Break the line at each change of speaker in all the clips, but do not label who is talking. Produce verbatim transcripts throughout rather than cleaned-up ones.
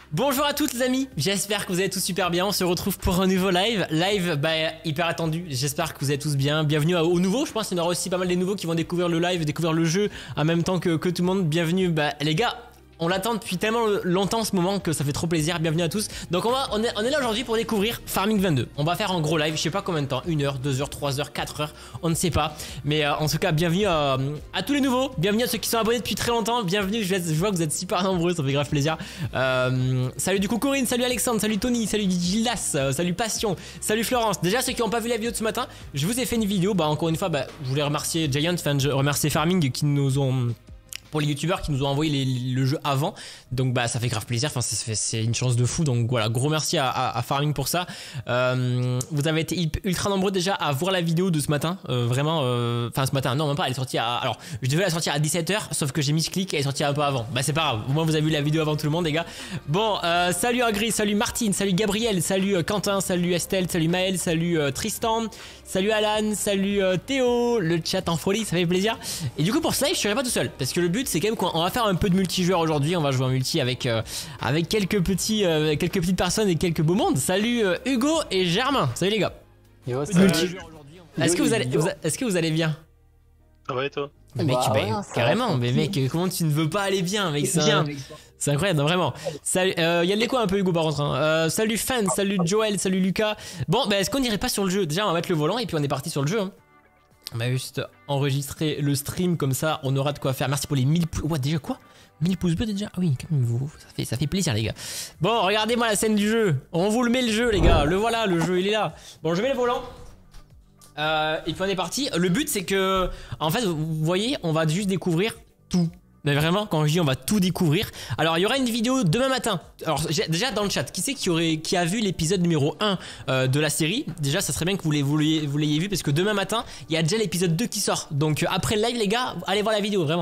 Bonjour à toutes les amis, j'espère que vous allez tous super bien, on se retrouve pour un nouveau live, live bah, hyper attendu, j'espère que vous êtes tous bien, bienvenue aux nouveaux, je pense qu'il y en aura aussi pas mal des nouveaux qui vont découvrir le live, découvrir le jeu en même temps que, que tout le monde, bienvenue bah, les gars. On l'attend depuis tellement longtemps ce moment que ça fait trop plaisir, bienvenue à tous. Donc on, va, on, est, on est là aujourd'hui pour découvrir Farming vingt-deux. On va faire un gros live, je sais pas combien de temps, une heure, deux heures, trois heures, quatre heures, on ne sait pas. Mais euh, en tout cas, bienvenue à, à tous les nouveaux, bienvenue à ceux qui sont abonnés depuis très longtemps, bienvenue, je, je vois que vous êtes super nombreux, ça fait grave plaisir. Euh, salut du coup Corinne, salut Alexandre, salut Tony, salut Gilas, euh, salut Passion, salut Florence. Déjà ceux qui n'ont pas vu la vidéo de ce matin, je vous ai fait une vidéo, bah encore une fois, bah, je voulais remercier Giant, enfin je remercier Farming qui nous ont... pour les youtubeurs qui nous ont envoyé les, le jeu avant, donc bah ça fait grave plaisir, enfin c'est une chance de fou, donc voilà, gros merci à, à, à Farming pour ça. Euh, vous avez été ultra nombreux déjà à voir la vidéo de ce matin, euh, vraiment, enfin euh, ce matin, non même pas, elle est sortie à, alors je devais la sortir à dix-sept heures, sauf que j'ai mis ce clic, elle est sortie un peu avant, bah c'est pas grave, au moins vous avez vu la vidéo avant tout le monde les gars. Bon, euh, salut Agri, salut Martine, salut Gabriel, salut euh, Quentin, salut Estelle, salut Maël, salut euh, Tristan, salut Alan, salut euh, Théo, le chat en folie, ça fait plaisir. Et du coup pour ce live je serai pas tout seul, parce que le but c'est quand même qu'on va faire un peu de multijoueur aujourd'hui, on va jouer en multi avec, euh, avec quelques, petits, euh, quelques petites personnes et quelques beaux mondes. Salut euh, Hugo et Germain, salut les gars. Est-ce que, vous allez, vous, est-ce que vous allez bien?
Ça va et toi?
Mec,
bah,
bah,
ouais,
carrément, mais mec, comment tu ne veux pas aller bien mec, c'est incroyable, non, vraiment. Salut, euh, y a de l'écho un peu Hugo par contre. Hein. Euh, salut Fan, salut Joël, salut Lucas. Bon, bah, est-ce qu'on irait pas sur le jeu? Déjà, on va mettre le volant et puis on est parti sur le jeu. Hein. On va juste enregistrer le stream comme ça, on aura de quoi faire. Merci pour les mille pouces. Ouais, déjà quoi? mille pouces bleus déjà? Ah oui, quand même, vous, ça fait, ça fait plaisir les gars. Bon, regardez-moi la scène du jeu. On vous le met le jeu les gars. Le voilà, le jeu il est là. Bon, je mets le volant. Euh, et puis on est parti. Le but c'est que, en fait, vous voyez, on va juste découvrir tout. Mais vraiment, quand je dis on va tout découvrir. Alors il y aura une vidéo demain matin. Alors déjà dans le chat, qui c'est qui, aurait, qui a vu l'épisode numéro un euh, de la série? Déjà ça serait bien que vous l'ayez vu parce que demain matin, il y a déjà l'épisode deux qui sort. Donc après le live les gars, allez voir la vidéo vraiment.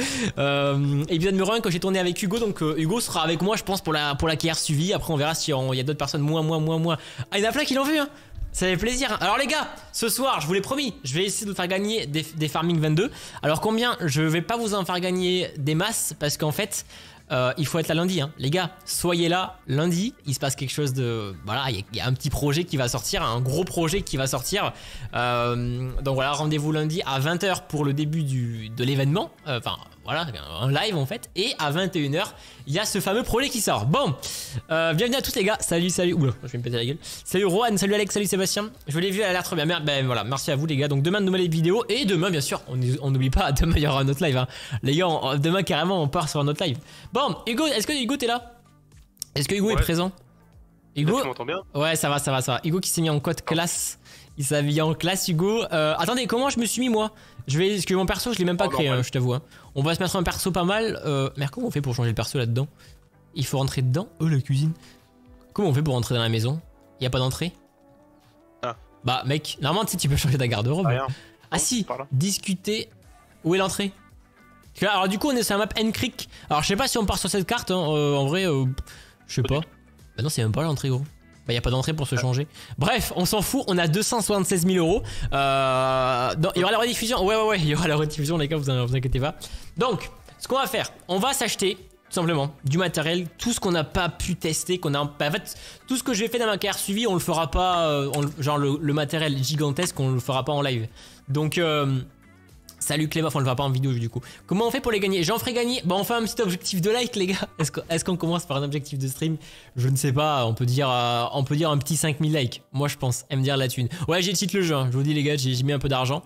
euh, épisode numéro un que j'ai tourné avec Hugo. Donc euh, Hugo sera avec moi je pense pour la, pour la qui a suivi. Après on verra si il y a d'autres personnes, moi, moi, moi, moi. Ah il y en a plein qui l'ont vu hein. Ça fait plaisir. Alors les gars, ce soir, je vous l'ai promis, je vais essayer de vous faire gagner des, des Farming vingt-deux. Alors combien? Je vais pas vous en faire gagner des masses parce qu'en fait, euh, il faut être là lundi. Hein. Les gars, soyez là lundi. Il se passe quelque chose de... Voilà, il y, y a un petit projet qui va sortir, un gros projet qui va sortir. Euh, donc voilà, rendez-vous lundi à vingt heures pour le début du, de l'événement. Enfin... Euh, Voilà, un live en fait. Et à vingt et une heures, il y a ce fameux projet qui sort. Bon, euh, bienvenue à tous les gars. Salut, salut. Oula, je vais me péter la gueule. Salut Rohan, salut Alex, salut Sébastien. Je l'ai vu, elle a l'air trop bien. Ben voilà, merci à vous les gars. Donc demain, de nouvelles vidéos. Et demain, bien sûr, on n'oublie pas, demain, il y aura un autre live. Hein. Les gars, on, demain, carrément, on part sur un autre live. Bon, Hugo, est-ce que Hugo, t'es là? Est-ce que Hugo ouais. est présent? Hugo,
là, tu m'entends bien?
Ouais, ça va, ça va, ça va. Hugo qui s'est mis en code classe. Il s'est mis en classe, Hugo. Euh, attendez, comment je me suis mis moi? Je vais, parce que mon perso, je l'ai même pas oh, créé, hein, je t'avoue. Hein. On va se mettre un perso pas mal. Euh, mais comment on fait pour changer le perso là-dedans? Il faut rentrer dedans? Oh, la cuisine. Comment on fait pour rentrer dans la maison? Il y a pas d'entrée?
Ah.
Bah, mec, normalement, tu sais, tu peux changer ta garde-robe.
Ah,
ah si, discuter. Où est l'entrée? Alors, du coup, on est sur la map N-Creek. Alors, je sais pas si on part sur cette carte. Hein. Euh, en vrai, euh, je sais pas. Bah, non, c'est même pas l'entrée, gros. Bah, y a pas d'entrée pour se changer. Bref, on s'en fout, on a deux cent soixante-seize mille euros. Euh, il y aura la rediffusion. Ouais, ouais, ouais, il y aura la rediffusion, les gars, vous, vous inquiétez pas. Donc, ce qu'on va faire, on va s'acheter, tout simplement, du matériel, tout ce qu'on n'a pas pu tester, qu'on a. Bah, en fait, tout ce que j'ai fait dans ma carrière suivie, on le fera pas. Euh, on, genre, le, le matériel gigantesque, on le fera pas en live. Donc, euh. Salut Clément, enfin on le fera pas en vidéo du coup. Comment on fait pour les gagner? J'en ferai gagner. Bon, on fait un petit objectif de like les gars. Est-ce qu'on est qu'on commence par un objectif de stream? Je ne sais pas, on peut dire euh, on peut dire un petit cinq mille likes. Moi je pense, elle me dire la thune. Ouais, j'ai cheat le jeu, hein. Je vous dis les gars, j'ai mis un peu d'argent.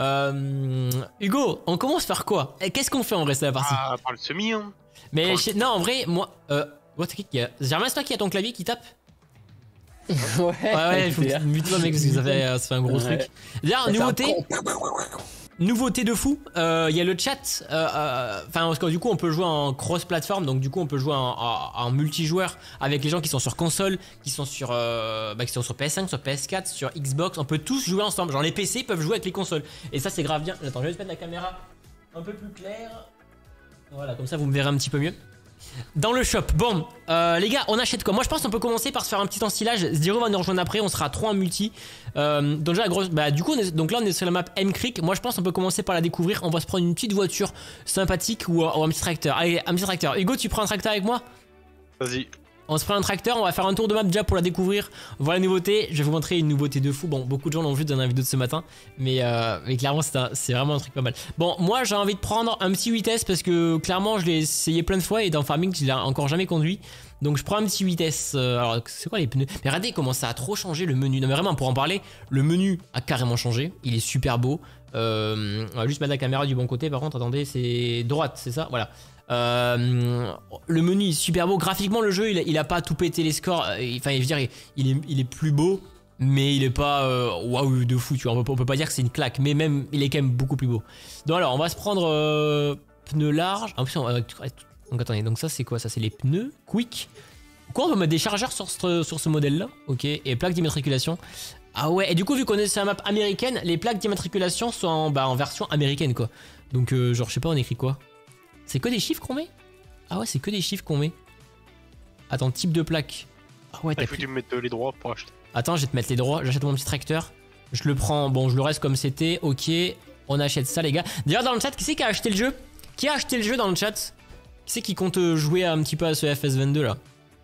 Euh, Hugo, on commence par quoi? Qu'est-ce qu'on fait en reste à la partie?
Ah, par le semi hein.
Mais je, non, en vrai, moi euh what, qui a... Germain, c'est toi qui a ton clavier qui tape?
Ouais,
ouais, ouais, il faut que tu mutes toi mec parce que ça fait, ça fait un gros ouais. truc. D'ailleurs, nouveauté. Nouveauté de fou, il euh, y a le chat, enfin euh, euh, parce que du coup on peut jouer en cross-platform, donc du coup on peut jouer en, en, en multijoueur avec les gens qui sont sur console, qui sont sur, euh, bah, qui sont sur P S cinq, sur P S quatre, sur Xbox, on peut tous jouer ensemble, genre les P C peuvent jouer avec les consoles, et ça c'est grave bien. Attends, je vais juste mettre la caméra un peu plus claire, voilà, comme ça vous me verrez un petit peu mieux. Dans le shop, bon, euh, les gars, on achète quoi? Moi je pense qu'on peut commencer par se faire un petit ensilage. Zero va nous rejoindre après, on sera trois en multi. Euh, donc, déjà, la grosse, bah, du coup, on est, donc là on est sur la map M-Creek. Moi je pense qu'on peut commencer par la découvrir. On va se prendre une petite voiture sympathique ou, ou un petit tracteur. Allez, un petit tracteur. Hugo, tu prends un tracteur avec moi?
Vas-y.
on se prend un tracteur, on va faire un tour de map déjà pour la découvrir, voir la nouveauté. Je vais vous montrer une nouveauté de fou. Bon, beaucoup de gens l'ont vu dans la vidéo de ce matin, mais, euh, mais clairement c'est vraiment un truc pas mal. Bon, moi j'ai envie de prendre un petit huit S parce que clairement je l'ai essayé plein de fois et dans Farming je l'ai encore jamais conduit. Donc je prends un petit huit S. Euh, alors c'est quoi les pneus? Mais regardez comment ça a trop changé le menu. Non mais vraiment pour en parler, le menu a carrément changé. Il est super beau. Euh, on va juste mettre la caméra du bon côté par contre. Attendez, c'est droite, c'est ça? Voilà. Euh, le menu est super beau. Graphiquement, le jeu, il a, il a pas tout pété les scores. Enfin, je veux dire, il est, il est plus beau, mais il est pas waouh wow, de fou. Tu vois, on peut, on peut pas dire que c'est une claque, mais même, il est quand même beaucoup plus beau. Donc alors, on va se prendre euh, pneus larges. En plus, on va, donc attendez, donc ça c'est quoi? Ça c'est les pneus quick. Quoi, on peut mettre des chargeurs sur ce, sur ce modèle-là, ok. Et plaques d'immatriculation. Ah ouais. Et du coup, vu qu'on est sur la map américaine, les plaques d'immatriculation sont en, bah, en version américaine, quoi. Donc euh, genre, je sais pas, on écrit quoi? C'est que des chiffres qu'on met? Ah ouais, c'est que des chiffres qu'on met. Attends, type de plaque. Ah ouais,
t'as Il faut que tu me mettes les droits pour acheter.
Attends, je vais te mettre les droits. J'achète mon petit tracteur. Je le prends. Bon, je le reste comme c'était. Ok, on achète ça, les gars. D'ailleurs, dans le chat, qui c'est qui a acheté le jeu? Qui a acheté le jeu dans le chat? Qui c'est qui compte jouer un petit peu à ce F S vingt-deux là?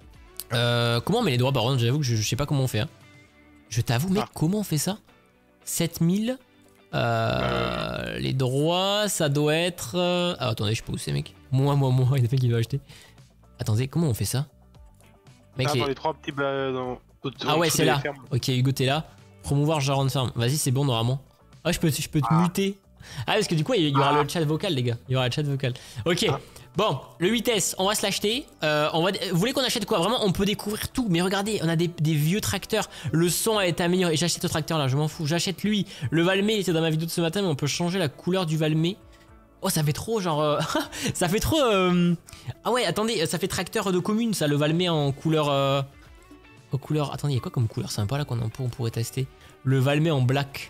euh, Comment on met les droits? Par contre, j'avoue que je, je sais pas comment on fait. Hein. Je t'avoue, mec, ah. Comment on fait ça? sept mille. Euh, euh... Les droits, ça doit être... Euh... Ah, attendez, je sais pas où c'est, mec. Moi, moi, moi, il y a quelqu'un qui veut acheter. Attendez, comment on fait ça, mec?
Ah,
les...
dans les trois petits... Bah, dans...
Ah ouais, c'est là. Fermes. Ok, Hugo, t'es là. Promouvoir Jaron Farm. Vas-y, c'est bon, normalement. Ah, je peux, je peux te ah. muter. Ah, parce que du coup, il y aura ah. le chat vocal, les gars. Il y aura le chat vocal. Ok. Ah. Bon, le huit S, on va se l'acheter. Euh, on va... Vous voulez qu'on achète quoi? Vraiment, on peut découvrir tout. Mais regardez, on a des, des vieux tracteurs. Le son a été amélioré. J'achète ce tracteur là, je m'en fous. J'achète lui. Le Valmet, il était dans ma vidéo de ce matin, mais on peut changer la couleur du Valmet. Oh, ça fait trop genre... Euh... ça fait trop... Euh... Ah ouais, attendez, ça fait tracteur de commune, ça, le Valmet en couleur... Euh... En couleur... Attendez, il y a quoi comme couleur sympa là qu'on on pourrait tester? Le Valmet en black.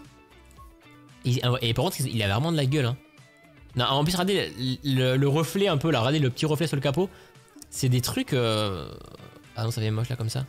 Et, et par contre, il a vraiment de la gueule, hein. Non, en plus, regardez le, le reflet un peu là, regardez le petit reflet sur le capot. C'est des trucs... Euh... Ah non, ça fait moche là comme ça.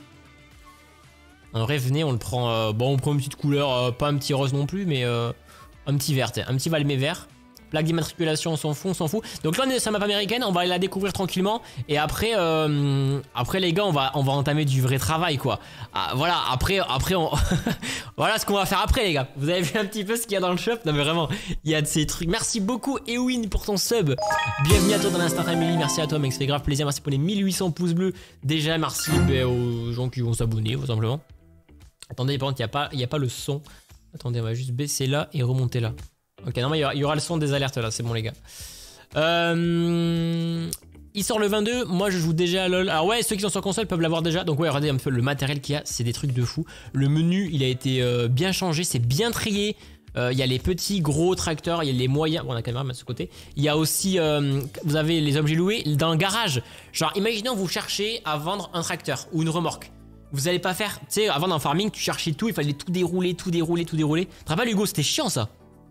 En vrai, venez, on le prend... Euh... Bon, on prend une petite couleur, euh, pas un petit rose non plus, mais euh... un petit vert, un petit Valmet vert. Plaque d'immatriculation, on s'en fout, on s'en fout. Donc là, on est sur la map américaine, on va aller la découvrir tranquillement. Et après, euh, après les gars, on va, on va entamer du vrai travail, quoi. Ah, voilà, après, après on... voilà ce qu'on va faire après, les gars. Vous avez vu un petit peu ce qu'il y a dans le shop? Non, mais vraiment, il y a de ces trucs. Merci beaucoup, Ewin, pour ton sub. Bienvenue à toi dans l'Instant Family. Merci à toi, mec, ça fait grave plaisir. Merci pour les mille huit cents pouces bleus. Déjà, merci ben, aux gens qui vont s'abonner, tout simplement. Attendez, par contre, il n'y a pas, il y a pas le son. Attendez, on va juste baisser là et remonter là. Ok, non, mais il y, aura, il y aura le son des alertes là, c'est bon les gars. Euh, il sort le vingt-deux, moi je joue déjà à LoL. Alors ouais, ceux qui sont sur console peuvent l'avoir déjà. Donc ouais, regardez un peu le matériel qu'il y a, c'est des trucs de fou. Le menu, il a été euh, bien changé, c'est bien trié. Euh, il y a les petits, gros tracteurs, il y a les moyens. Bon, on a la caméra de ce côté. Il y a aussi, euh, vous avez les objets loués dans le garage. Genre, imaginons vous cherchez à vendre un tracteur ou une remorque. Vous allez pas faire, tu sais, avant dans Farming, tu cherchais tout, il fallait tout dérouler, tout dérouler, tout dérouler. Tu te rappelles Hugo, c'était chiant ça.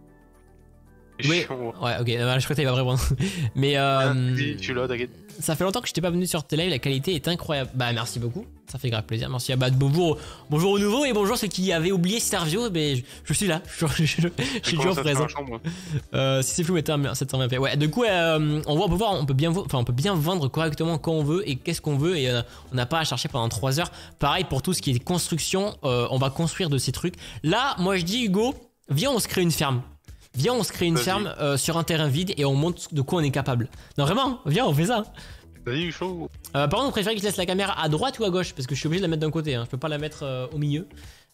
Oui, ouais, ok, je crois que t'allais pas répondre. Mais euh,
je suis là, t'inquiète.
Ça fait longtemps que je t'ai pas venu sur tes lives, la qualité est incroyable. Bah merci beaucoup, ça fait grave plaisir. Merci à bah, bonjour, bonjour aux nouveaux et bonjour ceux qui avaient oublié Starvio. Mais je, je suis là, je, je, je, je suis toujours présent. Euh, si c'est flou, mettez un sept cent vingt p. Ouais, du coup, euh, on voit, on peut voir, on peut bien, enfin, on peut bien vendre correctement quand on veut et qu'est-ce qu'on veut et euh, on n'a pas à chercher pendant trois heures. Pareil pour tout ce qui est construction, euh, on va construire de ces trucs. Là, moi je dis Hugo, viens, on se crée une ferme. Viens, on se crée une ferme euh, sur un terrain vide et on montre de quoi on est capable. Non, vraiment, viens, on fait ça.
Vas-y, chaud.
Euh, par contre, on préfère que je laisse la caméra à droite ou à gauche parce que je suis obligé de la mettre d'un côté. Hein. Je peux pas la mettre euh, au milieu.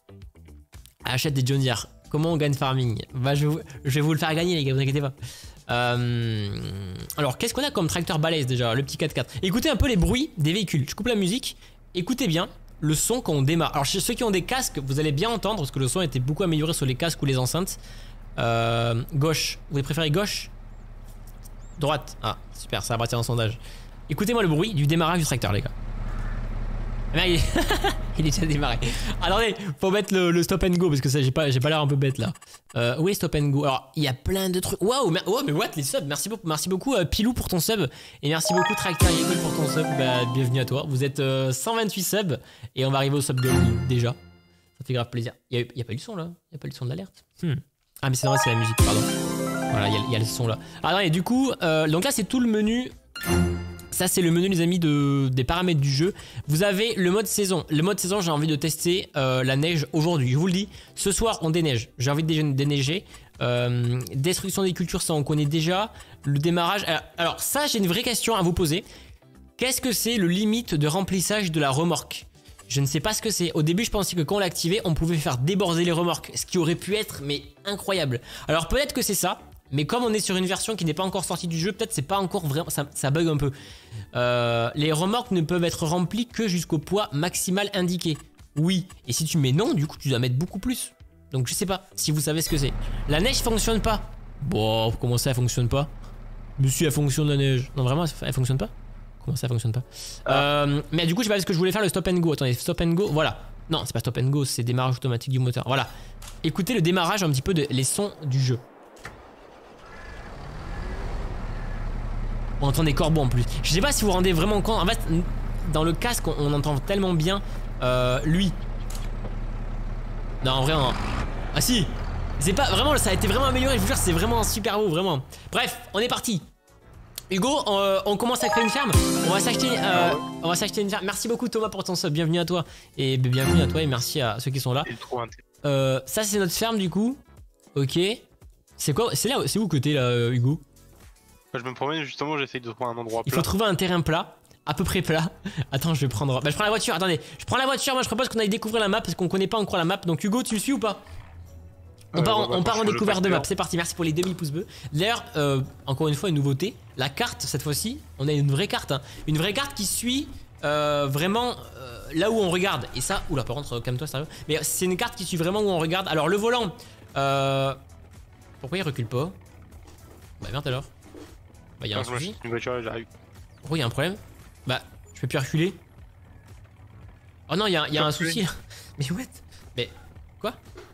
Achète des John Deere. Comment on gagne Farming? Bah, je, vous, je vais vous le faire gagner, les gars, vous inquiétez pas. Euh, alors, qu'est-ce qu'on a comme tracteur balèze déjà? Le petit quatre quatre. Écoutez un peu les bruits des véhicules. Je coupe la musique. Écoutez bien le son quand on démarre. Alors, ceux qui ont des casques, vous allez bien entendre parce que le son était beaucoup amélioré sur les casques ou les enceintes. Euh, gauche, vous préférez gauche? Droite? Ah, super, ça va partir en sondage. Écoutez-moi le bruit du démarrage du tracteur, les gars. Ah, il, est il est déjà démarré. Attendez, faut mettre le, le stop and go parce que j'ai pas, j'ai pas l'air un peu bête là. Euh, où est stop and go? Alors, il y a plein de trucs. Waouh, mais, oh, mais what les subs? Merci beaucoup, merci beaucoup euh, Pilou pour ton sub et merci beaucoup Tracteur Eagle pour ton sub. Bah, bienvenue à toi. Vous êtes euh, cent vingt-huit subs et on va arriver au sub gold déjà. Ça fait grave plaisir. Il y, y a pas eu le son là? Il y a pas eu le son de l'alerte? hmm. Ah mais c'est vrai, c'est la musique, pardon. Voilà, il y, y a le son là. Ah non, et du coup, euh, donc là c'est tout le menu. Ça c'est le menu les amis de, des paramètres du jeu. Vous avez le mode saison. Le mode saison j'ai envie de tester euh, la neige aujourd'hui. Je vous le dis, ce soir on déneige. J'ai envie de déneiger. Euh, destruction des cultures ça on connaît déjà. Le démarrage. Alors, alors ça j'ai une vraie question à vous poser. Qu'est-ce que c'est le limite de remplissage de la remorque? Je ne sais pas ce que c'est. Au début je pensais que quand on l'activait on pouvait faire déborder les remorques. Ce qui aurait pu être mais incroyable. Alors peut-être que c'est ça. Mais comme on est sur une version qui n'est pas encore sortie du jeu, peut-être c'est pas encore vraiment, ça, ça bug un peu. Euh, les remorques ne peuvent être remplies que jusqu'au poids maximal indiqué. Oui, et si tu mets non, du coup tu dois mettre beaucoup plus. Donc je sais pas si vous savez ce que c'est. La neige fonctionne pas. Bon, comment ça elle fonctionne pas? Monsieur, elle fonctionne la neige. Non vraiment, elle fonctionne pas? Comment ça elle fonctionne pas? ah. euh, Mais du coup je sais pas ce que je voulais faire, le stop and go. Attendez, stop and go, voilà. Non, c'est pas stop and go, c'est démarrage automatique du moteur. Voilà. Écoutez le démarrage un petit peu de les sons du jeu. On entend des corbeaux en plus. Je sais pas si vous vous rendez vraiment compte. En fait, dans le casque, on, on entend tellement bien euh, lui. Non, en vrai, on... Ah si. C'est pas vraiment, ça a été vraiment amélioré. Je vous jure, c'est vraiment super beau, vraiment. Bref, on est parti. Hugo, on, euh, on commence à créer une ferme. On va s'acheter, euh, on va s'acheter une ferme. Merci beaucoup Thomas pour ton sub. Bienvenue à toi et bienvenue à toi et merci à ceux qui sont là. Euh, ça, c'est notre ferme du coup. Ok. C'est quoi? C'est là, c'est où côté là, Hugo?
Je me promène justement, j'essaye de trouver un endroit plat.
Il faut trouver un terrain plat, à peu près plat. Attends, je vais prendre. Bah, je prends la voiture. Attendez, je prends la voiture. Moi, je propose qu'on aille découvrir la map parce qu'on connaît pas encore la map. Donc, Hugo, tu me suis ou pas? On euh, part, en, on part en découverte de map. C'est parti. Merci pour les deux mille pouces bleus. D'ailleurs, euh, encore une fois, une nouveauté. La carte, cette fois-ci, on a une vraie carte. Hein. Une vraie carte qui suit euh, vraiment euh, là où on regarde. Et ça, oula, par contre, calme-toi, sérieux. Mais c'est une carte qui suit vraiment où on regarde. Alors, le volant. Euh, pourquoi il recule pas? Bah, merde alors. Bah y'a un souci.
Une voiture, j'arrive.
Pourquoi y'a un problème? Bah je peux plus reculer. Oh non y'a y a un souci là. Mais what? Mais quoi?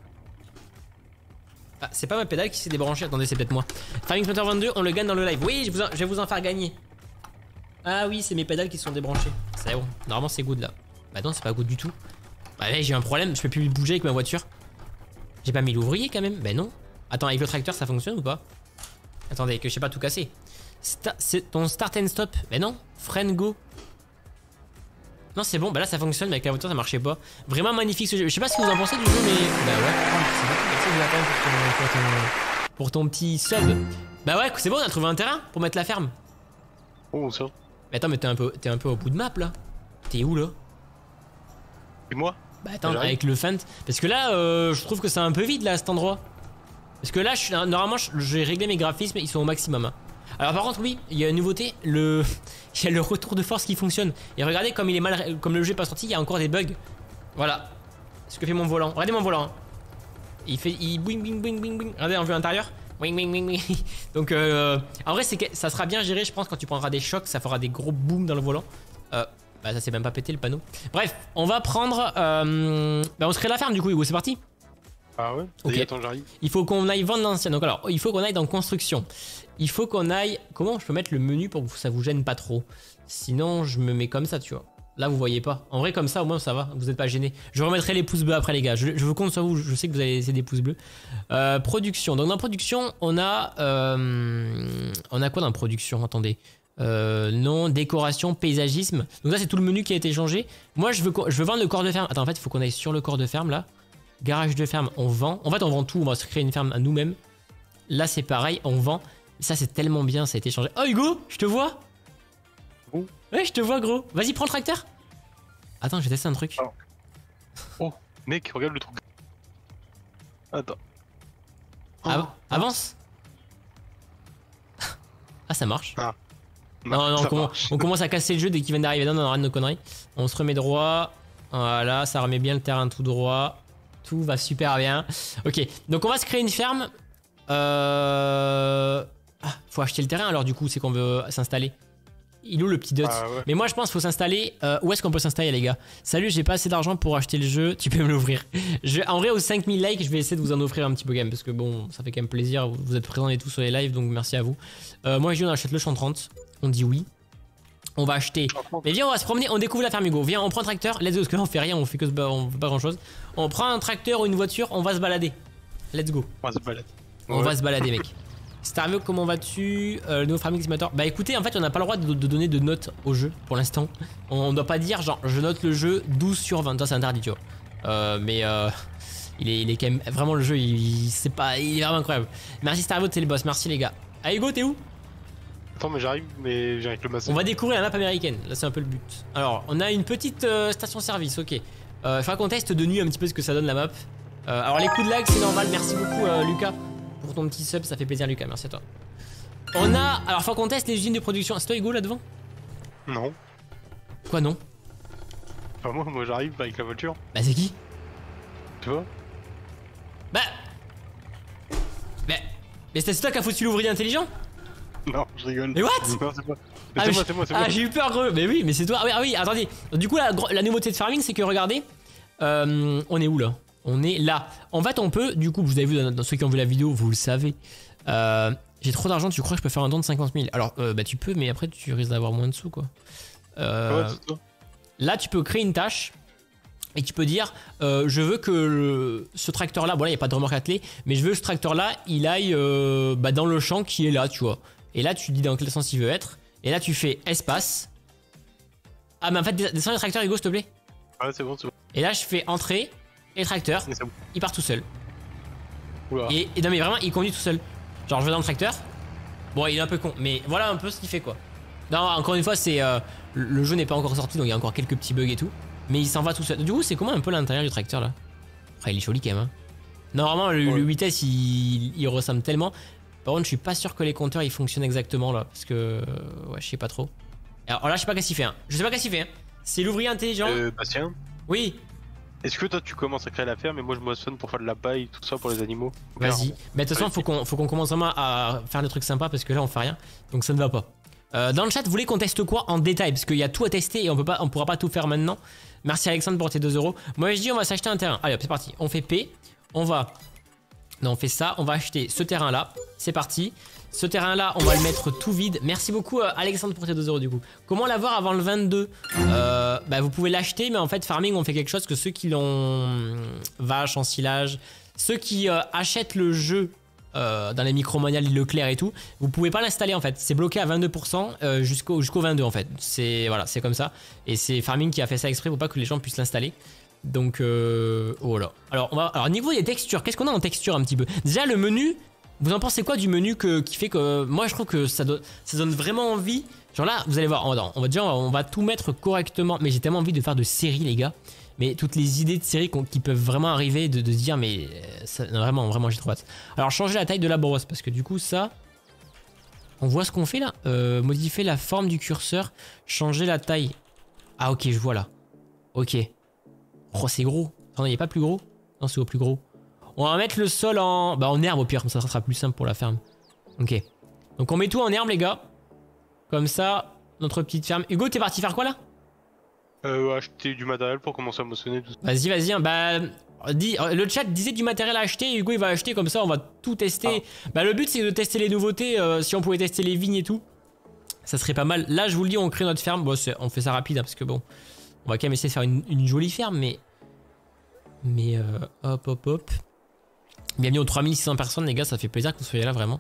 Ah c'est pas ma pédale qui s'est débranchée. Attendez c'est peut-être moi. Farming Simulator vingt-deux on le gagne dans le live. Oui je, vous en, je vais vous en faire gagner. Ah oui c'est mes pédales qui sont débranchées. C'est bon. Normalement c'est good là. Bah non c'est pas good du tout. Bah là j'ai un problème. Je peux plus bouger avec ma voiture. J'ai pas mis l'ouvrier quand même. Bah non. Attends avec le tracteur ça fonctionne ou pas? Attendez que je sais pas tout casser. C'est ton start and stop. Mais non, freine go. Non, c'est bon. Bah là, ça fonctionne, mais avec la voiture, ça marchait pas. Vraiment magnifique ce jeu. Je sais pas ce que vous en pensez du jeu, mais. Bah ouais, c'est beaucoup. Merci de l'attendre pour, pour, ton... pour ton petit sub. Bah ouais, c'est bon, on a trouvé un terrain pour mettre la ferme.
Oh, ça.
Mais attends, mais t'es un, peu... un peu au bout de map là. T'es où là?
Et moi?
Bah attends, avec le Fent. Parce que là, euh, je trouve que c'est un peu vide là, cet endroit. Parce que là, je suis... normalement, j'ai réglé mes graphismes, ils sont au maximum. Hein. Alors par contre oui, il y a une nouveauté, le il y a le retour de force qui fonctionne. Et regardez comme il est mal, comme le jeu n'est pas sorti, il y a encore des bugs. Voilà. Ce que fait mon volant. Regardez mon volant. Hein. Il fait, il bing bing bing bing bing. Regardez en vue intérieure. Bing bing bing bing. Donc euh, en vrai c'est que ça sera bien géré, je pense quand tu prendras des chocs, ça fera des gros booms dans le volant. Euh, bah ça s'est même pas pété le panneau. Bref, on va prendre, euh, bah on se crée la ferme du coup Hugo, c'est parti.
Ah ouais.
Ok.
Attends, j'arrive. Il
faut qu'on aille vendre l'ancien. Donc alors, il faut qu'on aille dans construction. Il faut qu'on aille... Comment je peux mettre le menu pour que ça vous gêne pas trop? Sinon, je me mets comme ça, tu vois. Là, vous voyez pas. En vrai, comme ça, au moins, ça va. Vous n'êtes pas gêné. Je remettrai les pouces bleus après, les gars. Je, je vous compte sur vous. Je sais que vous allez laisser des pouces bleus. Euh, production. Donc, dans production, on a... Euh, on a quoi dans production? Attendez. Euh, non, décoration, paysagisme. Donc ça, c'est tout le menu qui a été changé. Moi, je veux, je veux vendre le corps de ferme. Attends, en fait, il faut qu'on aille sur le corps de ferme, là. Garage de ferme, on vend. En fait, on vend tout. On va se créer une ferme à nous-mêmes. Là, c'est pareil. On vend. Ça, c'est tellement bien. Ça a été changé. Oh, Hugo, je te vois.
Oh.
Ouais, je te vois, gros. Vas-y, prends le tracteur. Attends, je vais tester un truc.
Oh, oh mec, regarde le truc. Attends. Oh.
Av avance. Ah, ça marche. Ah. Non, non,
ça
on, commence,
marche.
on commence à casser le jeu dès qu'il vient d'arriver. Non, non, arrête nos conneries. On se remet droit. Voilà, ça remet bien le terrain tout droit. Tout va super bien. Ok, donc on va se créer une ferme. Euh... Ah, faut acheter le terrain alors du coup, c'est qu'on veut s'installer. Il est où le petit dot? Ah, ouais. Mais moi je pense qu'il faut s'installer. Euh, où est-ce qu'on peut s'installer les gars? Salut, j'ai pas assez d'argent pour acheter le jeu. Tu peux me l'ouvrir. Je... En vrai, aux cinq mille likes, je vais essayer de vous en offrir un petit peu quand même. Parce que bon, ça fait quand même plaisir. Vous êtes présents et tout sur les lives, donc merci à vous. Euh, moi je dis on achète le champ trente. On dit oui. On va acheter. Mais viens, on va se promener, on découvre la ferme Hugo. Viens, on prend un tracteur. Let's go, parce que là on fait rien, on fait que se on fait pas grand chose. On prend un tracteur ou une voiture, on va se balader. Let's go.
On va se balader.
On
ouais.
va se balader, mec. Starvio, comment vas-tu? euh, Le nouveau Farming Simulator. Bah écoutez, en fait, on n'a pas le droit de, de donner de notes au jeu pour l'instant. On ne doit pas dire, genre, je note le jeu douze sur vingt. Ça, c'est interdit, tu vois. Euh, mais euh, il, est, il est quand même. Vraiment, le jeu, il, c'est pas, il est vraiment incroyable. Merci Starvio, t'es le boss. Merci les gars. Ah, Hugo, t'es où?
Attends, mais j'arrive, mais j'arrive avec le massacre.
On va découvrir la map américaine. Là, c'est un peu le but. Alors, on a une petite euh, station-service, ok. Euh, il faudra qu'on teste de nuit un petit peu ce que ça donne la map. Euh, alors, les coups de lag, c'est normal. Merci beaucoup, euh, Lucas. Pour ton petit sub, ça fait plaisir Lucas, merci à toi. On a... Alors faut qu'on teste les usines de production. C'est toi Hugo là devant?
Non.
Quoi non?
Enfin moi, moi j'arrive avec la voiture.
Bah c'est qui?
Tu vois?
Bah... Mais... Mais c'est toi qui a foutu l'ouvrier intelligent?
Non, je rigole.
Mais what?
Non, c'est moi.
Ah,
C'est moi, c'est moi, c'est moi.
Ah j'ai eu peur gros. Mais oui, mais c'est toi. Ah oui, ah oui, attendez. Du coup la, la nouveauté de farming c'est que regardez. Euh, on est où là? On est là. En fait, on peut, du coup, vous avez vu dans, dans ceux qui ont vu la vidéo, vous le savez. Euh, J'ai trop d'argent, tu crois que je peux faire un don de cinquante mille? Alors, euh, bah tu peux, mais après, tu risques d'avoir moins de sous, quoi. Euh, ouais, là, tu peux créer une tâche et tu peux dire euh, je veux que le, ce tracteur-là, bon là, il n'y a pas de remorque attelée, mais je veux que ce tracteur-là, il aille euh, bah, dans le champ qui est là, tu vois. Et là, tu dis dans quel sens il veut être. Et là, tu fais espace. Ah, mais en fait, descends le tracteur, Hugo, s'il te plaît.
Ouais, c'est bon, c'est bon.
Et là, je fais entrée. Et le tracteur,
bon.
il part tout seul.
Oula.
Et, et non mais vraiment, il conduit tout seul. Genre je vais dans le tracteur. Bon, il est un peu con, mais voilà un peu ce qu'il fait quoi. Non, encore une fois, c'est euh, le jeu n'est pas encore sorti, donc il y a encore quelques petits bugs et tout. Mais il s'en va tout seul. Du coup, c'est comment un peu l'intérieur du tracteur là? Après, il est joli quand même. Hein. Normalement, le, ouais. le huit S, il, il ressemble tellement. Par contre, je suis pas sûr que les compteurs ils fonctionnent exactement là, parce que euh, ouais, je sais pas trop. Alors là, je sais pas qu'est-ce qu'il fait. Hein. Je sais pas qu'est-ce qu'il fait. Hein. C'est l'ouvrier intelligent.
Euh, Bastien.
Oui.
Est-ce que toi tu commences à créer la ferme et moi je moissonne pour faire de la paille, tout ça pour les animaux?
Vas-y. Mais de toute façon, faut qu'on faut qu'on commence vraiment à faire des trucs sympas parce que là on fait rien, donc ça ne va pas. Euh, dans le chat, vous voulez qu'on teste quoi en détail? Parce qu'il y a tout à tester et on peut pas, on pourra pas tout faire maintenant. Merci Alexandre pour tes deux euros. Moi je dis on va s'acheter un terrain. Allez hop, c'est parti. On fait P. On va. Non, on fait ça. On va acheter ce terrain là. C'est parti. Ce terrain là, on va le mettre tout vide. Merci beaucoup euh, Alexandre pour tes deux euros du coup. Comment l'avoir avant le vingt-deux? euh, Bah vous pouvez l'acheter, mais en fait Farming on fait quelque chose que ceux qui l'ont vache, ensilage, ceux qui euh, achètent le jeu euh, dans les Micromania, Leclerc et tout, vous pouvez pas l'installer en fait. C'est bloqué à vingt-deux pour cent euh, jusqu'au jusqu'au vingt-deux en fait. C'est voilà, c'est comme ça. Et c'est Farming qui a fait ça exprès pour pas que les gens puissent l'installer. Donc euh, voilà. Alors on va. Alors niveau des textures, qu'est-ce qu'on a en texture un petit peu? Déjà le menu. Vous en pensez quoi du menu que, qui fait que moi je trouve que ça, do, ça donne vraiment envie. Genre là vous allez voir, on va, on va déjà on va tout mettre correctement. Mais j'ai tellement envie de faire de séries les gars. Mais toutes les idées de séries qui peuvent vraiment arriver de, de se dire mais ça, vraiment vraiment j'ai trop hâte. Alors changer la taille de la brosse parce que du coup ça on voit ce qu'on fait là. euh, Modifier la forme du curseur. Changer la taille. Ah ok je vois là. Ok. Oh c'est gros. Attendez il n'est pas plus gros? Non c'est au plus gros. On va mettre le sol en, bah, en herbe au pire, comme ça, ça sera plus simple pour la ferme. Ok. Donc on met tout en herbe les gars. Comme ça, notre petite ferme. Hugo, t'es parti faire quoi là?
Euh, acheter du matériel pour commencer à moissonner tout ça. Vas-y,
vas-y, hein, bah... Dis, le chat disait du matériel à acheter, Hugo il va acheter comme ça, on va tout tester. Ah. Bah le but c'est de tester les nouveautés, euh, si on pouvait tester les vignes et tout. Ça serait pas mal. Là je vous le dis, on crée notre ferme. Bon, on fait ça rapide hein, parce que bon... On va quand même essayer de faire une, une jolie ferme, mais... Mais euh, hop, hop, hop... Bienvenue aux trois mille six cents personnes les gars, ça fait plaisir que vous soyez là vraiment.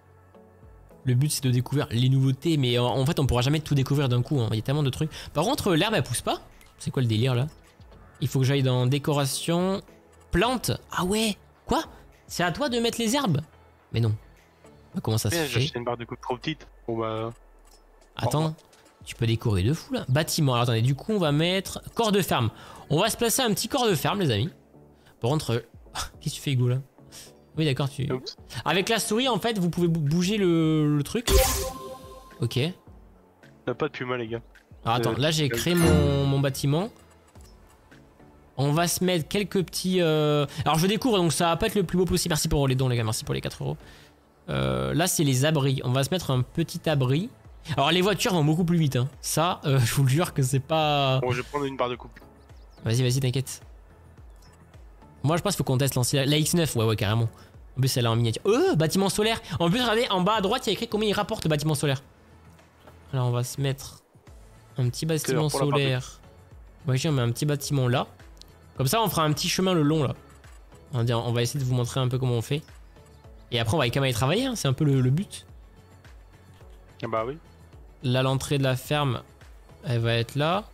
Le but c'est de découvrir les nouveautés, mais en, en fait on pourra jamais tout découvrir d'un coup, hein. Il y a tellement de trucs. Par contre l'herbe elle pousse pas. C'est quoi le délire là? Il faut que j'aille dans décoration, plantes. Ah ouais. Quoi? C'est à toi de mettre les herbes? Mais non. Bah, comment ça se fait?
J'ai acheté une barre de coupe trop petite. Bon bah...
Attends, oh. Tu peux décorer de fou là. Bâtiment, alors attendez, du coup on va mettre corps de ferme. On va se placer un petit corps de ferme les amis. Par contre, qu'est-ce que tu fais Hugo là? Oui d'accord, tu... Oups. Avec la souris en fait vous pouvez bouger le, le truc. Ok.
T'as pas de puma les gars.
Alors attends, là j'ai créé mon, mon bâtiment. On va se mettre quelques petits... Euh... Alors je découvre donc ça va pas être le plus beau possible. Merci pour les dons les gars, merci pour les quatre euros. Euh, là c'est les abris, on va se mettre un petit abri. Alors les voitures vont beaucoup plus vite hein. Ça euh, je vous le jure que c'est pas...
Bon je vais prendre une barre de coupe.
Vas-y vas-y t'inquiète. Moi je pense qu'il faut qu'on teste l'ancien. La X neuf, ouais ouais carrément. En plus elle est en miniature. Euh bâtiment solaire. En plus regardez en bas à droite il y a écrit combien il rapporte le bâtiment solaire. Alors on va se mettre un petit bâtiment solaire. Ouais on met un petit bâtiment là. Comme ça on fera un petit chemin le long là. On va, dire, on va essayer de vous montrer un peu comment on fait. Et après on va quand même aller travailler, hein, c'est un peu le, le but.
Ah bah oui.
Là l'entrée de la ferme, elle va être là.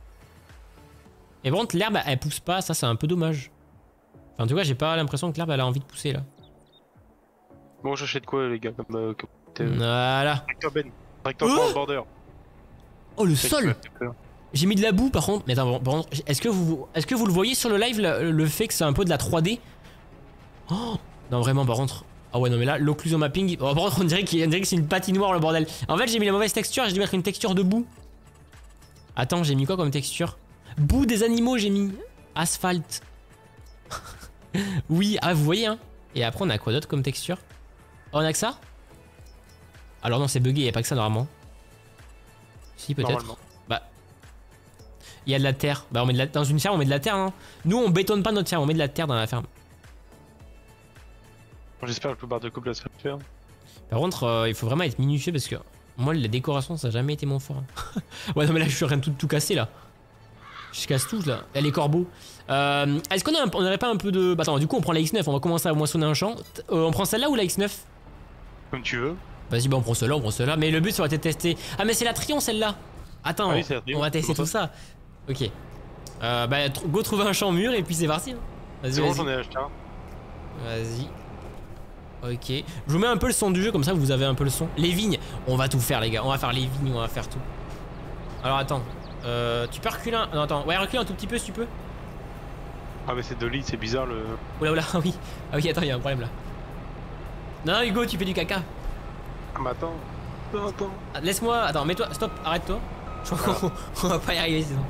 Et par contre l'herbe elle pousse pas, ça c'est un peu dommage. Enfin en tout cas j'ai pas l'impression que l'herbe elle a envie de pousser là.
Bon j'achète quoi les gars comme, euh, comme...
Voilà.
Tracteur Ben. Tracteur
Oh
border.
Oh le sol. J'ai mis de la boue par contre. Mais attends, par contre, est-ce que vous, est-ce que vous le voyez sur le live le, le fait que c'est un peu de la trois D? Oh non vraiment par contre. Ah ouais non mais là l'occlusion mapping. Oh, par contre on dirait, qu'il, on dirait que c'est une patinoire le bordel. En fait j'ai mis la mauvaise texture, j'ai dû mettre une texture de boue. Attends j'ai mis quoi comme texture? Boue des animaux j'ai mis. Asphalte. Oui ah vous voyez hein. Et après on a quoi d'autre comme texture? Oh, on a que ça? Alors non c'est bugué, y a pas que ça normalement. Si peut-être. Bah il y a de la terre. Bah on met de la... dans une ferme on met de la terre non? Nous on bétonne pas notre ferme, on met de la terre dans la ferme.
J'espère que le bar de couple ça va le faire.
Par contre euh, il faut vraiment être minutieux parce que moi la décoration ça a jamais été mon fort. Ouais non mais là je suis en train de tout, tout casser là. Je casse tout là. Et les corbeaux. Euh, Est-ce qu'on a, on aurait pas un peu de... Bah, attends du coup on prend la X neuf, on va commencer à moissonner un champ. Euh, on prend celle-là ou la X neuf?
Comme tu veux.
Vas-y bah on prend celle-là, on prend celle-là. Mais le but ça aurait été de tester... Ah mais c'est la Trion celle-là. Attends,
ah oui,
on, on va tester tout ça. Ok. Euh, bah go trouver un champ mûr et puis c'est parti. Hein.
C'est bon j'en ai acheté un.
Vas-y. Ok. Je vous mets un peu le son du jeu comme ça vous avez un peu le son. Les vignes, on va tout faire les gars. On va faire les vignes, on va faire tout. Alors attends. Euh, tu peux reculer un... Non attends, ouais recule un tout petit peu si tu peux.
Ah mais c'est de lit, c'est bizarre le...
Oula oula, ah oui. Ah oui attends, il y a un problème là. Non, non Hugo, tu fais du caca.
Ah mais attends. Attends, attends.
Ah, laisse-moi, attends, mets-toi, stop, arrête-toi. Je crois qu'on on va pas y arriver sinon.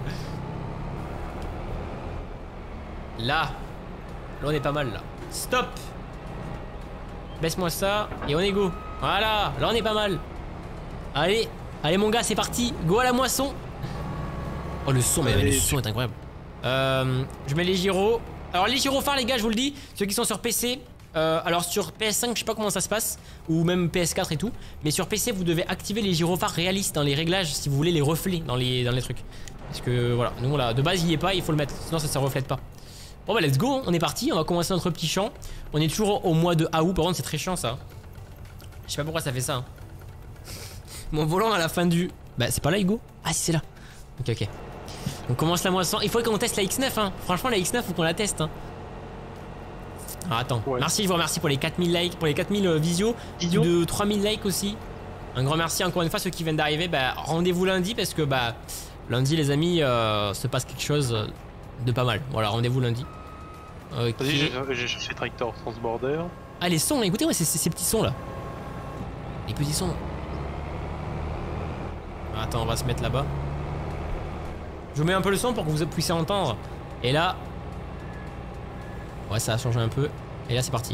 Là. Là on est pas mal là. Stop. Baisse-moi ça et on est go. Voilà, là on est pas mal. Allez, allez mon gars, c'est parti. Go à la moisson. Oh le son, mais le son est incroyable. Euh, je mets les gyros. Alors les gyrophares les gars je vous le dis, ceux qui sont sur P C, euh, alors sur P S cinq je sais pas comment ça se passe, ou même P S quatre et tout, mais sur P C vous devez activer les gyrophares réalistes dans les réglages si vous voulez les reflets dans les, dans les trucs. Parce que voilà, nous là de base il y est pas, il faut le mettre, sinon ça ça reflète pas. Bon bah let's go, on est parti, on va commencer notre petit champ. On est toujours au mois de août, par contre c'est très chiant ça. Je sais pas pourquoi ça fait ça. Hein. Mon volant à la fin du... Bah c'est pas là Hugo? Ah si c'est là. Ok ok. On commence la moisson. Il faut qu'on teste la X neuf hein. Franchement la X neuf faut qu'on la teste hein. Alors attends. Ouais. Merci, je vous remercie pour les quatre mille likes, pour les quatre mille euh, visios, Idiot. De trois mille likes aussi. Un grand merci encore une fois ceux qui viennent d'arriver. Bah rendez-vous lundi parce que bah lundi les amis euh, se passe quelque chose de pas mal. Voilà, rendez-vous lundi. Ok.
Vas-y, j'ai cherché Tractor Transborder.
Ah les sons, écoutez ouais c'est ces petits sons là. Les petits sons. Attends, on va se mettre là-bas. Je vous mets un peu le son pour que vous puissiez entendre. Et là... Ouais, ça a changé un peu. Et là, c'est parti.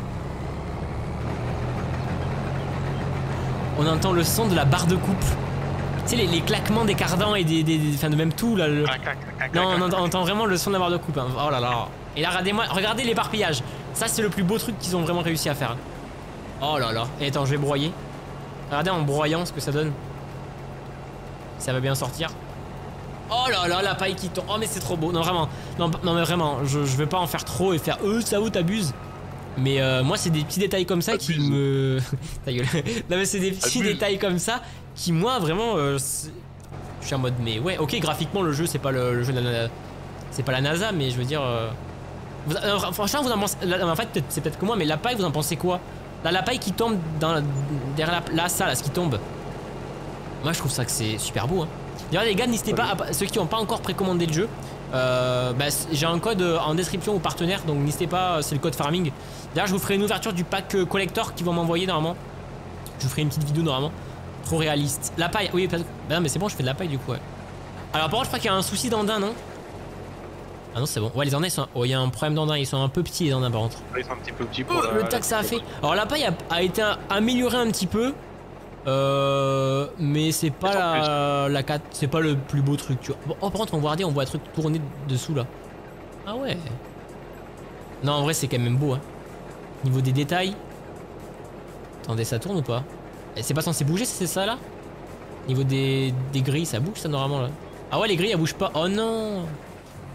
On entend le son de la barre de coupe. Tu sais, les, les claquements des cardans et des... des, des enfin, de même tout, là. Le... Non, on entend, on entend vraiment le son de la barre de coupe. Hein. Oh là là. Et là, regardez-moi, regardez l'éparpillage. Ça, c'est le plus beau truc qu'ils ont vraiment réussi à faire. Oh là là. Et attends, je vais broyer. Regardez en broyant ce que ça donne. Ça va bien sortir. Oh là là, la paille qui tombe. Oh mais c'est trop beau. Non vraiment. Non, non mais vraiment, je, je vais pas en faire trop et faire euh ça ou t'abuses. Mais euh, moi c'est des petits détails comme ça qui me... Ta gueule. Non mais c'est des petits Abuse. détails comme ça qui moi vraiment... Euh, je suis en mode mais ouais ok graphiquement le jeu c'est pas le, le jeu de la... C'est pas la NASA mais je veux dire... Euh... Vous, euh, franchement vous en pensez... En fait c'est peut-être que moi mais la paille vous en pensez quoi? Là la paille qui tombe dans, derrière la... Là ça là ce qui tombe. Moi je trouve ça que c'est super beau hein. D'ailleurs les gars n'hésitez pas, à, ceux qui n'ont pas encore précommandé le jeu, euh, bah, j'ai un code en description aux partenaires donc n'hésitez pas, c'est le code farming. D'ailleurs je vous ferai une ouverture du pack collector qu'ils vont m'envoyer normalement. Je vous ferai une petite vidéo normalement. Trop réaliste. La paille, oui, bah non mais c'est bon je fais de la paille du coup ouais. Alors par contre je crois qu'il y a un souci d'andin non? Ah non c'est bon, ouais les andins ils sont... Oh il y a un problème d'andin, ils sont un peu petits les andins par contre.
Ils sont un petit peu petits pour
oh,
la...
le tas que ça a fait. Alors la paille a, a été améliorée un petit peu. Euh, mais c'est pas la, la c'est pas le plus beau truc tu vois. Bon, oh par contre on voit on voit un truc tourner dessous là. Ah ouais. Non en vrai c'est quand même beau hein. Niveau des détails. Attendez ça tourne ou pas? C'est pas censé bouger c'est ça là? Niveau des, des grilles ça bouge ça normalement là. Ah ouais les grilles elles bougent pas. Oh non.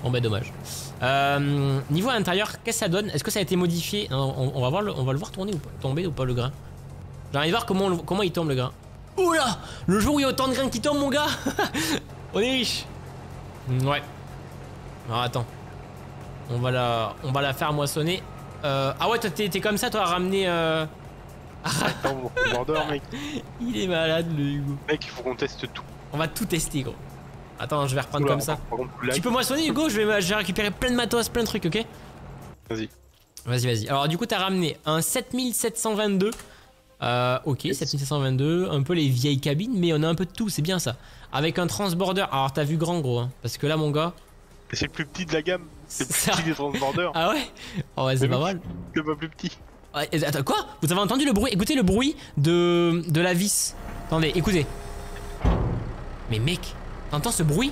Bon bah dommage. Euh, niveau à l'intérieur, qu'est-ce que ça donne? Est-ce que ça a été modifié? on, on, va voir le, on va le voir tourner ou pas, tomber ou pas le grain. J'ai envie de voir comment, comment il tombe le grain. Oula! Le jour où il y a autant de grains qui tombent mon gars. On est riche. Ouais. Alors attends. On va la, on va la faire moissonner. Euh, ah ouais, toi t'es comme ça, toi à ramener... Euh...
Attends, mon border mec.
Il est malade le Hugo.
Mec, il faut qu'on teste tout.
On va tout tester gros. Attends, je vais reprendre Oula, comme ça.
Contre,
tu peux moissonner Hugo, je vais, je vais récupérer plein de matos, plein de trucs, ok?
Vas-y.
Vas-y, vas-y. Alors du coup, t'as ramené un sept mille sept cent vingt-deux. Euh, ok, yes. sept mille sept cent vingt-deux. Un peu les vieilles cabines, mais on a un peu de tout, c'est bien ça. Avec un transborder. Alors t'as vu grand gros, hein, parce que là mon gars...
C'est le plus petit de la gamme. C'est le plus petit des transborders.
Ah ouais? Oh ouais, c'est pas mal.
C'est pas plus petit.
Ouais, attends, quoi? Vous avez entendu le bruit? Écoutez le bruit de, de la vis. Attendez, écoutez. Mais mec, t'entends ce bruit?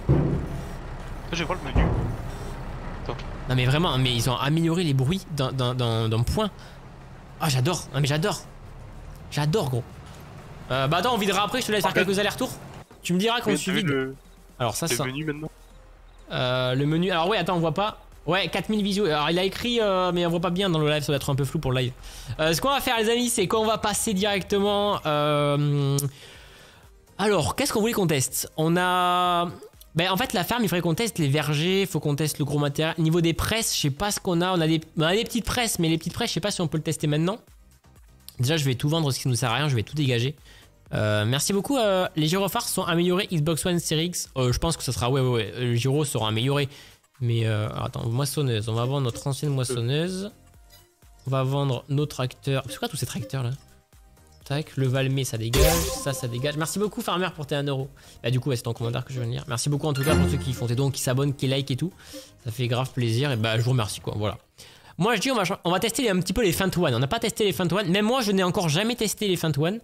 Je vais voir le menu. Attends.
Non mais vraiment, mais ils ont amélioré les bruits d'un point. Ah j'adore, non mais j'adore. J'adore gros. Euh, bah attends, on videra après, je te laisse faire quelques allers-retours. Tu me diras quand tu vides. Le... Alors ça, ça.
Le menu maintenant.
Euh, le menu, alors ouais, attends, on voit pas. Ouais, quatre mille visuels. Alors il a écrit, euh, mais on voit pas bien dans le live, ça doit être un peu flou pour le live. Euh, ce qu'on va faire les amis, c'est qu'on va passer directement... Euh... Alors, qu'est-ce qu'on voulait qu'on teste? On a... Ben en fait la ferme il faudrait qu'on teste les vergers, il faut qu'on teste le gros matériel. Niveau des presses, je sais pas ce qu'on a. On a, des... on a des petites presses, mais les petites presses, je sais pas si on peut le tester maintenant. Déjà je vais tout vendre ce qui nous sert à rien, je vais tout dégager. Euh, merci beaucoup. Euh, les gyrophares sont améliorés Xbox One Series X. Euh, je pense que ça sera... Ouais, ouais, ouais. Les gyros seront améliorés. Mais euh, attends, moissonneuse. On va vendre notre ancienne moissonneuse. On va vendre nos tracteurs. C'est quoi tous ces tracteurs là? Tac, le Valmet ça dégage, ça ça dégage. Merci beaucoup Farmer pour tes un euro. Bah du coup ouais, c'est en commentaire que je vais venir. Merci beaucoup en tout cas pour ceux qui font tes dons, qui s'abonnent, qui like et tout. Ça fait grave plaisir et bah je vous remercie quoi, voilà. Moi je dis on va, on va tester un petit peu les Feint One. On n'a pas testé les Feint One. Même moi je n'ai encore jamais testé les Feint One.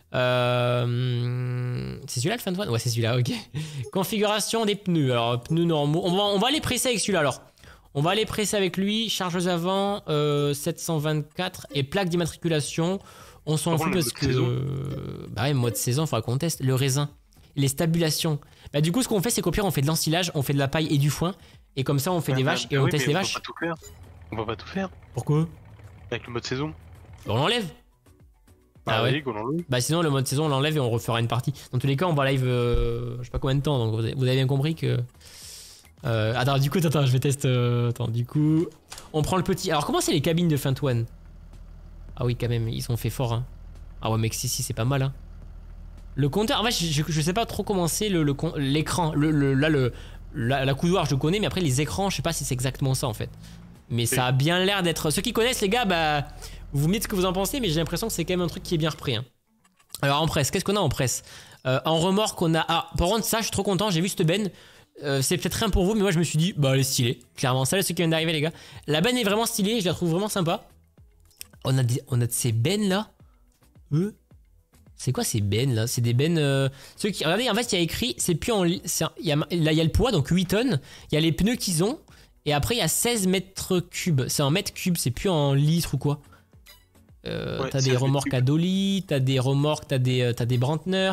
Euh... C'est celui-là le Feint One? Ouais c'est celui-là, ok. Configuration des pneus. Alors pneus normaux. On va, on va aller presser avec celui-là alors. On va aller presser avec lui. Chargeuse avant euh, sept cent vingt-quatre et plaque d'immatriculation. On s'en fout parce que... Euh, bah ouais, mode saison, il faudra qu'on teste. Le raisin, les stabulations. Bah du coup, ce qu'on fait, c'est qu'au pire, on fait de l'ensilage, on fait de la paille et du foin. Et comme ça, on fait ouais, des vaches et on oui, teste les vaches.
On va pas tout faire. On va pas tout faire.
Pourquoi?
Avec le mode saison.
Bah, on l'enlève.
Bah, ah ouais. Oui,
bah sinon, le mode saison, on l'enlève et on refera une partie. Dans tous les cas, on va live... Euh, je sais pas combien de temps, donc vous avez, vous avez bien compris que... Euh, attends, du coup, attends, je vais tester... Euh, attends, du coup... On prend le petit... Alors, comment c'est les cabines de Feint One? Ah oui, quand même, ils sont fait fort. Hein. Ah ouais, mec, si, si, c'est pas mal. Hein. Le compteur, en fait, je, je, je sais pas trop comment c'est l'écran. Le, le, le, là, le, la, la coudoir, je le connais, mais après, les écrans, je sais pas si c'est exactement ça, en fait. Mais oui. Ça a bien l'air d'être... Ceux qui connaissent, les gars, bah... Vous me dites ce que vous en pensez, mais j'ai l'impression que c'est quand même un truc qui est bien repris. Hein. Alors, en presse, qu'est-ce qu'on a en presse? euh, En remorque, on a... Ah, par contre, ça, je suis trop content, j'ai vu cette benne. Euh, c'est peut-être rien pour vous, mais moi, je me suis dit, bah, elle est stylée. Clairement, salut ceux qui viennent d'arriver, les gars. La benne est vraiment stylée, je la trouve vraiment sympa. On a, des, on a de ces bennes là. Euh c'est quoi ces bennes là? C'est des bennes. Euh, ceux qui, regardez, en fait, il y a écrit. C'est plus en. Il y a, là, il y a le poids, donc huit tonnes. Il y a les pneus qu'ils ont. Et après, il y a seize mètres cubes. C'est en mètres cubes, c'est plus en litres ou quoi. Euh, ouais, t'as des remorques à dolly, t'as des remorques, t'as des, t'as des Brantner,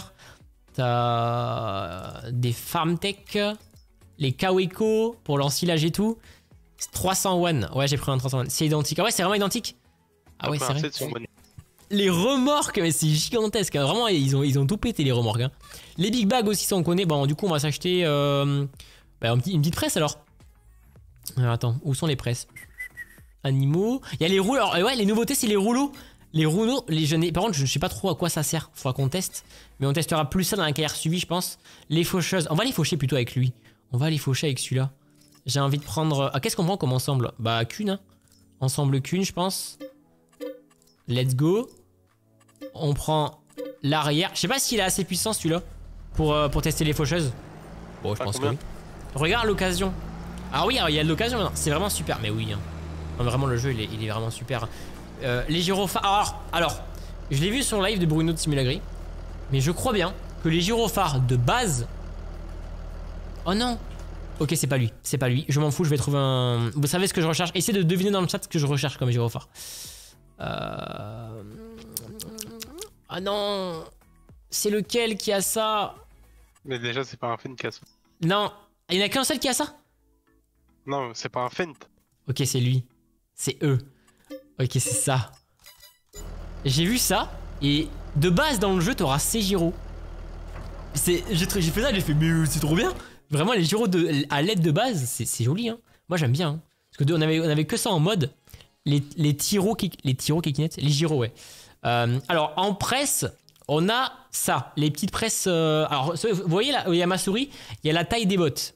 t'as des Farmtech, les Kaweco pour l'ensilage et tout. trois cents one. Ouais, j'ai pris un trois cents one. C'est identique. Ah ouais, c'est vraiment identique. Ah ouais, c'est vrai. Les remorques, mais c'est gigantesque. Hein. Vraiment, ils ont, ils ont tout pété les remorques. Hein. Les big bags aussi, ça on connaît. Bon, du coup, on va s'acheter euh, bah, une, petite, une petite presse alors. Alors. Attends, où sont les presses? Animaux. Il y a les rouleaux. Alors, ouais, les nouveautés, c'est les rouleaux. Les rouleaux, les jeunes. Par contre, je ne sais pas trop à quoi ça sert. Faudra qu'on teste. Mais on testera plus ça dans la carrière suivie, je pense. Les faucheuses. On va les faucher plutôt avec lui. On va les faucher avec celui-là. J'ai envie de prendre. Ah, qu'est-ce qu'on prend comme ensemble? Bah, qu'une. Hein. Ensemble qu'une, je pense. Let's go. On prend l'arrière. Je sais pas s'il est assez puissant celui-là pour, euh, pour tester les faucheuses. Bon, je ah, pense que oui. Regarde l'occasion. Ah oui, il y a de l'occasion. C'est vraiment super. Mais oui. Hein. Non, mais vraiment, le jeu, il est, il est vraiment super. Euh, les gyrophares. Alors, alors, je l'ai vu sur le live de Bruno de Simulagri. Mais je crois bien que les gyrophares de base. Oh non. Ok, c'est pas lui. C'est pas lui. Je m'en fous. Je vais trouver un. Vous savez ce que je recherche. Essayez de deviner dans le chat ce que je recherche comme gyrophare. Euh... Ah non. C'est lequel qui a ça?
Mais déjà c'est pas un fan qui a ça.
Non. Il y en a qu'un seul qui a ça?
Non, c'est pas un feint.
Ok, c'est lui. C'est eux. Ok, c'est ça. J'ai vu ça, et de base dans le jeu, t'auras ces gyros. J'ai fait ça, j'ai fait, mais c'est trop bien. Vraiment, les gyros de, à l'aide de base, c'est joli. Hein. Moi, j'aime bien. Hein. Parce que on avait, on avait que ça en mode. Les, les tyros, les tyros kikinettes, les gyros, ouais. Euh, alors, en presse, on a ça. Les petites presses. Euh, alors, vous voyez là, où il y a ma souris, il y a la taille des bottes.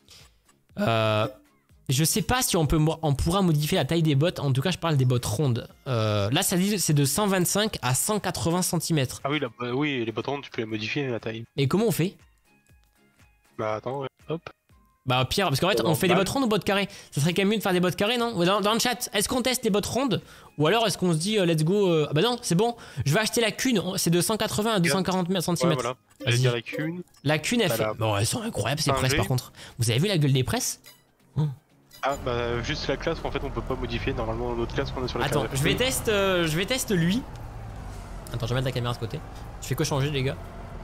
Euh, je sais pas si on, peut, on pourra modifier la taille des bottes. En tout cas, je parle des bottes rondes. Euh, là, ça dit c'est de cent vingt-cinq à cent quatre-vingts centimètres.
Ah oui, la, oui, les bottes rondes, tu peux les modifier, la taille.
Et comment on fait?
Bah attends, ouais. Hop.
Bah pire, parce qu'en fait, on fait des bottes rondes ou bottes carrées? Ça serait quand même mieux de faire des bottes carrées, non? dans, dans le chat, est-ce qu'on teste les bottes rondes? Ou alors est-ce qu'on se dit, uh, let's go euh... Ah bah non, c'est bon. Je vais acheter la cune, c'est de cent quatre-vingts à deux cent quarante centimètres.
Ouais, voilà. Dire la cune.
La cune, elle fait... La... Bon, elles sont incroyables, ces presses, par contre. Vous avez vu la gueule des presses? Oh.
Ah bah juste la classe qu'en fait on peut pas modifier normalement notre classe qu'on a sur la
Attends, je vais test, euh, je vais test lui. Attends, je vais mettre la caméra de ce côté. Je fais que changer les gars.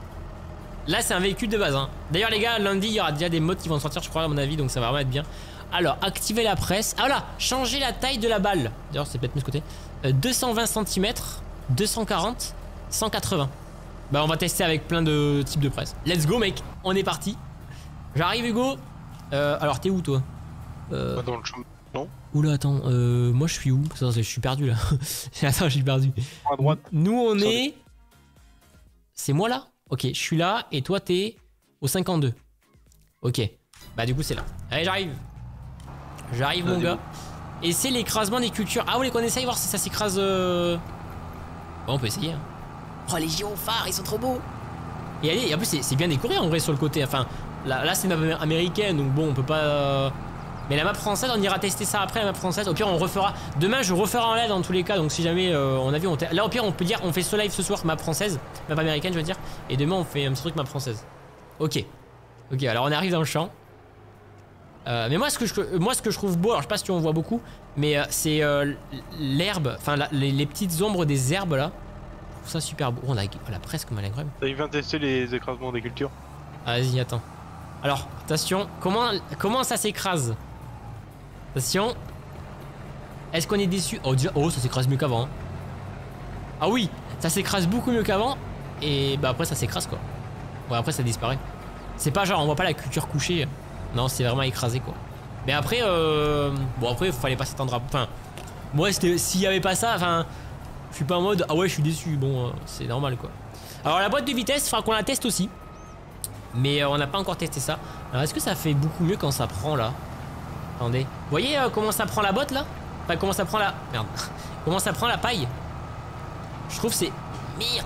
Là c'est un véhicule de base hein. D'ailleurs les gars, lundi il y aura déjà des modes qui vont sortir je crois à mon avis, donc ça va vraiment être bien. Alors activer la presse. Ah voilà, changer la taille de la balle. D'ailleurs c'est peut-être mieux de ce côté. euh, deux cent vingt centimètres, deux cent quarante, cent quatre-vingts. Bah on va tester avec plein de types de presse. Let's go mec, on est parti. J'arrive Hugo. euh, Alors t'es où toi? euh...
Dans le chemin. Non.
Oula attends, euh, moi je suis où? Je suis perdu là. Attends, je suis perdu.
À droite.
Nous on est... C'est moi là? Ok, je suis là et toi t'es au cinquante-deux. Ok, bah du coup c'est là. Allez j'arrive. J'arrive mon gars. Et c'est l'écrasement des cultures. Ah vous voulez qu'on essaye voir si ça s'écrase euh... Bon on peut essayer hein. Oh les gyrophares ils sont trop beaux. Et allez, et en plus c'est bien décoré en vrai sur le côté. Enfin là, là c'est une map américaine donc bon on peut pas euh... Mais la map française on ira tester ça après la map française. Au pire on refera. Demain je referai en live dans tous les cas. Donc si jamais euh, on a vu on là au pire on peut dire on fait ce live ce soir map française. Map américaine je veux dire. Et demain on fait un petit truc map française. Ok. Ok alors on arrive dans le champ. Euh, mais moi ce, que je, moi ce que je trouve beau, alors je sais pas si on voit beaucoup, mais euh, c'est euh, l'herbe, enfin les, les petites ombres des herbes là. Je trouve ça super beau. Oh, on a, on a presque mal incroyable.
Il vient tester les écrasements des cultures.
Vas-y attends. Alors attention, comment, comment ça s'écrase? Attention. Est-ce qu'on est déçu? Oh déjà, oh ça s'écrase mieux qu'avant. Hein. Ah oui, ça s'écrase beaucoup mieux qu'avant. Et bah après ça s'écrase quoi. Ouais après ça disparaît. C'est pas genre on voit pas la culture couchée. Non, c'est vraiment écrasé quoi. Mais après, euh... bon après, il fallait pas s'attendre à... Enfin, moi, s'il y avait pas ça, enfin, je suis pas en mode, ah ouais, je suis déçu. Bon, euh, c'est normal quoi. Alors la boîte de vitesse, il faudra qu'on la teste aussi. Mais euh, on n'a pas encore testé ça. Alors est-ce que ça fait beaucoup mieux quand ça prend là? Attendez. Vous voyez euh, comment ça prend la botte là? Enfin, comment ça prend la... Merde. Comment ça prend la paille? Je trouve c'est... Mire.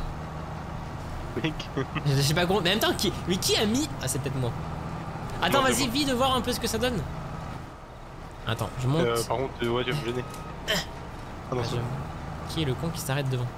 Je sais pas comment... Mais en même temps, qui... Mais qui a mis... Ah, c'est peut-être moi. Attends, vas-y, vite de voir un peu ce que ça donne. Attends, je monte.
Euh, par contre, euh, ouais, tu vas me gêner. Ah, non,
ah, qui est le con qui s'arrête devant?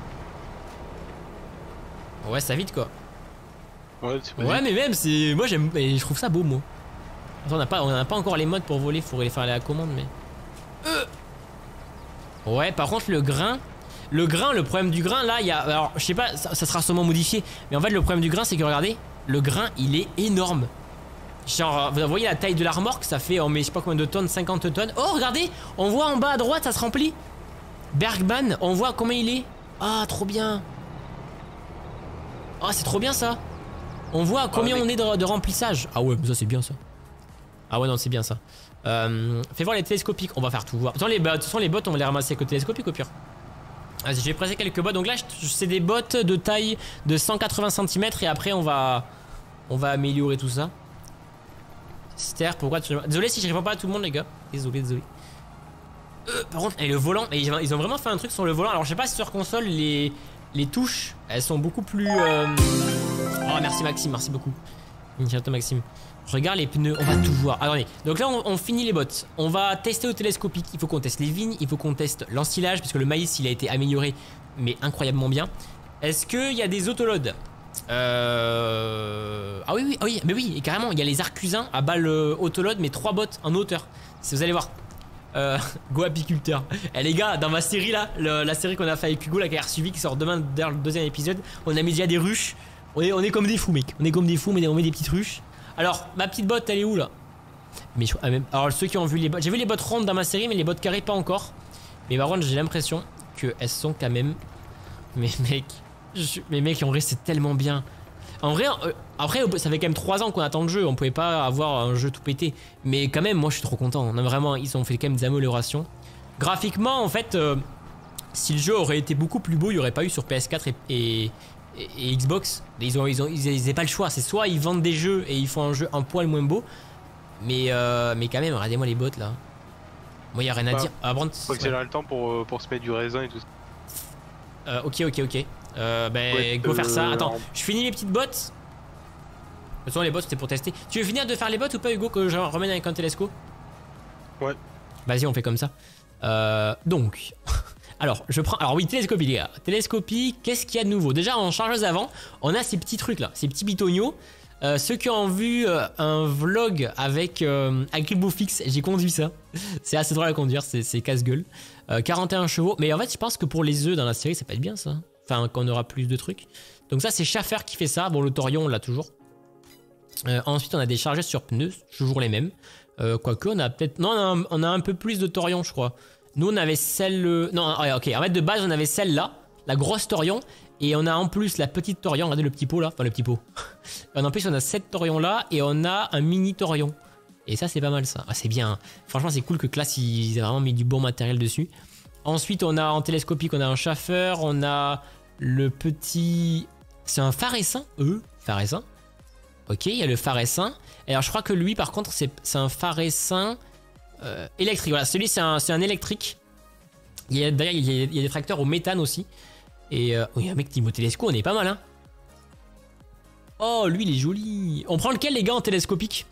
Ouais, ça vite quoi.
Ouais,
ouais mais même, c'est. Moi, j'aime. Je trouve ça beau, moi. Attends, on n'a pas... On pas encore les modes pour voler, faudrait les faire à la commande, mais. Euh ouais, par contre, le grain. Le grain, le problème du grain, là, il y a. Alors, je sais pas, ça, ça sera sûrement modifié. Mais en fait, le problème du grain, c'est que regardez, le grain, il est énorme. Genre, vous voyez la taille de la remorque, ça fait, on met je sais pas combien de tonnes, cinquante tonnes. Oh, regardez, on voit en bas à droite, ça se remplit. Bergman, on voit combien il est. Ah, trop bien. Ah, c'est trop bien ça. On voit combien ah, on est de, de remplissage. Ah ouais, mais ça c'est bien ça. Ah ouais, non, c'est bien ça. Euh, fais voir les télescopiques, on va faire tout voir. Attends, les, de toute façon, les bottes, on va les ramasser avec le télescopique au pire. Vas-y, je vais presser quelques bottes. Donc là, c'est des bottes de taille de cent quatre-vingts centimètres et après, on va, on va améliorer tout ça. Ster, pourquoi tu... Désolé si je réponds pas à tout le monde les gars. Désolé, désolé. Euh, par contre, et le volant, ils ont vraiment fait un truc sur le volant. Alors je sais pas si sur console les, les touches, elles sont beaucoup plus... Euh... Oh merci Maxime, merci beaucoup. Bientôt Maxime. Regarde les pneus, on va tout voir. Attendez, donc là on, on finit les bottes. On va tester au télescopique. Il faut qu'on teste les vignes, il faut qu'on teste l'ensilage parce que le maïs il a été amélioré mais incroyablement bien. Est-ce qu'il y a des autoloads? Euh... Ah oui, oui, ah oui, mais oui, et carrément, il y a les arcusins à balle euh, autoload, mais trois bottes en hauteur. Si vous allez voir. Euh, Go apiculteur. Eh les gars, dans ma série là, le, la série qu'on a fait avec Hugo, la carrière suivie qui sort demain dans le deuxième épisode, on a mis déjà des ruches. On est, on est comme des fous, mec. On est comme des fous, mais on met des petites ruches. Alors, ma petite botte, elle est où là? Mais je, alors ceux qui ont vu les bots, j'ai vu les bots rondes dans ma série, mais les bots carrés pas encore. Mais par contre j'ai l'impression qu'elles sont quand même, mais mec, je, mes mecs ont resté tellement bien. En vrai, euh, après ça fait quand même trois ans qu'on attend le jeu, on pouvait pas avoir un jeu tout pété. Mais quand même, moi je suis trop content. On a vraiment, ils ont fait quand même des améliorations. Graphiquement, en fait, euh, si le jeu aurait été beaucoup plus beau, il n'y aurait pas eu sur P S quatre et, et, et, et Xbox. Ils ont, ils ont, ils n'avaient pas le choix. C'est soit ils vendent des jeux et ils font un jeu un poil moins beau, mais euh, mais quand même, regardez-moi les bots là. Moi, il y a rien à bah, dire. Ah, Brand,
faut accélérer ouais. le temps pour pour se mettre du raisin et tout ça.
Euh, ok, ok, ok. Euh, ben, ouais, go euh, faire ça. Attends, alors... je finis les petites bots. De toute façon, les bots c'était pour tester. Tu veux finir de faire les bots ou pas, Hugo, que je remène avec un télescope?
Ouais.
Vas-y, on fait comme ça. Euh, donc, alors, je prends. Alors, oui, télescopie, les gars. Télescopie, qu'est-ce qu'il y a de nouveau? Déjà, en chargeuse avant, on a ces petits trucs là, ces petits bitonios. Euh, ceux qui ont vu euh, un vlog avec euh, Agribofix, j'ai conduit ça. C'est assez drôle à conduire, c'est casse-gueule. Euh, quarante et un chevaux. Mais en fait, je pense que pour les œufs dans la série, ça peut être bien ça. Enfin, qu'on aura plus de trucs. Donc, ça, c'est Schaffer qui fait ça. Bon, le Torion, on l'a toujours. Euh, ensuite, on a des chargeuses sur pneus, toujours les mêmes. Euh, Quoique, on a peut-être. Non, on a, un, on a un peu plus de Torion, je crois. Nous, on avait celle. Non, ok. En fait, de base, on avait celle-là, la grosse Torion. Et on a en plus la petite Torion. Regardez le petit pot là. Enfin, le petit pot. En plus, on a cette Torion là. Et on a un mini Torion. Et ça, c'est pas mal ça. Ah, c'est bien. Franchement, c'est cool que Class, ils aient vraiment mis du bon matériel dessus. Ensuite, on a en télescopique, on a un Schaffer. On a le petit. C'est un phare essaim. Euh, phare essaim. Ok, il y a le phare essaim. Et alors, je crois que lui, par contre, c'est un phare essaim euh, électrique. Voilà, celui, c'est un, un électrique. Il y a, d'ailleurs, il, il y a des tracteurs au méthane aussi. Et euh, oui, un mec Timo Télesco, on est pas mal, hein. Oh, lui, il est joli. On prend lequel, les gars, en télescopique?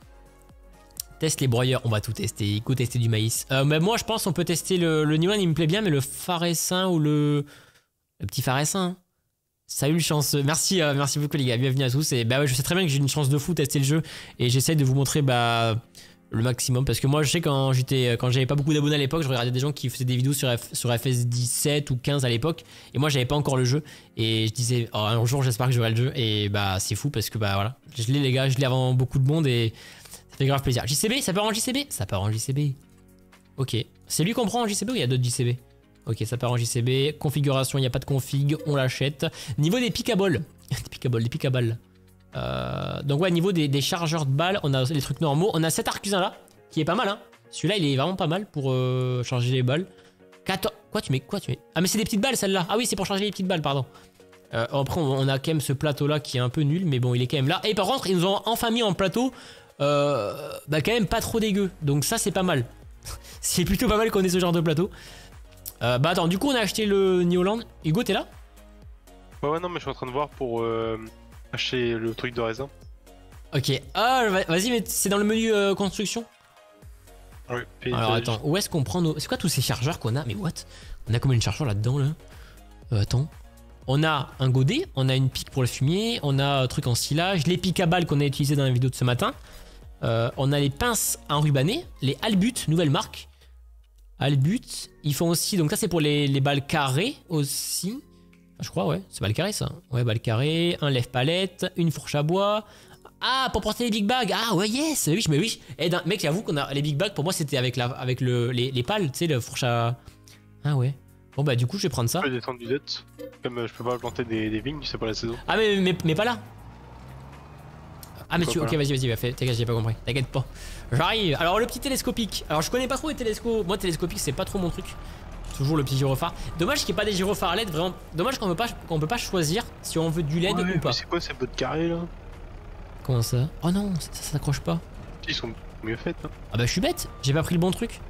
Teste les broyeurs, on va tout tester. Go tester du maïs. Euh, mais moi, je pense qu'on peut tester le, le New One, il me plaît bien, mais le phare essaim ou le, le petit phare essaim. Salut le chanceux. Merci, euh, merci beaucoup, les gars. Bienvenue à tous. Et bah ouais, je sais très bien que j'ai une chance de fou tester le jeu. Et j'essaie de vous montrer bah, le maximum. Parce que moi, je sais quand j'étais, quand j'avais pas beaucoup d'abonnés à l'époque, je regardais des gens qui faisaient des vidéos sur, F, sur F S dix-sept ou quinze à l'époque. Et moi, j'avais pas encore le jeu. Et je disais, oh, un jour, j'espère que j'aurai le jeu. Et bah, c'est fou parce que bah voilà. Je l'ai, les gars, je l'ai avant beaucoup de monde et ça fait grave plaisir. J C B, ça part en J C B? Ça part en J C B. Ok. C'est lui qu'on prend en J C B ou il y a d'autres J C B? Ok, ça part en J C B. Configuration, il n'y a pas de config, on l'achète. Niveau des picaballes. des picaballes, des picaballes. Euh, donc ouais, niveau des, des chargeurs de balles, on a les trucs normaux. On a cet arcusin là, qui est pas mal, hein. Celui-là, il est vraiment pas mal pour euh, charger les balles. quatorze... Quoi, tu mets quoi tu mets Ah, mais c'est des petites balles, celle-là. Ah oui, c'est pour charger les petites balles, pardon. Euh, après, on, on a quand même ce plateau-là qui est un peu nul, mais bon, il est quand même là. Et par contre, ils nous ont enfin mis en plateau, euh, bah quand même pas trop dégueu. Donc ça, c'est pas mal. C'est plutôt pas mal qu'on ait ce genre de plateau. Euh, bah attends, du coup on a acheté le New Holland. Hugo, t'es là?
Ouais ouais non mais je suis en train de voir pour euh, acheter le truc de raisin.
Ok, ah vas-y, mais c'est dans le menu euh, construction.
Ouais.
Alors attends, où est-ce qu'on prend nos... C'est quoi tous ces chargeurs qu'on a? Mais what? On a combien de chargeurs là-dedans là, euh, Attends. On a un godet, on a une pique pour le fumier, on a un truc en silage, les piques à balles qu'on a utilisé dans la vidéo de ce matin. Euh, on a les pinces enrubannées, les Albut, nouvelle marque. Albut, ils font aussi, donc ça c'est pour les, les balles carrées aussi. Je crois, ouais, c'est balles carrées ça. Ouais, balles carrées, un lève-palette, une fourche à bois. Ah, pour porter les big bags. Ah ouais, yes, oui, mais oui. Et mec, j'avoue qu'on a les big bags, pour moi c'était avec, la, avec le, les, les pales, tu sais, le fourche à. Ah ouais. Bon bah du coup je vais prendre ça.
Je peux descendre du dette. Comme euh, je peux pas planter des, des vignes, c'est pas la saison.
Ah mais, mais, mais pas là. Ah mais tu... Ok, vas-y, vas-y, vas-y, t'inquiète, j'ai pas compris, t'inquiète pas. J'arrive. Alors le petit télescopique. Alors je connais pas trop les télescopes. Moi télescopique c'est pas trop mon truc. Toujours le petit gyrophare. Dommage qu'il n'y ait pas des gyrophares L E D, vraiment. Dommage qu'on peut pas, qu'on peut pas choisir si on veut du L E D
ouais,
ou pas.
C'est quoi ces bottes carrées là?
Comment ça? Oh non, ça, ça s'accroche pas.
Ils sont mieux faits. Hein.
Ah bah je suis bête, j'ai pas pris le bon truc.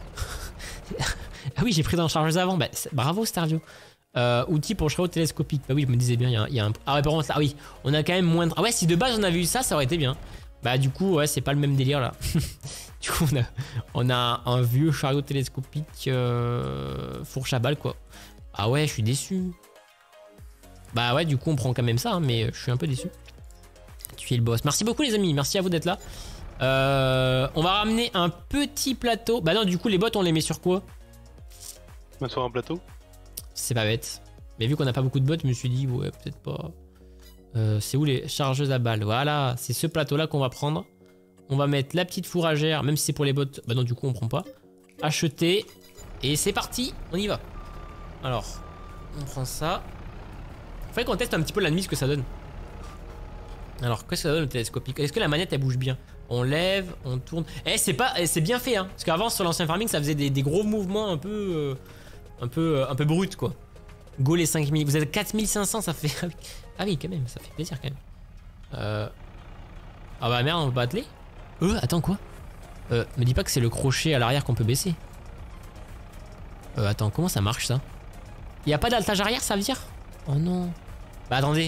Ah oui, j'ai pris dans le chargeuse avant. Bah, bravo Starvio. Euh, outils pour cheval télescopique. Bah oui, je me disais bien, il y a, il y a un... Ah ouais, par contre, ah oui, on a quand même moins de... Ah ouais, si de base on avait eu ça, ça aurait été bien. Bah du coup, ouais, c'est pas le même délire là. Du coup, on a, on a un vieux chariot télescopique euh, fourche à balle quoi. Ah ouais, je suis déçu. Bah ouais, du coup, on prend quand même ça, hein, mais je suis un peu déçu. Tu es le boss. Merci beaucoup les amis, merci à vous d'être là. Euh, on va ramener un petit plateau. Bah non, du coup, les bottes, on les met sur quoi?
Sur un plateau.
C'est pas bête. Mais vu qu'on n'a pas beaucoup de bottes, je me suis dit, ouais, peut-être pas. Euh, c'est où les chargeuses à balles? Voilà, c'est ce plateau-là qu'on va prendre. On va mettre la petite fourragère, même si c'est pour les bottes. Bah non, du coup, on prend pas. Acheter. Et c'est parti, on y va. Alors, on prend ça. Faudrait qu'on teste un petit peu la nuit ce que ça donne. Alors, qu'est-ce que ça donne le télescopique? Est-ce que la manette elle bouge bien? On lève, on tourne. Eh, c'est pas, eh, c'est bien fait, hein. Parce qu'avant sur l'ancien farming, ça faisait des, des gros mouvements un peu, euh, un peu, euh, un peu brut quoi. Go les cinq mille. Vous êtes quatre mille cinq cents, ça fait. Ah oui, quand même, ça fait plaisir quand même. Euh... Ah bah merde, on peut pas atteler. Euh, attends quoi? Euh, me dis pas que c'est le crochet à l'arrière qu'on peut baisser. Euh, attends, comment ça marche ça? Y a pas d'altage arrière, ça veut dire? Oh non. Bah attendez.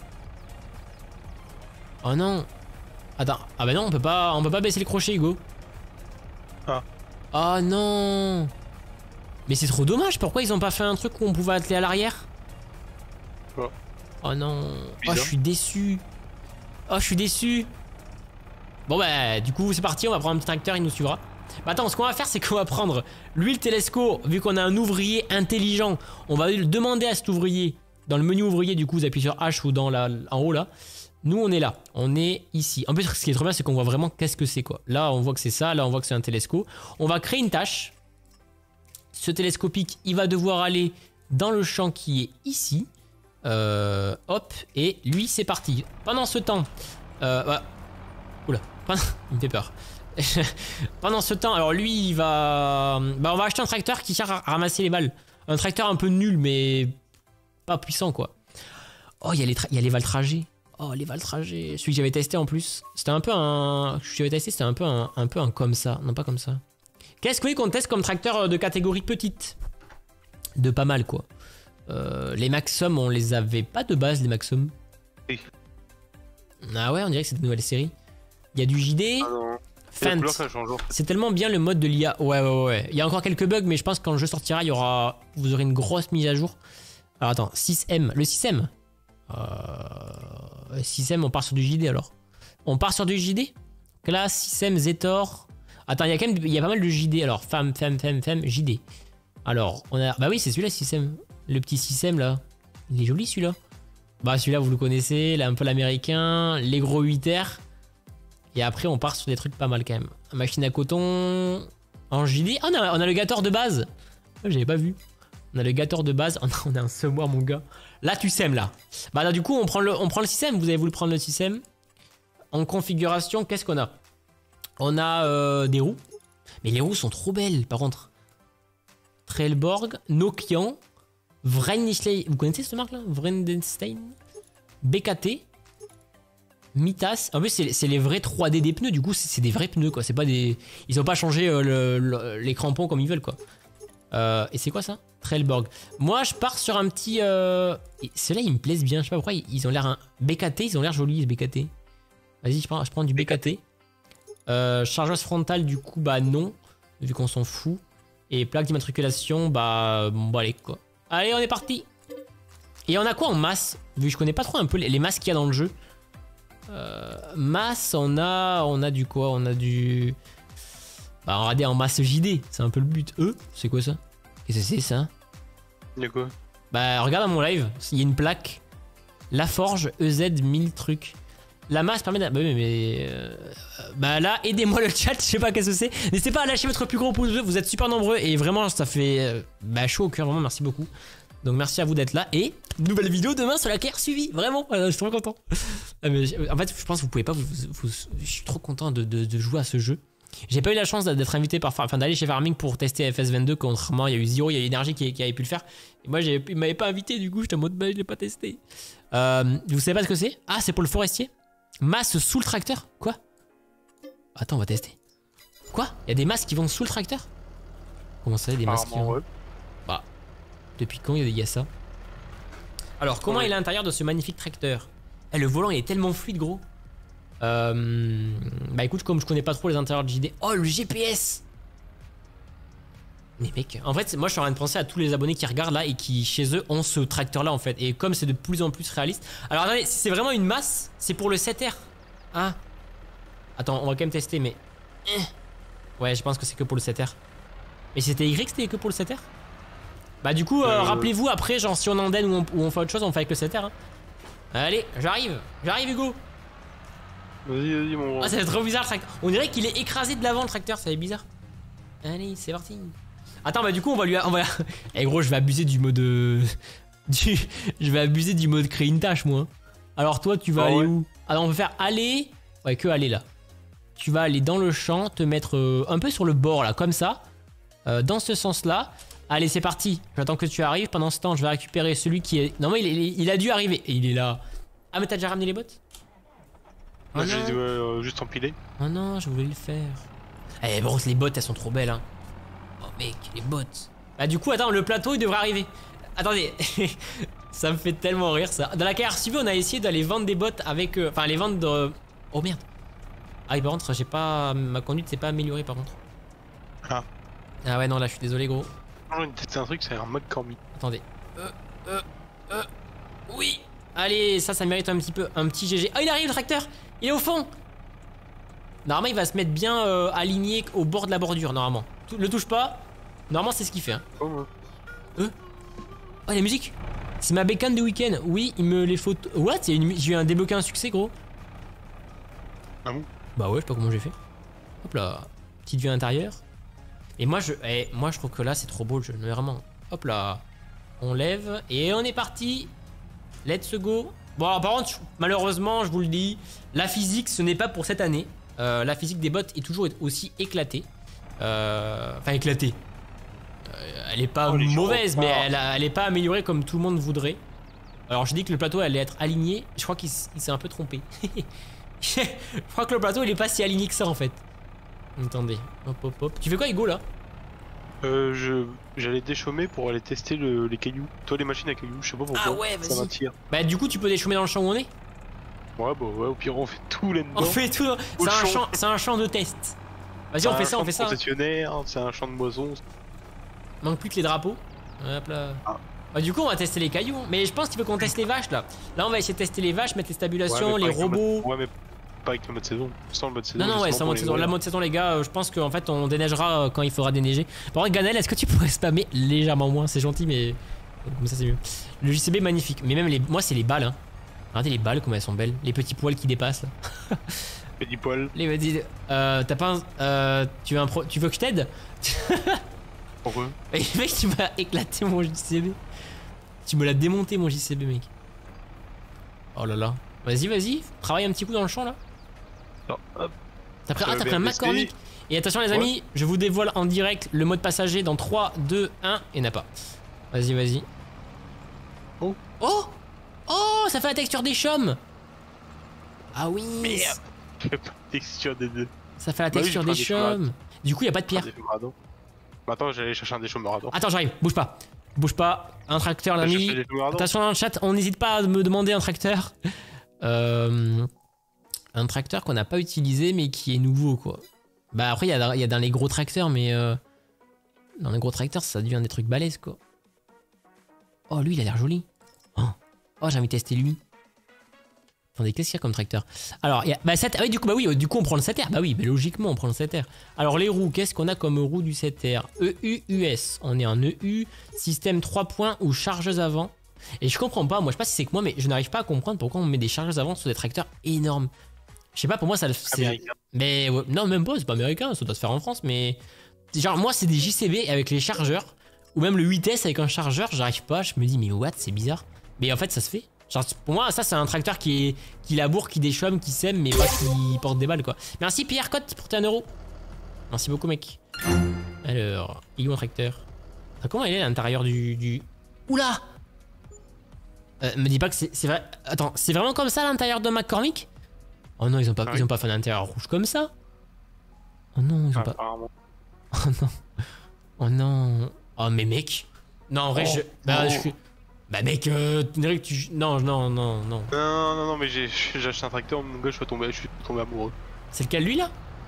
Oh non. Attends. Ah bah non, on peut pas, on peut pas baisser le crochet, Hugo.
Ah.
Oh non. Mais c'est trop dommage. Pourquoi ils ont pas fait un truc où on pouvait atteler à l'arrière?
Oh.
Oh non.
Bizarre.
Oh, je suis déçu. Oh, je suis déçu. Bon bah, du coup, c'est parti. On va prendre un petit tracteur, il nous suivra. Bah attends, ce qu'on va faire, c'est qu'on va prendre lui le télescope. Vu qu'on a un ouvrier intelligent, on va lui demander à cet ouvrier. Dans le menu ouvrier, du coup, vous appuyez sur H ou dans la, en haut là. Nous, on est là. On est ici. En plus, ce qui est trop bien, c'est qu'on voit vraiment qu'est-ce que c'est quoi. Là, on voit que c'est ça. Là, on voit que c'est un télescope. On va créer une tâche. Ce télescopique, il va devoir aller dans le champ qui est ici. Euh, hop. Et lui, c'est parti. Pendant ce temps... Euh, bah, oula. Il me fait peur. Pendant ce temps, alors lui, il va... Bah, on va acheter un tracteur qui sert à ramasser les balles. Un tracteur un peu nul, mais pas puissant, quoi. Oh, il y a les, il y a les valtragés. Oh, les valtragés. Celui que j'avais testé en plus. C'était un peu un... Celui que j'avais testé, c'était un peu un, un peu un comme ça. Non, pas comme ça. Qu'est-ce que vous voulez qu'on teste comme tracteur de catégorie petite? De pas mal, quoi. Euh, les Maxum, on les avait pas de base, les Maxum.
Oui.
Ah ouais, on dirait que c'est une nouvelle série. Il y a du J D.
Ah non.
Fent. C'est tellement bien le mode de l'I A. Ouais, ouais, ouais. Il y a encore quelques bugs, mais je pense que quand le jeu sortira, il y aura... vous aurez une grosse mise à jour. Alors attends, six M. Le six M euh... six M, on part sur du J D alors. On part sur du J D. Classe, six M, Zetor. Attends, il y a quand même... il y a pas mal de J D. Alors, femme, femme, femme, femme, J D. Alors, on a... Bah oui, c'est celui-là, six M. Le petit six M, là. Il est joli, celui-là. Bah, celui-là, vous le connaissez. Là, un peu l'américain. Les gros huit R. Et après, on part sur des trucs pas mal, quand même. Machine à coton... En J D. Ah, on a, on a le gâteur de base. J'avais pas vu. On a le gâteur de base. On a un semoir, mon gars. Là, tu sèmes, là. Bah, là, du coup, on prend le, on prend le six M. Vous avez voulu prendre le six M. En configuration, qu'est-ce qu'on a? On a euh, des roues. Mais les roues sont trop belles, par contre. Trailborg, Nokian, Vrenstein. Vous connaissez cette marque-là? Vrenstein. B K T. Mitas. En plus, c'est les vrais trois D des pneus. Du coup, c'est des vrais pneus, quoi. C'est pas des... Ils ont pas changé euh, le, le, les crampons comme ils veulent, quoi. Euh, et c'est quoi ça? Trailborg. Moi, je pars sur un petit... Euh... Ceux-là, ils me plaisent bien. Je sais pas pourquoi. Ils ont l'air... Un... B K T, ils ont l'air jolis, ce B K T. Vas-y, je prends, je prends du B K T. Euh, chargeuse frontale, du coup, bah non. Vu qu'on s'en fout. Et plaque d'immatriculation, bah... Bon, bah allez, quoi. Allez, on est parti. Et on a quoi en masse? Vu que je connais pas trop un peu les, les masses qu'il y a dans le jeu. Euh, masse, on a... On a du quoi? On a du... Bah, regardez, en masse J D. C'est un peu le but. E, c'est quoi ça? Qu'est-ce que c'est, ça?
De quoi?
Bah, regarde dans mon live. Il y a une plaque. La Forge, E Z, mille trucs. La masse permet de... Bah oui, mais... Euh... Bah là, aidez-moi le chat, je sais pas qu'est-ce que c'est. N'hésitez pas à lâcher votre plus gros pouce bleu, vous êtes super nombreux et vraiment, ça fait euh, bah, chaud au cœur, vraiment, merci beaucoup. Donc merci à vous d'être là et nouvelle vidéo demain sur la K R suivi, vraiment, euh, je suis trop content. Euh, mais, en fait, je pense que vous pouvez pas, vous, vous, vous, je suis trop content de, de, de jouer à ce jeu. J'ai pas eu la chance d'être invité par, enfin d'aller chez Farming pour tester F S vingt-deux, contrairement, il y a eu Zero, il y a eu Énergie qui, qui avait pu le faire. Et moi, il m'avait pas invité, du coup, j'étais en mode, bah, je l'ai pas testé. Euh, vous savez pas ce que c'est? Ah, c'est pour le forestier? Masse sous le tracteur? Quoi? Attends, on va tester. Quoi? Il y a des masses qui vont sous le tracteur? Comment ça, des masses qui vont...
Ouais.
Bah, depuis quand il y a ça? Alors, comment
ouais.
est l'intérieur de ce magnifique tracteur? Eh, le volant, il est tellement fluide, gros. Euh... Bah écoute, comme je connais pas trop les intérieurs de J D... Oh, le G P S! Mais mec, en fait, moi je suis en train de penser à tous les abonnés qui regardent là et qui, chez eux, ont ce tracteur-là, en fait. Et comme c'est de plus en plus réaliste... Alors, attendez, si c'est vraiment une masse, c'est pour le sept R. Ah. Attends, on va quand même tester, mais... Ouais, je pense que c'est que pour le sept R. Mais c'était Y que c'était que pour le sept R? Bah du coup, euh, euh... rappelez-vous, après, genre, si on endenne ou on, ou on fait autre chose, on fait avec le sept R. Hein. Allez, j'arrive. J'arrive, Hugo.
Vas-y, vas-y, mon.
Ah, ça va être trop bizarre le tracteur. On dirait qu'il est écrasé de l'avant le tracteur, ça va être bizarre. Allez, c'est parti. Attends, bah du coup, on va lui. On va... Eh gros, je vais abuser du mode. Du... Je vais abuser du mode créer une tâche, moi. Alors, toi, tu vas
oh,
aller
ouais.
où? Alors, on va faire aller. Ouais, que aller là. Tu vas aller dans le champ, te mettre euh, un peu sur le bord là, comme ça. Euh, dans ce sens-là. Allez, c'est parti. J'attends que tu arrives. Pendant ce temps, je vais récupérer celui qui est. Non, mais il, il, il a dû arriver. Et il est là. Ah, mais t'as déjà ramené les bottes?
Moi,
Oh
j'ai
non.
dit, ouais, euh, juste empiler.
Oh non, je voulais le faire. Eh, brosse, les bottes, elles sont trop belles, hein. Oh, mec, les bottes. Bah, du coup, attends, le plateau, il devrait arriver. Attendez. Ça me fait tellement rire, ça. Dans la carrière suivie, on a essayé d'aller vendre des bottes avec. Euh... Enfin, les vendre de. Oh merde. Ah, et par contre, j'ai pas. Ma conduite s'est pas améliorée, par contre.
Ah.
Ah, ouais, non, là, je suis désolé, gros.
C'est un truc, c'est un mode Cormi.
Attendez. Euh, euh, euh. Oui. Allez, ça, ça mérite un petit peu. Un petit G G. Oh, il arrive, le tracteur. Il est au fond. Normalement, il va se mettre bien euh, aligné au bord de la bordure, normalement. Tout, le touche pas. Normalement, c'est ce qu'il fait. Hein.
Oh, ouais.
Euh Oh, la musique. C'est ma bécane de week-end. Oui, il me les faut. What? J'ai eu un débloqué un succès, gros.
Ah bon?
Bah ouais, je sais pas comment j'ai fait. Hop là. Petite vue intérieure. Et moi, je, eh, moi, je trouve que là, c'est trop beau le jeu. Mais vraiment. Hop là. On lève et on est parti. Let's go. Bon, alors, par contre, malheureusement, je vous le dis, la physique, ce n'est pas pour cette année. Euh, la physique des bots est toujours aussi éclatée. Euh, enfin, éclatée. Euh, elle est pas
Oh, les
mauvaise,
gens,
mais
oh.
elle, a- elle est pas améliorée comme tout le monde voudrait. Alors, j'ai dit que le plateau allait être aligné. Je crois qu'il s- il s'est un peu trompé. Je crois que le plateau, il est pas si aligné que ça, en fait. Attendez. Hop, hop, hop. Tu fais quoi, Hugo, là?
Euh, je. J'allais déchaumer pour aller tester le... les cailloux. Toi, les machines à cailloux, je sais pas pourquoi.
Ah ouais,
Ça
vas-y.
m'attire.
Bah, du coup, tu peux déchoumer dans le champ où on est?
Ouais, bah ouais, au pire, on fait tout là-dedans.
On fait tout.
Au
C'est un
champ.
champ, c'est un champ de test. Vas-y, on fait ça, on fait ça.
C'est un champ de concessionnaire, c'est un champ de moisson.
Manque plus que les drapeaux. Hop là.
Ah.
Bah, du coup, on va tester les cailloux. Mais je pense qu'il faut qu'on teste les vaches là. Là, on va essayer de tester les vaches, mettre les stabulations,
Ouais, mais
les
pas avec le
robots.
mode- Ouais, mais pas avec le mode saison. Sans le mode saison.
Non, non, ouais,
justement,
c'est en
pour
mode
les
saison. La
nourrir.
mode saison, les gars, euh, je pense qu'en fait, on déneigera euh, quand il faudra déneiger. Par contre, Ganel, est-ce que tu pourrais spammer légèrement moins? C'est gentil, mais. Comme ça, c'est mieux. Le J C B, magnifique. Mais même les. Moi, c'est les balles. Hein. Regardez les balles, comme elles sont belles. Les petits poils qui dépassent là.
Petit poil.
Les petits. Euh, t'as pas un. Euh, tu veux un pro... Tu veux que je t'aide?
Pourquoi?
Mais mec, tu m'as éclaté mon J C B. Tu me l'as démonté mon J C B, mec. Oh là là. Vas-y, vas-y. Travaille un petit coup dans le champ là.
Non, hop.
T'as pris,
Ça
ah,
va
t'as pris
bien
un
tester.
McCormick. Et attention, les amis, je vous dévoile en direct le mode passager dans trois, deux, un. Et n'a pas. Vas-y, vas-y.
Oh.
Oh. Oh, ça fait la texture des chaumes. Ah oui.
Merde. J'ai pas de texture des deux.
Ça fait la
Bah oui,
texture
je
des
prends des
chaumes. Du coup, y a pas de pierre.
Un défibrillateur. Bah attends, j'allais chercher un déchaumerador.
Attends, j'arrive. Bouge pas. Bouge pas. Un tracteur,
T'as
l'ami.
cherché des défibrillator?
Attention dans le chat, on n'hésite pas à me demander un tracteur. Euh, un tracteur qu'on n'a pas utilisé mais qui est nouveau quoi. Bah après il y, y a dans les gros tracteurs mais euh, dans les gros tracteurs ça devient des trucs balèzes quoi. Oh lui il a l'air joli. Oh, oh j'ai envie de tester lui. Attendez qu'est-ce qu'il y a comme tracteur? Alors il y a bah sept R. Ah oui du coup bah oui du coup on prend le sept R. Bah oui bah logiquement on prend le sept R. Alors les roues qu'est-ce qu'on a comme roues du sept R? E U U S. On est en E U. Système trois points ou chargeuse avant. Et je comprends pas, moi je sais pas si c'est que moi, mais je n'arrive pas à comprendre pourquoi on met des chargeuses avant sur des tracteurs énormes. Je sais pas, pour moi ça c'est.
Américain.
Mais ouais, non, même pas, c'est pas américain, ça doit se faire en France, mais. Genre, moi c'est des J C B avec les chargeurs, ou même le huit S avec un chargeur, j'arrive pas, je me dis, mais what, c'est bizarre. Mais en fait, ça se fait. Genre, pour moi, ça c'est un tracteur qui, est, qui laboure, qui déchaume, qui sème, mais pas qui porte des balles quoi. Merci Pierre Cotte pour tes un euro. Merci beaucoup, mec. Alors, il est où mon tracteur? Ah, comment il est à l'intérieur du, du. Oula! Euh, me dis pas que c'est vrai. Attends, c'est vraiment comme ça à l'intérieur de McCormick? Oh non, ils ont pas,
Ah
ils
oui.
ont pas fait un intérieur rouge comme ça. Oh non, ils ont
Ah,
pas.
apparemment.
Oh non. Oh non. Oh mais mec. Non, en vrai,
Oh.
je. Bah,
Oh.
je suis. Bah mec, euh, tu dirais que tu. Non, non, non, non.
Non, non, non, mais j'ai j'ai acheté un tracteur, mon gars, je suis tombé, je suis tombé amoureux.
C'est lequel lui là?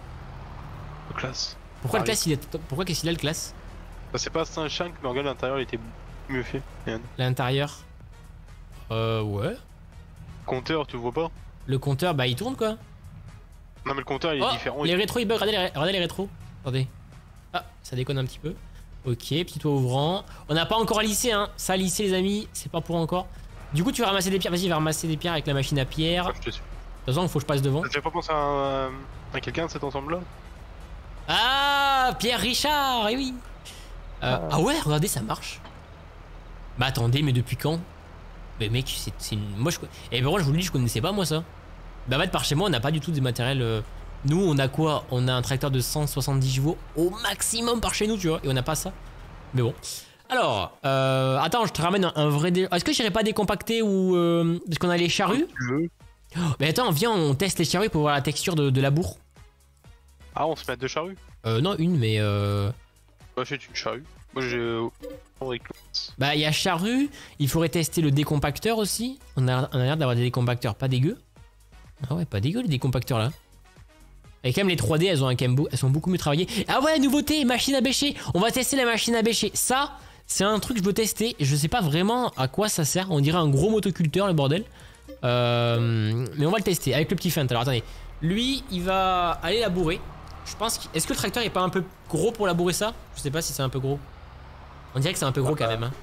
Classe.
Pourquoi le
Pareil.
classe il est. Pourquoi qu'est-ce qu'il a le classe?
Bah, c'est pas un shank, mais regarde l'intérieur, il était mieux fait. Regarde.
L'intérieur. Euh, ouais.
Compteur, tu le vois pas?
Le compteur, bah il tourne quoi.
Non, mais le compteur, il est
Oh,
différent.
les
il-
rétros ils bug, regardez les, regardez les rétros. Attendez. Ah, ça déconne un petit peu. Ok, petit toit ouvrant. On n'a pas encore lissé, hein. Ça, lissé, les amis, c'est pas pour encore. Du coup, tu vas ramasser des pierres. Vas-y, va ramasser des pierres avec la machine à pierre.
Ouais, je te suis.
toute façon, il faut que je passe devant.
Tu pas pensé à, un... à quelqu'un de cet ensemble-là?
Ah, Pierre Richard, eh oui. Euh, ah. ah ouais, regardez, ça marche. Bah attendez, mais depuis quand? Mais mec, c'est une... Moi, je... Et ben, je vous le dis, je connaissais pas, moi, ça. Bah en fait, par chez moi, on n'a pas du tout des matériels... Euh... Nous, on a quoi? On a un tracteur de cent soixante-dix chevaux au maximum par chez nous, tu vois. Et on n'a pas ça. Mais bon. Alors, euh... attends, je te ramène un, un vrai... Dé... Est-ce que j'irais pas décompacter ou... Euh... Parce qu'on a les charrues?
Tu veux.
Oh, mais attends, viens, on teste les charrues pour voir la texture de, de labour.
Ah, on se met deux charrues?
Euh, non, une, mais... Euh...
Moi, j'ai une charrue. Moi, j'ai...
Bah, il y a charrue. Il faudrait tester le décompacteur aussi. On a, on a l'air d'avoir des décompacteurs pas dégueux. Ah ouais, pas dégueu les décompacteurs là. Et quand même les trois D, elles, ont un beau, elles sont beaucoup mieux travaillées. Ah ouais, nouveauté, machine à bêcher. On va tester la machine à bêcher. Ça, c'est un truc que je veux tester. Je sais pas vraiment à quoi ça sert. On dirait un gros motoculteur, le bordel. Euh, mais on va le tester avec le petit feint. Alors attendez. Lui, il va aller labourer. Je pense qu'... Est-ce que le tracteur est pas un peu gros pour labourer ça? Je sais pas si c'est un peu gros. On dirait que c'est un peu gros quand même. Hein.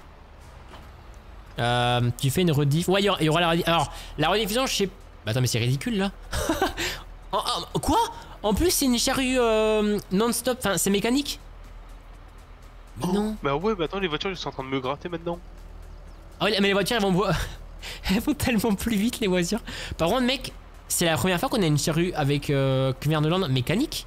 Euh, tu fais une rediff. Ouais, il y, y aura la rediff. Alors, la rediffusion, je sais... Bah attends, mais c'est ridicule là. en, en, quoi? En plus, c'est une charrue euh, non-stop. Enfin, c'est mécanique. Mais oh, non.
Bah ouais, bah attends, les voitures, elles sont en train de me gratter maintenant.
Ah ouais, mais les voitures, elles vont... elles vont tellement plus vite, les voitures. Par contre, mec, c'est la première fois qu'on a une charrue avec euh, Cumberland mécanique.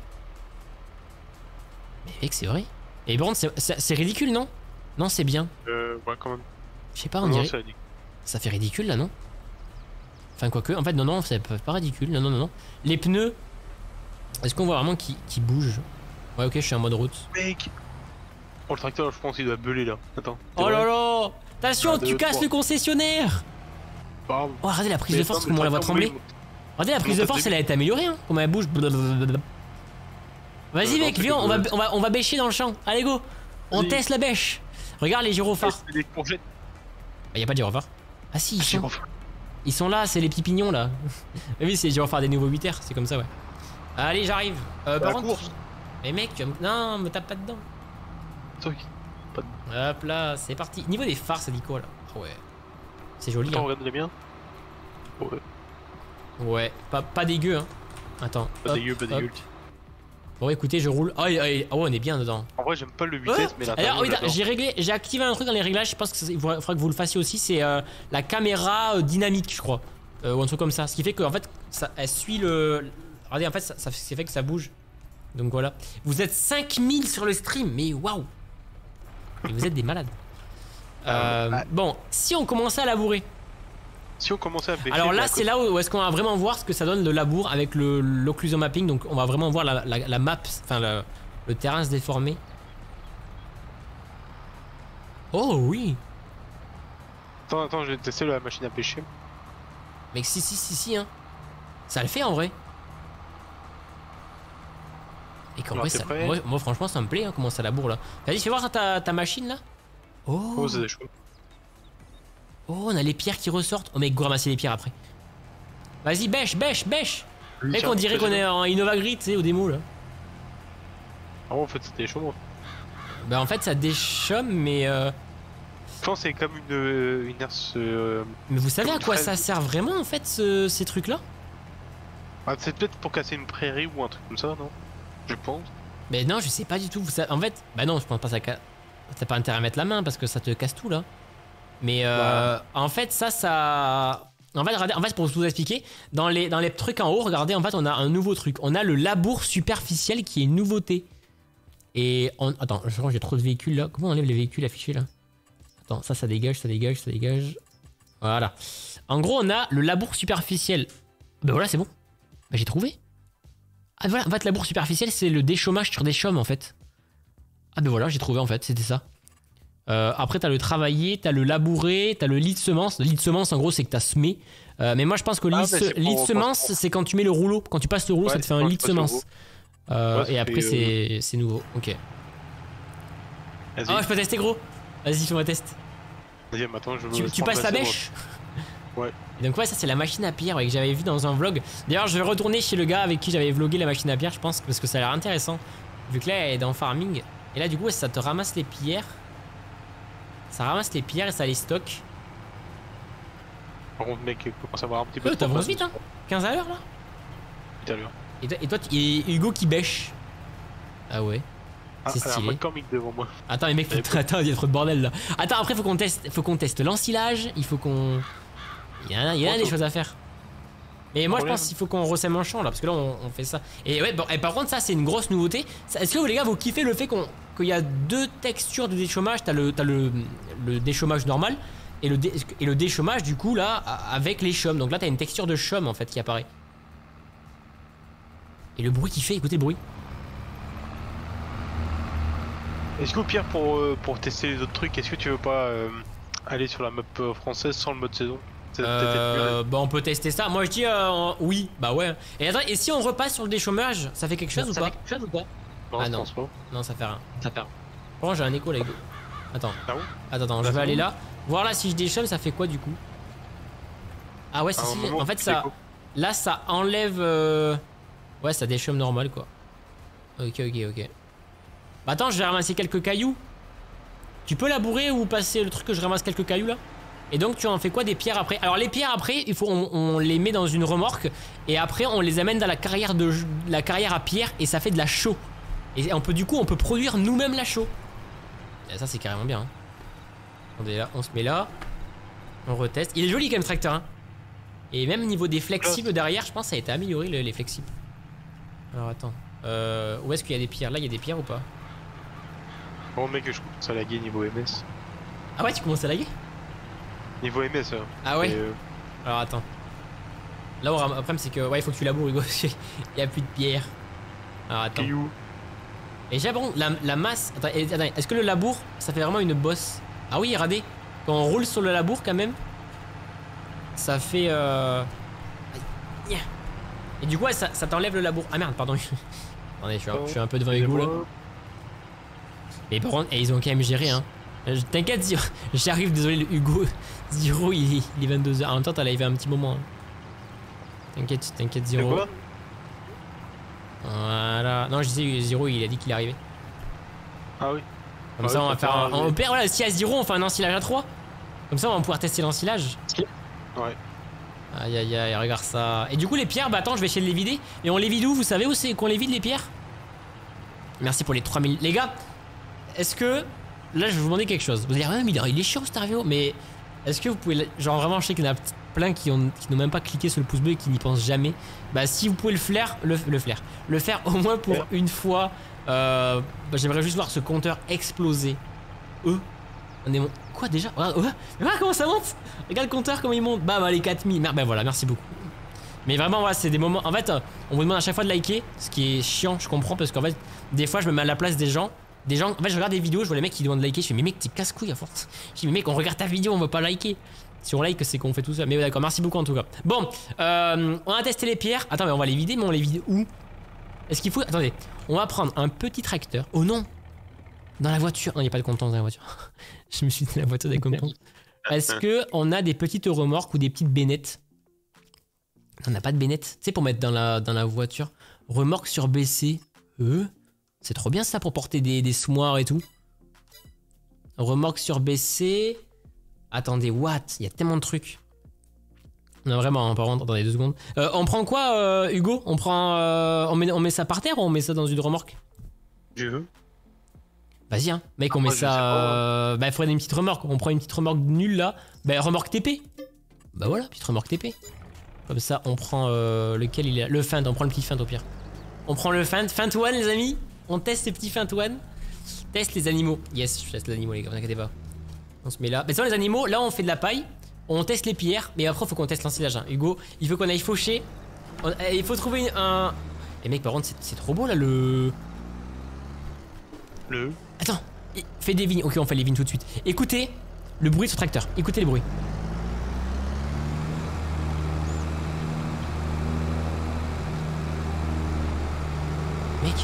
Mais mec, c'est vrai. Et par contre, c'est ridicule, non? Non, c'est bien.
Euh, ouais, quand même.
Je sais pas, on dirait. Ça fait ridicule là, non? Enfin, quoique, en fait, non, non, c'est pas ridicule. Non, non, non, non. Les pneus, est-ce qu'on voit vraiment qu'ils qui bougent? Ouais, ok, je suis en mode route.
Mec! Oh, le tracteur, je pense qu'il doit beuler là. Attends.
Oh là là! Attention, tu casses le concessionnaire! Oh, regardez la prise de force, comment on la voit trembler. Regardez la prise de force, elle a été améliorée, hein. Comment elle bouge. Vas-y, mec, viens, on va, on, va, on va bêcher dans le champ. Allez, go! On teste la bêche. Regarde les gyrophares.
Les courgettes.
Bah, y a pas de gyrophares. Ah si, ils sont, ils sont là, c'est les petits pignons là. Oui, c'est les gyrophares des nouveaux huit R, c'est comme ça, ouais. Allez, j'arrive. Euh, par contre... Mais mec, tu vas... Non, me tape pas dedans. Hop là, c'est parti. Niveau des phares, ça dit quoi là? Ouais. C'est joli.
Attends,
hein.
regarde bien. Ouais.
Ouais, pas, pas dégueu, hein. Attends.
Pas hop, dégueu, pas dégueu.
Bon, écoutez, je roule. Oh, oh, oh on est bien dedans.
En vrai, j'aime pas le vitesse, oh mais là.
Alors, oui, j'ai réglé, j'ai activé un truc dans les réglages. Je pense qu'il faudra que vous le fassiez aussi. C'est euh, la caméra euh, dynamique, je crois, euh, ou un truc comme ça. Ce qui fait qu'en fait, ça, elle suit le. Regardez, en fait, ça, ça fait que ça bouge. Donc voilà. Vous êtes cinq mille sur le stream, mais waouh. Et vous êtes des malades. Euh, ah. Bon, si on commençait à labourer.
Si on commençait à pêcher.
Alors là, c'est là où est-ce qu'on va vraiment voir ce que ça donne le labour avec le l'occlusion mapping. Donc on va vraiment voir la, la, la map, enfin le, le terrain se déformer. Oh oui.
Attends, attends, je vais tester la machine à pêcher.
Mec, si, si, si, si, hein. Ça le fait en vrai. Et qu'en vrai, ça, moi, moi, franchement, ça me plaît, hein, comment ça laboure là. Vas-y, fais voir ta, ta machine là. Oh.
Oh, c'est des choses.
Oh, on a les pierres qui ressortent. Oh mec, go ramasser les pierres après. Vas-y, bêche, bêche, bêche. Oui, mec, on dirait qu'on est en Innova Grid, tu sais, au démo là.
Ah bon, en fait, c'était chaud.
Bah en fait, ça déchaume, mais euh...
je pense que c'est comme une, une herse... Euh,
mais vous savez à quoi ça sert vraiment, en fait, ce, ces trucs-là?
Ah, c'est peut-être pour casser une prairie ou un truc comme ça, non? Je pense.
Mais non, je sais pas du tout. Vous savez, en fait, bah non, je pense pas que ça... T'as pas intérêt à mettre la main, parce que ça te casse tout, là. Mais euh, bah. En fait, ça, ça... En fait, regardez, en fait, pour vous expliquer, dans les, dans les trucs en haut, regardez, en fait, on a un nouveau truc. On a le labour superficiel qui est une nouveauté. Et on... Attends, je crois que j'ai trop de véhicules là. Comment on enlève les véhicules affichés là? Attends, ça, ça dégage, ça dégage, ça dégage. Voilà. En gros, on a le labour superficiel. Ben voilà, c'est bon. Ben j'ai trouvé. Ah voilà, en fait, labour superficiel, c'est le déchômage sur des chômes en fait. Ah ben voilà, j'ai trouvé en fait, c'était ça. Euh, après, t'as le travailler, t'as le labourer, t'as le lit de semence. Le lit de semence, en gros, c'est que t'as semé. Euh, mais moi, je pense que le ah, lit, se... lit de semence, c'est quand tu mets le rouleau. Quand tu passes le rouleau, ouais, ça te fait un lit de semence. Euh, ouais, et après, c'est euh... nouveau. Ok. Ah, je peux tester, gros. Vas-y, fais-moi test.
Vas-y, attends, je veux
tu, tu passes la bêche.
Ouais.
Et donc, ouais, ça, c'est la machine à pierre ouais, que j'avais vu dans un vlog. D'ailleurs, je vais retourner chez le gars avec qui j'avais vlogué la machine à pierre, je pense, parce que ça a l'air intéressant. Vu que là, elle est dans farming. Et là, du coup, ça te ramasse les pierres. Ça ramasse les pierres et ça les stocke.
Par contre, mec, il commence à avoir un petit peu
Oh,
de temps.
t'avances vite, hein. quinze à l'heure là.
Vite à l'heure.
Et toi, et toi t- et Hugo qui bêche. Ah ouais.
Ah,
C'est
elle a un
stylé.
mode comique devant moi.
Attends, les mecs, faut... attends, il y a trop de bordel là. Attends, après, faut qu'on teste, faut qu'on teste l'ensilage. Il faut qu'on. Il y en a, il y en a des choses à faire. Mais moi, je pense qu'il faut qu'on ressème un champ là, parce que là, on, on fait ça. Et ouais, bon, et par contre, ça, c'est une grosse nouveauté. Est-ce que vous, les gars, vous kiffez le fait qu'on qu'il y a deux textures de déchômage? T'as le, t'as le, le déchômage normal et le, dé, et le déchômage, du coup, là, avec les chômes. Donc là, t'as une texture de chaume en fait qui apparaît. Et le bruit qu'il fait, écoutez le bruit.
Est-ce qu'au pire, pour, euh, pour tester les autres trucs, est-ce que tu veux pas euh, aller sur la map euh, française sans le mode saison?
Euh, bah on peut tester ça. Moi je dis euh, oui, bah ouais. Et attends, et si on repasse sur le déchômage, ça fait quelque chose ou pas?
quelque chose ou pas? Non,
ah
je
non.
pense pas.
Non, ça fait rien. Ça fait rien. Bon, j'ai un écho là. Attends.
Ah bon?
Attends, attends, je vais aller là. Voir là si je déchôme, ça fait quoi du coup? Ah ouais, si, si. En fait, ça. Là, ça enlève. Euh... Ouais, ça déchôme normal quoi. Ok, ok, ok. Bah attends, je vais ramasser quelques cailloux. Tu peux labourer ou passer le truc que je ramasse quelques cailloux là? Et donc tu en fais quoi des pierres après? Alors les pierres après, il faut on, on les met dans une remorque et après on les amène dans la carrière de la carrière à pierre et ça fait de la chaux. Et on peut du coup on peut produire nous-mêmes la chaux. Et ça c'est carrément bien. Hein. Attendez là, on se met là, on reteste. Il est joli comme tracteur. Hein. Et même niveau des flexibles derrière, je pense que ça a été amélioré le, les flexibles. Alors attends, euh, où est-ce qu'il y a des pierres? Là il y a des pierres ou pas?
Bon mec, je commence à laguer niveau M S.
Ah ouais, tu commences à laguer?
Niveau M S, hein.
Ah ouais.
Euh...
Alors attends. Là, le problème c'est que ouais, il faut que tu laboures, Hugo. Il y a plus de pierre. Alors attends.
Caillou.
Et j'ai bon, la, la masse. Attends, attends est-ce que le labour, ça fait vraiment une bosse? Ah oui, regardez. Quand on roule sur le labour, quand même, ça fait. Euh... Et du coup, ouais, ça, ça t'enlève le labour. Ah merde, pardon. Attendez, je suis, un, je suis un peu devant Hugo là. Mais par contre, et ils ont quand même géré, hein. T'inquiète, Ziro, j'arrive, désolé, le Hugo. Ziro, il, il est vingt-deux heures. En même temps, t'as live un petit moment. Hein. T'inquiète, t'inquiète, Ziro.
Quoi?
Voilà. Non, je disais, Ziro, il a dit qu'il arrivait.
Ah oui.
Comme
ah
ça,
oui,
on va faire. Un,
un...
on perd, voilà, si à Ziro, on fait un ensilage à trois. Comme ça, on va pouvoir tester l'ensilage.
Ouais.
Aïe aïe aïe, regarde ça. Et du coup, les pierres, bah attends, je vais essayer de les vider. Et on les vide où? Vous savez où c'est qu'on les vide, les pierres? Merci pour les trois mille. Les gars, est-ce que. Là, je vais vous demander quelque chose. Vous allez dire, ouais, mais il est chiant, Starvio. Mais est-ce que vous pouvez. Genre, vraiment, je sais qu'il y en a plein qui n'ont qui même pas cliqué sur le pouce bleu et qui n'y pensent jamais. Bah, si vous pouvez le flair, le, le flair. Le faire au moins pour ouais. une fois. Euh, bah, j'aimerais juste voir ce compteur exploser. Eux. On est mon... Quoi déjà? Regarde, oh, regarde comment ça monte. Regarde le compteur, comment il monte. Bah, bah les quatre mille. Merde, bah voilà, merci beaucoup. Mais vraiment, voilà, c'est des moments. En fait, on vous demande à chaque fois de liker. Ce qui est chiant, je comprends. Parce qu'en fait, des fois, je me mets à la place des gens. Des gens, en fait, je regarde des vidéos, je vois les mecs qui demandent de liker. Je fais, mais mec, t'es casse-couille à force. Je dis, mais mec, on regarde ta vidéo, on veut pas liker. Si on like, c'est qu'on fait tout ça. Mais d'accord, merci beaucoup en tout cas. Bon, euh, on a testé les pierres. Attends, mais on va les vider, mais on les vide où? Est-ce qu'il faut. Attendez, on va prendre un petit tracteur. Oh non! Dans la voiture. Non, il n'y a pas de contenance dans la voiture. Je me suis dit, la voiture des contenance. Est-ce qu'on a des petites remorques ou des petites bénettes? On n'a pas de bénettes. Tu sais, pour mettre dans la, dans la voiture. Remorque sur B C. Euh C'est trop bien ça pour porter des, des semoirs et tout. Remorque sur B C. Attendez, what? Il y a tellement de trucs. Non, vraiment, hein, par contre, attendez deux secondes. Euh, on prend quoi, euh, Hugo? On prend. Euh, on, met, on met ça par terre ou on met ça dans une remorque?
Je veux.
Vas-y, hein. Mec, on ah, met ça. Euh... Bah, il faudrait une petite remorque. On prend une petite remorque nulle là. Bah, remorque T P. Bah voilà, petite remorque T P. Comme ça, on prend euh, lequel il est. Le feint, on prend le petit feint au pire. On prend le feint. Feint one, les amis. On teste ces petits feint one. Teste les animaux. Yes, je teste les animaux, les gars, vous inquiétez pas. On se met là. Mais sans les animaux, là, on fait de la paille. On teste les pierres. Mais après, il faut qu'on teste l'ensilage. Hein. Hugo, il faut qu'on aille faucher. On... Il faut trouver un. Et mec, par contre, c'est trop beau là, le.
Le.
Attends, fais des vignes. Ok, on fait les vignes tout de suite. Écoutez le bruit de ce tracteur. Écoutez les bruits. Mec.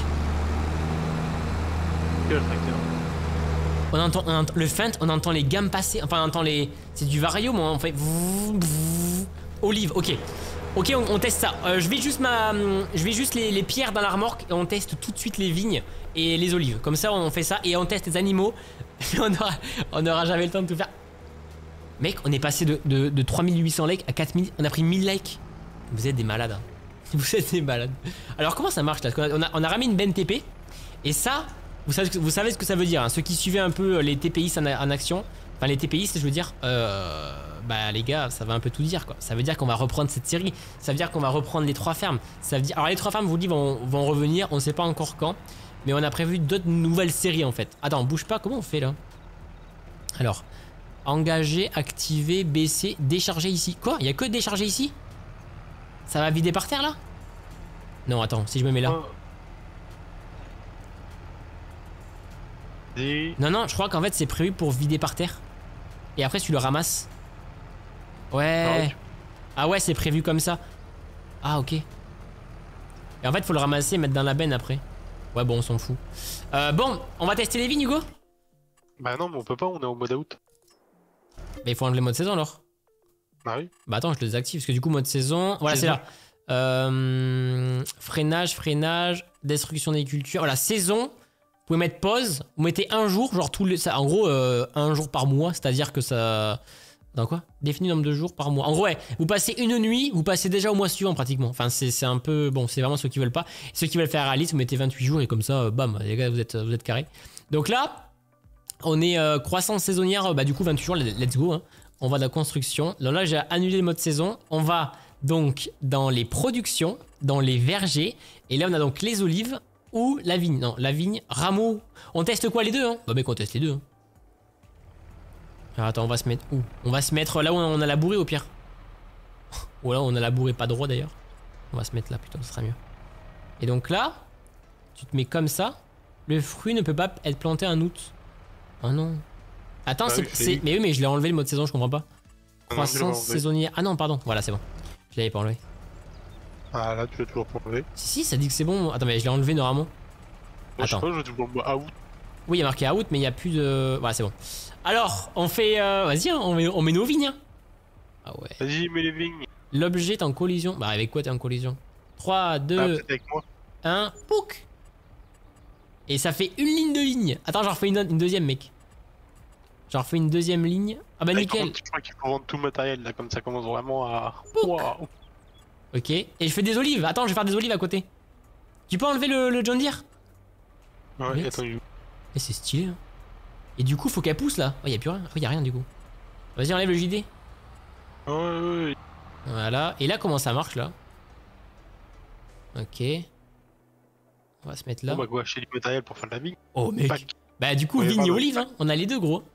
Le tracteur.
On entend, on entend le feint, on entend les gammes passer. Enfin, on entend les. C'est du vario, mais on fait. Olive, ok. Ok, on, on teste ça. Euh, je vais juste ma, je vais juste les, les pierres dans la remorque et on teste tout de suite les vignes et les olives. Comme ça, on fait ça et on teste les animaux. Mais on aura, on aura jamais le temps de tout faire. Mec, on est passé de, de, de trois mille huit cents likes à quatre mille. On a pris mille likes. Vous êtes des malades. Hein. Vous êtes des malades. Alors, comment ça marche là? on a, on a ramené une benne T P. Et ça, vous savez, vous savez ce que ça veut dire. Hein. Ceux qui suivaient un peu les T P I en, en action. Enfin, les T P I, je veux dire. Euh, bah, les gars, ça va un peu tout dire quoi. Ça veut dire qu'on va reprendre cette série. Ça veut dire qu'on va reprendre les trois fermes. Ça veut dire. Alors, les trois fermes, je vous le dis, vont, vont revenir. On ne sait pas encore quand. Mais on a prévu d'autres nouvelles séries en fait. Attends, bouge pas. Comment on fait là? Alors. Engager, activer, baisser, décharger ici. Quoi? Il y a que décharger ici? Ça va vider par terre là? Non, attends, si je me mets là.
Et...
Non, non, je crois qu'en fait c'est prévu pour vider par terre. Et après tu le ramasses. Ouais. Ah ouais, c'est prévu comme ça. Ah ok. Et en fait faut le ramasser et mettre dans la benne après. Ouais bon, on s'en fout. Euh, bon, on va tester les vignes Hugo?
Bah non, mais on peut pas, on est au mois d'août.
Mais il faut enlever le mode saison alors.
Bah oui.
Bah attends, je le désactive parce que du coup mode saison. Voilà, c'est là. Euh, freinage, freinage, destruction des cultures. Voilà, saison. Vous pouvez mettre pause. Vous mettez un jour, genre tous les. Ça, en gros, euh, un jour par mois, c'est-à-dire que ça. Dans quoi? Défini nombre de jours par mois. En gros, ouais, vous passez une nuit, vous passez déjà au mois suivant pratiquement. Enfin, c'est un peu. Bon, c'est vraiment ceux qui veulent pas. Ceux qui veulent faire réaliste, vous mettez vingt-huit jours et comme ça, bam, les gars, vous êtes, vous êtes carrés. Donc là. On est euh, croissance saisonnière, bah du coup vingt-huit jours, let's go. Hein. On va dans la construction. Donc là, j'ai annulé le mode saison. On va donc dans les productions, dans les vergers. Et là, on a donc les olives ou la vigne. Non, la vigne, rameau. On teste quoi les deux hein? Bah mec, on teste les deux. Hein. Alors, attends, on va se mettre où? On va se mettre là où on a labouré au pire. Ou là, on a labouré pas droit d'ailleurs. On va se mettre là plutôt, ce sera mieux. Et donc là, tu te mets comme ça. Le fruit ne peut pas être planté en août. Oh non. Attends, bah c'est... Oui, mais oui, mais je l'ai enlevé le mode saison, je comprends pas. Croissance saisonnière. Ah non, pardon. Voilà, c'est bon. Je l'avais pas enlevé.
Ah là, tu l'as toujours pas enlevé.
Si, si, ça dit que c'est bon. Attends, mais je l'ai enlevé normalement.
Moi, Attends. Je sais pas, je toujours out.
Oui, il y a marqué out, mais il n'y a plus de. Voilà, c'est bon. Alors, on fait. Euh... Vas-y, hein, on, met... on met nos vignes. Hein. Ah ouais.
Vas-y, mets les vignes.
L'objet est en collision. Bah, avec quoi t'es en collision? trois, deux,
ah, avec moi.
un. Pouc. Et ça fait une ligne de ligne. Attends, j'en refais une, une deuxième, mec. J'en refais une deuxième ligne. Ah bah, nickel.
Je crois qu'il faut vendre tout le matériel, là, comme ça commence vraiment à. Wow.
Ok. Et je fais des olives. Attends, je vais faire des olives à côté. Tu peux enlever le, le John Deere?
Ouais, oui. Attends, il...
Et c'est stylé. Hein. Et du coup, faut qu'elle pousse là. Oh, y'a plus rien. Oh, y'a rien du coup. Vas-y, enlève le J D.
Ouais, ouais, ouais.
Voilà. Et là, comment ça marche là? Ok. On va se mettre là.
On va go acheter du matériel pour faire de la vigne.
Oh mec. Pack. Bah du coup, ouais, vigne et olive, hein. On a les deux gros.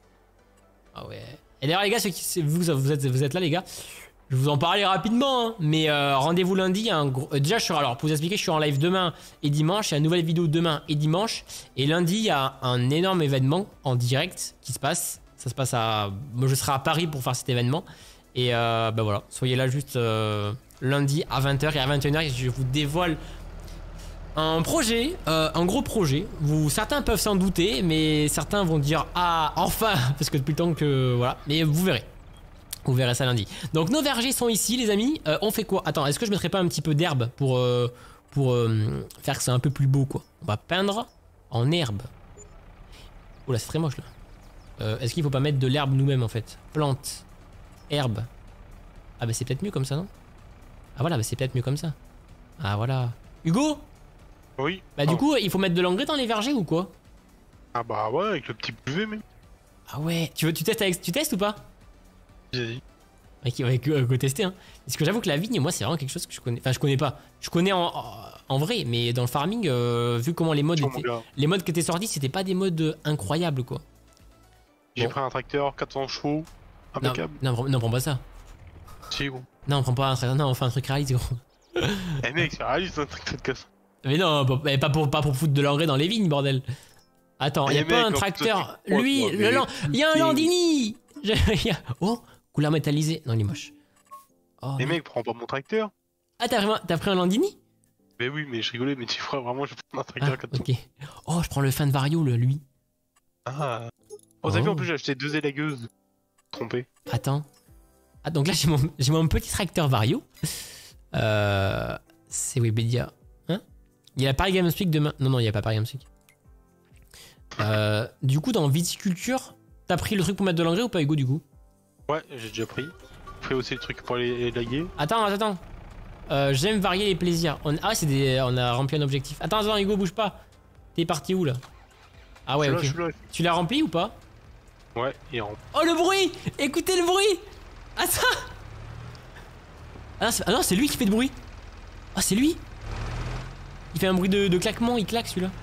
Ah ouais. Et d'ailleurs les gars, ceux qui, vous, vous, êtes, vous êtes là les gars. Je vous en parlais rapidement, hein. Mais euh, rendez-vous lundi. Un gros... euh, déjà, je suis alors pour vous expliquer, je suis en live demain et dimanche. Il y a une nouvelle vidéo demain et dimanche. Et lundi, il y a un énorme événement en direct qui se passe. Ça se passe à. Moi, je serai à Paris pour faire cet événement. Et euh, bah voilà, soyez là juste euh, lundi à vingt heures et à vingt et une heures. Je vous dévoile. Un projet, euh, un gros projet. Vous, certains peuvent s'en douter, mais certains vont dire ah enfin, parce que depuis le temps que voilà. Mais vous verrez, vous verrez ça lundi. Donc nos vergers sont ici, les amis. Euh, on fait quoi? Attends, est-ce que je mettrais pas un petit peu d'herbe pour euh, pour euh, faire que c'est un peu plus beau quoi? On va peindre en herbe. Oula, c'est très moche là. Euh, est-ce qu'il faut pas mettre de l'herbe nous-mêmes en fait? Plante, herbe. Ah bah c'est peut-être mieux comme ça non? Ah voilà, bah c'est peut-être mieux comme ça. Ah voilà. Hugo?
Oui.
Bah du coup, il faut mettre de l'engrais dans les vergers ou quoi?
Ah bah ouais, avec le petit buvet même.
Ah ouais, tu veux tu testes avec, tu testes ou pas?
Vas-y.
Ok, on va go tester hein. Parce que j'avoue que la vigne, moi c'est vraiment quelque chose que je connais. Enfin je connais pas. Je connais en, en vrai, mais dans le farming, euh, vu comment les modes étaient, les modes qui étaient sortis, c'était pas des modes incroyables quoi.
J'ai bon. pris un tracteur, quatre cents chevaux, impeccable.
Non, non, non, prends pas ça.
Si gros.
Non, on prend pas un tracteur, non, on fait un truc réaliste gros.
Eh mec, c'est réaliste un tracteur de casse.
Mais non, pas pour, pas pour foutre de l'engrais dans les vignes, bordel. Attends, il y a pas un tracteur. Lui, le land... Il y a un Landini. Oh, couleur métallisée. Non, il est moche.
Oh, mais mec, prends pas mon tracteur.
Ah, t'as vraiment... pris un Landini?
Mais oui, mais je rigolais, mais tu feras vraiment, je prends un tracteur.
Ah, ok. Oh, je prends le fin de Vario, le, lui.
Ah. Oh, t'as vu, en plus, j'ai acheté deux élagueuses. Trompé.
Attends. Ah, donc là, j'ai mon... mon petit tracteur Vario. Euh... C'est Webedia. Il y a Paris Games Week demain. Non, non, il n'y a pas Paris Games Week. Euh, du coup, dans viticulture, t'as pris le truc pour mettre de l'engrais ou pas, Hugo, du coup?
Ouais, j'ai déjà pris. Fais aussi le truc pour les laguer.
Attends, attends, attends. Euh, J'aime varier les plaisirs. On... Ah, c'est des... on a rempli un objectif. Attends, attends, Hugo, bouge pas. T'es parti où là? Ah ouais,
là,
ok.
là.
Tu l'as rempli ou pas?
Ouais, et en...
Oh le bruit! Écoutez le bruit! Attends! Ah non, c'est lui qui fait de bruit. Ah, c'est lui. Il fait un bruit de, de claquement, il claque celui-là.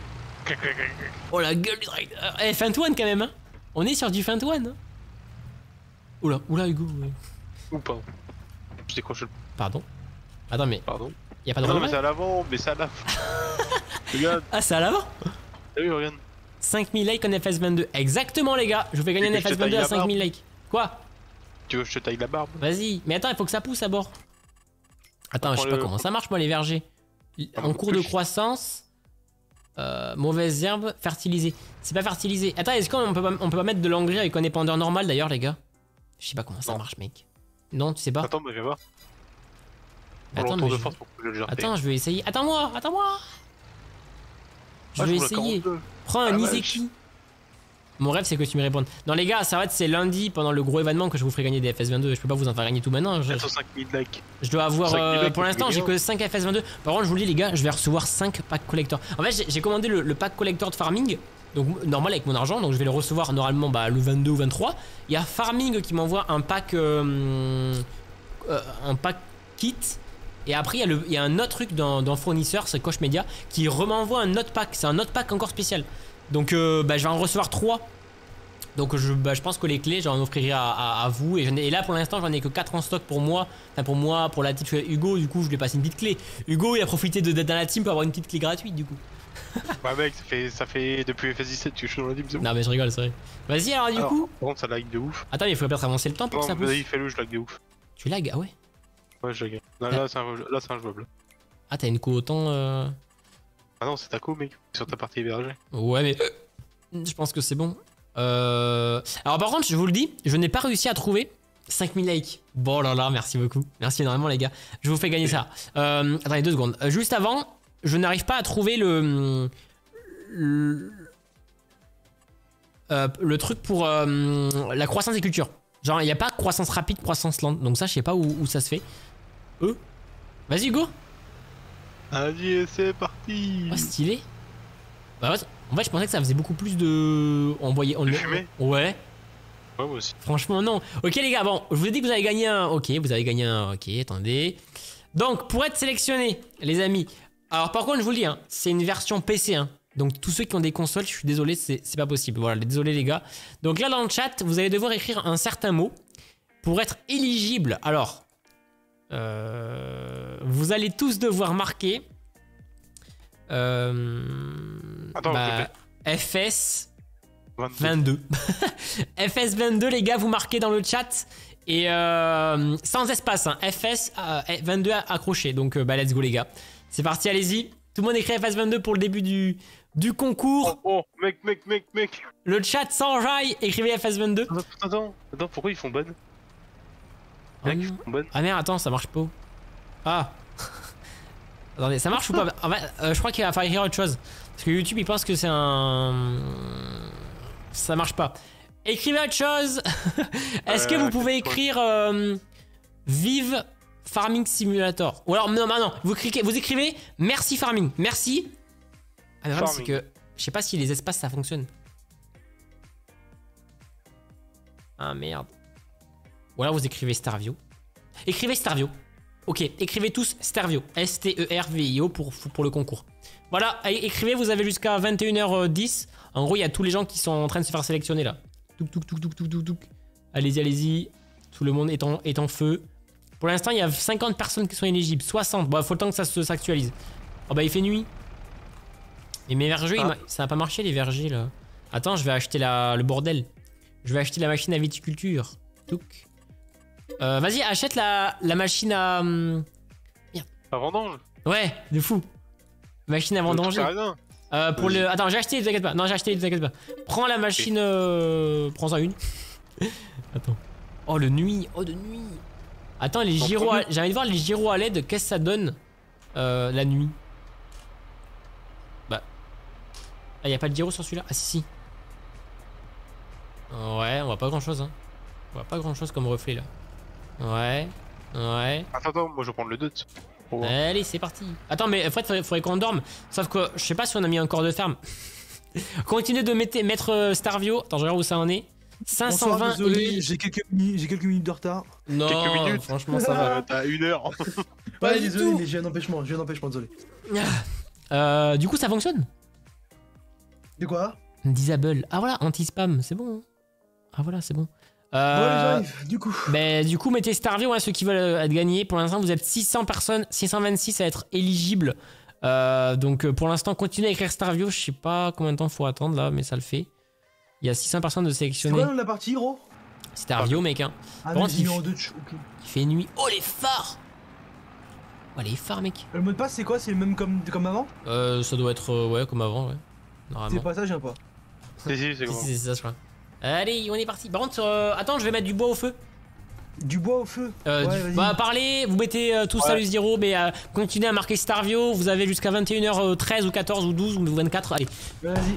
Oh la gueule du drive. Eh, Feint One quand même, hein. On est sur du Feint One. Hein. Oula, oula Hugo. Ouais.
Ou pas. Je décroche le...
Pardon. Attends, mais...
Pardon.
Y'a pas de
non,
relais.
mais c'est à l'avant, mais c'est à l'avant. Regarde.
Ah, c'est à l'avant.
Ah oui, regarde.
cinq mille likes en F S vingt-deux. Exactement les gars. Je vous fais gagner un F S vingt-deux à cinq mille likes. Quoi?
Tu veux que je te taille la barbe?
Vas-y. Mais attends, il faut que ça pousse à bord. Attends, je sais pas comment ça marche moi les vergers. En cours de croissance, euh, mauvaises herbes, fertilisées. C'est pas fertilisé. Attends, est-ce qu'on peut pas, on peut pas mettre de l'engrais avec un épandeur normal d'ailleurs les gars? Je sais pas comment ça
non.
marche mec. Non, tu sais pas?
Attends, mais viens voir.
Attends, mais je...
de force pour que je le
attends, je vais essayer. Attends-moi, attends-moi. Je
ah,
vais
je
essayer. Prends un
ah,
Iseki. Mon rêve c'est que tu me répondes. Non les gars, ça va être c'est lundi pendant le gros événement que je vous ferai gagner des F S vingt-deux. Je peux pas vous en faire gagner tout maintenant. Je,
cinq mille likes.
Je dois avoir... Euh,
likes,
pour l'instant j'ai que cinq F S vingt-deux. Par contre je vous le dis les gars, je vais recevoir cinq packs collector. En fait j'ai commandé le, le pack collector de farming. Donc normal avec mon argent. Donc je vais le recevoir normalement bah, le vingt-deux ou vingt-trois. Il y a Farming qui m'envoie un pack... Euh, euh, un pack kit. Et après il y, a le, il y a un autre truc dans, dans fournisseur, c'est Koch Media, qui m'envoie un autre pack. C'est un autre pack encore spécial. Donc euh, bah, je vais en recevoir trois. Donc je, bah, je pense que les clés j'en offrirai à, à, à vous et, ai, et là pour l'instant j'en ai que quatre en stock pour moi. Enfin pour moi, pour la team Hugo du coup je lui ai passé une petite clé. Hugo il a profité d'être dans la team pour avoir une petite clé gratuite du coup.
Bah mec ça fait, ça fait depuis F S dix-sept tu es chaud dans la team c'est bon.
Non mais je rigole c'est vrai. Vas-y alors du
alors,
coup.
Par contre ça lag de ouf.
Attends mais il faut peut-être avancer le temps pour
non,
que ça pousse.
Vas-y fais-le je lag de ouf.
Tu lag ah ouais.
Ouais je lag. Non, là c'est un, un jouable.
Ah t'as une co autant euh...
Ah non c'est ta co mec, sur ta partie hébergée.
Ouais mais je pense que c'est bon. Euh... Alors par contre je vous le dis, je n'ai pas réussi à trouver cinq mille likes. Bon là là, merci beaucoup. Merci énormément les gars. Je vous fais gagner ça. Euh... Attendez deux secondes. Euh, juste avant, je n'arrive pas à trouver le... Le, euh, le truc pour euh, la croissance des cultures. Genre il n'y a pas croissance rapide, croissance lente. Donc ça je sais pas où, où ça se fait. Euh Vas-y Hugo.
Allez c'est parti.
Oh stylé. Bah ouais. En fait, je pensais que ça faisait beaucoup plus de... On voyait... On...
De fumée.
Ouais.
Ouais, moi aussi.
Franchement, non. Ok, les gars, bon, je vous ai dit que vous avez gagné un... Ok, vous avez gagné un... Ok, attendez. Donc, pour être sélectionné, les amis... Alors, par contre, je vous le dis, hein, c'est une version P C, hein. Donc, tous ceux qui ont des consoles, je suis désolé, c'est pas possible. Voilà, désolé, les gars. Donc là, dans le chat, vous allez devoir écrire un certain mot pour être éligible. Alors, euh, vous allez tous devoir marquer... Euh,
Attends,
bah, F S vingt-deux. F S vingt-deux, les gars, vous marquez dans le chat. Et euh, sans espace, hein, F S euh, vingt-deux accroché. Donc, euh, bah, let's go, les gars. C'est parti, allez-y. Tout le monde écrit F S vingt-deux pour le début du, du concours.
Oh, oh, mec, mec, mec, mec.
Le chat s'enjaille. Écrivez F S vingt-deux.
Attends, attends, attends, pourquoi ils font bonne?
Oh,
Mec, ils font bonne.
ah merde, attends, ça marche pas. Ah. Attendez, ça marche ou pas? En fait, euh, je crois qu'il va falloir écrire autre chose. Parce que YouTube, il pense que c'est un... Ça marche pas. Écrivez autre chose. Est-ce euh, que vous pouvez écrire euh, Vive Farming Simulator? Ou alors, non, non, non. Vous, cliquez, vous écrivez Merci Farming. Merci. Ah, mais c'est que... Je sais pas si les espaces, ça fonctionne. Ah, merde. Ou alors, vous écrivez Starvio. Écrivez Starvio. Ok, écrivez tous Starvio, S T E R V I O pour, pour le concours. Voilà, écrivez, vous avez jusqu'à vingt et une heures dix. En gros, il y a tous les gens qui sont en train de se faire sélectionner là. Touk, touk, touk, touk, touk, touk, touk. Allez-y, allez-y. Tout le monde est en, est en feu. Pour l'instant, il y a cinquante personnes qui sont éligibles. soixante. Bon, il faut le temps que ça s'actualise. Oh bah, il fait nuit. Et mes vergers, ah. ça n'a pas marché les vergers là. Attends, je vais acheter la, le bordel. Je vais acheter la machine à viticulture. Touk. Euh, Vas-y, achète la, la machine à... Hum... Merde.
À vendange.
Ouais, de fou. Machine à vendanger. Euh, pour le... Attends, j'ai acheté, ne t'inquiète pas. Non, j'ai acheté, ne t'inquiète pas. Prends la machine... Euh... Prends-en une. Attends. Oh, le nuit. Oh, de nuit. Attends, les gyros... À... J'ai envie de voir les gyros à L E D. Qu'est-ce que ça donne euh, la nuit? Bah... Ah, y a pas de gyro sur celui-là? Ah, si, si. Ouais, on voit pas grand-chose, hein. On voit pas grand chose comme reflet là. Ouais. Ouais.
Attends, attends, moi je vais prendre le doute.
Allez, c'est parti. Attends, mais Fred, faudrait, faudrait qu'on dorme. Sauf que je sais pas si on a mis un corps de ferme. Continuez de mettre, mettre euh, Starvio. Attends, je regarde où ça en est. cinq cent vingt.
Bonsoir, désolé, j'ai quelques, j'ai quelques minutes de retard.
Non,
quelques minutes.
franchement, ça va.
T'as une heure.
Ouais, désolé, mais j'ai un empêchement, j'ai un empêchement, désolé.
Euh, du coup, ça fonctionne.
De quoi?
Disable. Ah voilà, anti-spam, c'est bon. Ah voilà, c'est bon. Euh,
Bon, allez, j'arrive, du coup.
bah, du coup, mettez Starvio, hein, ceux qui veulent euh, être gagnés. Pour l'instant, vous êtes six cents personnes, six cent vingt-six à être éligibles. Euh, donc, euh, pour l'instant, continuez à écrire Starvio. Je sais pas combien de temps faut attendre là, mais ça le fait. Il y a six cents personnes de
C'est
sélectionner.
quoi le nom de la partie, gros?
Starvio, mec. Hein.
Ah,
Bon,
mais j'ai
il,
mis en Dutch, ok.
il fait nuit. Oh, les phares! Oh, les phares, mec.
Le mot de passe, c'est quoi? C'est le même comme, comme avant?
Euh, ça doit être, euh, ouais, comme avant, ouais.
C'est
Normalement.
pas ça, j'ai pas.
Si, si, c'est
Si,
comment.
si, c'est ça, je crois. Allez, on est parti. Par contre, euh, attends, je vais mettre du bois au feu.
Du bois au feu.
Euh,
Ouais,
du-
vas-y.
bah, parlez, vous mettez euh, tous
Ouais.
salut zéro, mais euh, continuez à marquer Starvio. Vous avez jusqu'à vingt et une heures treize ou quatorze ou douze ou vingt-quatre. Allez.
Vas-y.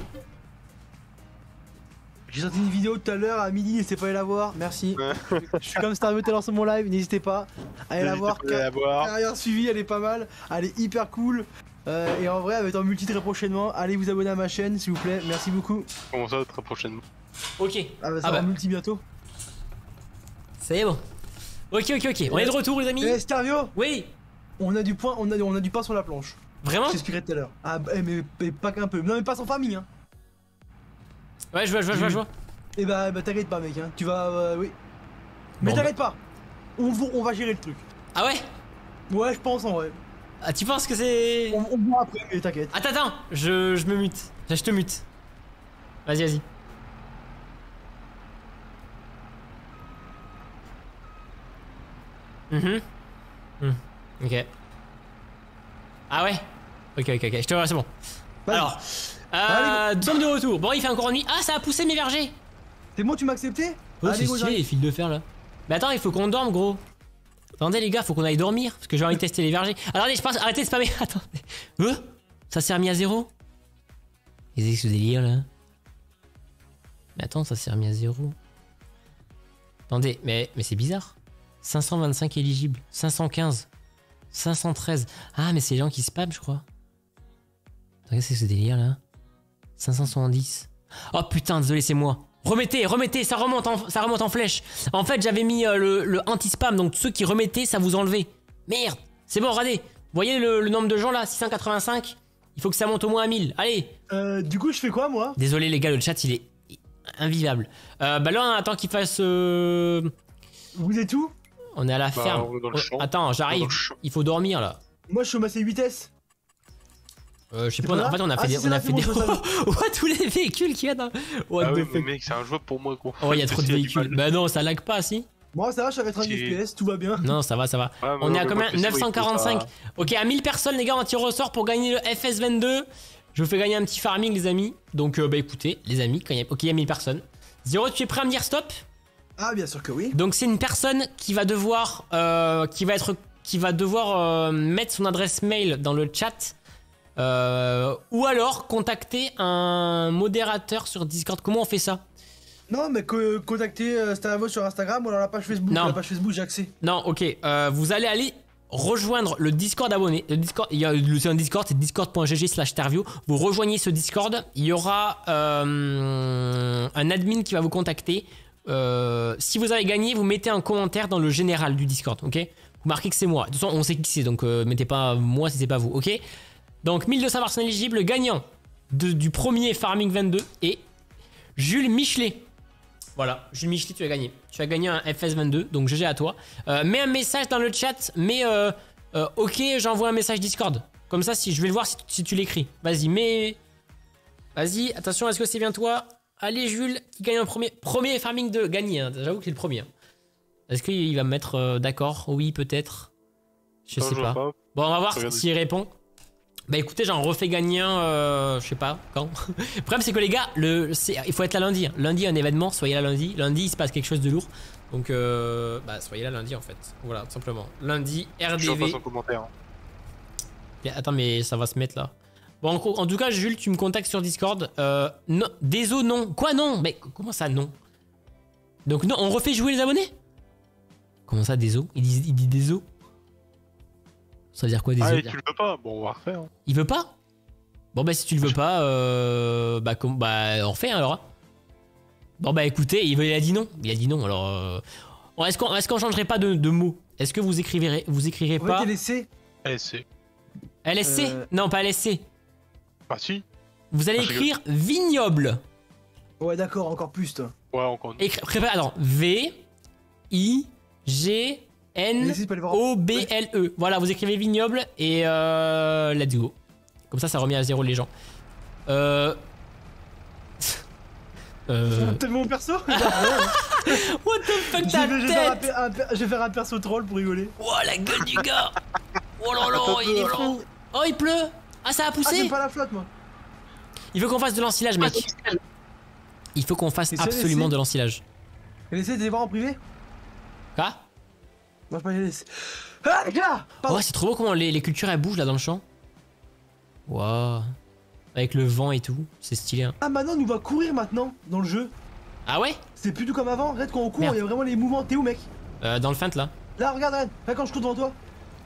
J'ai sorti une vidéo tout à l'heure à midi, n'hésitez pas à aller la voir, merci. Je suis comme Starvio tout à l'heure sur mon live, n'hésitez pas à aller la voir.
N'hésitez pas à la voir.
Carrière suivie, elle est pas mal, elle est hyper cool. Euh, et en vrai, elle va être en multi très prochainement. Allez vous abonner à ma chaîne, s'il vous plaît, merci beaucoup.
Comment ça, très prochainement.
Ok.
Ah bah ça
Ah
va
bah.
en multi bientôt.
C'est bon. Ok, ok, ok. On est de retour, les amis.
Eh Starvio,
Oui.
on a du point, on a, on a du pain sur la planche.
Vraiment?
Je t'expliquerai tout à l'heure. Ah bah, eh, mais, mais pas qu'un peu. Non mais pas sans famille hein.
Ouais, je vois, je vois, je vois, je vois.
Et bah, bah t'inquiète pas mec hein, tu vas... euh, oui. Mais
Bon,
t'inquiète pas, on, va- on va gérer le truc.
Ah ouais?
Ouais je pense en vrai.
Ah, tu penses que c'est.
On, on voit après mais t'inquiète.
Attends, attends. Je, je me mute. Je te mute. Vas-y, vas-y. Mhm. Hmm. Ok. Ah ouais? Ok, ok, ok. Je te vois, c'est bon.
Vas-y.
Alors.
Allez,
Euh, zone de retour. Bon, il fait encore nuit. Ah, ça a poussé mes vergers.
C'est bon tu m'as accepté?
Oh,
Allez
c'est
go
stylé
j'arrive.
les fils de fer là. Mais attends, il faut qu'on dorme, gros. Attendez, les gars, faut qu'on aille dormir. Parce que j'ai envie de tester les vergers. Attendez, je pense. Arrêtez de spammer. Attendez. Euh Ça s'est remis à zéro? Qu'est-ce que ce délire là? Mais attends, ça s'est remis à zéro. Attendez, mais, mais c'est bizarre. cinq cent vingt-cinq éligibles. cinq cent quinze. cinq cent treize. Ah, mais c'est les gens qui spam, je crois. Qu'est-ce que c'est ce délire là? cinq cent soixante-dix. Oh putain, désolé, c'est moi. Remettez, remettez, ça remonte en, ça remonte en flèche. En fait, j'avais mis euh, le, le anti-spam, donc ceux qui remettaient, ça vous enlevait. Merde, c'est bon, regardez. Vous voyez le, le nombre de gens là, six cent quatre-vingt-cinq? Il faut que ça monte au moins à mille. Allez.
Euh, du coup je fais quoi moi?
Désolé les gars, le chat il est invivable. Euh, bah là, on attend qu'il fasse... euh,
Vous êtes où?
On est à la
Bah,
ferme.
on est dans le
Oh,
champ.
attends,
Dans
j'arrive.
le champ.
Il faut dormir là.
Moi je suis au massé huit S.
Euh, je sais
C'est
pas, on a-
pas
en fait on a
là
fait
Ah,
des...
si, c'est
on a
là,
fait
c'est bon,
des...
je vois
What, tous les véhicules qu'il y a dans... What
Ah
the
ouais, mais
fuck.
mec, c'est un joueur pour moi, gros.
Oh, il y a trop de
Il y a du
véhicules.
mal.
Bah non, ça lag pas, si.
Bon ça va, je suis à quatre-vingt-dix
Si.
F P S, tout va bien.
Non, ça va, ça va.
Ouais,
On
mais
est à
ouais,
combien?
moi, je sais,
neuf cent quarante-cinq.
ça-
Ok, à mille personnes, les gars, on tire au sort pour gagner le F S vingt-deux. Je vous fais gagner un petit farming, les amis. Donc, euh, bah écoutez, les amis, quand il y a... ok, il y a mille personnes. Zéro, tu es prêt à me dire stop?
Ah bien sûr que oui.
Donc, c'est une personne qui va devoir, euh, qui va être, qui va devoir euh, mettre son adresse mail dans le chat. Euh, ou alors contacter un modérateur sur Discord. Comment on fait ça?
Non mais que, contactez euh, Starvio sur Instagram ou alors la page Facebook.
Non.
La page Facebook j'ai accès.
Non, ok. Euh, vous allez aller rejoindre le Discord abonné. Le Discord, il y a, le- c'est un Discord, c'est discord.gg slash Starvio. Vous rejoignez ce Discord. Il y aura euh, un admin qui va vous contacter. Euh, si vous avez gagné, vous mettez un commentaire dans le général du Discord, ok? Vous marquez que c'est moi. De toute façon, on sait qui c'est, donc euh, mettez pas moi si c'est pas vous, ok? Donc mille deux cents personnes éligibles, le gagnant de- du premier Farming vingt-deux est Jules Michelet. Voilà, Jules Michelet, tu as gagné. Tu as gagné un F S vingt-deux, donc G G à toi. Euh, mets un message dans le chat, mais euh, euh, ok, j'envoie un message Discord. Comme ça, si je vais le voir si, si tu l'écris. Vas-y, mets. Vas-y, attention, est-ce que c'est bien toi? Allez, Jules, qui gagne un premier, premier farming de gagner. Hein. J'avoue que c'est le premier. Hein. Est-ce qu'il va me mettre euh, d'accord? Oui, peut-être. Je
Non,
sais
je
pas.
vois pas.
Bon, on va voir
Regarde.
s'il répond. Bah écoutez, j'en refais gagner un, euh, je sais pas quand. Le problème c'est que les gars, le, c'est- il faut être là lundi. Hein. Lundi un événement, soyez là lundi. Lundi il se passe quelque chose de lourd. Donc euh, bah soyez là lundi en fait. Voilà, tout simplement. Lundi, R
Je
D
vois pas
V.
son commentaire.
Et attends mais ça va se mettre là. Bon en, en tout cas Jules, tu me contactes sur Discord. Euh, non, désolé non. Quoi non? Mais comment ça non? Donc non, on refait jouer les abonnés? Comment ça, des os? Il dit, il dit des os? Ça veut dire quoi, des os?
Ah, et tu le veux pas? Bon, on va refaire. Hein.
Il veut pas? Bon bah si tu le veux pas, euh, bah, com bah on refait hein, alors. Bon bah écoutez, il, il a dit non. Il a dit non, alors... Euh... Est-ce qu'on est qu'on changerait pas de, de mots? Est-ce que vous écriverez, vous écrirez
On
pas...
va te laisser.
L S C.
L S C
Euh...
Non, pas L S C.
Bah si.
Vous allez
Ah,
écrire vignoble.
Ouais, d'accord, encore plus, toi.
Ouais, encore une.
Écri prépare, attends. V, I, G, N, O, B, L, E. Voilà, vous écrivez vignoble et euh, let's go. Comme ça, ça remet à zéro les gens. Euh... euh...
T'as vu mon perso? What
What the fuck, ta
je, vais, je, vais
tête
faire un, un, je vais faire un perso troll pour rigoler.
Oh, la gueule du gars. Oh là là, il est fou. Oh, il pleut. Ah, ça a
Ah,
poussé.
j'aime pas la flotte, moi.
Il faut qu'on fasse de l'ensilage, mec. Il faut qu'on fasse absolument de l'ensilage.
Elle essaie de les voir en privé?
Quoi?
Moi, je peux pas les laisser. Ah, les gars!
Oh, c'est trop beau comment les, les cultures elles bougent là dans le champ. Waouh. Avec le vent et tout, c'est stylé. Hein.
Ah, maintenant, on va courir maintenant dans le jeu.
Ah ouais?
C'est plus tout comme avant. Regarde, quand on court,
Merde.
il y a vraiment les mouvements. T'es où, mec?
euh, Dans le feint là.
Là, regarde, regarde. Regarde quand je cours devant toi.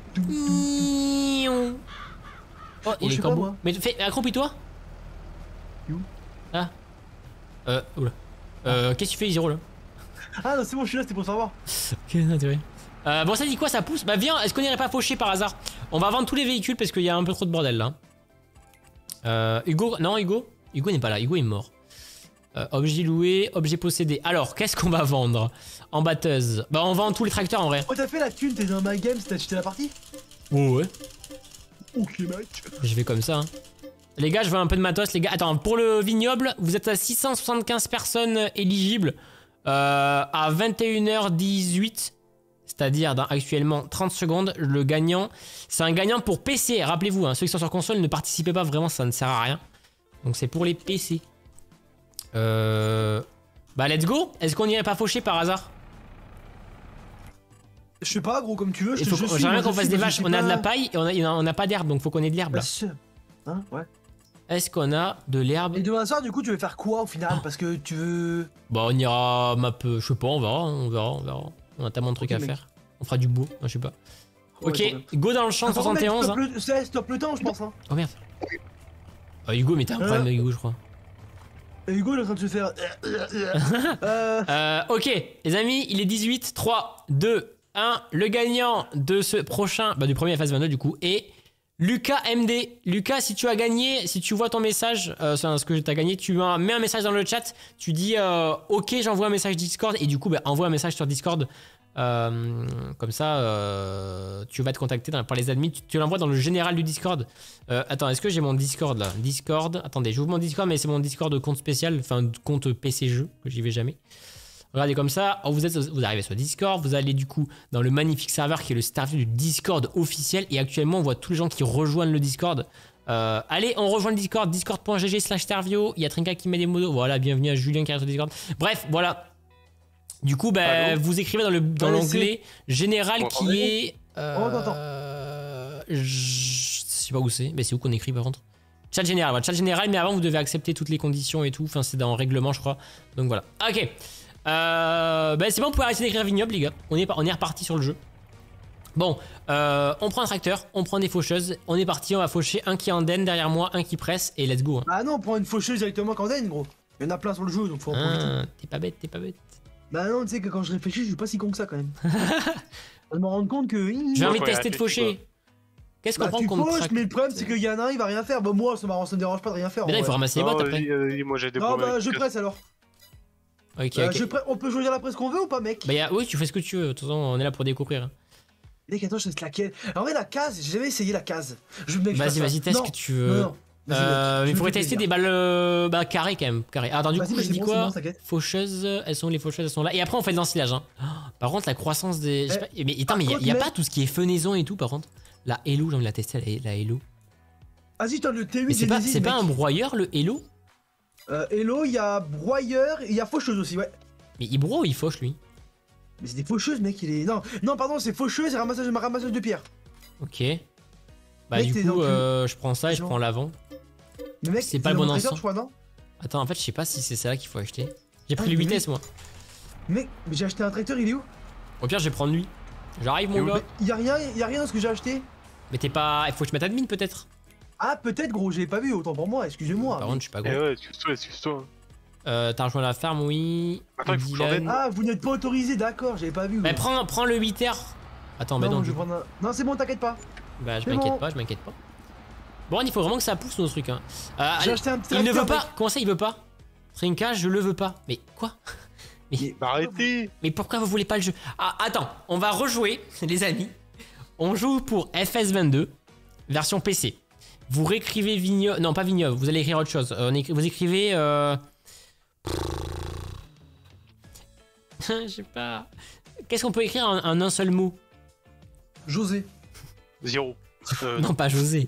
Oh, il
je
est
sais pas,
corbeau.
moi.
Mais fais, accroupis-toi.
Où?
Ah. Euh, oula. Euh, qu'est-ce que tu fais, Zero là?
Ah non, c'est bon, je suis là, c'était pour savoir.
Quel intérêt. Euh, bon, ça dit quoi, ça pousse? Bah, viens, est-ce qu'on irait pas faucher par hasard? On va vendre tous les véhicules parce qu'il y a un peu trop de bordel là. Euh, Hugo, non, Hugo? Hugo n'est pas là, Hugo est mort. Euh, objet loué, objet possédé. Alors, qu'est-ce qu'on va vendre? En batteuse. Bah, on vend tous les tracteurs en vrai.
Oh, t'as fait la thune, t'es dans My Games, t'as acheté la partie?
Oh, ouais.
Ok, mec.
Je vais comme ça. Hein. Les gars, je veux un peu de matos, les gars. Attends, pour le vignoble, vous êtes à six cent soixante-quinze personnes éligibles euh, à vingt et une heures dix-huit. C'est-à-dire dans actuellement trente secondes. Le gagnant, c'est un gagnant pour P C. Rappelez-vous, hein, ceux qui sont sur console, ne participez pas vraiment, ça ne sert à rien. Donc c'est pour les P C. Euh... Bah let's go. Est-ce qu'on irait pas faucher par hasard?
Je sais pas, gros, comme tu veux. Je
J'aimerais bien qu'on fasse des vaches. On a de la paille et on a, on a pas d'herbe, donc faut qu'on ait de l'herbe là.
Hein, ouais.
Est-ce qu'on a de l'herbe?
Et demain soir, du coup, tu veux faire quoi au final? oh. Parce que tu veux.
Bah, on ira map. Je sais pas, on verra, on verra, on verra. On a tellement de trucs okay, à mec. faire. On fera du bois, je sais pas. Ouais, ok, go dans le champ soixante et onze.
C'est stop le temps, je pense. Hein.
Oh merde. Oh, Hugo, mais t'as un problème, euh... Hugo, je crois.
Hugo, il est en train de se faire.
euh... euh, ok, les amis, il est dix-huit, trois, deux, un. Le gagnant de ce prochain, bah, du premier F S vingt-deux, du coup, est Lucas M D. Lucas, si tu as gagné, si tu vois ton message, euh, ce que tu as gagné, tu mets un message dans le chat, tu dis euh, ok, j'envoie un message Discord, et du coup, bah, envoie un message sur Discord. Euh, comme ça, euh, tu vas te contacter dans, par les admins. Tu, tu l'envoies dans le général du Discord. Euh, attends, est-ce que j'ai mon Discord là? Discord. Attendez, j'ouvre mon Discord, mais c'est mon Discord de compte spécial, enfin compte P C jeu, que j'y vais jamais. Regardez comme ça, oh, vous, êtes, vous arrivez sur Discord, vous allez du coup dans le magnifique serveur qui est le serveur du Discord officiel. Et actuellement, on voit tous les gens qui rejoignent le Discord. Euh, allez, on rejoint le Discord, discord.gg slash Starvio. Il y a Trinka qui met des mots. Voilà, bienvenue à Julien qui est sur Discord. Bref, voilà. Du coup, bah, vous écrivez dans le dans l'onglet général qui oh, est. Euh,
oh, attends, attends.
Euh, je sais pas où c'est, mais c'est où qu'on écrit par contre. Chat général, voilà, chat général, mais avant vous devez accepter toutes les conditions et tout. Enfin, c'est dans le règlement, je crois. Donc voilà. Ok. Euh, bah, c'est bon, vous pouvez arrêter d'écrire vignoble, les gars. On est, on est reparti sur le jeu. Bon, euh, on prend un tracteur, on prend des faucheuses. On est parti, on va faucher un qui enden derrière moi, un qui presse et let's go. Hein.
Ah non, on prend une faucheuse directement qu'enden, gros. Il y en a plein sur le jeu, donc faut en profiter.
Ah, t'es pas bête, t'es pas bête.
Bah non, tu sais que quand je réfléchis, je suis pas si con que ça quand même. Je me rends compte que.
J'ai envie de tester de faucher. Qu'est-ce qu'on
bah,
prend
comme
comme
tracteur? Mais le problème, c'est qu'il y en a un, il va rien faire. Bah, moi, ça me dérange pas de rien faire.
Mais là, il faut ramasser les bottes après.
Euh, moi, j'ai des
non, bah, je presse alors.
Ok,
euh,
ok.
Je presse... On peut choisir la presse qu'on veut ou pas, mec?
Bah, y a... oui, tu fais ce que tu veux. De toute façon, on est là pour découvrir.
Mec, attends, je teste laquelle. En vrai, la case, j'ai jamais essayé la case.
Vas-y, vas-y, teste ce que tu veux. Non, non. Euh, il faudrait tester des balles euh, bah, carrées quand même. Carrées. Attends, du coup, je dis bon, quoi bon, faucheuses, elles sont les faucheuses, elles sont là. Et après, on fait de l'ensilage. Hein. Oh, par contre, la croissance des. Eh, pas... Mais attends, mais il n'y a, a pas tout ce qui est fenaison et tout, par contre. La Hello, j'ai envie de la tester, la, la Hello.
Vas-y, t'as le T huit.
Mais c'est pas, pas un broyeur, le Hello?
euh, Hello, il y a broyeur et il y a faucheuse aussi, ouais.
Mais il broie ou il fauche, lui?
Mais c'est des faucheuses, mec. Il est. Non, non, pardon, c'est faucheuse et ramassage, ramassage de pierre.
Ok. Bah, mec, du coup, euh, je prends ça et je prends l'avant.
Mais mec,
c'est pas le bon ensemble.
Je crois, non
Attends, en fait, je sais pas si c'est ça qu'il faut acheter. J'ai pris ah, le vitesse, moi.
Mec, mais j'ai acheté un tracteur, il est où?
Au pire, je vais prendre lui. J'arrive, mon gars.
Y'a rien, y a rien dans ce que j'ai acheté.
Mais t'es pas. Il faut que je mette admin peut-être.
Ah, peut-être, gros, j'ai pas vu, autant pour moi, excusez-moi.
Par contre, je suis pas gros.
Eh ouais, excuse-toi, excuse-toi.
Euh, t'as rejoint la ferme, oui.
Attends, il faut que j'en aide.
Ah, vous n'êtes pas autorisé, d'accord, j'avais pas vu.
Mais prends, prends le huit heures. Attends, bah non.
non,
non,
je vais prendre un... non c'est bon, t'inquiète pas.
Bah, je
C'est
m'inquiète
bon.
pas, je m'inquiète pas. Bon, il faut vraiment que ça pousse nos trucs. Hein. Euh,
J'ai acheté un petit
il ne veut
tracteur,
pas.
mec.
Comment ça, il veut pas? Trinka, je le veux pas. Mais quoi?
Mais-
Bah arrêtez.
Mais pourquoi vous voulez pas le jeu? Ah, attends, on va rejouer, les amis. On joue pour F S vingt-deux, version P C. Vous réécrivez Vigneuf. Non, pas Vigneuf, vous allez écrire autre chose. Euh, on écrit... Vous écrivez. Euh... Je sais pas. Qu'est-ce qu'on peut écrire en, en un seul mot?
José.
Zéro. Euh,
Non, pas José.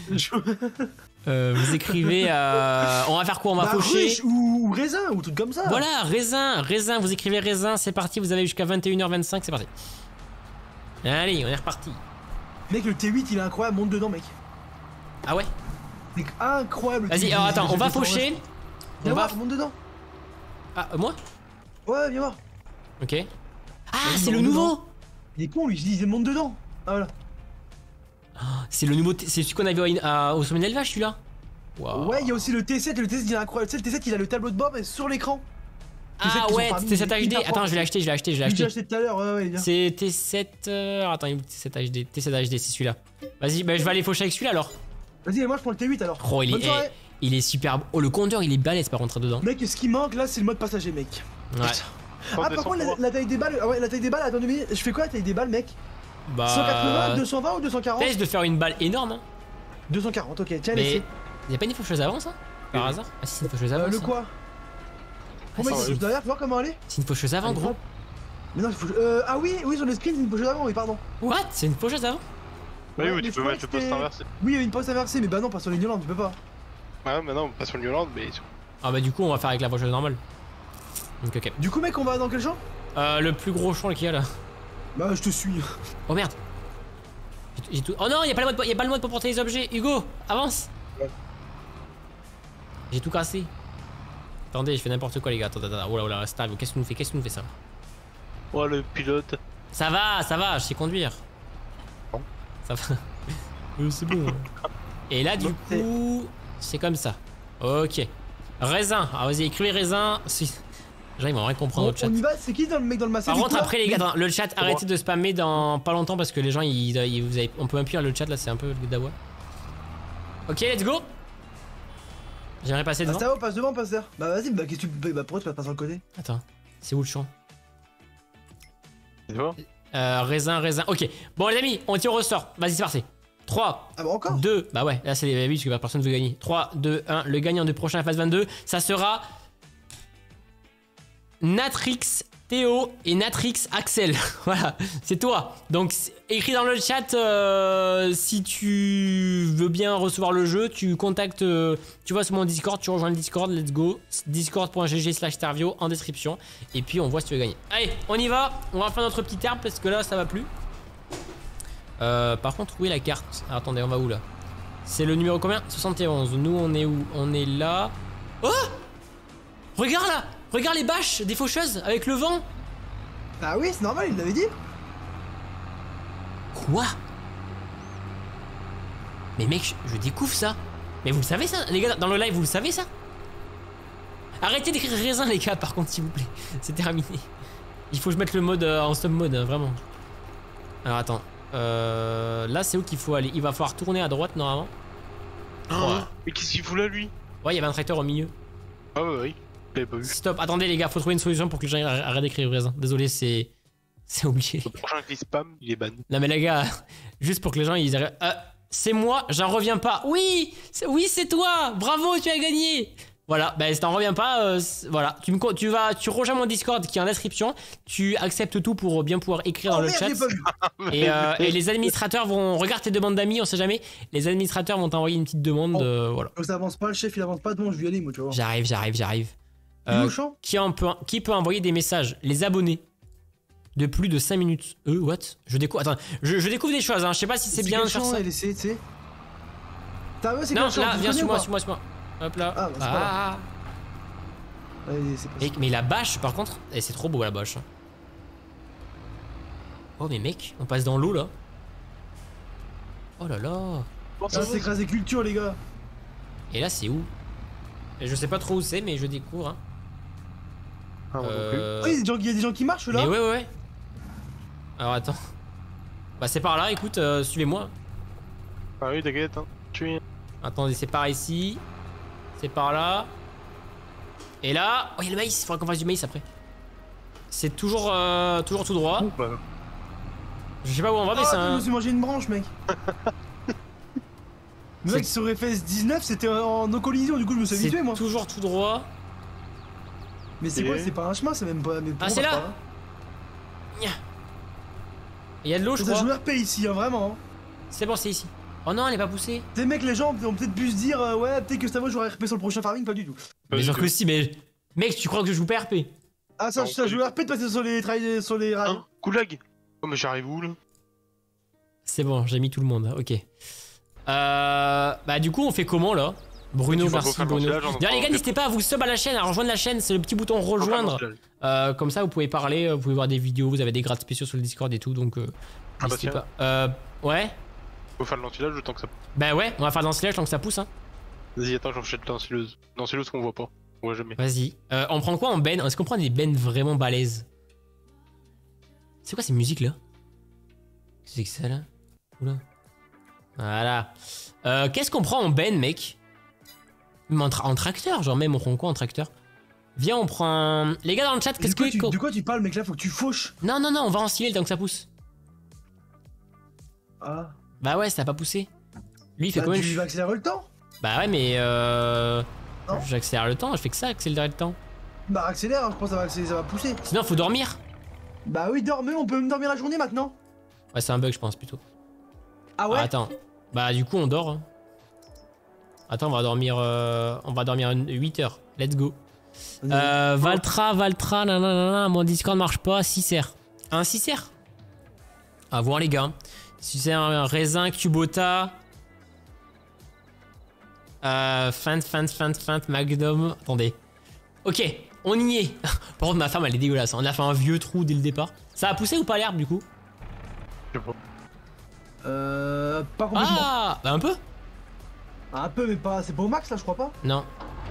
Euh, vous écrivez. Euh... On va faire quoi? On va
bah,
faucher.
ruche ou, ou raisin ou truc comme ça.
Voilà, raisin, raisin. Vous écrivez raisin, c'est parti. Vous avez jusqu'à vingt et une heures vingt-cinq, c'est parti. Allez, on est reparti.
Mec, le T huit il est incroyable, monte dedans, mec.
Ah ouais?
Mec, incroyable. le T huit,
Vas-y, alors attends,
j'ai
on va
fait ça en
faucher.
vrai.
On
Viens
va.
voir, monte dedans.
Ah, euh, moi?
Ouais, viens voir.
Ok. Ah,
Vas-y,
c'est le
monte
nouveau!
dedans. Il est con, lui, je dis, il monte dedans. Ah, voilà.
C'est le nouveau. t- C'est celui qu'on avait au, à- au sommet de l'élevage, celui-là? Waouh.
Ouais, il y a aussi le T sept, et le T sept il est incroyable. Tu sais, le T sept il a le tableau de bord mais sur l'écran. T sept
Ah
qui sont
ouais,
parmi
T sept
les
H D.
hyper
Attends,
forts.
je l'ai acheté, je l'ai acheté, je l'ai
Celui que j'ai
acheté.
acheté tout à l'heure, ouais, ouais, bien.
C'est T sept. euh, Attends, il est où T sept H D? T sept H D, c'est celui-là. Vas-y, bah, je vais aller faucher avec celui-là alors.
Vas-y, et moi je prends le T huit alors.
Oh, il
Bonne
est,
soirée.
eh, il est super. Oh, le compteur, il est balèze par contre dedans.
Mec, ce qui manque là, c'est le mode passager, mec.
Ouais.
Ah, par contre, la, la taille des balles, ah ouais, la taille des balles, attends deux minutes. Je fais quoi la taille des balles, mec
Bah.
cent quatre-vingts, deux cent vingt ou deux cent quarante
Teste de faire une balle énorme. Hein.
deux cent quarante, ok, tiens,
Mais.
laissez.
Y'a pas une faucheuse avant ça? Par
Oui.
hasard? Ah si, c'est une faucheuse
Euh,
avant.
le
ça.
quoi
Ah,
Oh, mec,
si,
c'est
si.
derrière, tu vois comment elle est
C'est une faucheuse avant,
Allez,
gros.
hop. Mais non, il faut. Euh, ah oui, oui, sur le screen, c'est une pochette avant, oui, pardon.
What? C'est une faucheuse avant?
Oui,
Ouais,
ou
mais
tu
je
peux
crois
mettre le
que
poste
c'était-
inversé.
Oui, il y a une poste inversée, mais bah non, pas sur l'ignorante, tu peux pas.
Ouais, mais non, pas sur le Yolande, mais.
Ah bah, du coup, on va faire avec la faucheuse normale. Donc, ok.
Du coup, mec, on va dans quel champ
Euh, le plus gros champ qu'il y a là.
Bah, je te suis.
Oh merde. J'ai tout... Oh non, y'a pas, le mode... y a pas le mode pour porter les objets. Hugo, avance.
Ouais.
J'ai tout cassé. Attendez, je fais n'importe quoi, les gars. Attends, attends, attends. Oh là, oh là, stable. Qu'est-ce que nous fait Qu'est-ce que nous fait ça?
Oh, le pilote.
Ça va, ça va, je sais conduire.
Bon.
Ça va. Euh, c'est bon. Et là, du
Bon, c'est-
coup, c'est comme ça. Ok. Raisin. Ah, vas-y, écrivez raisin. Si... Les gens, ils vont rien comprendre
On,
au chat.
on y va, c'est qui dans le mec dans le massif
Par
du
contre,
coup, là
après, les gars, attends, le chat,
moi.
arrêtez de spammer dans pas longtemps parce que les gens, ils, ils- vous avez... on peut appuyer le chat là, c'est un peu le dawa. Ok, let's go. J'aimerais passer
Ah,
devant.
ça va, passe devant, passe derrière. Bah vas-y, bah qu'est-ce que tu. Bah pourquoi tu passes sur le côté
Attends, c'est où le champ?
Tu vois
euh, Raisin, raisin. Ok, bon, les amis, on tire au sort. Vas-y, c'est parti. trois,
Ah bah encore
deux, bah ouais, là c'est les oui, parce que personne ne veut gagner. trois, deux, un, le gagnant du prochain F S vingt-deux, ça sera Natrix Théo et Natrix Axel. Voilà, c'est toi. Donc écris dans le chat euh, si tu veux bien recevoir le jeu, tu contactes, euh, tu vas sur mon Discord, tu rejoins le Discord, let's go. discord.gg slash Starvio en description. Et puis on voit si tu veux gagner. Allez, on y va, on va faire notre petit arbre parce que là ça va plus. Euh, par contre, où est la carte? Ah, attendez, on va où là? C'est le numéro combien? soixante et onze. Nous, on est où? On est là. Oh! Regarde là! Regarde les bâches des faucheuses avec le vent!
Ah oui, c'est normal, il l'avait dit.
Quoi? Mais mec, je, je découvre ça. Mais vous le savez ça? Les gars, dans le live, vous le savez ça? Arrêtez d'écrire raisin, les gars, par contre, s'il vous plaît. C'est terminé. Il faut que je mette le mode euh, en sub mode, hein, vraiment. Alors attends. Euh, là, c'est où qu'il faut aller? Il va falloir tourner à droite normalement.
Oh, mais qu'est-ce qu'il fout là, lui?
Ouais, il y avait un tracteur au milieu.
Ah ouais, ouais, je l'avais pas vu.
Stop, attendez les gars, faut trouver une solution pour que les gens arr- arrêtent d'écrire raisin. Désolé, c'est. C'est obligé.
Le prochain qui spam, il est ban.
Non mais les gars, juste pour que les gens ils arrêtent. Euh, c'est moi, j'en reviens pas. Oui, c'est- oui c'est toi. Bravo, tu as gagné. Voilà, bah si t'en reviens pas, euh, c'est- voilà, tu me co- tu vas, tu rejoins mon Discord qui est en description. Tu acceptes tout pour bien pouvoir écrire dans
Oh
le
merde,
chat.
j'ai pas vu.
Et, euh, et les administrateurs vont, regarde tes demandes d'amis, on sait jamais. Les administrateurs vont t'envoyer une petite demande.
Oh.
euh, voilà.
Donc ça avance pas, le chef il avance pas, donc je vais y aller, moi, tu vois.
J'arrive, j'arrive, j'arrive.
Il est
Euh,
au champ
qui, en peut, qui peut envoyer des messages? Les abonnés de plus de cinq minutes. Euh, what? Je découvre. Attends, je, je découvre des choses, hein. Je sais pas si c'est bien de
quel
faire
champ,
ça.
L C, tu sais. T'as vu, c'est
Non,
quel champ,
là,
tu
viens
connais
sur
ou
moi,
pas
sur moi, sur moi. Hop là.
Ah, bah, c'est pas
Ah.
Allez, c'est
Mec, mais la bâche, par contre, eh, c'est trop beau la bâche. Oh, mais mec, on passe dans l'eau là. Oh là là.
Ça s'est écrasé culture, les gars.
Et là, c'est où? Et je sais pas trop où c'est, mais je découvre. Hein.
Ah, moi non plus.
Euh...
Oui, il y a des gens qui marchent là.
Mais ouais, ouais, ouais. Alors attends. Bah, c'est par là, écoute, euh, suivez-moi.
Ah oui, t'inquiète, hein. Tu es.
Attendez, c'est par ici. C'est par là. Et là. Oh, il y a le maïs, il faudra qu'on fasse du maïs après. C'est toujours, euh, toujours tout droit.
Oh, bah.
Je sais pas où on va, mais
Ah,
c'est
je
un.
me suis mangé une branche, mec. Le mec, sur F S dix-neuf, c'était en no collision, du coup, je me suis habitué, moi.
C'est toujours tout droit.
Mais c'est
Et-
quoi? C'est pas un chemin, c'est même pas. Mais
Ah,
pour
c'est
moi,
là.
pas, hein.
Il y a de l'eau, je
Ça
crois.
joue R P ici, hein, vraiment. hein.
C'est bon, c'est ici. Oh non, elle est pas poussée.
Des mecs, les gens ont peut-être pu se dire, euh, ouais, peut-être que cette fois, j'aurai R P sur le prochain farming, pas du tout.
Pas
Mais
du
sûr
tout.
que si, mais. Mec, tu crois que je joue pas R P?
Ah, ça,
Non,
ça
pas
joue
du
R P de passer sur les, trails- sur les rails.
Hein, coup de lag. Oh, mais j'arrive où là?
C'est bon, j'ai mis tout le monde, ok. Euh, bah du coup on fait comment là? Bruno,
Tu vas
merci
refaire
Bruno.
l'ensilage, on
D'ailleurs les gars
entend-
n'hésitez pas à vous sub à la chaîne, à rejoindre la chaîne, c'est le petit bouton rejoindre. Euh, comme ça vous pouvez parler, vous pouvez voir des vidéos, vous avez des grades spéciaux sur le Discord et tout, donc euh,
Ah bah
n'hésitez
tiens.
pas. Euh, ouais.
Faut faire le ventilage le temps que ça.
Bah ouais, on va faire dans le silage tant que ça pousse hein.
Vas-y, attends, j'enchaîne l'ensileuse. L'ensileuse qu'on voit pas. On voit jamais.
Vas-y. Euh, on prend quoi en ben? Est-ce qu'on prend des bennes vraiment balèzes? C'est quoi ces musiques là? Qu'est-ce que c'est que ça là? Oula. Voilà. Euh, Qu'est-ce qu'on prend en ben, mec? Même en, tra en tracteur, genre même on prend quoi en tracteur? Viens, on prend un... Les gars dans le chat,
De
qu'est-ce
quoi,
que...
tu, de quoi tu parles, mec? Là, faut que tu fauches.
Non, non, non, on va ensiler le temps que ça pousse.
Ah.
Bah ouais, ça a pas poussé. Lui, il fait
Bah,
combien de...
tu vas accélérer le temps.
Bah ouais, mais euh...
Non.
J'accélère le temps, je fais que ça, accélérer le temps.
Bah, accélère, hein, je pense que ça va, accélérer, ça va pousser.
Sinon, faut dormir.
Bah oui, dormez, on peut même dormir la journée maintenant.
Ouais, c'est un bug, je pense, plutôt.
Ah ouais?
Ah, attends. Bah du coup, on dort. hein. Attends, on va dormir... euh, On va dormir une- huit heures. Let's go. Euh, Valtra, Valtra, nanana, mon Discord marche pas, six R. Un six R? À voir les gars. Si c'est un raisin, Kubota. Euh, Fant, Fant, Fant, Fant, Magnum. Attendez. Ok, on y est. Par contre, ma femme, elle est dégueulasse. On a fait un vieux trou dès le départ. Ça a poussé ou pas l'herbe du coup?
Je sais pas.
Euh. Pas complètement.
Ah, bah un peu?
Un peu, mais pas. C'est pas au max là, je crois pas.
Non.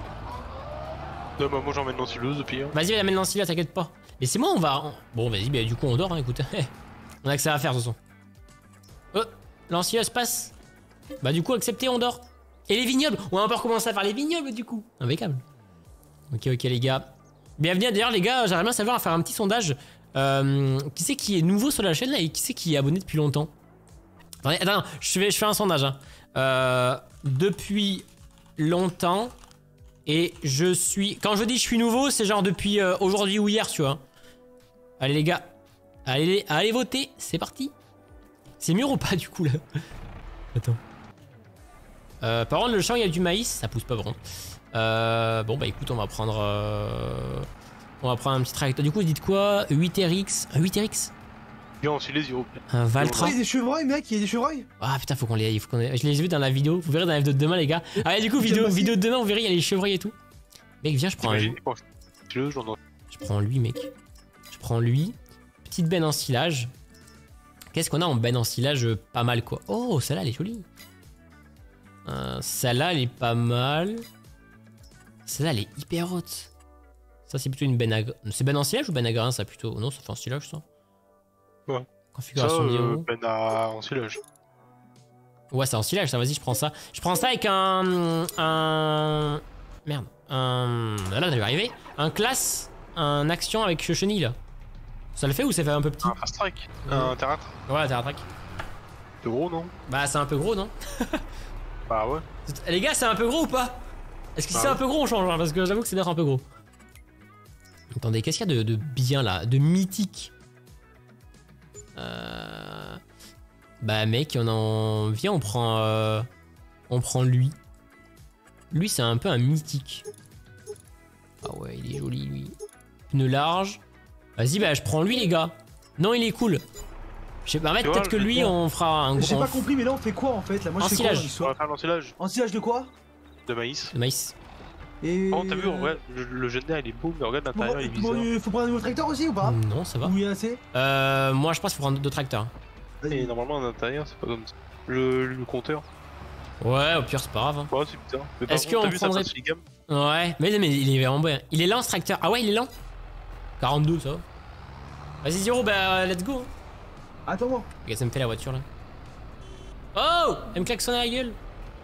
Non, bah moi j'emmène l'ensileuse depuis. Hein.
Vas-y, amène l'ancien là, t'inquiète pas. Mais c'est moi, on va. Bon, vas-y, bah du coup, on dort, hein, écoute. On a que ça à faire, de toute façon. Oh, l'ancien se passe. Bah, du coup, accepté, on dort. Et les vignobles, on va encore commencer à faire les vignobles, du coup. Impeccable. Ok, ok, les gars. Bienvenue, d'ailleurs, les gars, j'aimerais bien savoir, à faire un petit sondage. Euh, qui c'est qui est nouveau sur la chaîne là et qui c'est qui est abonné depuis longtemps? Attendez, attends, je fais, je fais un sondage. Hein. Euh, depuis longtemps. Et je suis... Quand je dis je suis nouveau, c'est genre depuis euh, aujourd'hui ou hier, tu vois. Allez les gars. Allez, allez voter, c'est parti. C'est mûr ou pas du coup là? Attends. Euh, par contre, le champ, il y a du maïs, ça pousse pas vraiment. Euh, bon bah écoute, on va prendre... Euh, on va prendre un petit tracteur. Du coup, vous dites quoi? huit R X? Un huit R X?
Viens, ensileuse, s'il vous plaît.
Un Valtra?
Il y a des chevreuils, mec, il y a des chevreuils.
Ah putain, faut qu'on les... Faut qu'on les... Je les ai vus dans la vidéo, vous verrez dans la vidéo de demain les gars. Allez du coup, vidéo, vidéo de demain, vous verrez, il y a les chevreuils et tout. Mec, viens, je prends un...
T'imagines quoi? Ensileuse, j'en ai.
Je prends lui, mec. Je prends lui. Petite benne en silage. Qu'est-ce qu'on a en benne en silage? Pas mal, quoi. Oh, celle-là, elle est jolie. Euh, celle-là, elle est pas mal. Celle-là, elle est hyper haute. Ça, c'est plutôt une benne à... C'est benne en silage ou benne à grains, ça, plutôt? Non, ça fait en silage, ça.
Ouais. Ça,
Configuration
euh,
vidéo.
ben à ensilage.
Ouais, c'est en silage, ça, vas-y, je prends ça. Je prends ça avec un... Un... Merde. Un... Là, là, ça va arriver. Un classe, un action avec chenille, là. Ça le fait ou ça fait un peu petit?
Un fast track.
Ouais.
Un terratre.
Ouais, t'as un track.
C'est gros, non?
Bah, c'est un peu gros, non?
Bah ouais.
Les gars, c'est un peu gros ou pas? Est-ce que
Bah
c'est
ouais.
un peu gros, on change, hein, parce que j'avoue que c'est d'être un peu gros. Attendez, qu'est-ce qu'il y a de, de bien là? De mythique? Euh... Bah mec, on en... Viens, on prend... euh, On prend lui. Lui, c'est un peu un mythique. Ah ouais, il est joli, lui. Pneu large. Vas-y, bah je prends lui, les gars. Non, il est cool. Je sais pas, en fait,
Tu vois,
peut-être que
je-
lui, on fera un
J'ai
gros...
pas compris, mais là on fait quoi en fait là? Moi je fais quoi
Ensilage.
dans
On
l'histoire?
va faire l'ensilage
Ensilage de quoi?
de maïs.
De maïs.
Et...
Par contre, t'as vu, en vrai, le, le Jetta il est beau, mais regarde l'intérieur, il est bizarre.
Bon, faut prendre un nouveau tracteur aussi ou pas?
Non, ça va.
Ou il y a assez?
Euh, moi je pense qu'il faut prendre deux tracteurs.
Et normalement, à l'intérieur, c'est pas comme ça. Le, le compteur.
Ouais, au pire, c'est pas grave. Hein.
Ouais, c'est bizarre. Mais par
Est-ce
contre,
qu'on
t'as vu, ça
prendrait-
passe les gammes.
Ouais, mais, mais il est vraiment bon. Il est lent ce tracteur. Ah ouais, il est lent. quarante-deux, ça va. Vas-y, Zero, bah let's go.
Attends-moi.
Regarde, ça me fait la voiture là. Oh, elle me klaxonne à la gueule.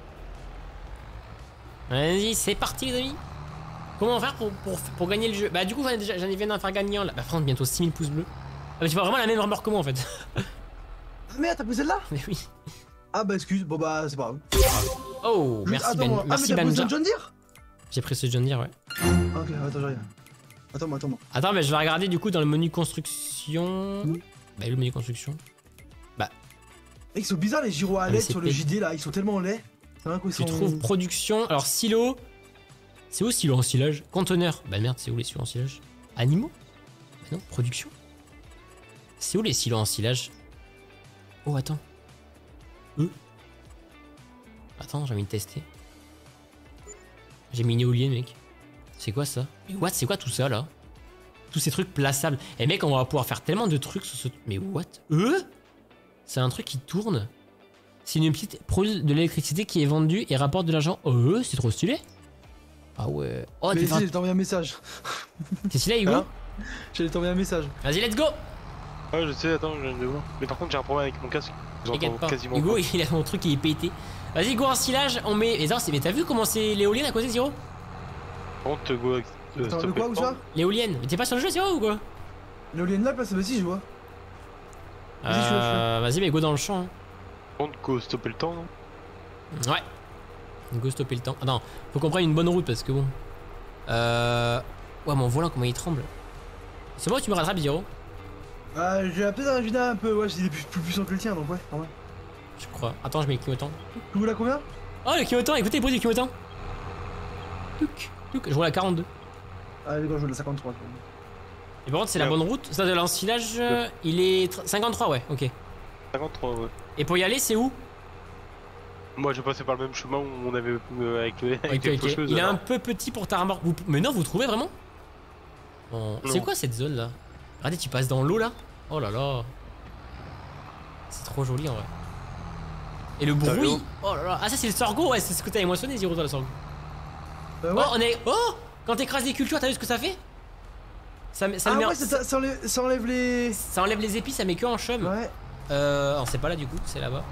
Vas-y, c'est parti, les amis. Comment faire pour, pour, pour gagner le jeu? Bah, du coup, j'en ai déjà- j'en ai viens d'en faire gagner un là. Bah, prendre bientôt six mille pouces bleus. Ah, mais tu vois vraiment la même remorque que moi en fait.
Ah merde, t'as pris celle-là?
Mais oui.
Ah bah excuse, bon bah c'est pas grave.
Oh, merci
Attends,
Ben.
ah,
Merci
mais t'as pris
Banja.
ce John Deere?
J'ai pris ce John Deere, ouais.
Ok, attends, j'arrive. Attends-moi, attends-moi.
Attends, mais je vais regarder du coup dans le menu construction.
Mmh.
Bah, le menu construction.
Mec, ils sont bizarres les gyros à
mais
l'aide
c'est
sur le
pé-
J D là, ils sont tellement laids. C'est vrai qu'ils
Tu
sont...
trouves production. Alors, silo. C'est où silo en silage? Conteneur. Bah merde, c'est où les silos en silage? Animaux? Bah non, production. C'est où les silos en silage? Oh, attends. Euh. Attends, j'ai envie de tester. J'ai mis une éolienne, mec. C'est quoi ça? Mais what? C'est quoi tout ça là? Tous ces trucs plaçables. Et mec, on va pouvoir faire tellement de trucs sur ce. Mais what? Euh? C'est un truc qui tourne. C'est une petite produit de l'électricité qui est vendue et rapporte de l'argent. Oh, c'est trop stylé. Ah ouais. Oh,
Mais
t'es
si, j'allais t'envoyer un message.
T'es stylé, Hugo?
Hein?
J'allais t'envoyer un message.
Vas-y, let's go.
Ouais, je sais, attends, je viens de voir. Mais par contre, j'ai un problème avec mon casque. J'entends
T'inquiète pas.
quasiment
Hugo,
pas.
il a mon truc qui est pété. Vas-y, go en silage. On met. Mais attends, c'est- mais t'as vu comment c'est l'éolienne à côté, Zero?
Par contre, go avec. euh,
Attends,
stop
le quoi
et
ou
prends.
ça?
L'éolienne. Mais t'es pas sur le jeu, Zero ou quoi?
L'éolienne là, place, bah si, je vois. Vas-y, je suis là, je suis
Euh, Vas-y, mais go dans le champ. hein.
Par contre, go stopper le temps, non?
Ouais. Go stopper le temps. Attends, faut qu'on prenne une bonne route parce que bon. Euh. Ouais, mon volant, comment il tremble. C'est bon, tu me rattrapes, Zero?
Ah, j'ai peut-être un Jedi un peu, ouais, il est plus, plus puissant que le tien donc ouais, ouais.
Je crois. Attends, je mets le clignotant.
Tu voulais à combien?
Oh, le clignotant, écoutez le bruit du clignotant. Touc, touc. Je roule à quarante-deux.
Ah, les gars, je joue à cinquante-trois.
Et par contre, c'est la
Merde.
bonne route. Ça, de l'ensilage, euh, il est tr- cinquante-trois, ouais, ok.
cinquante-trois, ouais.
Et pour y aller, c'est où?
Moi, je passais par le même chemin où on avait euh, avec, le- avec
Ok,
les
ok.
faucheuses.
Il est
alors.
un peu petit pour ta remorque. Vous- Mais non, vous trouvez vraiment? Oh, C'est
Non.
quoi cette zone là? Regardez, tu passes dans l'eau là. Oh là là. C'est trop joli en vrai. Et le
T'as vu,
bruit.
hein?
Oh là là. Ah, ça c'est le sorgho, ouais, c'est ce que t'avais moissonné, Zero, toi, le sorgho.
Euh, ouais.
Oh, on est. Oh! Quand t'écrases les cultures, t'as vu ce que ça fait? Ça, met- ça,
Ah
le met en-
ouais, ça, ça enlève, ça enlève les...
ça enlève les épis, ça met que en chum.
Ouais.
Euh. Non, c'est pas là du coup, c'est là-bas.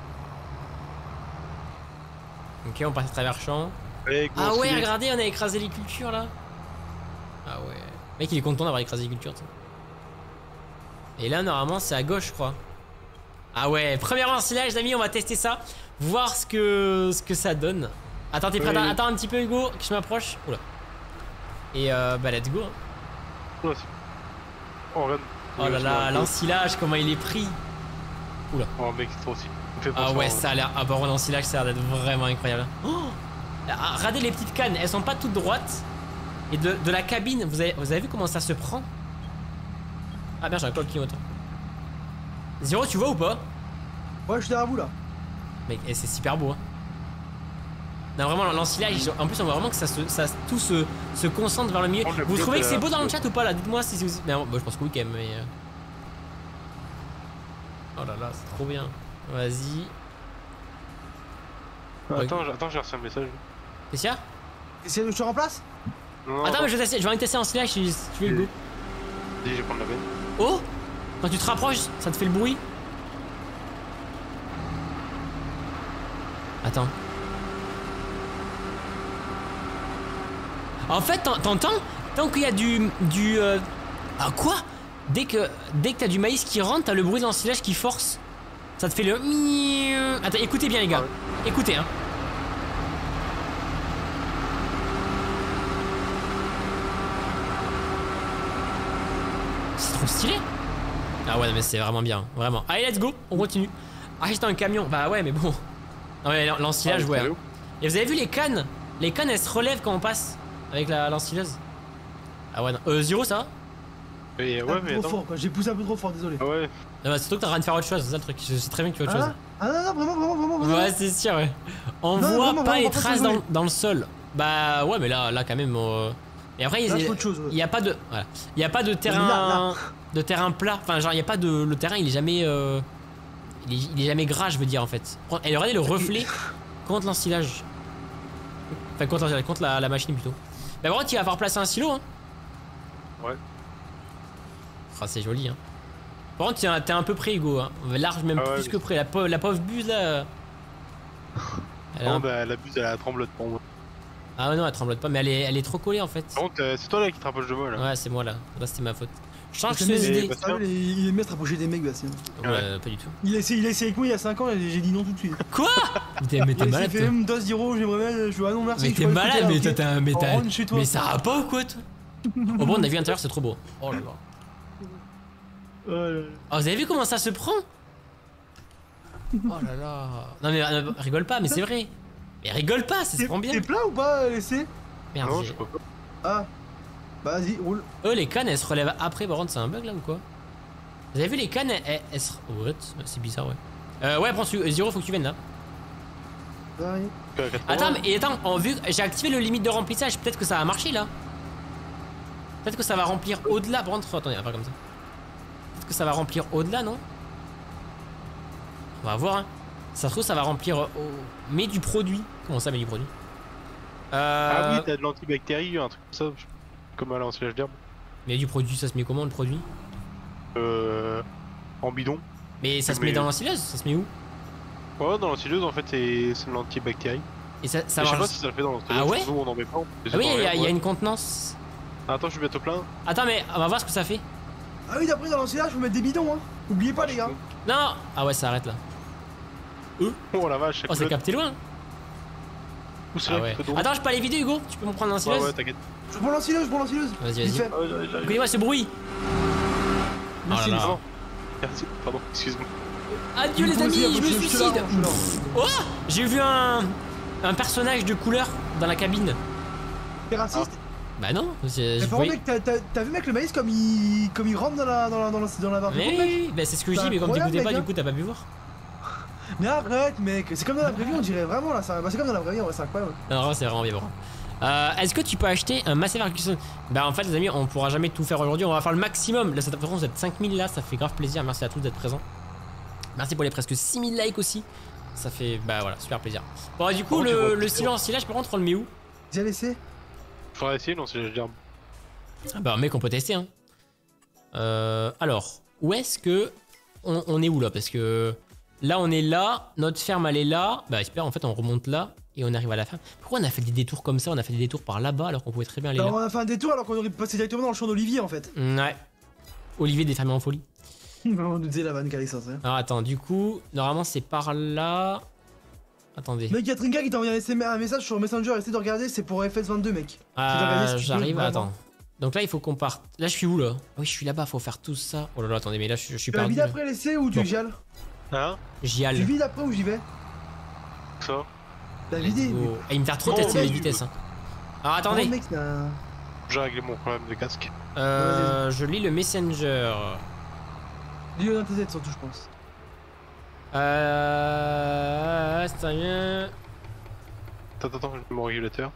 Ok, on passe à travers champ.
Ouais, go
Ah
en
ouais,
stylé.
regardez, on a écrasé les cultures là. Ah ouais. Mec, il est content d'avoir écrasé les cultures. t'sais. Et là, normalement, c'est à gauche, je crois. Ah ouais, premier ensilage, les amis, on va tester ça. Voir ce que, ce que ça donne. Attends, t'es prêt?
Oui.
Attends, attends un petit peu, Hugo, que je m'approche. Oula. Et euh, bah, let's go. hein.
Ouais, c'est- Oh, regarde.
Oh là
Ouais,
là,
c'est
l'ensilage, comment il est pris.
bon. Oh, mec, c'est trop stylé. Il me fait
Ah
penser
ouais,
à-
ça a l'air. Ah bah, l'ensilage, ça a l'air d'être vraiment incroyable. Oh ah, regardez les petites cannes, elles sont pas toutes droites. Et de, de la cabine, vous avez, vous avez vu comment ça se prend? Ah merde, j'ai un col qui autant. Zero, tu vois ou pas?
Ouais, je suis derrière vous là.
Mec, eh, c'est super beau. Hein. Non, vraiment, l'ensilage, en plus, on voit vraiment que ça se, ça, tout se, se concentre vers le milieu.
Oh, le
Vous
bleu
trouvez
de
que c'est
la-
beau dans le chat ou pas là? Dites-moi si vous. Mais bon, bah, je pense que oui, quand même. Mais... euh. Oh là là, c'est trop bien. Vas-y.
Attends, j'ai- attends, j'ai reçu un message.
Qu'est-ce qu'il y a?
Essayez de je te remplace?
Non,
Attends, mais je vais tester, je vais envie de tester en silage si, si tu veux, Hugo.
Dis, je vais prendre la peine.
Oh! Quand tu te rapproches, ça te fait le bruit. Attends. En fait, t'en- t'entends? Tant qu'il y a du. du. Euh... Ah, quoi? Dès que, dès que t'as du maïs qui rentre, t'as le bruit de l'ensilage qui force. Ça te fait le. miaou. Attends, écoutez bien, les gars. Écoutez, hein. C'est trop stylé. Ah ouais, mais c'est vraiment bien, vraiment. Allez, let's go, on continue. Ah, c'est un camion. Bah ouais, mais bon. Non, mais l'ensilage,
Ah,
ouais.
sérieux?
Et vous avez vu les cannes? Les cannes, elles se relèvent quand on passe avec la l'ensileuse. Ah ouais, non. Euh, Zero, ça va?
Mais
Un
ouais,
peu
mais
trop
attends.
fort quoi, j'ai poussé un peu trop fort, désolé.
Ah ouais.
Non, bah, surtout que t'es en train de faire autre chose, c'est ça le truc. Je sais très bien que tu fais autre
Ah, ah non, non, vraiment, vraiment, vraiment,
chose.
vraiment.
Ouais, c'est sûr, ouais. On
Non,
voit
vraiment,
pas
vraiment,
les
par contre,
traces
désolé.
dans, dans le sol. Bah ouais, mais là, là quand même. Euh... Et après, il
ouais.
n'y a pas de, voilà. Il y a pas de terrain, là, là. de terrain plat. Enfin, genre, il y a pas de, le terrain, il est jamais, euh... il, est, il est jamais gras, je veux dire en fait. Et regardez le reflet contre l'ensilage. Enfin, contre, contre la, la machine plutôt. Bah par contre, il va falloir placer un silo, hein.
Ouais.
Oh, c'est joli, hein. Par contre, t'es un peu près, Hugo, hein. Large, même ah ouais, plus que près. La pauvre, la pauvre buse là.
Non, un... bah la buse, elle a tremblote pour moi.
Ah ouais, non, elle tremblote pas, mais elle est, elle est trop collée en fait.
Par contre, euh, c'est toi là qui te rapproche de moi là.
Ouais, c'est moi là. Là, c'était ma faute. Je change
ce
idée.
Il aime bien se rapprocher des mecs, Bastien.
Ouais, ouais, pas du tout.
Il a essayé, il a essayé avec moi il y a cinq ans et j'ai dit non tout de suite.
Quoi? Mais t'es malade.
Il fait même dos zéro, j'aimerais bien. Je dis ah non, merci.
Mais t'es malade, mais toi, t'es un. Mais, mais ça va pas ou quoi, toi? Au bon, on a vu l'intérieur, c'est trop beau. Oh là là.
Oh là là.
Oh, vous avez vu comment ça se prend? Oh là là. Non, mais euh, rigole pas, mais c'est vrai. Mais rigole pas, ça se prend bien.
T'es plat ou pas, laissé?
Merde.
Non, je peux pas.
Ah. Bah vas-y, roule.
Eux, les cannes, elles se relèvent après, par contre, c'est un bug là ou quoi? Vous avez vu les cannes, elles, elles se. What? C'est bizarre, ouais. Euh, ouais, prends Zero, faut que tu viennes là.
Ouais.
Attends, mais attends, en vue, j'ai activé le limite de remplissage, peut-être que ça a marché là. Peut-être que ça va remplir au-delà. Par contre, attendez, pas comme ça. Peut-être que ça va remplir au-delà, non? On va voir, hein. Ça se trouve, ça va remplir au... Mais du produit. Comment ça, mais du produit? euh...
Ah oui, t'as de l'antibactérie, un truc comme ça. Comme à l'ensilage d'herbe.
Mais du produit, ça se met comment le produit?
Euh. En bidon.
Mais ça se met dans l'ensileuse? Ça se met où?
Ouais, dans l'ensileuse en fait, c'est de l'antibactérie.
Et ça, ça
marche.
Je sais
pas si ça le fait dans l'ensileuse.
Ah ouais?
Nous, on en met pas.
Ah oui, il y, y a une contenance.
Ah, attends, je suis bientôt plein.
Attends, mais on va voir ce que ça fait.
Ah oui, d'après dans l'ensilage, faut mettre des bidons, hein. Oubliez pas, les gars.
Non. Ah ouais, ça arrête là.
Euh Oh la vache,
oh, c'est capté loin.
Où c'est
ah ouais. Attends, je peux aller vider, Hugo. Tu peux me prendre l'ensileuse?
Ouais, ouais, t'inquiète.
Je prends l'ensileuse, je prends l'ensileuse.
Vas-y, vas-y. Écoutez-moi ce bruit.
Merci, oh Merci, pardon, excuse-moi.
Adieu les amis, je me suicide. Oh, j'ai vu un un personnage de couleur dans la cabine.
T'es raciste?
Bah non.
Mais par contre, mec, t'as vu mec le maïs comme il comme il rentre dans la dans la dans la, dans la barre.
Mais oui, bah c'est ce que je dis, mais comme t'écoutais pas, du coup t'as pas pu voir.
Mais arrête mec, c'est comme dans la vraie vie on dirait vraiment là, bah, c'est comme dans la vraie vie, c'est incroyable.
Non, c'est vraiment bien bon. Euh, Est-ce que tu peux acheter un Massive Arcusson? Bah en fait les amis, on pourra jamais tout faire aujourd'hui, on va faire le maximum. Là, cette façon vous êtes cinq mille là, ça fait grave plaisir, merci à tous d'être présents. Merci pour les presque six mille likes aussi. Ça fait, bah voilà, super plaisir. Bon, du coup, oh, le, le silence-silage, par contre, on le met où?
J'ai laissé.
Faudra essayer, non, c'est d'herbe.
Ah bah, mec, on peut tester, hein. Euh, alors, où est-ce que. On, on est où là? Parce que là, on est là, notre ferme, elle est là. Bah, j'espère, en fait, on remonte là et on arrive à la ferme. Pourquoi on a fait des détours comme ça? On a fait des détours par là-bas alors qu'on pouvait très bien aller
alors,
là.
On a fait un détour alors qu'on aurait passé directement dans le champ d'Olivier, en fait.
Ouais. Olivier des fermiers en folie.
On nous disait la vanne Calixos, hein.
Alors attends, du coup, normalement c'est par là. Attendez.
Mec, y'a Trinka qui t'a envoyé un message sur Messenger, essaye de regarder, c'est pour F S vingt-deux, mec.
Ah, si j'arrive, attends. Donc là, il faut qu'on parte. Là, je suis où là? Oui, je suis là-bas, faut faire tout ça. Oh là là, attendez, mais là, je, je suis perdu.
Tu vas vide après l'essai ou tu giales?
Hein?
Giale.
Tu vides après ou j'y vais?
Ça?
T'as vidé?
Ah, il me fait trop tester les vitesses. Hein. Alors attendez.
J'ai réglé mon problème de casque.
Euh, je lis le Messenger.
Lis-le dans tes têtes surtout, je pense.
Euh. C'est rien.
Attends, attends, je mets mon régulateur.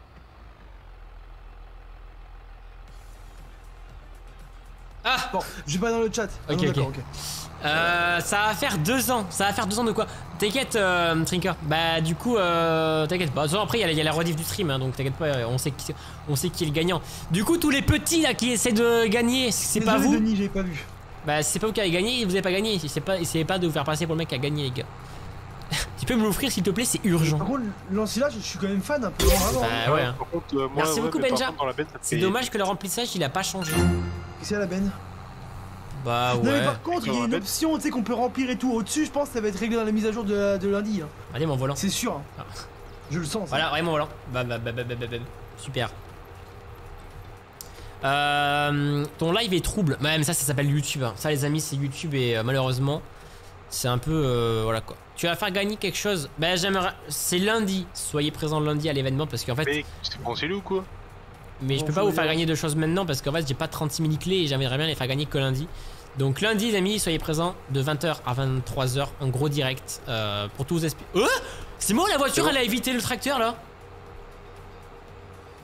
Ah
bon, je vais pas dans le chat.
Ok,
ah non,
ok.
okay.
Euh, ça va faire deux ans. Ça va faire deux ans de quoi? T'inquiète, euh, Trinker. Bah, du coup, euh, t'inquiète pas. Après, il y, y a la rediff du stream, hein, donc t'inquiète pas. On sait, qui, on sait qui est le gagnant. Du coup, tous les petits là qui essaient de gagner, c'est pas vous.
Denis, j'ai pas vu.
Bah, c'est pas vous qui avez gagné, vous avez pas gagné. Essayez pas, essayez pas de vous faire passer pour le mec qui a gagné, les gars. Tu peux me l'offrir s'il te plaît, c'est urgent.
Par contre, l'ensilage, je suis quand même fan un peu. Vraiment.
Bah ouais. Hein.
Contre, euh, moi,
merci
ouais,
beaucoup, Benja. C'est
fait...
dommage que le remplissage il a pas changé.
Qu'est-ce qu'il y a la benne?
Bah ouais.
Non, mais par contre, il y a une option, tu sais, qu'on peut remplir et tout. Au-dessus, je pense que ça va être réglé dans la mise à jour de, de lundi. Hein.
Allez, mon volant.
C'est sûr. Hein. Ah. Je le sens.
Voilà, ouais, mon volant. Bah, bah, bah, bah, bah, bah, bah. Super. Euh, ton live est trouble. Même ça, ça s'appelle YouTube. Hein. Ça, les amis, c'est YouTube et euh, malheureusement, c'est un peu. Euh, voilà quoi. Tu vas faire gagner quelque chose. Bah, j'aimerais. C'est lundi. Soyez présents lundi à l'événement parce qu'en fait.
Mais tu t'es pensé lui ou quoi?
Mais je peux pas vous faire gagner de choses maintenant parce qu'en fait, j'ai pas trente-six mille clés et j'aimerais bien les faire gagner que lundi. Donc, lundi, les amis, soyez présents de vingt heures à vingt-trois heures en gros direct euh, pour tous vous expliquer. Oh, c'est moi la voiture, elle a évité le tracteur là?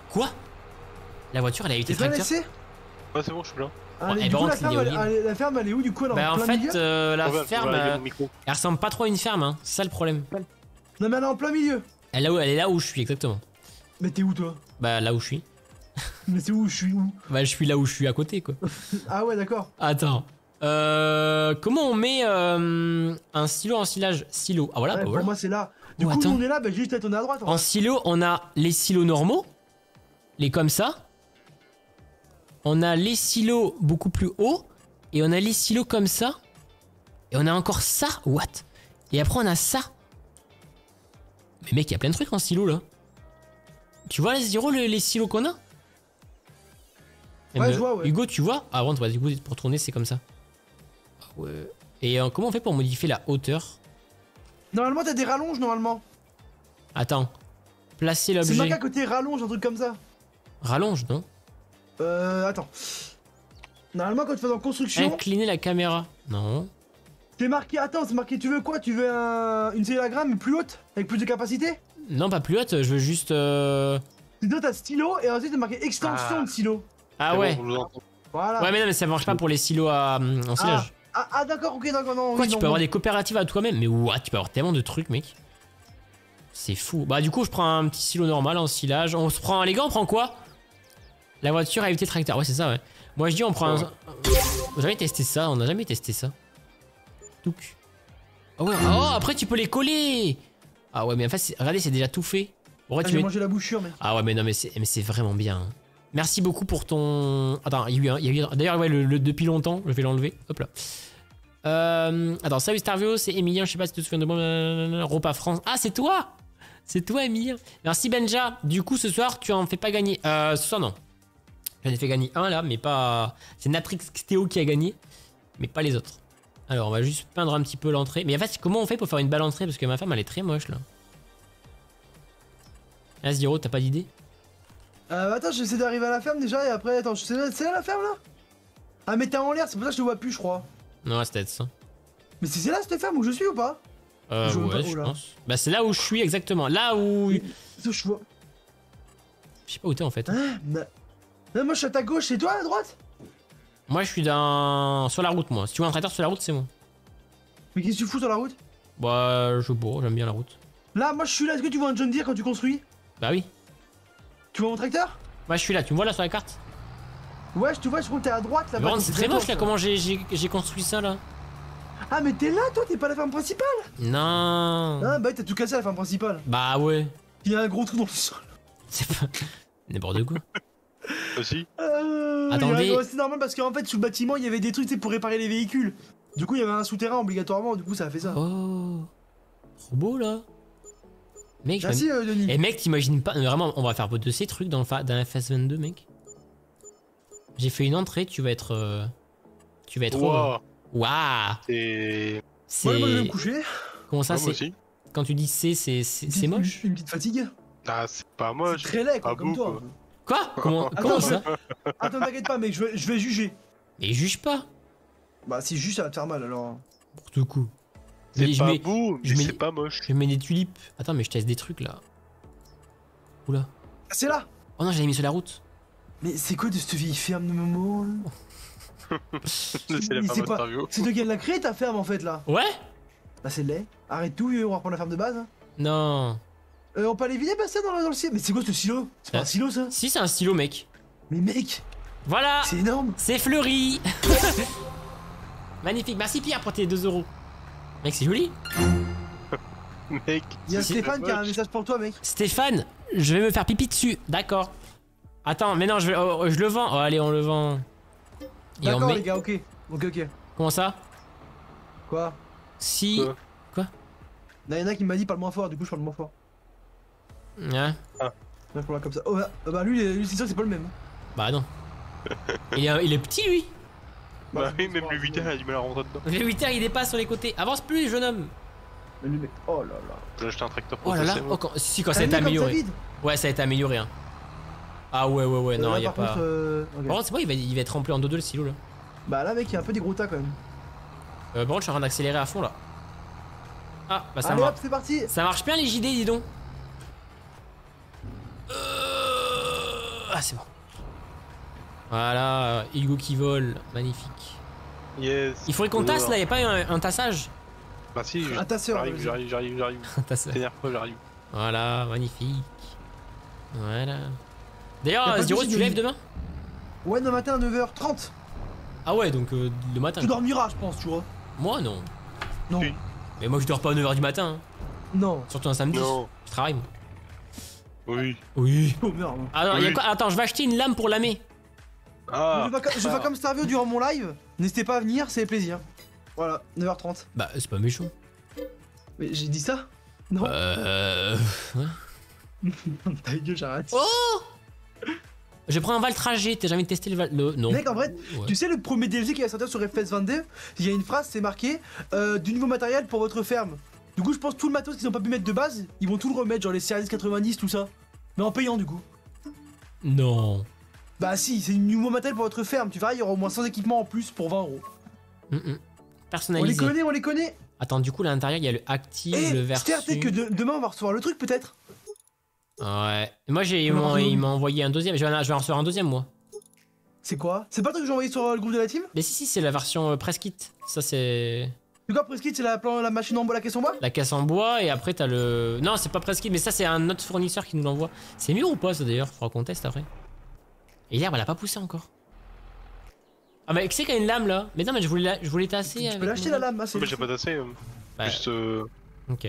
Quoi? La voiture elle a évité
T'es
le
pas
tracteur?
laissé?
Ouais, c'est bon, je suis là.
Ah,
Ouais,
du
et
coup,
par
la
contre,
ferme,
il est
elle,
au
elle- la ferme, elle est où du coup? Elle est
Bah
en
en
plein
fait,
milieu
euh, la
Regarde,
ferme,
tu vas arriver
euh,
mon micro.
elle ressemble pas trop à une ferme, hein. C'est ça le problème.
Non, mais elle est en plein milieu.
Elle, est là où- elle est là où je suis, exactement.
Mais t'es où toi?
Bah là où je suis.
Mais c'est où? Je suis où?
Bah je suis là où je suis à côté, quoi.
Ah ouais, d'accord.
Attends. Euh, comment on met euh, un silo en silage? Silo. Ah voilà,
Ouais,
bah
pour
voilà.
moi, c'est là. Du
Oh,
coup,
attends.
nous on est là, bah juste à tourner à droite.
En silo, on a les silos normaux, les comme ça. On a les silos beaucoup plus hauts. Et on a les silos comme ça. Et on a encore ça. What? Et après, on a ça. Mais mec, il y a plein de trucs en silo là. Tu vois les Zero, les, les silos qu'on a?
Ouais,
Mais,
je vois, ouais.
Hugo, tu vois? Ah, bon, bah, du coup, pour tourner, c'est comme ça. Ah ouais. Et euh, comment on fait pour modifier la hauteur?
Normalement, t'as des rallonges normalement.
Attends. Placer
C'est marqué
l'objet.
à côté rallonge, un truc comme ça.
Rallonge, non?
Euh, attends. Normalement, quand tu vas dans construction,
Incliner la caméra. Non.
c'est marqué. Attends, c'est marqué. Tu veux quoi? Tu veux un- une télégramme plus haute avec plus de capacité?
Non, pas plus haute, je veux juste. Euh...
Sinon, t'as stylo et ensuite t'as marqué extension
Ah.
de stylo.
Ah
C'est bon,
ouais.
on vous entend.
Voilà.
Ouais, mais non, mais ça marche pas pour les silos à, hum, en silage.
Ah, ah d'accord, ok, d'accord, non.
Quoi,
oui,
tu
non,
peux avoir
non.
des coopératives à toi-même? Mais what? Tu peux avoir tellement de trucs, mec. C'est fou. Bah, du coup, je prends un petit silo normal en silage. On se prend. Les gars, on prend quoi? La voiture à éviter le tracteur. Ouais, c'est ça, ouais. Moi, je dis, on prend un. On a jamais testé ça, on a jamais testé ça. Touc. Oh, ouais. Oh, après, tu peux les coller. Ah, ouais, mais en fait, c'est- regardez, c'est déjà tout fait. Pourquoi
Ah,
tu
j'ai
mets-
mangé la bouchure, mais.
Ah ouais, mais non, mais c'est mais c'est vraiment bien. hein. Merci beaucoup pour ton... Attends, il y a eu un... il y a eu- D'ailleurs, ouais, le, le- depuis longtemps, je vais l'enlever. Hop là. Euh... Attends, salut Starvio, c'est Emilien, je sais pas si tu te souviens de moi. nanana, Repas France. Ah, c'est toi! C'est toi, Emilien. Merci Benja. Du coup, ce soir, tu en fais pas gagner. Euh, ce soir, non. J'en ai fait gagner un là, mais pas... C'est Natrix Théo qui a gagné, mais pas les autres. Alors, on va juste peindre un petit peu l'entrée. Mais en fait, comment on fait pour faire une belle entrée? Parce que ma femme, elle est très moche, là. Ah, Zero, t'as pas d'idée?
Euh, attends, j'essaie d'arriver à la ferme déjà et après, attends, c'est là, c'est là la ferme là? Ah, mais t'es en l'air, c'est pour ça que je te vois plus, je crois.
Non, c'est peut-être ça.
Mais c'est c'est là cette ferme où je suis ou pas?
Euh,
Je vois
ouais,
pas
je
où, là.
pense. Bah, c'est là où je suis exactement. Là où.
Ça, je vois.
Je sais pas où t'es en fait.
Ah, mais... Non, moi je suis à ta gauche, c'est toi à droite?
Moi, je suis dans. Sur la route, moi. Si tu vois un traiteur sur la route, c'est moi.
Mais qu'est-ce que tu fous sur la route?
Bah, je bois, j'aime bien la route.
Là, moi je suis là, est-ce que tu vois un John Deere quand tu construis?
Bah, oui.
Tu vois mon tracteur?
Moi, je suis là. Tu me vois là sur la carte?
Ouais, je te vois, je crois que t'es à droite là-bas.
Par contre,
donc
c'est
c'est
très moche
toi,
là,
ça.
comment j'ai- j'ai j'ai construit ça là.
Ah, mais t'es là, toi, t'es pas à la ferme principale?
Non.
Ah, bah t'as tout cassé à la ferme principale.
Bah, ouais.
Il y a un gros trou dans le sol.
C'est pas. N'importe quoi.
Aussi.
Euh,
Attendez.
il y a un- C'est normal parce qu'en fait, sous le bâtiment, il y avait des trucs tu sais, pour réparer les véhicules. Du coup, il y avait un souterrain obligatoirement, du coup, ça a fait ça.
Oh. Trop beau là. Mec, je
Merci,
m'am-
euh, Denis.
Eh, mec, t'imagines pas. mais Vraiment, on va faire de ces trucs dans le, fa... dans la phase vingt-deux, mec. J'ai fait une entrée, tu vas être. euh, Tu vas être. heureux.
Wow.
Waouh.
Et.
C'est.
Ouais, moi, je vais me coucher.
Comment ça,
Ouais, moi
c'est.
aussi.
Quand tu dis c'est, c'est c'est-
Une
c'est
petite-
moche?
Une petite fatigue.
Ah, c'est pas
C'est
moche.
très laid, quoi,
Ah
comme
bon,
toi.
Quoi? Comment,
Attends,
comment
je-
ça?
Attends, t'inquiète pas, mec, je vais, je vais juger.
Mais juge pas.
Bah, si juste ça va te faire mal alors.
Pour tout coup.
C'est
Mais je
pas
mets,
beau,
je
mais
mets-
c'est pas moche.
je mets des tulipes. Attends, mais je teste des trucs là. Oula.
Ah, c'est là.
Oh non, j'avais mis sur la route.
Mais c'est quoi de cette vieille ferme de Momo là?
C'est la
Mais c'est
fameuse
quoi?
interview.
C'est de qui elle l'a créé ta ferme en fait là?
Ouais?
Bah, c'est laid. Arrête tout, on va reprendre la ferme de base. hein.
Non.
Euh, on peut aller vider Bastien dans, le- dans le ciel. Mais c'est quoi ce silo? C'est pas
Ah.
un silo ça?
Si, c'est un stylo, mec.
Mais mec,
Voilà.
c'est énorme.
C'est fleuri. Magnifique. Merci Pierre pour tes deux euros. Mec, c'est joli.
Mec.
Il y a
Si,
Stéphane
c'est
qui a un
moche.
message pour toi, mec.
Stéphane, je vais me faire pipi dessus. D'accord. Attends, mais non, je, vais, oh, je le vends. Oh, allez, on le vend. Et on
D'accord,
met.
les gars, ok. Ok, ok.
Comment ça?
Quoi?
Si.
Quoi
Là, y'en a qui m'a dit parle moins fort, du coup, je parle moins fort.
Hein?
Là, je parle comme ça. Oh, bah, bah lui, lui c'est sûr que c'est pas le même.
Bah non. il, est, il est petit lui.
Bah oui, même le huit heures, il a du mal à rentrer dedans.
Le huit heures il dépasse sur les côtés. Avance plus, jeune homme.
Mais lui, mec. Oh là là.
J'ai acheté un tracteur pour
Oh là là.
tester, moi.
Oh, quand- si, quand ça
Ah,
a été
lui, comme ça,
amélioré.
vide.
Ouais, ça a été amélioré. Hein. Ah ouais, ouais, ouais, non,
Euh,
il y a
par
pas.
contre, euh, ok.
Par contre, c'est bon, il va, il va être rempli en deux deux le silo là.
Bah là, mec, il y a un peu des gros tas quand même.
Euh, par contre, je suis en train d'accélérer à fond là. Ah, bah ça
Allez
marche.
hop, c'est parti.
Ça marche bien les J D, dis donc. Voilà, c'est bon. Voilà, Hugo qui vole, magnifique.
Yes.
Il faudrait qu'on tasse là, y'a pas un, un tassage?
Bah si,
Un tasseur.
j'arrive, j'arrive, j'arrive, j'arrive.
Un tasseur.
Dernière fois, j'arrive.
Voilà, magnifique. Voilà. D'ailleurs,
Y'a pas de
Zero,
soucis
tu
de-
lèves demain?
Ouais, demain matin à neuf heures trente.
Ah ouais, donc euh, le matin.
Tu dormiras, je pense, tu vois.
Moi, non.
Non.
Oui.
Mais moi, je dors pas à neuf heures du matin. hein.
Non.
Surtout un samedi.
Non.
Je travaille, moi.
Oui.
Oui.
Oh merde.
Alors, y a
Oui.
quoi? Attends, je vais acheter une lame pour lamer.
Ah.
Je vais pas- je vais faire comme Starvio durant mon live. N'hésitez pas à venir, c'est plaisir. Voilà, neuf heures trente.
Bah, c'est pas méchant.
Mais j'ai dit ça? Non.
Euh.
Ta gueule, j'arrête.
Oh! Je prends un Val trajet. T'as jamais testé le Val. Le... Non.
Mec, en vrai,
Ouais.
tu sais, le premier D L C qui va sortir sur F P S vingt-deux, il y a une phrase, c'est marqué euh, du nouveau matériel pour votre ferme. Du coup, je pense que tout le matos qu'ils ont pas pu mettre de base, ils vont tout le remettre, genre les services quatre-vingt-dix, tout ça. Mais en payant, du coup.
Non.
Bah, si, c'est du nouveau matériel pour votre ferme. Tu verras, il y aura au moins cent équipements en plus pour vingt euros.
Mm -mm.
On les
Personnalisé.
connaît, on les connaît.
Attends, du coup, là, à l'intérieur, il y a le active,
Eh,
le
Ster,
versus.
peut-être que de- demain on va recevoir le truc, peut-être.
Ouais. Moi, j'ai, ils
On
m'ont
va
ils m'ont envoyé un deuxième. Je vais, en- je vais en recevoir un deuxième, moi.
C'est quoi? C'est pas le truc que j'ai envoyé sur euh, le groupe de la team?
Mais si, si, c'est la version euh, press kit. Ça, c'est
C'est quoi, Preskit? C'est la, plan- la machine en bois, la caisse en bois?
la caisse en bois. Et après, t'as le. Non, c'est pas press kit, mais ça, c'est un autre fournisseur qui nous l'envoie. C'est mieux ou pas, ça d'ailleurs? Faudra qu'on teste après. Et l'herbe, elle a pas poussé encore. Ah, mais qui c'est qu'il y a une lame là? Mais non, mais je voulais, la- je voulais tasser.
Tu
avec
peux l'acheter
mon-
la lame, hein, c'est.
Mais j'ai pas d'assez. euh,
Bah,
Juste. euh,
Ok.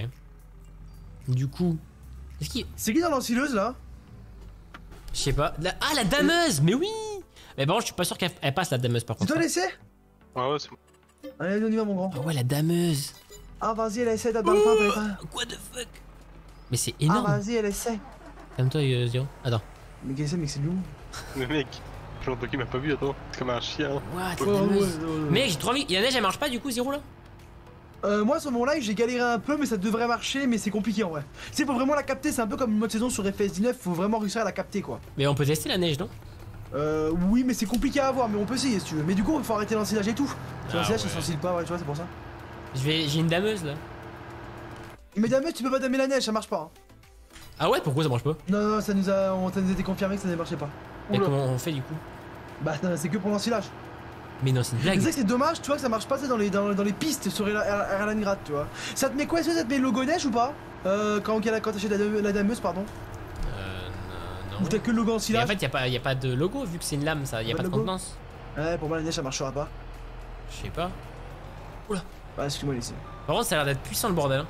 Du coup. Est-ce qu'il.
C'est qui dans l'ensileuse là?
Je sais pas. La- Ah, la dameuse! Mais oui! Mais bon, je suis pas sûr qu'elle elle passe la dameuse par
Tu
contre.
dois laisser?
Ouais, ouais, c'est bon.
Allez, on y va, mon grand.
Ah ouais, la dameuse!
Ah, vas-y, elle essaie d'abord le pain, pain.
What the fuck? Mais c'est
Ah,
énorme!
vas-y, elle essaie.
Calme-toi, euh, Zio. Attends.
Mais qu'est-ce que c'est, mec, c'est de l'eau.
Mais mec, j'ai l'impression qu'il m'a pas vu, attends. C'est comme un chien.
What,
Ouais,
la
ouais,
dameuse?
ouais, ouais.
Mec, j'ai trop envie. Et la neige, elle marche pas du coup, Zero là?
Euh, moi sur mon live j'ai galéré un peu mais ça devrait marcher mais c'est compliqué en vrai. Tu sais faut vraiment la capter, c'est un peu comme une mode saison sur F P S dix-neuf, faut vraiment réussir à la capter quoi.
Mais on peut tester la neige, non?
Euh oui mais c'est compliqué à avoir mais on peut essayer si tu veux. Mais du coup il faut arrêter l'ensilage et tout.
Ah
L'ensilage
ouais.
ça s'ensile pas ouais tu vois c'est pour ça.
Je vais... J'ai une dameuse là.
Mais damage tu peux pas damer la neige ça marche pas. Hein.
Ah ouais, pourquoi ça marche pas?
Non non ça nous a on, ça nous a été confirmé que ça ne marchait pas.
Mais
Oula.
comment on fait du coup?
Bah non, c'est que pour l'ensilage.
Mais non, c'est une
C'est
blague.
vrai que c'est dommage tu vois que ça marche pas c'est dans les, dans, dans les pistes sur Erlangrad tu vois. Ça te met quoi? Est-ce que ça te met le logo neige ou pas? Euh quand, quand t'achètes la, dame- la dameuse pardon.
Euh. Non.
Ou t'as que le logo
Mais en
ensilage?
fait, y a, pas, y a pas de logo vu que c'est une lame, ça. Y a
Pas
pas
de
de
logo.
contenance.
Ouais pour moi la neige ça marchera pas.
Je sais pas.
Bah excuse-moi laissez.
Par contre, ça a l'air d'être puissant le bordel.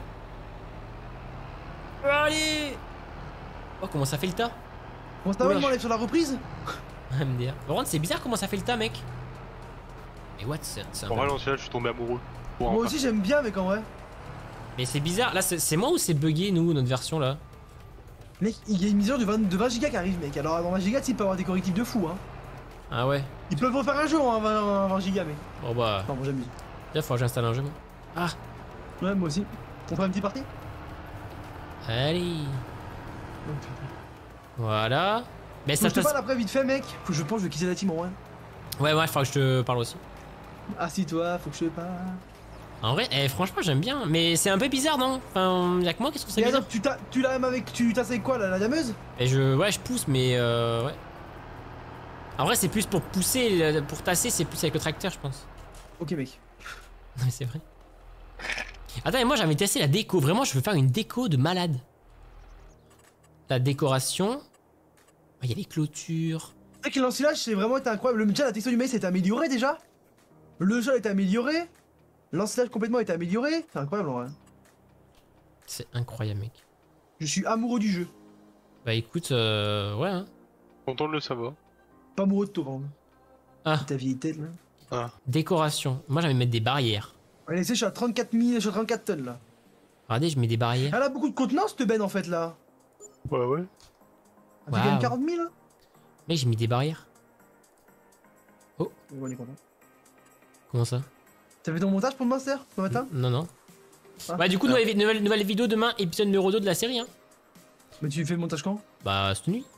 Hein. Allez! Oh, comment ça fait le tas?
Bon ça va
Oula.
on enlève sur la reprise?
M D R. Par contre, c'est bizarre comment ça fait le tas, mec. Mais what? C'est c'est un
En
peu-
vrai, là, je suis tombé amoureux. Pour
Moi
un
aussi j'aime bien mec en vrai.
Mais c'est bizarre. Là, c'est c'est moi ou c'est bugué, nous, notre version là?
Mec, il y a une mesure de vingt, de vingt gigas qui arrive, mec. Alors, avant vingt gigas, il peut avoir des correctifs de fou, hein.
Ah ouais.
Ils peuvent refaire un jeu en vingt, vingt gigas, mec.
Bon bah.
Enfin, bon, j'amuse.
Là, faut que j'installe un jeu. moi. Ah!
Ouais, moi aussi. On fait un petit party?
Allez! Voilà. Mais
Faut
ça
que je
te.
te parle après, vite fait, mec. Faut que je pense, je vais quitter la team en vrai.
Ouais, ouais, faut que je te parle aussi.
Assis-toi, faut que je te parle.
En vrai, eh, franchement, j'aime bien. Mais c'est un peu bizarre, non? Enfin, y'a que moi qui trouve ça
Et
bizarre.
alors, tu t'as, tu l'as même avec, tu tasses avec quoi, là, la dameuse?
Et je. Ouais, je pousse, mais euh. Ouais. En vrai, c'est plus pour pousser, le- pour tasser, c'est plus avec le tracteur, je pense.
Ok, mec.
Non, mais c'est vrai. Attends, et moi j'avais testé la déco. Vraiment, je veux faire une déco de malade. La décoration. Il y a les clôtures.
C'est vrai que l'ensilage, c'est vraiment été incroyable. Le, déjà, la texture du maïs est améliorée, déjà. Le sol est amélioré. L'ensilage complètement est amélioré. C'est incroyable, en vrai.
C'est incroyable, mec.
Je suis amoureux du jeu.
Bah écoute, euh, ouais. Hein.
Content de le savoir.
Pas amoureux de toi, vraiment.
Ah.
Ta vieille tête, là.
Ah.
Décoration. Moi, j'avais mettre des barrières.
Allez, c'est, je suis à trente-quatre mille, je suis à trente-quatre tonnes, là.
Regardez, je mets des barrières.
Elle a beaucoup de contenance, cette benne, en fait, là.
Ouais, ouais.
Elle fait quand même
Waouh.
quarante mille, là.
Mec, j'ai mis des barrières.
Ouais, on est content.
Comment ça?
T'as fait ton montage pour le master, ce matin?
Non, non.
Ah.
Bah, du coup, nouvelle, nouvelle, nouvelle vidéo demain, épisode numéro deux de la série. Hein.
Mais tu fais le montage quand?
Bah, cette nuit.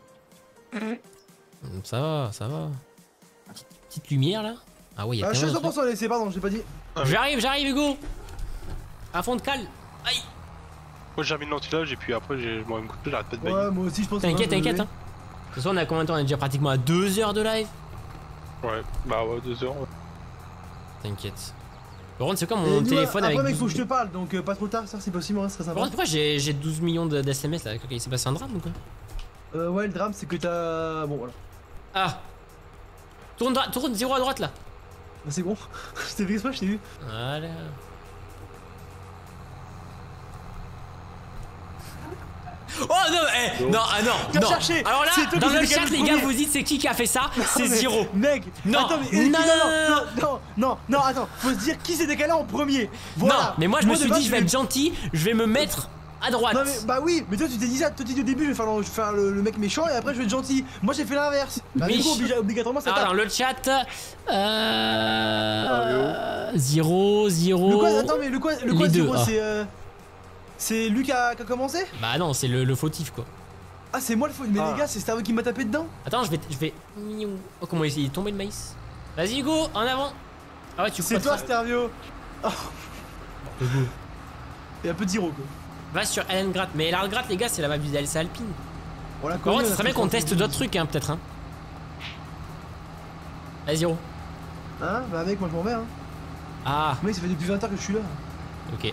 Ça va, ça va. Petite, petite lumière là. Ah ouais, il y a
Ah, je suis à
tellement de
cent pour cent laissé, pardon, j'ai pas dit.
trucs. J'arrive, j'arrive, Hugo. À fond de cale. Aïe.
Moi, j'ai mis l'ensilage et puis après, j'ai- je m'en vais me coucher, j'arrête pas de bailler.
Ouais, moi aussi, je pense que.
T'inquiète,
c'est
t'inquiète. Hein. toute façon, on a combien de temps? On est déjà pratiquement à deux heures de live.
Ouais, bah ouais, deux heures. Ouais.
T'inquiète. Par contre, c'est comme
Et
mon
nous,
téléphone
après,
avec.
mec, faut que
douze...
je te parle, donc euh, pas trop tard, ça c'est possible, hein, ça serait
Par
sympa.
contre, pourquoi j'ai j'ai douze millions de- d'S M S là? Il s'est passé un drame ou quoi?
Euh, ouais, le drame c'est que t'as. Bon, voilà.
Ah! Tourne droite, tourne zéro à droite là!
Bah, c'est bon, je t'ai vu exprès, je t'ai vu.
Voilà. Oh non, eh, non, ah non,
Viens
non.
chercher.
Alors là,
C'est toi
dans
qui
le
t'es
chat,
calme
les
le
gars,
premier.
vous dites c'est qui qui a fait ça? C'est
Mais,
Ziro.
Mec,
Non,
attends, mais,
non,
non, non, non, non, non, non, attends, faut se dire qui s'est décalé en premier. Voilà.
Non, mais moi je me
de
suis
base,
dit, je vais être gentil, je vais me mettre à droite.
Non mais bah oui, mais toi tu t'es dit ça, toi tu t'es dit au début je vais faire, le, je vais faire le, le mec méchant et après je vais être gentil. Moi j'ai fait l'inverse. Bah du coup
Mich-
obli- obligatoirement ça
Alors,
tape.
dans le chat, euh. Ziro, Ziro.
Le quoi, attends mais le quoi, le
Les
quoi
deux,
Ziro,
ah.
c'est euh, c'est lui qui a, qui a commencé.
Bah non, c'est le, le fautif quoi.
Ah c'est moi le faux, mais
Ah.
les gars c'est Starvo qui m'a tapé dedans.
Attends, je vais. Je vais... Oh, comment il est tombé le maïs? Vas-y, go, en avant. Ah ouais, tu
C'est
peux
toi
pas-
Stervio.
Le go.
Et un peu de Ziro quoi.
Va sur Ellen Gratt. Mais la Gratt, les gars, c'est la map du Elsa Alpine.
On l'a
Par
connu,
contre,
on
ce
a
serait bien
fait
qu'on
trois
teste
fois.
d'autres trucs, hein, peut-être. Hein. Vas-y, Ziro.
Hein bah mec moi je m'en vais hein.
Ah,
Mec ça fait depuis vingt heures que je suis là.
ok.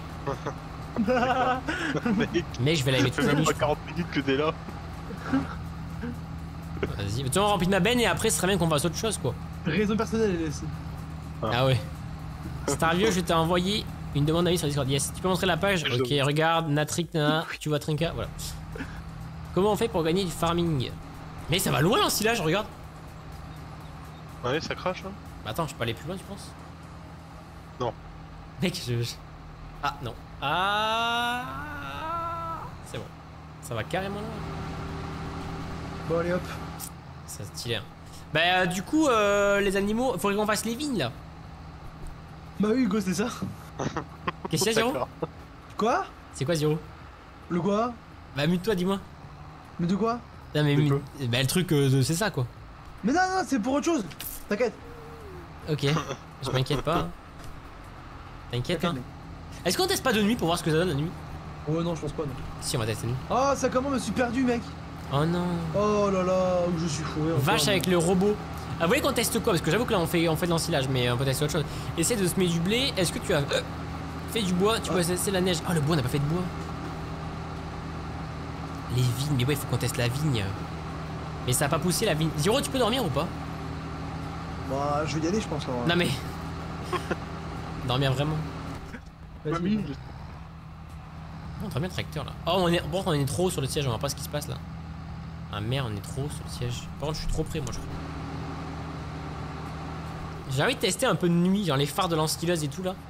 Mec,
Mais je vais la
ça
mettre
fait
toute la
même
nuit.
pas quarante minutes que t'es là.
Vas-y. Tu vois, on remplit ma benne et après, ce serait bien qu'on fasse autre chose, quoi.
Raison personnelle L S.
Ah ouais. Starvio, je t'ai envoyé une demande d'avis sur Discord. Yes, tu peux montrer la page.
Je
Ok, regarde, Natric, nana, tu vois Trinka, voilà. Comment on fait pour gagner du farming? Mais ça va loin l'ensilage, regarde.
Ouais, ça crache hein.
Bah attends, je peux aller plus loin, tu penses?
Non.
Mec, je. je- Ah non. Ah. C'est bon. Ça va carrément loin.
Bon allez hop.
C'est stylé. Hein. Bah euh, du coup, euh, les animaux, faudrait qu'on fasse les vignes là.
Bah oui Hugo c'était ça.
Qu'est-ce qu'il y a, Ziro?
D'accord.
Quoi?
C'est quoi, Ziro?
Le quoi?
Bah mute-toi, dis-moi.
Mais de quoi?
Non mais
De
mute-
quoi
bah le truc, euh, de- c'est ça quoi.
Mais non non c'est pour autre chose. T'inquiète.
Ok, je m'inquiète pas. hein. T'inquiète
T'inquiète
hein.
mec.
Est-ce qu'on teste pas de nuit pour voir ce que ça donne la nuit?
Oh non je pense pas non.
Si, on va tester de nuit.
Oh ça comment me suis perdu mec.
Oh non.
Oh là là où je suis fourré. encore,
Vache
mais-
avec le robot. Ah, vous voulez qu'on teste quoi? Parce que j'avoue que là on fait, on fait de l'ensilage, mais on peut tester autre chose. Essaye de semer du blé. Est-ce que tu as euh, fait du bois? Tu
Ah.
vois, c'est la neige. Oh, le bois, on n'a pas fait de bois. Les vignes, mais ouais, il faut qu'on teste la vigne. Mais ça a pas poussé la vigne. Ziro, tu peux dormir ou pas?
Bah je vais y aller je pense. en vrai.
Non mais. Dormir vraiment.
Vas-y.
Mamie,
On très bien le tracteur là. Oh, on est, bon, on est trop haut sur le siège, on voit pas ce qui se passe là. Ah merde, on est trop haut sur le siège. Par contre, je suis trop près, moi je crois. J'ai envie de tester un peu de nuit, genre les phares de l'enskileuse et tout là.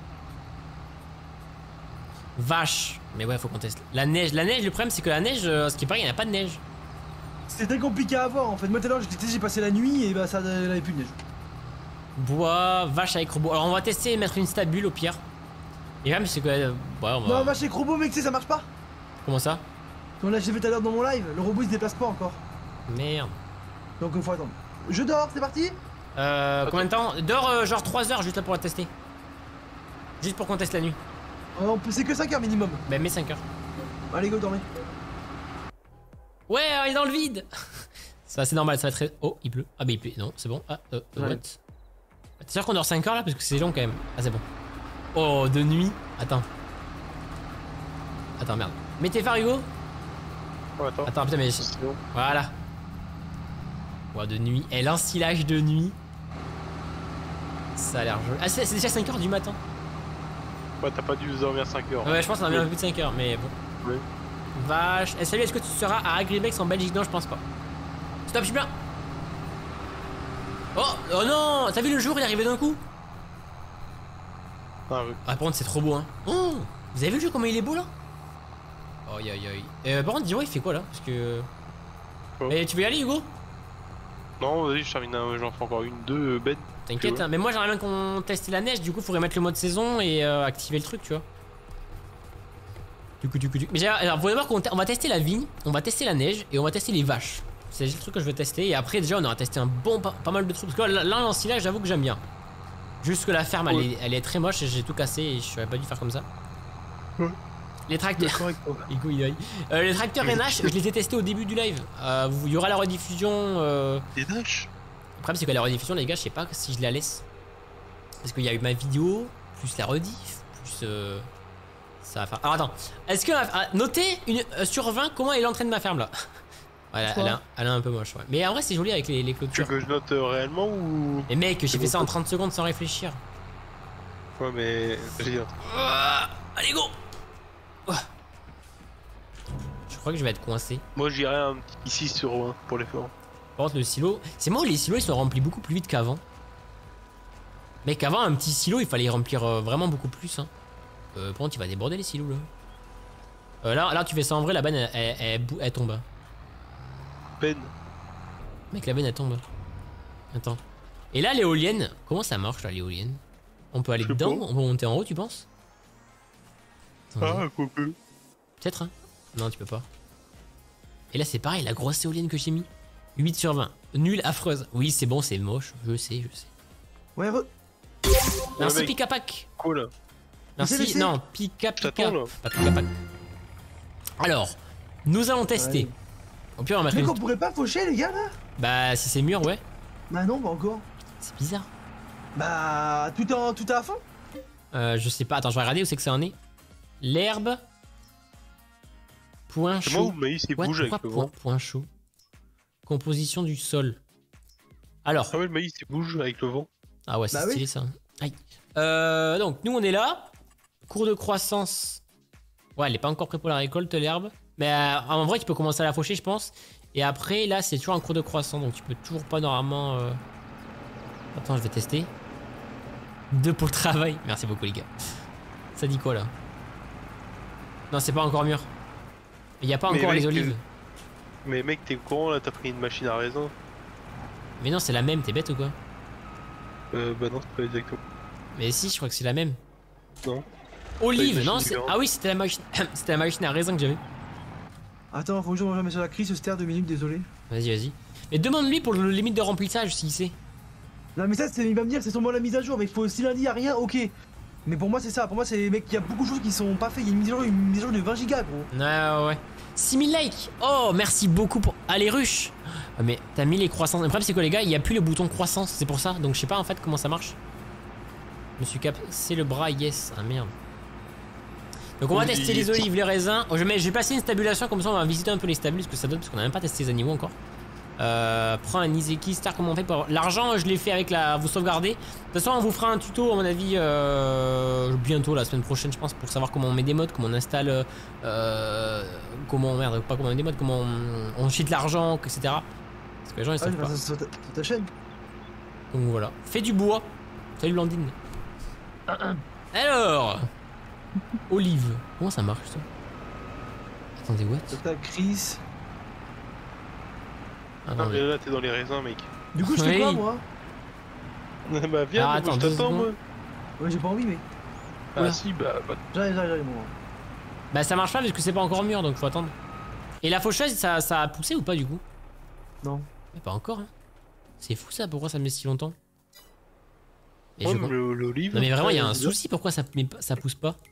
Vache. Mais ouais, faut qu'on teste. La neige, la neige, le problème c'est que la neige, euh, ce qui paraît, il n'y a pas de neige.
C'est très compliqué à avoir en fait. Moi tout à l'heure j'étais- j'ai passé la nuit et bah ça il avait plus de neige.
Bois, vache avec robot. Alors on va tester et mettre une stabule au pire. Et même c'est que. euh, ouais, on va.
Non, vache avec robot, mec, tu sais, ça marche pas.
Comment ça?
Comme là, j'ai fait tout à l'heure dans mon live, le robot il se déplace pas encore.
Merde.
Donc il faut attendre. Je dors, c'est parti.
Euh, combien de temps? Dors euh, genre trois heures juste là pour la tester. Juste pour qu'on teste la nuit.
Euh, on peut- C'est que cinq heures minimum.
Ben, mets cinq heures.
Allez, go, dormez.
Ouais, on est dans le vide. Ça, c'est normal, ça va être très. Oh, il pleut. Ah, bah il pleut. Non, c'est bon. Ah, euh,
Ouais.
what? T'es sûr qu'on dort cinq heures là? Parce que c'est long quand même. Ah, c'est bon. Oh, de nuit. Attends. Attends, merde. Mets tes phares, Hugo.
Oh, attends.
Attends, putain, mais.
C'est bon.
Voilà. Ouais, de nuit. Et l'ensilage de nuit. Ça a l'air joli. Ah, c'est c'est déjà cinq heures du matin.
Ouais, t'as pas dû dormir cinq heures.
Ouais, je pense qu'on a mis
Oui.
un peu de cinq heures, mais bon.
Oui.
Vache. Eh, salut, est-ce que tu seras à Agribex en Belgique? Non, je pense pas. Stop, je suis bien. Oh, oh non. T'as vu le jour, il est arrivé d'un coup?
Ah oui.
Ah, par contre, c'est trop beau, hein. Oh, vous avez vu le jeu, comment il est beau là? Aïe aïe aïe. Euh, par contre, dis-moi, il fait quoi là? Parce que.
Oh.
Mais tu veux y aller, Hugo?
Non, vas-y, je termine, un- j'en fais encore une, deux euh, bêtes.
T'inquiète,
Tu
hein. Mais moi, j'aimerais bien qu'on teste la neige, du coup, faudrait mettre le mode saison et euh, activer le truc, tu vois. Du coup, du coup, du coup. Mais j'ai- alors, vous allez voir qu'on te- on va tester la vigne, on va tester la neige et on va tester les vaches. C'est le truc que je veux tester. Et après, déjà, on aura testé un bon, pas, pas mal de trucs. Parce que là, là l'ensilage, j'avoue que j'aime bien. Juste que la ferme, elle,
Ouais.
est, elle est très moche et j'ai tout cassé et je n'aurais pas dû faire comme ça.
Ouais.
Les tracteurs.
Correctement.
Les couilles d'ail. Euh, les tracteurs N H, je les ai testés au début du live. Euh, il y aura la rediffusion. Euh...
Des Dash.
Le problème, c'est que la rediffusion, les gars, je sais pas si je la laisse. Parce qu'il y a eu ma vidéo, plus la rediff, plus. Euh... Ça va faire. Alors attends, est-ce que. Ah, notez une, euh, sur vingt comment est l'entrée de ma ferme là. Voilà, elle, a, elle a un peu moche, ouais. Mais en vrai, c'est joli avec les, les
Tu
clôtures.
veux que je note euh, réellement ou.
Et mec, j'ai fait ça en trente secondes sans réfléchir.
Ouais, mais. Vas-y, note.
Ah, allez, go. Oh. Je crois que je vais être coincé.
Moi, j'irais un petit six sur vingt pour l'effort.
Par contre, le silo. C'est moi où les silos ils sont remplis beaucoup plus vite qu'avant. Mec, avant, un petit silo, il fallait y remplir euh, vraiment beaucoup plus. Hein. Euh, par contre, il va déborder les silos là. Euh, là, là, tu fais ça en vrai, la banne elle, elle, elle, elle tombe.
Peine.
Mec, la benne elle tombe. Attends. Et là, l'éolienne, comment ça marche là, l'éolienne? On peut aller
Je sais
dedans?
pas.
On peut monter en haut, tu penses? Attendez.
Ah, quoi que.
Peut-être, hein? Non, tu peux pas. Et là, c'est pareil, la grosse éolienne que j'ai mis. huit sur vingt. Nulle, affreuse. Oui, c'est bon, c'est moche. Je sais, je sais.
Ouais, re...
Merci,
mec.
Pika Pack.
Cool.
Merci,
Laissez, laissez.
non, Pika Pika.
T'attends, là.
Pas Pika Pack. Alors, nous allons tester.
Ouais.
Au pire, on va mettre
Mec,
une...
on pourrait pas faucher, les gars, là?
Bah, si c'est mûr, ouais.
Bah non, pas encore.
C'est bizarre.
Bah, tout est, en, tout est à fond.
Euh, je sais pas. Attends, je vais regarder où c'est que ça en est. L'herbe. Point
C'est moi ou
chaud.
le maïs il
What,
bouge avec
pourquoi
le
point,
vent?
point chaud. Composition du sol. Alors.
Ah ouais, le maïs il bouge avec le vent.
Ah ouais, c'est
Bah
stylé
oui.
ça. Aïe. Euh, donc, nous on est là. Cours de croissance. Ouais, elle est pas encore prête pour la récolte, l'herbe. Mais euh, en vrai, tu peux commencer à la faucher, je pense. Et après, là, c'est toujours un cours de croissance. Donc, tu peux toujours pas normalement. Euh... Attends, je vais tester. Deux pour le travail. Merci beaucoup, les gars. Ça dit quoi là? Non, c'est pas encore mûr. Il y a pas
Mais
encore
mec,
les olives.
euh, Mais mec, t'es au courant là, t'as pris une machine à raisin?
Mais non, c'est la même, t'es bête ou quoi?
Euh, bah non, c'est pas exactement.
Mais si, je crois que c'est la même.
Non.
Olive,
machine
non c'est-
différente.
Ah oui, c'était la machine. C'était la machine à raisin que j'avais.
Attends, faut que je remette sur la crise, ce ster deux minutes, désolé.
Vas-y, vas-y. Mais demande-lui pour le limite de remplissage s'il sait.
Non, mais ça, c'est- il va me dire, c'est sûrement la mise à jour, mais il faut si lundi y a rien, ok. Mais pour moi, c'est ça. Pour moi, c'est les mecs, il y a beaucoup de choses qui sont pas faites. Il y a une mise à jour, une mise à jour de vingt gigas, gros.
Ouais, ouais, ouais. six mille likes. Oh, merci beaucoup pour. Allez, rush. Ah, mais t'as mis les croissances. Le problème, c'est quoi, les gars? Il n'y a plus le bouton croissance. C'est pour ça. Donc, je sais pas en fait comment ça marche. Je me suis cap. C'est le bras, yes. Ah merde. Donc, on va
Oui.
tester les olives, les raisins. Oh, je, vais, je vais passer une stabulation. Comme ça, on va visiter un peu les stables. Ce que ça donne. Parce qu'on a même pas testé les animaux encore. Euh, prends un Izeki Star, comment on fait pour l'argent? Je l'ai fait avec la. Vous sauvegardez. De toute façon, on vous fera un tuto, à mon avis, euh, bientôt, la semaine prochaine, je pense, pour savoir comment on met des modes, comment on installe. Euh, comment. Merde, pas comment on met des modes, comment on, on cheat l'argent, et cetera. Parce que les gens ils
Ah,
savent
j'ai
pas.
fait ça sur ta, sur ta chaîne.
Donc voilà. Fais du bois. Salut Blandine. Alors. Olive. Comment ça marche ça? Attendez, what?
Sur ta crise.
Ah,
Attendez.
mais là, t'es dans les raisins, mec.
Du coup, je fais
Oui.
quoi, moi?
Bah viens,
Alors,
moi,
attends,
je
deux
t'attends,
secondes.
moi.
Ouais, j'ai pas envie, mais.
Ah
Oula.
si, bah, bah
J'arrive, j'arrive, j'arrive, moi.
Bah ça marche pas parce que c'est pas encore mûr, donc faut attendre. Et la faucheuse, ça, ça a poussé ou pas du coup?
Non.
Mais pas encore, hein. C'est fou ça, pourquoi ça met si longtemps? Et
oh,
je
mais le- l'olive.
Non mais vraiment il y a un
ouais,
souci, pourquoi ça, mais pas- ça pousse pas?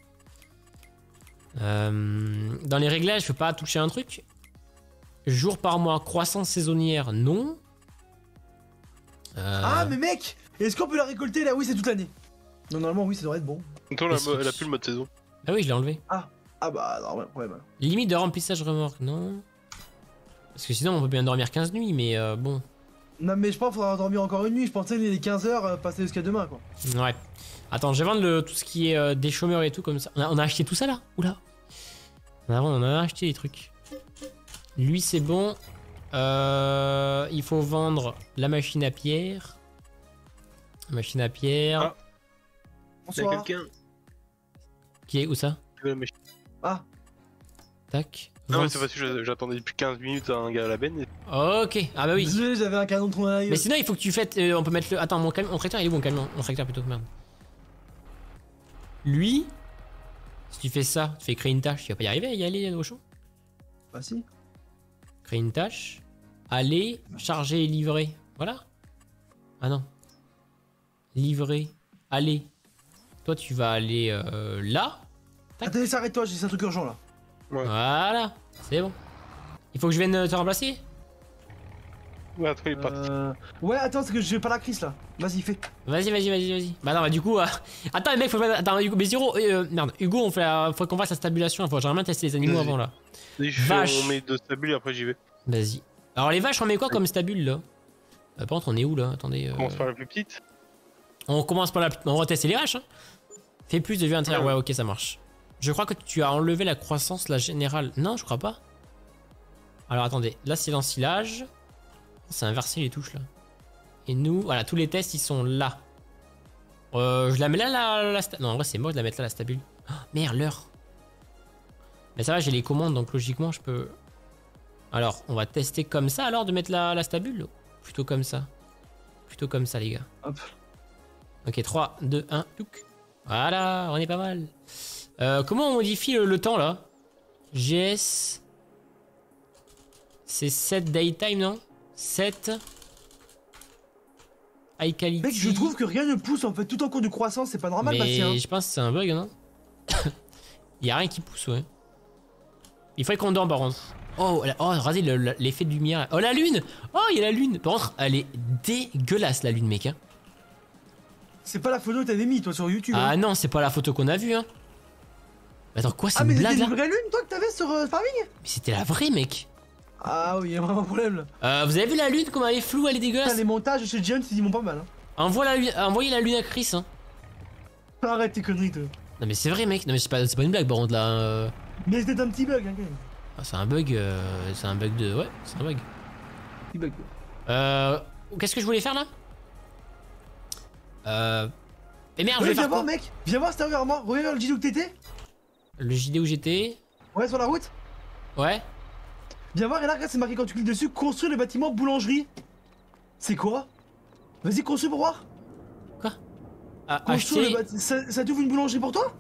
Euh, dans les réglages, je peux pas toucher un truc? Jour par mois, croissance saisonnière, non. Euh,
Ah, mais mec! Est-ce qu'on peut la récolter là? Oui, c'est toute l'année. Non, normalement, oui, ça devrait être bon.
Attends, la-
Est-ce que
elle a
tu-
plus le mode saison.
Ah oui, je l'ai enlevé.
Ah bah, non, ouais, problème. alors.
Limite de remplissage remorque, non. Parce que sinon on peut bien dormir quinze nuits, mais euh, bon.
Non, mais je pense qu'il faudra dormir encore une nuit. Je pensais les quinze heures euh, passer jusqu'à demain, quoi.
Ouais. Attends, je vais vendre le, tout ce qui est euh, des chômeurs et tout comme ça. On a, on a acheté tout ça là? Oula. On a, on a acheté les trucs. Lui c'est bon. Euh, il faut vendre la machine à pierre. Machine à pierre.
Ah. Y'a
Bonsoir.
quelqu'un
Qui est où ça?
qui veut la machine.
Ah,
Tac.
Non, mais
Vente.
c'est parce que j'a- j'attendais depuis quinze minutes un gars à la benne. Et...
Ok. Ah bah oui.
désolé, j'avais un canon de tronc à la
Mais
gueule.
sinon il faut que tu fasses. euh, on peut mettre le. Attends, mon camion. Mon tracteur il est où mon camion? Mon tracteur plutôt, merde. Lui. Si tu fais ça, tu fais créer une tâche, tu vas pas y arriver à y aller au champ?
Bah, si.
Créer une tâche. Aller, charger et livrer. Voilà. Ah non. Livrer. Aller. Toi, tu vas aller euh, là. Tac.
Attendez, arrête-toi, j'ai un truc urgent là.
Ouais.
Voilà, c'est bon. Il faut que je vienne te remplacer?
Ouais, toi, il est parti.
Euh... Ouais, attends, c'est que j'ai pas la crise là. Vas-y, fais.
Vas-y, vas-y, vas-y, vas-y. Bah non, bah du coup... Euh... Attends, les mecs, faut... Attends, Hugo, mais Zero... Euh, merde, Hugo, on fait la... faut qu'on fasse la stabulation. Faut j'aimerais bien tester les animaux avant là.
Je fais,
Vache.
on met deux stables et après j'y vais.
Vas-y. Alors les vaches, on met quoi comme stabule là? euh, Par contre, on est où là? Attendez. Euh...
On commence par la plus petite.
On commence par la... On va tester les vaches. Hein. Fais plus de vue intérieure. Ouais, ok, ça marche. Je crois que tu as enlevé la croissance, la générale. Non, je crois pas. Alors attendez, là c'est l'ensilage. C'est inversé les touches là. Et nous, voilà, tous les tests ils sont là. Euh, je la mets là, la, la sta... Non, en vrai c'est moi de la mettre là, la stabule. Oh, merde, l'heure. Mais ça va, j'ai les commandes donc logiquement je peux... Alors, on va tester comme ça alors de mettre la, la stabule. Plutôt comme ça. Plutôt comme ça les gars.
Hop.
Ok, trois, deux, un, touc. Voilà, on est pas mal. Euh, comment on modifie le, le temps là? G S... C'est sept daytime, non? sept. High quality.
Mec, je trouve que rien ne pousse en fait, tout en cours de croissance, c'est pas normal,
Mais
Bastien.
je pense que c'est un bug, non? Il y a rien qui pousse, ouais. Il faudrait qu'on dorme par contre. Oh, la- oh regardez le- le- l'effet de lumière. Oh, la lune! Oh, il y a la lune! Par contre, elle est dégueulasse, la lune, mec. Hein.
C'est pas la photo que t'avais mis toi sur YouTube.
Ah
hein.
non, c'est pas la photo qu'on a vue, hein. Mais attends, quoi, c'est
Ah,
une
mais
blague
c'était
là?
une vraie lune toi que t'avais sur euh, Farming?
Mais c'était la vraie, mec.
Ah oui, y'a vraiment un problème là.
Euh, vous avez vu la lune, comment elle est floue, elle est
Putain,
dégueulasse?
les montages chez Giant ils y vont pas mal. Hein.
Envoie la lune, envoyez la lune à Chris, hein.
Arrête tes conneries toi.
Non, mais c'est vrai, mec. Non, mais c'est pas, c'est pas une blague, par contre, là. euh.
Mais c'était un petit bug, hein, quand même.
Ah, c'est un bug, euh, c'est un bug de... Ouais, c'est un bug.
Petit bug.
Euh... Qu'est-ce que je voulais faire, là? Euh... Et merde, je
Ouais,
vais
viens
faire
voir,
quoi?
mec. Viens voir, c'était vers moi. Reviens vers le G D où que t'étais.
Le J D où j'étais...
Ouais, sur la route.
Ouais.
Viens voir, et là, regarde, c'est marqué quand tu cliques dessus, construire le bâtiment boulangerie. C'est quoi? Vas-y, construis pour voir.
Quoi? Ah,
Construire
acheter...
le bâtiment. Ça, ça t'ouvre une boulangerie pour toi?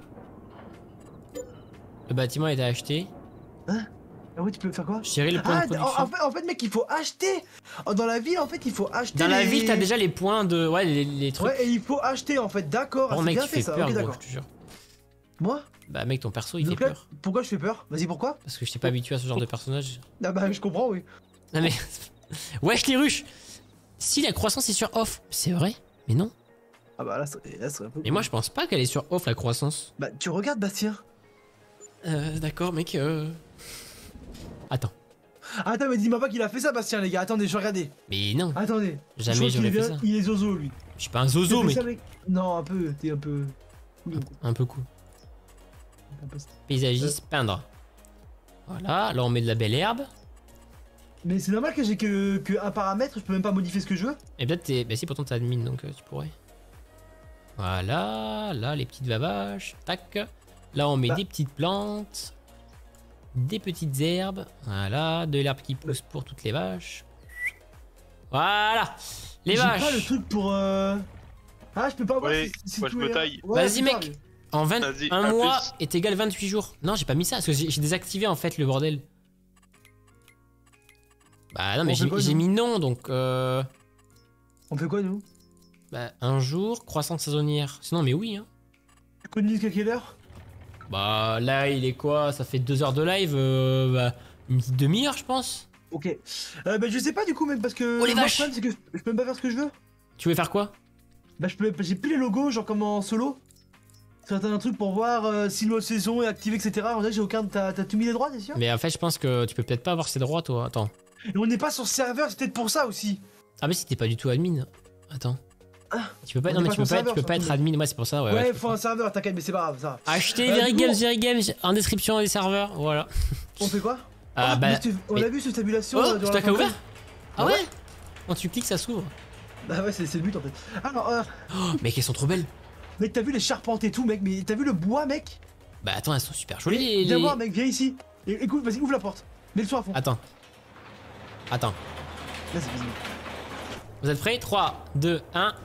Le bâtiment a été acheté.
Hein? Ah oui, tu peux faire quoi?
Gérer le point
Ah,
de
en,
production.
en fait, en fait, mec, il faut acheter. Oh, dans la ville, en fait, il faut acheter.
Dans la
les-
ville, t'as déjà les points de... Ouais, les, les trucs.
Ouais, et il faut acheter, en fait, d'accord.
Oh,
Ah, c'est
mec,
bien
tu
fait
fais
ça.
peur,
Ok,
gros,
d'accord.
je te jure.
Moi?
Bah, mec, ton perso, il
Donc
fait
là,
peur.
pourquoi je fais peur? Vas-y, pourquoi?
Parce que je t'ai pas habitué à ce genre de personnage.
Ah bah, je comprends, oui.
Non, mais... Wesh, les ruches! Si, la croissance est sur off. C'est vrai? Mais non.
Ah bah là, ça là, ça serait un peu.
Mais moi, je pense pas qu'elle est sur off, la croissance.
Bah, tu regardes, Bastien.
Euh, d'accord, mec, euh... Attends.
Attends, mais dis-moi pas qu'il a fait ça, Bastien, les gars. Attendez, je vais regarder.
Mais non,
Attendez. Je
jamais
pense qu'il
j'aurais fait
vient-
ça.
Il est zozo, lui.
Je suis pas un zozo,
T'as fait
mec.
ça, mec Non, un peu. T'es un peu.
Un peu cool.
Un peu-
Paysagiste, peindre. Voilà, là on met de la belle herbe.
Mais c'est normal que j'ai que, que un paramètre, je peux même pas modifier ce que je veux.
Et peut-être t'es... Bah si, pourtant t'es admin, donc euh, tu pourrais. Voilà, là les petites vavaches. Tac. Là on met
Bah.
des petites plantes. Des petites herbes. Voilà, de l'herbe qui pousse pour toutes les vaches. Voilà, les
J'ai
vaches.
pas le truc pour. Euh... Ah, je peux pas voir
Ouais,
si, si
moi, je
tout
me
est-
taille.
Ouais,
Vas-y,
c'est
mec.
ça, mais-
En vingt...
Vas-y,
un
à
mois
plus.
est égal vingt-huit jours. Non, j'ai pas mis ça parce que j'ai j'ai désactivé en fait le bordel. Bah non, mais
On
j'ai
fait quoi,
j'ai
nous
mis non donc. Euh...
On fait quoi, nous?
Bah, un jour, croissance saisonnière. Sinon, mais oui, hein.
Tu connais jusqu'à quelle heure?
Bah, là, il est quoi? Ça fait deux heures de live. Euh, bah, une petite demi-heure, je pense.
Ok. Euh, bah, je sais pas du coup, même parce que.
Oh, les
moi,
vaches.
le problème, c'est que je peux même pas faire ce que je veux.
Tu veux faire quoi?
Bah, je peux. J'ai plus les logos, genre comme en solo. Certains trucs pour voir euh, si le mode saison est activé, et cetera. On dirait que j'ai aucun. T'as t'as tout mis les droits, t'es sûr?
Mais en fait, je pense que tu peux peut-être pas avoir ces droits, toi. Attends.
Et on n'est pas sur serveur, c'est peut-être pour ça aussi.
Ah, mais si t'es pas du tout admin. Attends.
Ah,
Tu peux pas,
on
non,
est
mais
pas
tu peux
sur
pas, tu
serveur,
peux pas
surtout,
être admin. Moi, c'est pour ça, ouais.
Ouais,
ouais, je
faut
peux
un serveur, t'inquiète, mais c'est pas grave, ça.
pas. Achetez
Euh,
Very
du coup,
Games,
on-
Very Games en description des serveurs. Voilà.
On fait quoi?
Ah,
Ah,
bah.
mais tu- on
mais-
a vu cette tabulation.
Oh,
euh, durant
t'as
la
qu'à
fin
ouvert?
de-
Ah
Ouais.
ouais? Quand tu cliques, ça s'ouvre.
Bah ouais, c'est c'est le but en fait. Alors, euh,
Oh, mec, elles sont trop belles.
mec, t'as vu les charpentes et tout, mec, mais t'as vu le bois, mec?
Bah, attends, elles sont super jolies. Les,
Viens
les-
voir, mec, viens ici. Et, écoute, vas-y, ouvre la porte. Mets le son à fond.
Attends. Attends.
Vas-y, vas-y.
Vous êtes prêts? trois, deux, un.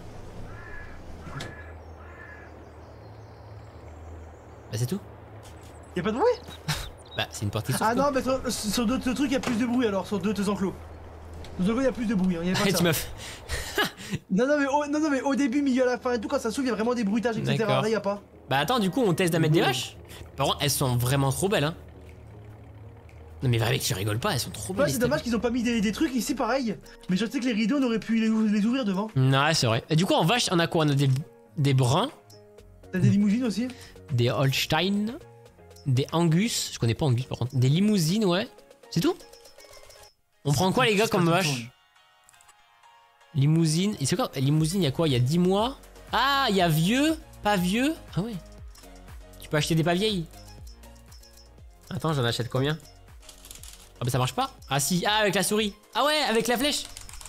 Bah, c'est tout.
Y'a pas de bruit?
Bah, c'est une porte qui s'ouvre.
Ah non, mais sur, sur d'autres trucs, y'a plus de bruit alors, sur d'autres enclos. Sur d'autres, y'a plus de bruit, hein, y a pas
Arrête,
ça.
meuf.
Non, non, mais au, non, non, mais au début, milieu à la fin et tout, quand ça s'ouvre, y'a vraiment des bruitages, et cetera.
D'accord.
Là, y'a pas.
Bah attends, du coup, on teste d'à mettre des vaches. Par contre, elles sont vraiment trop belles, hein. Non mais vrai mec, je rigole pas, elles sont trop belles.
Ouais, c'est dommage qu'ils ont pas mis des, des trucs ici pareil. Mais je sais que les rideaux, on aurait pu les, les ouvrir devant.
Ouais, c'est vrai. Et du coup, en vache, on a quoi? On a des, des bruns.
T'as des limousines aussi?
Des Holstein. Des Angus. Je connais pas Angus par contre. Des limousines, ouais. C'est tout? On prend quoi les gars comme vache? Limousine. Et c'est quoi? Limousine, il y a quoi? Il y a dix mois. Ah, il y a vieux, pas vieux. Ah ouais. Tu peux acheter des pas vieilles. Attends, j'en achète combien? Ah bah ça marche pas. Ah si, ah avec la souris. Ah ouais, avec la flèche.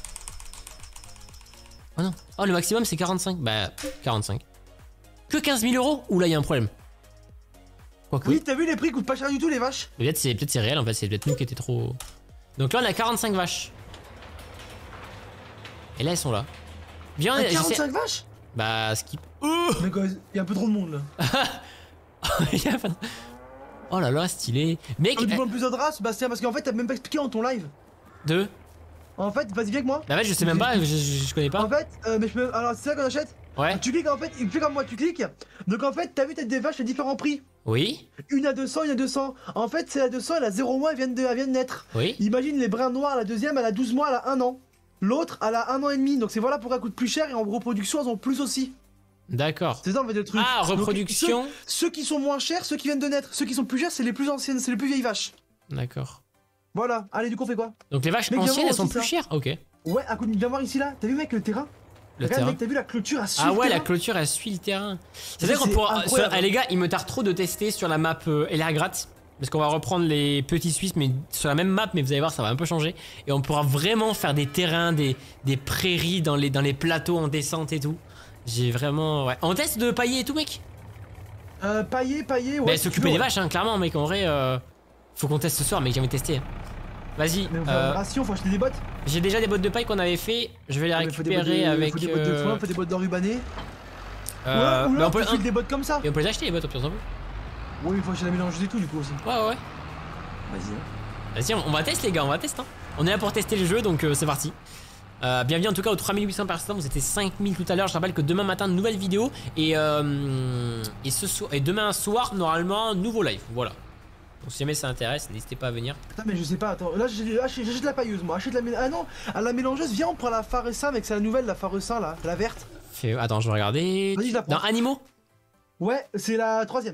Oh non. Oh le maximum c'est quarante-cinq. Bah quarante-cinq. Que quinze mille euros? Ouh là il y a un problème. Quoi que
oui, t'as vu les prix coûtent pas cher du tout les vaches.
Peut-être c'est peut-être c'est réel en fait, c'est peut-être nous qui étaient trop. Donc là on a quarante-cinq vaches. Et là elles sont là. Viens,
ah, quarante-cinq vaches.
Bah skip.
Mais quoi, il y a un peu trop de monde là.
Il y a pas... Oh là là, stylé. Mec,
on demande plus de race, Bastien, parce qu'en fait, t'as même pas expliqué en ton live.
Deux.
En fait, vas-y, viens avec moi.
Bah ouais, je sais même pas, je, je, je connais pas.
En fait, euh, mais je peux. Alors, c'est ça qu'on achète?
Ouais.
Tu cliques en fait, il fait comme moi, tu cliques. Donc en fait, t'as vu, t'as des vaches à différents prix.
Oui.
Une à deux cents, une à deux cents. En fait, c'est à deux cents, elle a zéro mois, elle vient de, elle vient de naître.
Oui.
Imagine les brins noirs, la deuxième, elle a douze mois, elle a un an. L'autre, elle a un an et demi. Donc c'est voilà pourquoi elle coûte plus cher et en reproduction, elles ont plus aussi.
D'accord.
C'est ça en fait le truc.
Ah, reproduction.
Donc, ceux, ceux qui sont moins chers, ceux qui viennent de naître. Ceux qui sont plus chers, c'est les plus anciennes, c'est les plus vieilles vaches.
D'accord.
Voilà. Allez, du coup, on fait quoi?
Donc les vaches
mec,
anciennes, elles sont plus
ça.
chères? Ok.
Ouais, à côté, viens voir ici là. T'as vu, mec, le terrain?
Le
Regarde,
terrain.
mec, t'as vu la clôture à suivre.
Ah ouais,
le
la
terrain
clôture, elle suit le terrain. C'est-à-dire
Ça,
qu'on
c'est
pourra.
incroyable.
Ah, les gars, il me tarde trop de tester sur la map euh, Elergrat. Parce qu'on va reprendre les petits Suisses, mais sur la même map, mais vous allez voir, ça va un peu changer. Et on pourra vraiment faire des terrains, des, des prairies dans les, dans les plateaux en descente et tout. J'ai vraiment. Ouais. On teste de pailler et tout, mec?
Euh, paillé, paillé, ouais.
Bah, s'occuper des vaches, hein, clairement, mec. En vrai, euh, faut qu'on teste ce soir, mec. J'ai envie de tester. Vas-y.
Mais on fait
Euh,
une ration, faut acheter des bottes.
J'ai déjà des bottes de paille qu'on avait fait. Je vais les
Ouais, faut des bottes
récupérer
de-
avec.
Faut des bottes de
euh,
foin, faut des bottes d'enrubané.
euh,
ouais, ou
mais
là,
on peut,
faut des bottes comme ça.
et on peut les acheter les bottes au pire, on s'en fout.
Oui, il faut acheter la mélangeuse et tout, du coup aussi.
Ouais, ouais, ouais.
Vas-y.
Vas-y, on, on va tester, les gars, on va tester. Hein. On est là pour tester le jeu, donc euh, c'est parti. Euh, bienvenue en tout cas aux trois mille huit cents personnes, vous étiez cinq mille tout à l'heure. Je rappelle que demain matin, nouvelle vidéo. Et, euh, et, ce soir, et demain soir, normalement, nouveau live. Voilà. Donc si jamais ça intéresse, n'hésitez pas à venir.
Attends, mais je sais pas, attends. Là, j'ai- ah, j'achète la pailleuse, moi. Achète la mé- Ah non, à la mélangeuse, viens, on prend la Faressin, mec. C'est la nouvelle, la Faressin, là. La verte.
Fais- Attends, je vais regarder.
Vas-y, je la prends.
Dans animaux.
Ouais, c'est la troisième.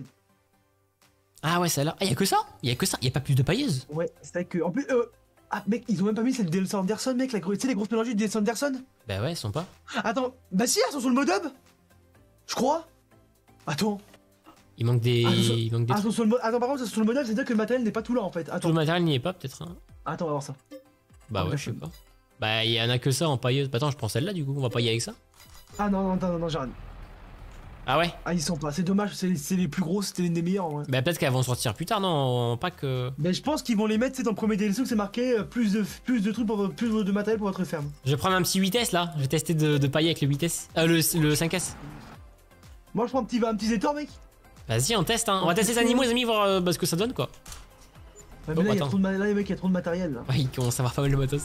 Ah ouais, celle-là. Ah, y'a que ça? Y'a que ça? Y'a pas plus de pailleuses?
Ouais, c'est avec que. En plus, euh. Ah, mec, ils ont même pas mis celle de Delson Anderson, mec. La... gro- Tu sais, les grosses mélangeuses de Delson Anderson.
Bah ouais, elles sont pas.
Attends, bah si, elles sont sur le mode hub. Je crois. Attends.
Il manque des.
Ah, elles sont-
Il manque des
Ah, elles
trucs.
sont sur le mode. Attends, par contre, elles sont sur le mode hub, c'est-à-dire que le matériel n'est pas tout là en fait.
Tout
Attends.
le matériel n'y est pas, peut-être. Hein.
Attends, on va voir ça.
Bah
Ah,
ouais, je sais
personne.
pas. Bah y en a que ça en pailleuse. Bah attends, je prends celle-là du coup, on va pailler avec ça.
Ah non, non, non, non, non, j'arrête.
Ah ouais?
Ah, ils sont pas. C'est dommage, c'est les, c'est les plus grosses, c'était les des meilleurs. Ouais.
Bah peut-être qu'elles vont sortir plus tard, non? En pack. euh.
Mais je pense qu'ils vont les mettre, c'est dans le premier D L C que c'est marqué euh, plus de, plus de trucs, pour, plus de matériel pour votre ferme.
Je vais prendre un petit huit S là. Je vais tester de, de pailler avec le huit S. Euh, le, le cinq S.
Moi, je prends un petit, un petit Zétor, mec.
Vas-y, on teste. Hein. On va
On
tester les
teste.
animaux, les amis, voir euh, bah, ce que ça donne quoi.
Ouais,
Oh,
mais là, il y a
attends.
trop de ma- là, mec, il y a trop de matériel là.
Ouais, ils commencent à avoir pas mal de matos.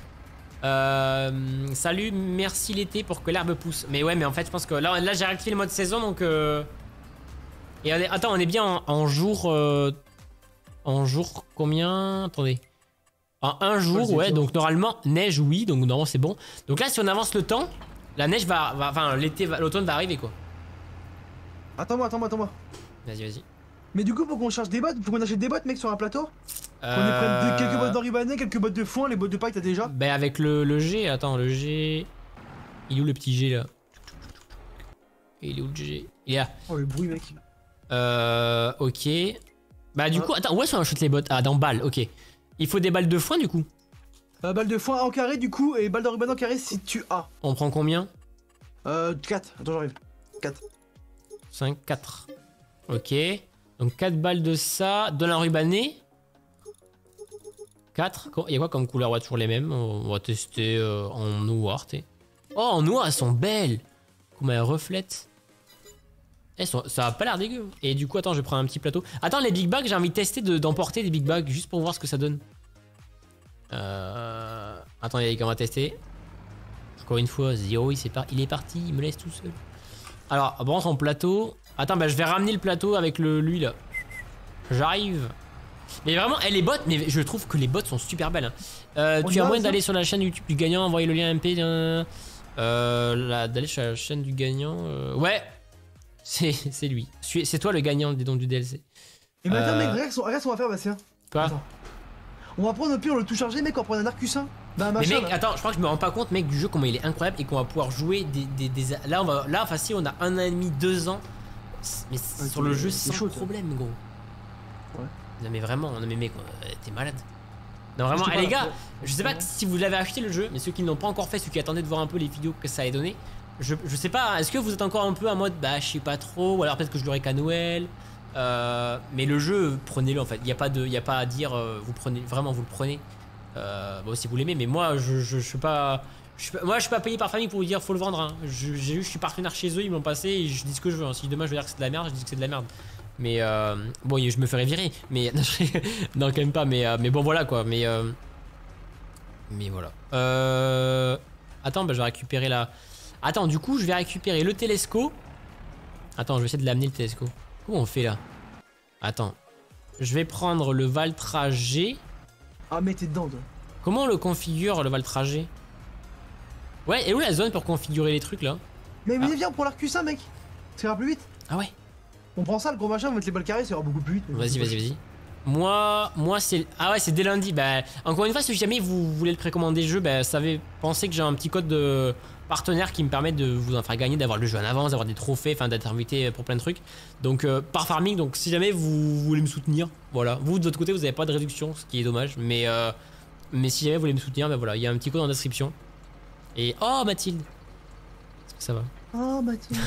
Euh, salut, merci l'été pour que l'herbe pousse. Mais ouais, mais en fait, je pense que là, là j'ai réactivé le mode saison donc. Euh... Et on est- attends, on est bien en, en jour. Euh... En jour combien? Attendez. En un jour, ouais, donc normalement, neige, oui, donc normalement c'est bon. Donc là, si on avance le temps, la neige va. va- Enfin, l'été, va- l'automne va arriver quoi.
Attends-moi, attends-moi, attends-moi.
Vas-y, vas-y.
Mais du coup, faut qu'on cherche des bottes, faut qu'on achète des bottes, mec, sur un plateau. On est
Euh...
prenne de- quelques bottes d'enrubané, quelques bottes de foin, les bottes de paille, t'as déjà.
Ben avec le, le G, attends, le G. Il est où le petit G là? Il est où le G? Il est là.
Oh, le bruit, mec.
Euh. Ok. Bah, du
Ah.
coup, attends, où est-ce qu'on achète les bottes? Ah, dans balles, ok. Il faut des balles de foin du coup.
Euh, balle de foin en carré, du coup, et balle d'enrubané en carré si tu as.
On prend combien?
Euh, quatre. Attends, j'arrive. quatre.
cinq, quatre. Ok. Donc quatre balles de ça. De l'enrubané. quatre. Il y a quoi comme couleur? Ouais, toujours les mêmes. On va tester euh, en noir, t'es. Oh, en noir, elles sont belles. Comment elles reflètent. Elles sont... Ça a pas l'air dégueu. Et du coup, attends, je prends un petit plateau. Attends, les big bags, j'ai envie de tester de- d'emporter des big bags juste pour voir ce que ça donne. Euh... Attends, Yannick, on va tester. Encore une fois, Zero, il, est par... il est parti, il me laisse tout seul. Alors, branche en plateau. Attends, bah je vais ramener le plateau avec le lui là. J'arrive. Mais vraiment, elle les bots, mais je trouve que les bots sont super belles. Hein. Euh, tu as moyen d'aller sur la chaîne YouTube du gagnant, envoyer le lien M P. Euh, euh, d'aller sur la chaîne du gagnant. Euh, ouais, c'est lui. C'est toi le gagnant des dons du D L C.
Et maintenant,
euh...
mec, regarde ce qu'on va faire, Bastien.
Quoi?
Attends. On va prendre au pire le tout chargé, mec, on va prendre un Arcus un. Bah,
mais
machin,
mec,
là.
attends, je crois que je me rends pas compte, mec, du jeu, comment il est incroyable et qu'on va pouvoir jouer des. des, des... Là, on va, là, facile, on a un an et demi, deux ans. Mais ouais, sur le jeu, sans chaud, problème, gros. Ouais. Non, mais vraiment, non, mais mec, t'es malade. Non, vraiment, eh, les gars, je sais pas si vous l'avez acheté le jeu, mais ceux qui ne l'ont pas encore fait, ceux qui attendaient de voir un peu les vidéos que ça allait donner, je, je sais pas, est-ce que vous êtes encore un peu en mode bah, je sais pas trop, ou alors peut-être que je l'aurai qu'à Noël. Euh, mais le jeu, prenez-le en fait. Il n'y a pas de, il y a pas à dire. Euh, vous prenez, vraiment, vous le prenez. Euh, bon, si vous l'aimez, mais moi, je, je, je suis pas, je suis pas, moi, je suis pas payé par famille pour vous dire faut le vendre. Hein. Je, je suis partenaire chez eux, ils m'ont passé et je dis ce que je veux. Hein. Si demain je veux dire que c'est de la merde, je dis que c'est de la merde. Mais euh, bon, je me ferais virer. Mais non, quand même pas. Mais euh, mais bon, voilà quoi. Mais euh, mais voilà. Euh, attends, bah, je vais récupérer la. Attends, du coup, je vais récupérer le télescope. Attends, je vais essayer de l'amener le télescope. Comment on fait là? Attends. Je vais prendre le Valtra G.
Ah, mais t'es dedans, toi.
Comment on le configure, le Valtra G? Ouais, et où la zone pour configurer les trucs là?
Mais, mais ah. viens, on prend l'Arcus un, mec. Ça ira plus vite.
Ah ouais?
On prend ça, le gros machin, on va mettre les balles carrées, ça ira beaucoup plus vite.
Vas-y, vas-y, vas-y. Moi, moi c'est... Ah ouais, c'est dès lundi. Bah, encore une fois, si jamais vous voulez le précommander le jeu, bah, savez, pensez que j'ai un petit code de partenaire qui me permet de vous en faire gagner, d'avoir le jeu en avance, d'avoir des trophées, enfin d'être invité pour plein de trucs. Donc euh, par farming, donc si jamais vous voulez me soutenir, voilà. Vous de votre côté, vous n'avez pas de réduction, ce qui est dommage. Mais, euh, mais si jamais vous voulez me soutenir, bah voilà, il y a un petit code en description. Et oh Mathilde, est-ce que ça va?
Oh Mathilde.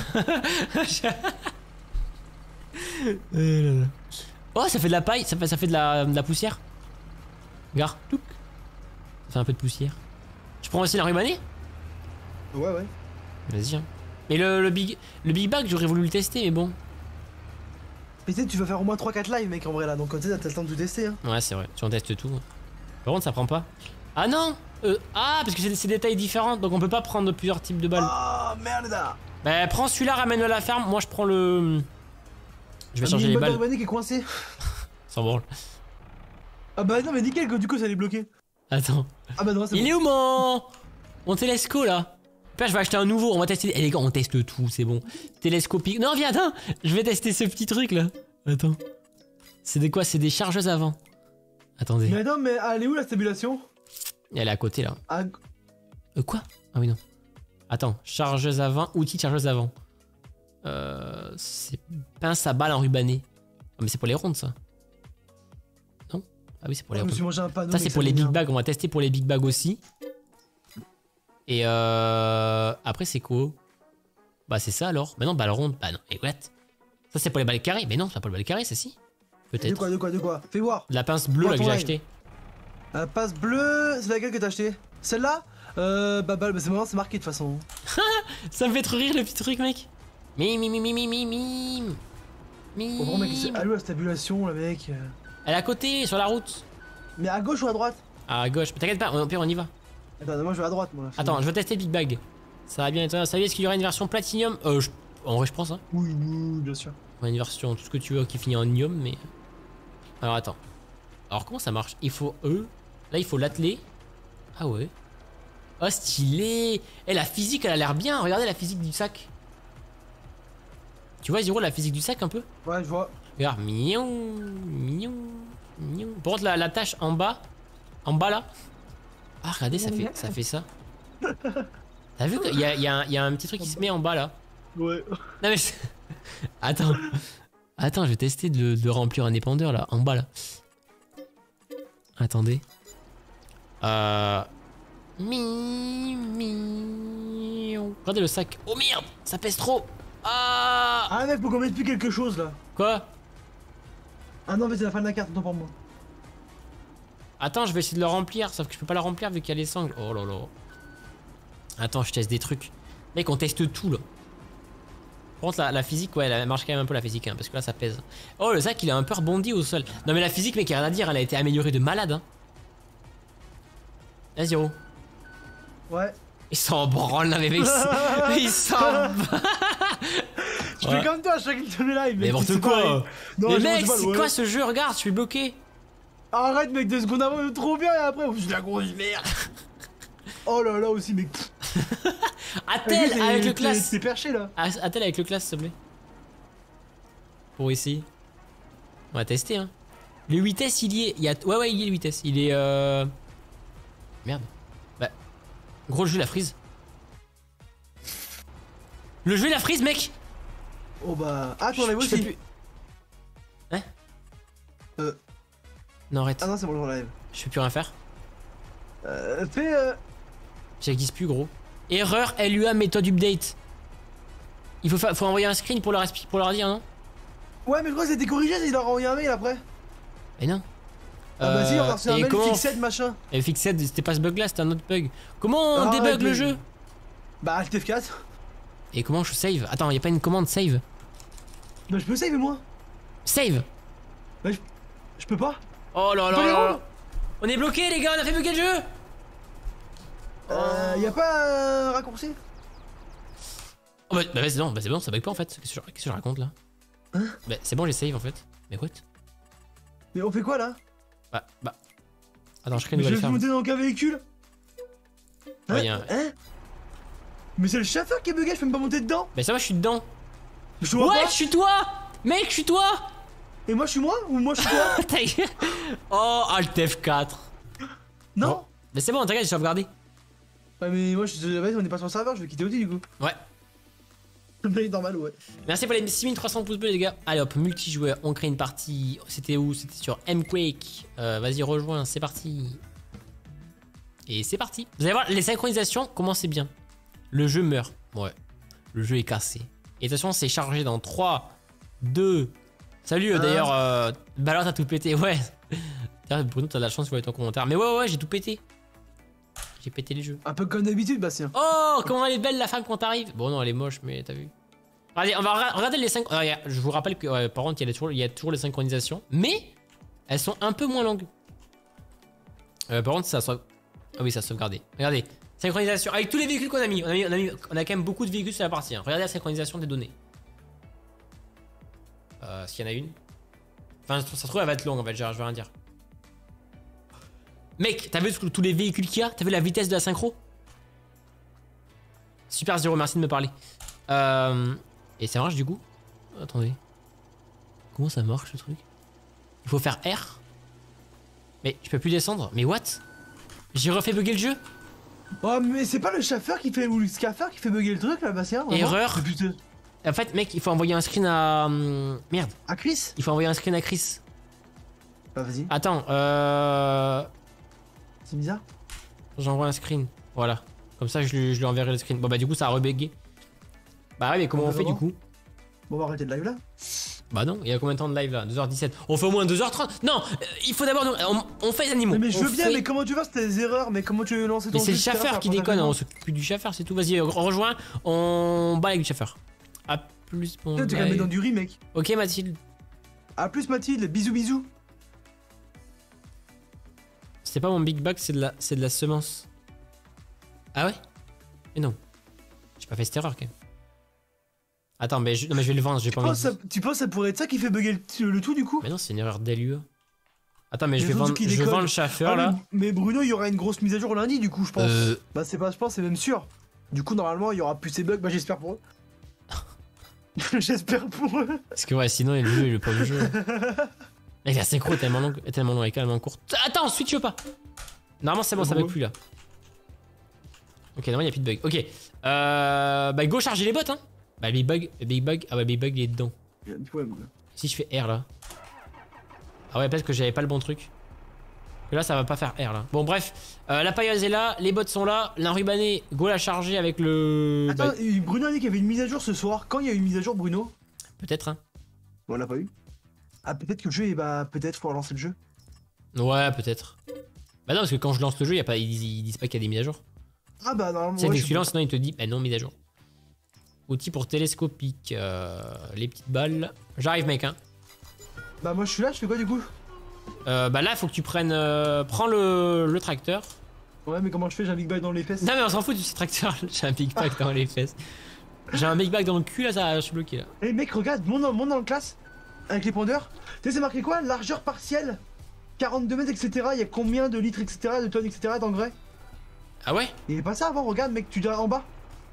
Oh, ça fait de la paille, ça fait, ça fait de, la, de la poussière. Regarde, touc. Ça fait un peu de poussière. Je prends aussi la rubanée?
Ouais, ouais.
Vas-y. Hein. Mais le, le big le big bag, j'aurais voulu le tester, mais bon.
Mais tu sais, tu vas faire au moins trois quatre lives, mec, en vrai là. Donc, tu sais, t'as le temps de tout tester. Hein.
Ouais, c'est vrai. Tu en testes tout. Par contre, ça prend pas. Ah non euh, Ah, parce que c'est des tailles différentes, donc on peut pas prendre plusieurs types de balles.
Oh merde.
Bah, prends celui-là, ramène-le à la ferme. Moi, je prends le. Je vais changer les balles.
Qui est coincé.
Sans branle.
Ah bah non, mais nickel, du coup, ça allait bloquer.
Attends.
Ah bah non, c'est
Il
bon.
est où mon. Mon télescope là? Père, je vais acheter un nouveau, on va tester. Eh les gars, on teste tout, c'est bon. Télescopique. Non, viens, attends. Je vais tester ce petit truc là. Attends. C'est des quoi? C'est des chargeuses avant. Attendez.
Mais attends, mais elle est où la stabulation?
Elle est à côté là.
À...
Euh, quoi? Ah oui, non. Attends, chargeuse avant, outil de chargeuse avant. Euh. C'est pince à balle enrubanné. Oh, mais c'est pour les rondes ça. Non? Ah oui, c'est pour les
oh,
rondes.
Je me suis mangé un panneau,
ça, c'est pour les big bags. On va tester pour les big bags aussi. Et euh... après c'est quoi? Bah c'est ça alors. Bah non, balle ronde. Bah non, et what? Ça c'est pour les balles carrées. Mais non, c'est pas pour les balles carrées, ça si. Peut-être.
De quoi, de quoi, de quoi? Fais voir.
La pince bleue là que j'ai acheté.
La pince bleue, c'est laquelle que t'as acheté? Celle-là? Euh... Bah, bah, bah c'est marrant, c'est marqué de toute façon.
Ça me fait trop rire le petit truc, mec. Mim, mim, mim, mim, mim, mim. Mim.
Oh, mec, c'est... Allô, la stabulation, là, mec.
Elle est à côté, sur la route.
Mais à gauche ou à droite?
À gauche. T'inquiète pas, au pire on y va.
Attends, moi je vais à droite, moi. Là,
attends, je vais tester le Big Bag. Ça va bien être. Vous savez, est-ce qu'il y aura une version Platinum? Euh, je... en vrai, je pense, hein.
Oui, oui, bien sûr.
Une version, tout ce que tu veux qui finit en ium, mais. Alors, attends. Alors, comment ça marche? Il faut E. Là, il faut l'atteler. Ah ouais. Oh, stylé. Et la physique, elle a l'air bien. Regardez la physique du sac. Tu vois, Zero, la physique du sac un peu?
Ouais, je vois.
Regarde, mignon, mignon, mignon. Par contre, la, la tâche en bas, en bas là. Ah, regardez, ça fait, ça fait ça. T'as vu qu'il y a, y, a y a un petit truc qui se met en bas là?
Ouais.
Non mais. Attends. Attends, je vais tester de, de remplir un épandeur là, en bas là. Attendez. Euh. Mi, mi. Regardez le sac. Oh merde, ça pèse trop. Ah.
Ah mec, faut qu'on mette plus quelque chose là.
Quoi?
Ah non, mais c'est la fin de la carte, autant pour moi.
Attends, je vais essayer de le remplir, sauf que je peux pas la remplir vu qu'il y a les sangles. Oh là là. Attends, je teste des trucs. Mec, on teste tout là. Par contre, la, la physique, ouais, elle marche quand même un peu la physique, hein, parce que là, ça pèse. Oh, le sac, il a un peu rebondi au sol. Non, mais la physique, mec, il y a rien à dire, elle a été améliorée de malade. Hein. Là, Zero.
Ouais.
Il s'en branle là, mais mec. Il s'en.
Je
Ouais.
fais comme toi à chaque de mes lives.
Mais n'importe
c'est
quoi.
pareil. Non,
Mais
j'ai
mec,
du mal,
c'est
ouais.
quoi ce jeu? Regarde, je suis bloqué.
Arrête, mec, deux secondes avant, trop bien, et après, je suis la grosse merde. Oh là là aussi, mec.
Attelle
T'es-
avec le
t'es-
classe.
T'es perché là.
Attelle avec le classe, s'il te plaît. Pour essayer. On va tester, hein. Le huit S, il y est. Il y a... Ouais, ouais, il y est le huit S. Il est. Euh... Merde. Bah. Gros, le jeu, la frise. Le jeu, la frise, mec.
Oh bah. Ah, tu enlèves
Je peux
aussi.
plus. Hein
Euh.
Non, arrête.
Ah non, c'est bon, j'enlève.
Je peux plus rien faire.
Euh. Fais. Euh...
J'existe plus, gros. Erreur L U A méthode update. Il faut, fa... faut envoyer un screen pour leur, expi- pour leur dire, non?
Ouais, mais je crois que c'était corrigé, il leur a envoyé un mail après.
Mais non.
Ah bah si, on a reçu un
et
mail
comment...
fixed machin.
Et fixed, c'était pas ce bug là, c'était un autre bug. Comment on
Ah,
débug
arrête,
le
mais-
jeu?
Bah, Alt F quatre.
Et comment je save? Attends, y a pas une commande save?
Bah, je peux save moi.
Save!
Bah, je, je peux pas.
Oh là
On
là
peut les
là
rendre
là. On est bloqué les gars, on a fait bugger le jeu!
Euh. Y'a pas un raccourci?
Oh bah, bah c'est bon, bah c'est bon, ça bug pas en fait. Qu'est-ce que je, qu'est-ce que je raconte là?
Hein?
Bah c'est bon, j'ai save en fait. Mais what?
Mais on fait quoi là?
Bah, bah. Attends, je crée une
Mais je
nouvelle
vais
ferme.
monter dans quel véhicule? Hein?
Ouais, y a un-
Hein? Mais c'est le chauffeur qui est bugué, je peux même pas monter dedans.
Bah ça va, je suis dedans.
Je te vois
Ouais,
pas.
je suis toi! Mec, je suis toi!
Et moi je suis moi ou moi je suis toi?
Ta gueule. Oh, Alt F quatre.
Non.
Bon. Mais c'est bon, t'inquiète, j'ai sauvegardé.
Ouais mais moi je suis vas-y, on est pas sur le serveur, je vais quitter aussi du coup.
Ouais.
Mais normal ouais.
Merci pour les six mille trois cents pouces bleus les gars. Allez hop, multijoueur, on crée une partie. C'était où? C'était sur M-Quake. Euh, Vas-y, rejoins, c'est parti. Et c'est parti. Vous allez voir, les synchronisations, comment c'est bien. Le jeu meurt. Ouais. Le jeu est cassé. Et attention, c'est chargé dans trois, deux. Salut, euh,
Un.
d'ailleurs, euh, bah alors t'as tout pété, ouais. D'ailleurs, Bruno, t'as de la chance, tu vois ton commentaire. Mais ouais, ouais, ouais, j'ai tout pété. J'ai pété les jeux.
Un peu comme d'habitude Bastien.
Oh, comment elle est belle la femme quand t'arrives. Bon non, elle est moche, mais t'as vu. Allez, on va re- regarder les cinq. Euh, je vous rappelle que ouais, par contre, il y, a toujours, il y a toujours les synchronisations, mais elles sont un peu moins longues. Euh, par contre, ça sauve. Ah oui, ça a sauvegardé. Regardez, synchronisation avec tous les véhicules qu'on a mis. On a, mis, on a mis. On a quand même beaucoup de véhicules sur la partie. Hein. Regardez la synchronisation des données. Euh, S'il y en a une. Enfin, ça se trouve, elle va être longue en fait, je vais rien dire. Mec, t'as vu tous les véhicules qu'il y a? T'as vu la vitesse de la synchro? Super Zero, merci de me parler. Euh, et ça marche du coup? Attendez. Comment ça marche ce truc? Il faut faire R? Mais je peux plus descendre? Mais what? J'ai refait bugger le jeu?
Oh mais c'est pas le chauffeur qui fait ou le scafeur qui fait bugger le truc là Bastien vraiment?
Erreur.
Mais putain.
En fait, mec, il faut envoyer un screen à... hum, Merde.
Ah Chris?
Il faut envoyer un screen à Chris.
Bah vas-y,
Attends, euh...
c'est bizarre.
J'envoie un screen. Voilà. Comme ça, je lui, je lui enverrai le screen. Bon bah du coup, ça a rebugué. Bah ouais, mais comment on fait du coup?
Bon on va arrêter le live là.
Bah non, il y a combien de temps de live là? deux heures dix-sept. On fait au moins deux heures trente. Non, euh, il faut d'abord... On, on fait les animaux.
Mais, mais je
On
veux bien
fait-
mais comment tu vois c'était des erreurs mais comment tu veux lancer ton
Mais c'est
jeu
le
tout à l'heure,
chauffeur qui
par rapport à
déconne,
ta
on s'occupe plus du chauffeur, c'est tout. Vas-y, on rejoint, on bat avec du chauffeur. A plus, bon.
Putain, tu
bah,
vas mettre dans du riz mec.
Ok, Mathilde.
A plus Mathilde, bisous bisous.
C'est pas mon big bag, c'est de la, c'est de la semence. Ah ouais? Mais non. J'ai pas fait cette erreur quand même. Attends, mais je, non, mais je vais le vendre, j'ai
Tu
pas envie.
penses, ça, tu penses ça pourrait être ça qui fait bugger le, le tout du coup?
Mais non, c'est une erreur d'L U A. Attends, mais je
Mais
vais
surtout
vendre,
qu'il
je vais
déconne.
vendre le chauffeur
Ah,
là.
mais, mais Bruno, il y aura une grosse mise à jour lundi du coup, je pense.
Euh.
Bah c'est pas, je pense, c'est même sûr. Du coup, normalement, il y aura plus ces bugs. Bah j'espère pour eux. J'espère pour eux.
Parce que ouais, sinon le jeu, il est pas le jeu. Mec, la synchro est tellement longue, est tellement longue, et tellement courte. Attends, switch pas. Normalement, c'est bon, ça bug plus là. Ok, normalement, il n'y a plus de bug. Ok. Euh. Bah, go charger les bots, hein. Bah, Big Bug, Big Bug, ah ouais, Big Bug, il est dedans.
Il y a un problème, là.
Si je fais R là. Ah ouais, parce que j'avais pas le bon truc. Et là, ça va pas faire R là. Bon, bref. Euh, la pailleuse est là, les bots sont là. L'enrubané, go la charger avec le.
Attends,
bah,
euh, Bruno a dit qu'il y avait une mise à jour ce soir. Quand il y a eu une mise à jour, Bruno?
peut-être, hein.
Bon, on l'a pas eu. Ah, peut-être que le jeu, est bah, peut-être faut relancer le jeu.
Ouais, peut-être. Bah non, parce que quand je lance le jeu, y a pas, ils, disent, ils disent pas qu'il y a des mises à jour.
Ah, bah, normalement.
C'est
ouais,
que
je
tu
sais
lances, sinon il te dit, bah non, mise à jour. Outils pour télescopique. Euh, les petites balles. J'arrive, mec, hein.
pas. Bah, moi, je suis là, je fais quoi du coup?
Euh, bah là, faut que tu prennes. Euh, prends le, le tracteur.
Ouais, mais comment je fais? J'ai un big bag dans les fesses.
Non, mais on s'en fout du tracteur. J'ai un big pack dans les fesses. J'ai un big bag dans le cul là, ça, je suis bloqué là.
Eh mec, regarde, monte dans, monte dans le classe avec les pondeurs. Tu sais, c'est marqué quoi? Largeur partielle, quarante-deux mètres, et cetera. Il y a combien de litres, et cetera, de tonnes, et cetera d'engrais?
Ah ouais?
Il est pas ça avant, regarde mec, tu diras en bas.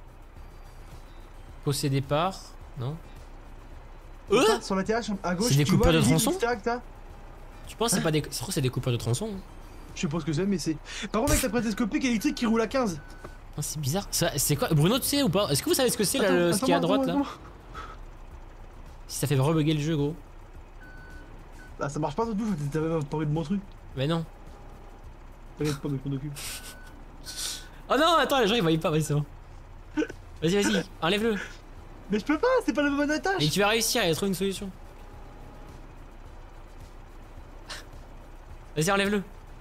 Fossé départ, non? Euh
Regarde, sur la terrasse à gauche,
c'est des
tu
coupeurs
vois
de
les litres,
tronçons?
et cetera que t'as.
Tu penses que c'est pas des. Je crois que c'est des coupeurs de tronçons. Hein.
Je sais pas ce que c'est, mais c'est. Par contre, avec ta préséscopique électrique qui roule à quinze.
Oh, c'est bizarre. Ça- C'est quoi? Bruno, tu sais ou pas? Est-ce que vous savez ce que c'est là,
Attends,
le- ce
attends,
qui est à
attends,
droite là?
attends.
Si ça fait rebugger le jeu, gros.
Ah, ça marche pas du tout, t'as même parlé de mon truc.
Mais non.
T'inquiète pas, mais je m'en occupe.
Oh non, attends, les gens ils voient pas, mais c'est bon. Vas-y, vas-y, enlève-le.
Mais je peux pas, c'est pas la bonne
Et
attache.
tu vas réussir à trouver une solution. Vas-y, enlève-le.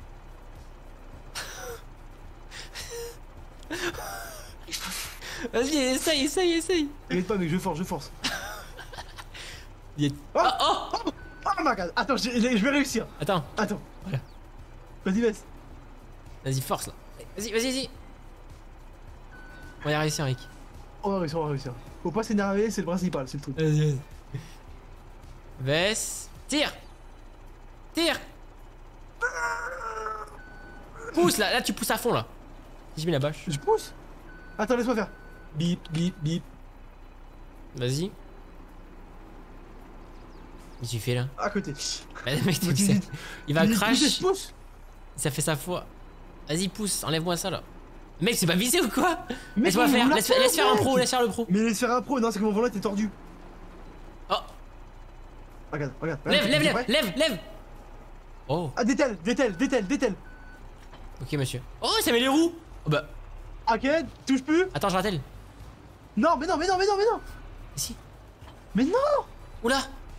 Vas-y, essaye, essaye, essaye.
T'inquiète pas, mec, je force, je force.
Il est-
Oh,
Oh, oh.
Oh my god, attends, je, je vais réussir.
Attends,
Attends.
Voilà.
Vas-y, baisse.
vas-y, force là. Vas-y, vas-y, vas-y. On va y réussir, mec.
On va réussir, on va réussir. Faut pas s'énerver, c'est le principal, c'est le truc.
Vas-y, vas-y. Baisse. Tire. Tire. Pousse là, là tu pousses à fond là. J'ai mis la bâche.
Je pousse. Attends, laisse-moi faire. Bip, bip, bip.
Vas-y. Qu'est-ce que tu fais là?
À côté.
Bah, le mec,
Mais
tu
tu
sais,
dis-
il va
Tu dis,
crash.
pousse, pousse.
Ça fait sa foi. Vas-y, pousse, enlève-moi ça là. Mec, c'est pas visé ou quoi?
Mec,
Laisse-moi
il
faire,
roule à
laisse,
fond,
laisse faire un
mec.
pro, laisse faire le pro.
Mais laisse faire un pro, non, c'est que mon volant était tordu.
Oh,
Regarde, regarde.
lève,
regarde,
lève,
t'es
lève,
prêt
lève, lève. Oh,
Ah, dételle, dételle, dételle, dételle.
ok monsieur. Oh, ça met les roues. Oh, bah,
Ok, touche plus.
attends, je ratelle.
Non, mais non, mais non, mais non, mais non.
Ici.
Mais non.
Oula.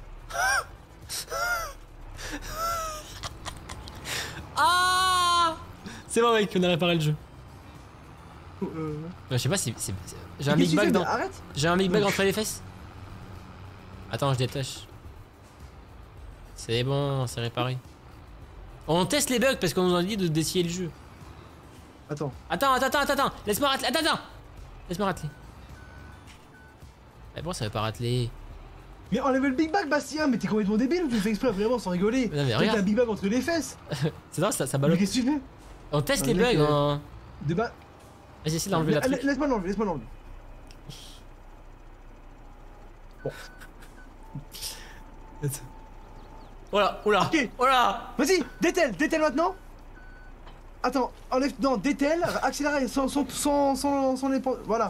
Ah. C'est bon mec, on a réparé le jeu.
Euh...
Je sais pas si... c'est- c'est- J'ai un
Qu'est-ce
big
que tu
bag
fais,
dans...
mais Arrête.
J'ai un big bag entre les fesses. Attends, je détache. C'est bon, c'est réparé. On teste les bugs parce qu'on nous a dit de d'essayer le jeu.
Attends.
Attends, attends, attends, attends, laisse-moi rateler, attends, attends. Laisse-moi rateler. Mais bon, ça va pas rateler.
Mais enlève le Big Bag, Bastien, mais t'es complètement débile ou tu le fais exprès vraiment sans rigoler?
Mais non, mais
T'as
regarde.
un Big Bag entre les fesses.
C'est ça, ça, ça
Mais
ballotte.
qu'est-ce que tu fais?
On teste
Non,
les
mec,
bugs.
euh,
hein.
De bas.
Vas-y, essaie d'enlever la truc.
Laisse-moi l'enlever, laisse-moi l'enlever. Bon.
Oh là, oh là,
Ok.
oh là.
Vas-y, dételle, dételle maintenant. Attends, enlève, non, dételle, accélère sans, sans, sans, sans, sans les... Voilà.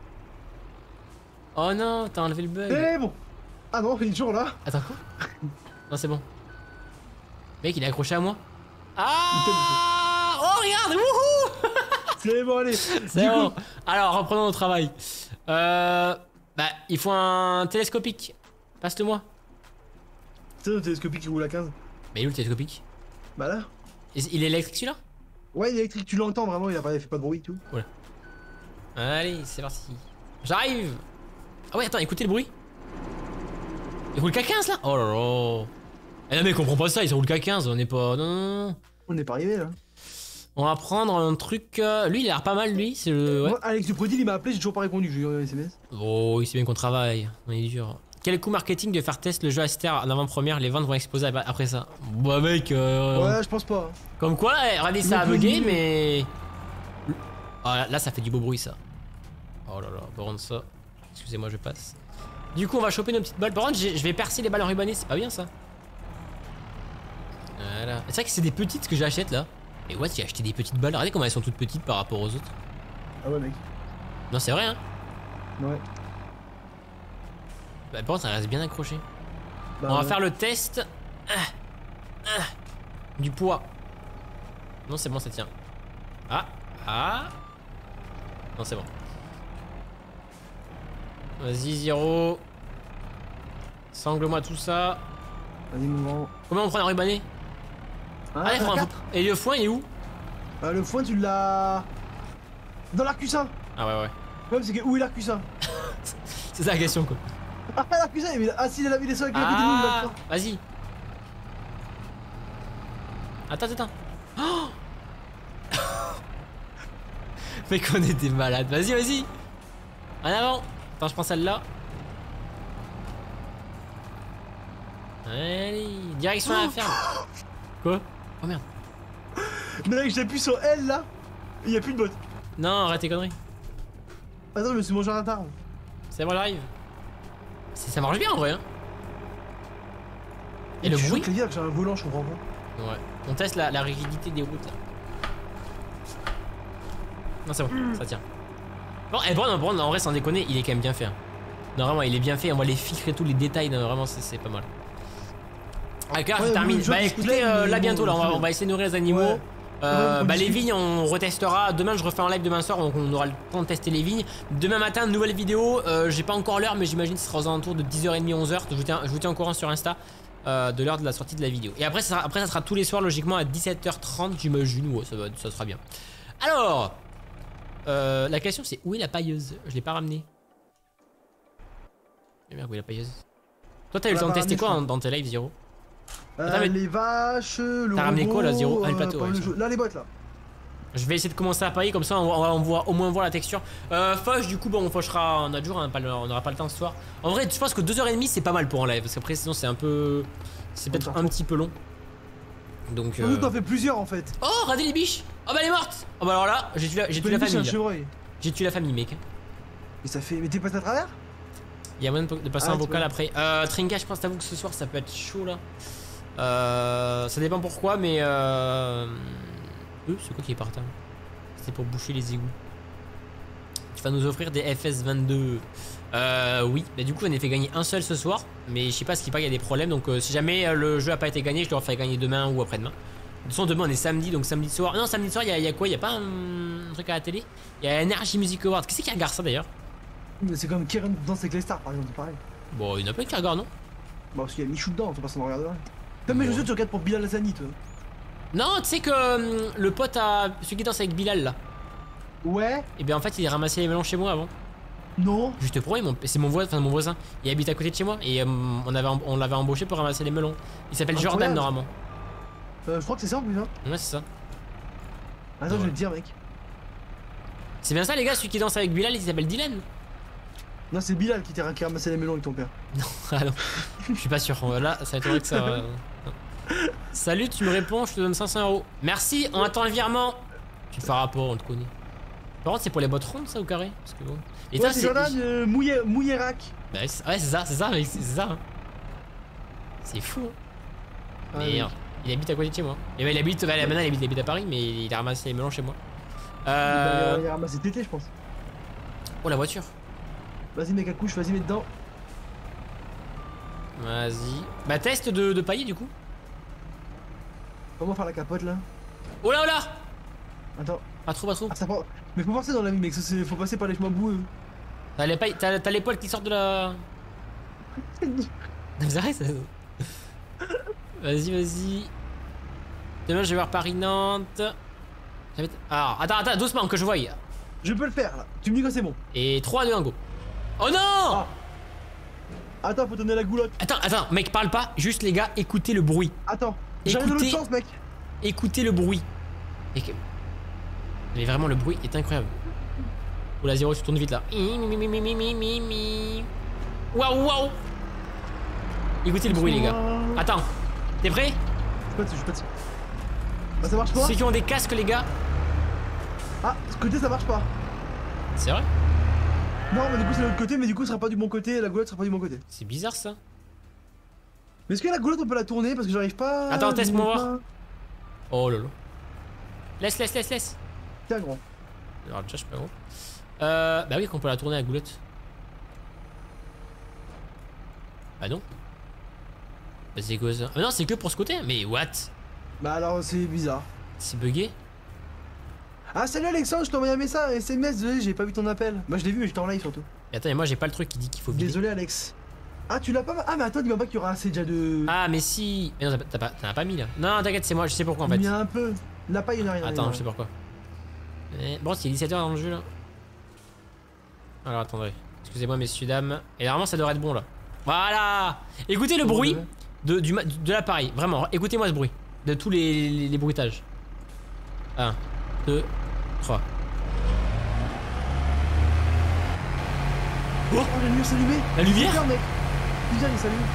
Oh non, t'as enlevé le bug.
Et bon. Ah non, il est toujours là.
Attends, quoi? Non, c'est bon. Mec, il est accroché à moi. Ah. Oh, regarde, wouhou.
C'est bon, allez.
C'est
Du
bon.
coup,
Alors, reprenons au travail. Euh... Bah, il faut un télescopique. Passe-le-moi.
c'est le télescopique qui roule à quinze.
Mais il est où le télescopique?
Bah là.
Et Il est électrique celui-là?
Ouais, il est électrique, tu l'entends vraiment, il a pas, il fait pas de bruit et tout.
Allez, c'est parti. J'arrive. Ah ouais, attends, écoutez le bruit. Il roule qu'à quinze là? Oh là là. Eh non mais comprends pas ça, il roule qu'à quinze, on est pas... Non, non, non.
On n'est pas arrivé là.
On va prendre un truc... euh, Lui, il a l'air pas mal, lui. C'est le... Ouais.
Moi, Alex Dupredil, il m'a appelé, j'ai toujours pas répondu, j'ai eu un S M S.
Oh, il sait bien qu'on travaille. On est dur. Quel coup marketing de faire test le jeu Aster en avant-première? Les ventes vont exploser après ça. Bah mec... euh,
Ouais, je pense pas.
Comme quoi, eh, regardez, ça a bugué, mais... Ah, là, là, ça fait du beau bruit, ça. Oh là là, par contre, ça... Excusez-moi, je passe. Du coup, on va choper nos petites balles. Par contre, j'ai- je vais percer les balles en rubané, c'est pas bien, ça. Voilà. C'est vrai que c'est des petites que j'achète, là. Mais what, j'ai acheté des petites balles. Regardez comment elles sont toutes petites par rapport aux autres.
Ah ouais, mec.
Non, c'est vrai, hein.
Ouais.
Bah, par contre, ça reste bien accroché.
Bah,
On va
ouais.
faire le test ah, ah, du poids. Non, c'est bon, ça tient. Ah, ah. Non, c'est bon. Vas-y, zéro. Sangle-moi tout ça.
Vas-y, mouvement.
Combien on prend un rubané?
Ah,
Allez, prends un
quatre.
foot. Et le foin, il est où?
Euh, le foin, tu l'as. Dans l'arcussin.
Ah, ouais, ouais.
Le problème, c'est que où est l'arcussin?
C'est ça la question, quoi.
Ah, l'arcussin, il est... Ah, si, il est sur la clé,
Ah,
il
vas-y. Attends, attends. Oh. Mec, on est des malades. Vas-y, vas-y. En avant. Attends, je prends celle-là. Allez, direction à la ferme. Quoi? Oh merde.
Mec, j'appuie sur L là. Il y a plus de bot.
Non, arrête tes conneries.
Attends, je me suis mangé un arbre.
C'est bon, j'arrive. Ça marche bien en vrai. Hein. Et le bruit.
Que j'ai un volant, je comprends pas.
Ouais. On teste la, la rigidité des routes là. Non, c'est bon, mm. ça tient. Bon, et bon, bon, en vrai, sans déconner, il est quand même bien fait. Hein. Non, vraiment, il est bien fait. On voit les filtres et tout, les détails. Non, vraiment, c'est pas mal. D'accord, ouais, je termine. Bah écoutez, euh, là bientôt, là, on va, on va essayer de nourrir les animaux. Ouais. Euh, ouais, bah les vignes, on retestera. Demain, je refais un live demain soir, donc on aura le temps de tester les vignes. Demain matin, nouvelle vidéo. Euh, J'ai pas encore l'heure, mais j'imagine que ce sera aux alentours de dix heures trente, onze heures. Je vous tiens, je vous tiens au courant sur Insta euh, de l'heure de la sortie de la vidéo. Et après, ça sera, après, ça sera tous les soirs, logiquement, à dix-sept heures trente, j'imagine. Ouais, ça, va, ça sera bien. Alors, euh, la question, c'est où est la pailleuse? Je l'ai pas ramenée. Eh merde, où est la pailleuse? Toi, t'as eu le temps de tester quoi dans tes lives, Zero?
Euh, Attends, mais... Les vaches, le
T'as ramené quoi là, Zero? Ah, le plateau.
Euh,
ouais,
le là, les bottes là. Je
vais essayer de commencer à pailler, comme ça on va, on va au moins voir la texture. Euh, fauche, du coup, bon, on fauchera en autre jour, hein, on n'aura pas le temps ce soir. En vrai, je pense que deux heures trente c'est pas mal pour un live, parce qu'après, sinon, c'est un peu. C'est peut-être un petit peu long. Donc.
Euh... t'en fais plusieurs en fait.
Oh, regardez les biches! Oh bah, elle est morte! Oh bah, alors là, j'ai tué la, tué la famille. J'ai tué la famille, mec.
Mais ça fait. Mais t'es passé à travers?
Il y a moyen de passer ah, un vocal après. Euh, Trinka, je pense, t'avoue que ce soir, ça peut être chaud là. Euh, ça dépend pourquoi, mais euh... euh c'est quoi qui est par terre? C'est pour boucher les égouts. Tu vas nous offrir des F S vingt-deux. Euh, oui, bah, du coup, on a fait gagner un seul ce soir, mais je sais pas ce qui paraît, il y a des problèmes. Donc, euh, si jamais euh, le jeu a pas été gagné, je le referai gagner demain ou après-demain. De toute façon, demain on est samedi, donc samedi soir. Non, samedi soir, il y, y a quoi? Il y a pas un... un truc à la télé? Il y a Energy Music Award. Qui c'est qui regarde ça d'ailleurs?
C'est comme Kieran danse avec les stars, par exemple, pareil.
Bon, il y en a pas qui regarde, non?
Bah, parce qu'il y a Michou dedans, faut pas s'en regarder. Comme mes jeux, tu regardes pour Bilal Hassani, toi.
Non, tu sais que euh, le pote a. Celui qui danse avec Bilal là.
Ouais.
Et bien en fait, il a ramassé les melons chez moi avant.
Non.
Juste pour lui, c'est mon voisin, enfin mon voisin. Il habite à côté de chez moi et euh, on avait on l'avait embauché pour ramasser les melons. Il s'appelle Jordan normalement.
Euh, je crois que c'est ça en plus, hein.
Ouais, c'est ça.
Attends, ouais. Je vais te dire, mec.
C'est bien ça, les gars, celui qui danse avec Bilal, il s'appelle Dylan.
Non, c'est Bilal qui t'a ramassé les melons avec ton père.
Non, ah non. Je suis pas sûr. Là, ça va être vrai que ça. Euh... Salut, tu me réponds, je te donne cinq cents euros. Merci, on attend le virement. Tu fais un rapport, on te connaît. Par contre, c'est pour les bottes rondes, ça, au carré? Parce que bon.
Et ouais, c'est Jordan euh, Mouillerac.
Bah, ouais, c'est ça, c'est ça, c'est ça. Hein. C'est fou. Hein. Ah, Merde. Oui. Il habite à côté de chez moi. Et bah, il habite, bah, maintenant, il habite, il habite à Paris, mais il a ramassé les melons chez moi.
Euh... Il a ramassé T T, je pense.
Oh, la voiture.
Vas-y, mec, à couche, vas-y, mets dedans.
Vas-y. Bah, test de, de pailler, du coup.
Comment faire la capote là?
Oh là, oh là!
Attends.
Pas trop, pas trop.
Ah, ça prend... Mais faut passer dans la vie, mec, faut passer par les chemins boueux.
T'as les, t'as les poils qui sortent de la. C'est vrai, ça. Vas-y, vas-y. Demain, je vais voir Paris-Nantes. Ah, attends, attends, doucement, que je voie.
Je peux le faire là. Tu me dis quand c'est bon.
Et trois, deux, un, go. Oh non!
Ah. Attends, faut donner la goulotte.
Attends, attends, mec, parle pas. Juste, les gars, écoutez le bruit.
Attends, j'arrive de l'autre sens, mec.
Écoutez le bruit. Et que... Mais vraiment, le bruit est incroyable. Oh la Zéro, tu tournes vite là. Waouh, waouh. Écoutez le bruit, les gars. Attends, t'es prêt?
Je suis pas dessus, je suis pas dessus. Bah, ça marche pas.
Ceux qui ont des casques, les gars.
Ah, ce côté ça marche pas.
C'est vrai?
Non, mais du coup c'est de l'autre côté, mais du coup ce sera pas du bon côté, la goulotte sera pas du bon côté.
C'est bizarre ça.
Mais est-ce que la goulotte on peut la tourner parce que j'arrive pas.
Attends, teste-moi voir. Oh lolo. Laisse, laisse, laisse, laisse.
Tiens, gros.
Alors déjà, je suis pas gros. Euh. Bah oui, qu'on peut la tourner la goulotte. Bah non. Bah c'est quoi ça? Ah non, c'est que pour ce côté, mais what?
Bah alors c'est bizarre.
C'est bugué?
Ah salut Alexandre, je t'ai envoyé un message, S M S, désolé j'ai pas vu ton appel. Moi je l'ai vu mais j'étais en live surtout.
Et attends, et moi j'ai pas le truc qui dit qu'il faut bider.
Désolé Alex. Ah tu l'as pas? Ah mais attends, dis-moi pas qu'il y aura assez déjà de...
Ah mais si. Mais non, t'as pas, t'en as pas mis là. Non t'inquiète, c'est moi, je sais pourquoi en fait.
Il y a un peu. Là pas, il y en a rien.
Attends, je sais pourquoi. Mais bon, c'est dix-sept heures dans le jeu là. Alors attendez. Excusez-moi messieurs dames. Et normalement ça devrait être bon là. Voilà. Écoutez le oh, bruit de, du, de l'appareil. Vraiment, écoutez-moi ce bruit. De tous les, les, les bruitages. un, deux, trois.
Oh, la lumière s'est allumée.
La lumière
Super, mec. Putain, il s'allume.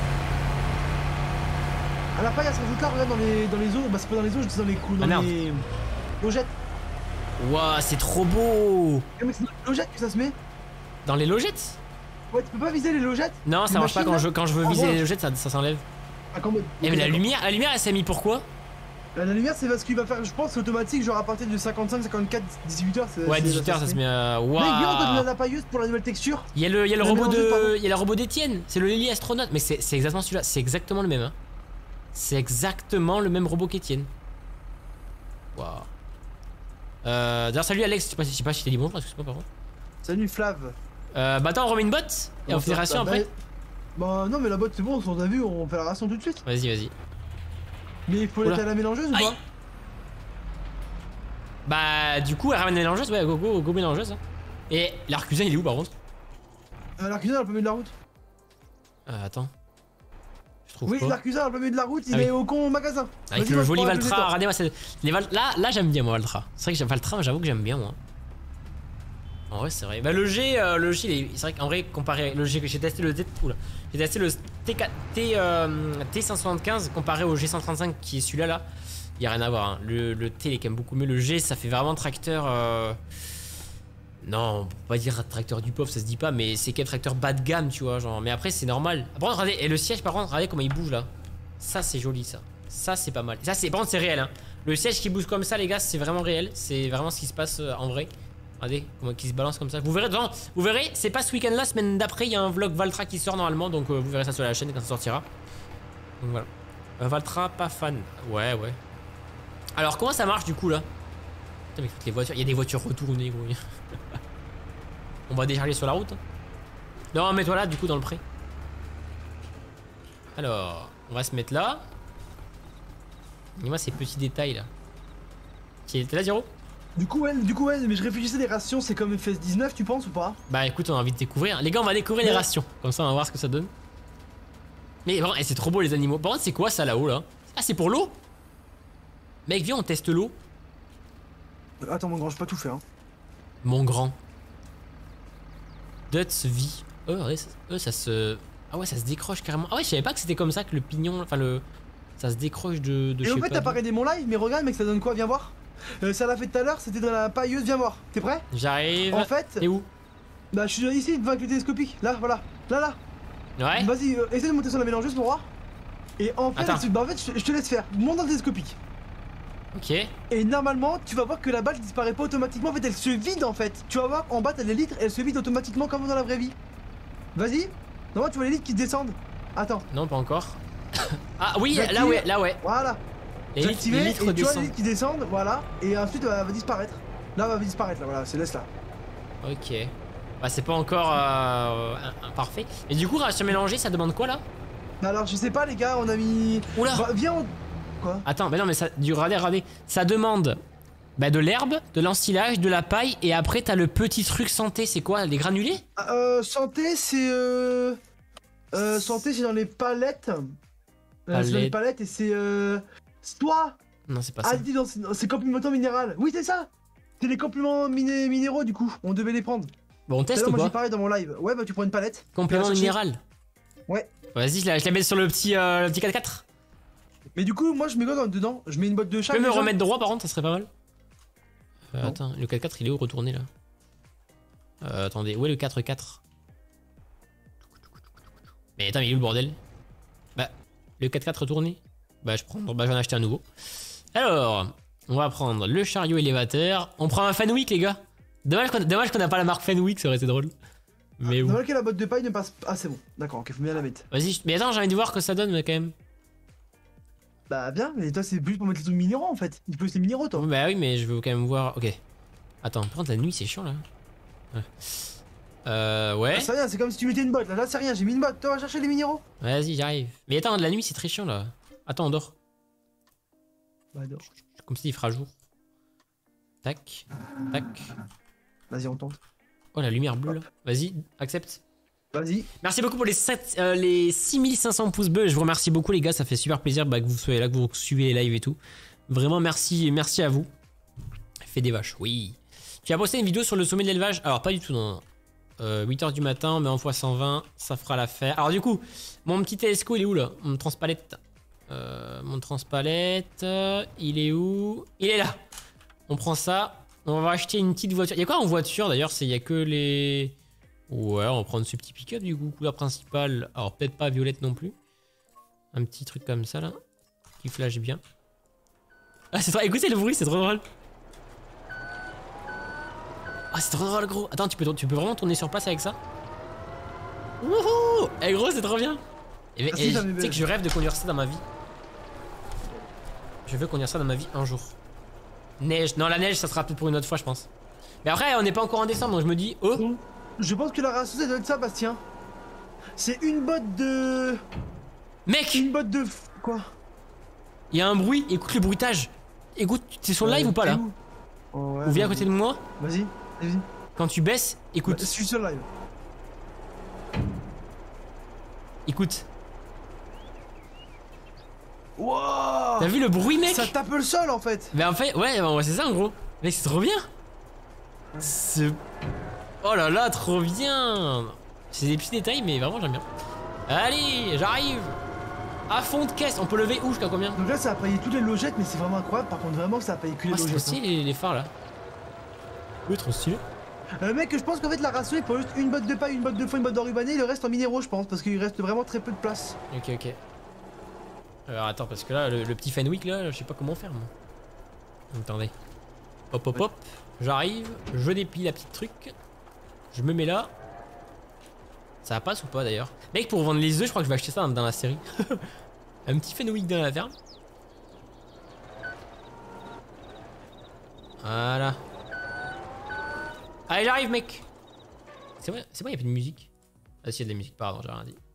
À la paille, elle se rajoute là, regarde dans les, dans les eaux. Bah, c'est pas dans les eaux, je dis dans les coups. Dans
Ah,
les logettes.
Waouh, c'est trop beau.
Eh, mais c'est dans les logettes que ça se met.
Dans les logettes?
Ouais, tu peux pas viser les logettes?
Non, ça
Les
marche pas
machines,
quand
là
je, quand je veux
Ah,
viser
ouais.
les logettes, ça, ça s'enlève.
Ah, comment...
Eh, mais la
d'accord.
lumière, la lumière, elle s'est mise pourquoi?
La lumière, c'est parce qu'il va faire, je pense, automatique, genre à partir de cinquante-cinq, cinquante-quatre, dix-huit heures.
Ouais, dix-huit heures, ça se met à.
Mec, viens, on te donne
Waouh!
la pailleuse pour la nouvelle texture.
Il y a le, il y a le
La
robot
mélangeuse, pardon.
de. Il y a le robot d'Étienne, c'est le Lily astronaute. Mais c'est c'est exactement celui-là, c'est exactement le même. Hein. C'est exactement le même robot qu'Étienne. Waouh. Euh, D'ailleurs, salut Alex, je sais pas, je sais pas si je t'ai dit bonjour, excuse-moi par contre.
Salut Flav.
Euh, bah attends, on remet une botte et on fait ration
bah,
après.
Bah non, mais la botte c'est bon, on a vu, on fait la ration tout de suite.
Vas-y, vas-y.
Mais il faut
Oula.
l'étaler à la mélangeuse ou
Aïe.
pas?
Bah, du coup, elle ramène la mélangeuse, ouais, go go, go mélangeuse. Hein. Et l'arcusin, il est où par contre?
euh, L'arcusin, elle peut mettre de la route.
Euh, attends. Je trouve
Oui,
pas.
l'arcusin, elle peut mettre de la route, il
Ah
est
oui.
au con au magasin.
Avec
Vas-y,
le
moi, je
joli
prends la
Valtra,
deuxième
regardez-moi, c'est- les Val... là, là j'aime bien moi Valtra. C'est vrai que j'aime Valtra, j'avoue que j'aime bien moi. En vrai, c'est vrai. Bah, le G, euh, le G, il est- c'est vrai qu'en vrai, comparé le G que j'ai testé le T, oula, j'ai testé le T, quatre T, euh, T cent soixante-quinze comparé au G cent trente-cinq qui est celui-là là, il y a rien à voir. Hein. Le, le T il est quand même beaucoup mieux. Le G, ça fait vraiment tracteur. Euh... Non, on peut pas dire tracteur du pauvre, ça se dit pas, mais c'est quand même tracteur bas de gamme, tu vois, genre. Mais après, c'est normal. Par contre, regardez, et le siège, par contre, regardez comment il bouge là. Ça, c'est joli, ça. Ça, c'est pas mal. Ça, c'est, par contre, c'est réel, hein. Le siège qui bouge comme ça, les gars, c'est vraiment réel. C'est vraiment ce qui se passe euh, en vrai. Regardez, comment il se balance comme ça. Vous verrez, non, vous verrez, c'est pas ce week-end là, semaine d'après, il y a un vlog Valtra qui sort normalement, donc euh, vous verrez ça sur la chaîne quand ça sortira. Donc voilà. Euh, Valtra, pas fan. Ouais, ouais. Alors, comment ça marche du coup là? Putain, mais toutes les voitures, il y a des voitures retournées, gros. On va décharger sur la route. Hein. Non, mets-toi là, du coup, dans le pré. Alors, on va se mettre là. Dis-moi ces petits détails là. T'es là, Zero?
Du coup, ouais, du coup, ouais, mais je réfléchissais, les rations, c'est comme F S dix-neuf, tu penses ou pas?
Bah écoute, on a envie de découvrir. Les gars, on va découvrir les
Ouais.
rations. Comme ça, on va voir ce que ça donne. Mais bon, et c'est trop beau les animaux. Par contre, c'est quoi ça là-haut là? Ah, c'est pour l'eau? Mec, viens, on teste l'eau.
Attends, mon grand, je peux pas tout faire. Hein.
Mon grand. Duts vie. Oh, regardez, ça, oh, ça se. Ah ouais, ça se décroche carrément. Ah ouais, je savais pas que c'était comme ça que le pignon. Enfin, le. Ça se décroche de. de
Et
je
en
sais
fait,
pas
t'as
d'où.
pas regardé mon live, mais regarde, mec, ça donne quoi? Viens voir. Euh, ça l'a fait tout à l'heure, c'était dans la pailleuse, viens voir. T'es prêt?
J'arrive.
En fait,
T'es où?
bah, je suis ici devant avec le télescopique. Là, voilà. Là, là.
Ouais.
Vas-y, euh, essaie de monter sur la mélangeuse pour voir. Et en fait,
Attends.
tu- bah, en fait, je, je te laisse faire. Monte dans le télescopique.
Ok.
Et normalement, tu vas voir que la balle disparaît pas automatiquement. En fait, elle se vide en fait. Tu vas voir, en bas, t'as les litres, elle se vide automatiquement comme dans la vraie vie. Vas-y. Normalement, tu vois les litres qui descendent. Attends.
Non, pas encore. Ah oui,
J'active.
là ouais, là ouais.
Voilà.
Les
J'ai
litres,
activé,
les
et
litres
tu vois les
descendent.
litres qui descendent, voilà. Et ensuite, elle va disparaître. Là, elle va disparaître, là, voilà, c'est laisse là.
Ok. Bah c'est pas encore euh, un- un parfait. Et du coup, ration mélangée, ça demande quoi là?
Bah alors, je sais pas, les gars, on a mis.
Oula.
Bah, viens, on... Quoi?
Attends, mais non, mais ça, du regardez, regardez. Ça demande bah, de l'herbe, de l'ensilage, de la paille, et après t'as le petit truc santé. C'est quoi? Les granulés?
Ah, Euh, santé, c'est. Euh... euh santé, c'est dans les palettes. Euh, c'est dans les
Palettes.
palettes et c'est. Euh... Toi
Non, c'est pas
Ah,
ça.
dis donc, c'est- c'est compléments minéral. Oui, c'est ça. C'est les compléments miné- minéraux du coup. On devait les prendre.
Bon, on
Tout à
teste
l'heure,
ou
moi j'ai
pas?
parlé dans mon live. Ouais, bah tu prends une palette.
Complément
Tu vas chercher.
minéral.
Ouais.
Vas-y, je la, je la mets sur le petit, euh, le petit quatre-quatre.
Mais du coup, moi je mets quoi dedans? Je mets une botte de
Tu
chaque.
peux me
déjà
remettre droit par contre, ça serait pas mal. Euh,
Non.
attends, le quatre-quatre il est où retourné là? Euh, attendez, où est le quatre-quatre? Mais attends, mais il est où le bordel? Bah, le quatre-quatre retourné? Bah, je prends, bah, j'en ai acheté un nouveau. Alors, on va prendre le chariot élévateur. On prend un Fenwick, les gars. Dommage qu'on dommage qu'on n'a pas la marque Fenwick, ça aurait été drôle. Mais
Ah,
où?
dans lequel la botte de paille ne passe pas. Ah, c'est bon. D'accord, ok, faut bien la mettre.
Vas-y, je- mais attends, j'ai envie de voir ce que ça donne mais quand même.
Bah, bien, mais toi c'est plus pour mettre les trucs minéraux en fait. Il plus les minéraux toi.
Bah oui, mais je veux quand même voir. Ok. Attends, par contre, la nuit, c'est chiant là. Ouais. Euh, ouais.
Ah, c'est rien, c'est comme si tu mettais une botte. Là, là c'est rien, j'ai mis une botte. Toi, va chercher les minéraux.
Vas-y, j'arrive. Mais attends, la nuit, c'est très chiant là. Attends, on dort.
Bah, non.
Comme ça, il fera jour. Tac. Tac.
Vas-y, on tente.
Oh, la lumière bleue là. Vas-y, accepte.
Vas-y.
Merci beaucoup pour les, sept, euh, les six mille cinq cents pouces bleus. Je vous remercie beaucoup, les gars. Ça fait super plaisir bah, que vous soyez là, que vous suivez les lives et tout. Vraiment, merci, merci à vous. Fait des vaches, oui. Tu as posté une vidéo sur le sommet de l'élevage? Alors, pas du tout, non. Euh, huit heures du matin, mais en fois cent vingt, ça fera l'affaire. Alors du coup, mon petit Telesco, il est où là? Mon transpalette. Euh, mon transpalette, il est où? Il est là. On prend ça. On va acheter une petite voiture. Il y a quoi en voiture d'ailleurs? Il y a que les... Ouais, on va prendre ce petit pick-up du coup. Couleur principale. Alors peut-être pas violette non plus. Un petit truc comme ça là. Qui flash bien. Ah c'est trop... Écoutez le bruit, c'est trop drôle. Ah c'est trop drôle gros. Attends, tu peux, tu peux vraiment tourner sur place avec ça? Wouhou. Eh gros, c'est trop bien. Et,
Ah,
et
si,
tu sais que je rêve de conduire ça dans ma vie. Je veux conduire ça dans ma vie un jour. Neige. Non, la neige, ça sera peut-être pour une autre fois, je pense. Mais après, on n'est pas encore en décembre, donc je me dis... Oh.
Je pense que la race, ça doit être ça, Bastien. C'est une botte de...
Mec.
Une botte de... Quoi?
Il y a un bruit, écoute le bruitage. Écoute, t'es sur le live
euh,
ou pas là?
où oh, ouais,
Ou viens à côté de moi.
Vas-y, vas-y.
Quand tu baisses, écoute.
Bah, je suis sur le live.
Écoute.
Wow.
T'as vu le bruit, mec?
Ça tape le sol en fait.
Mais en fait, ouais, ouais c'est ça en gros. Mec, c'est trop bien. C'est... Oh là là, trop bien. C'est des petits détails, mais vraiment j'aime bien. Allez, j'arrive. À fond de caisse, on peut lever où jusqu'à combien?
Donc là ça a payé toutes les logettes, mais c'est vraiment incroyable. Par contre vraiment ça a payé que les
oh, c'est trop
logettes.
stylé les, les phares là. Oui, trop stylé.
Euh, mec, je pense qu'en fait la ratio il faut juste une botte de paille, une botte de foin, une botte d'enrubanné, le reste en minéraux je pense, parce qu'il reste vraiment très peu de place.
Ok, ok. Alors attends, parce que là, le, le petit Fenwick là, je sais pas comment faire moi. Attendez. Hop hop hop, j'arrive, je déplie la petite truc. Je me mets là. Ça passe ou pas d'ailleurs? Mec, pour vendre les œufs, je crois que je vais acheter ça dans, dans la série. Un petit Fenwick dans la ferme. Voilà. Allez, j'arrive, mec. C'est vrai, c'est vrai, il n'y a plus de musique. Ah, si, il y a de la musique, pardon, j'ai rien dit.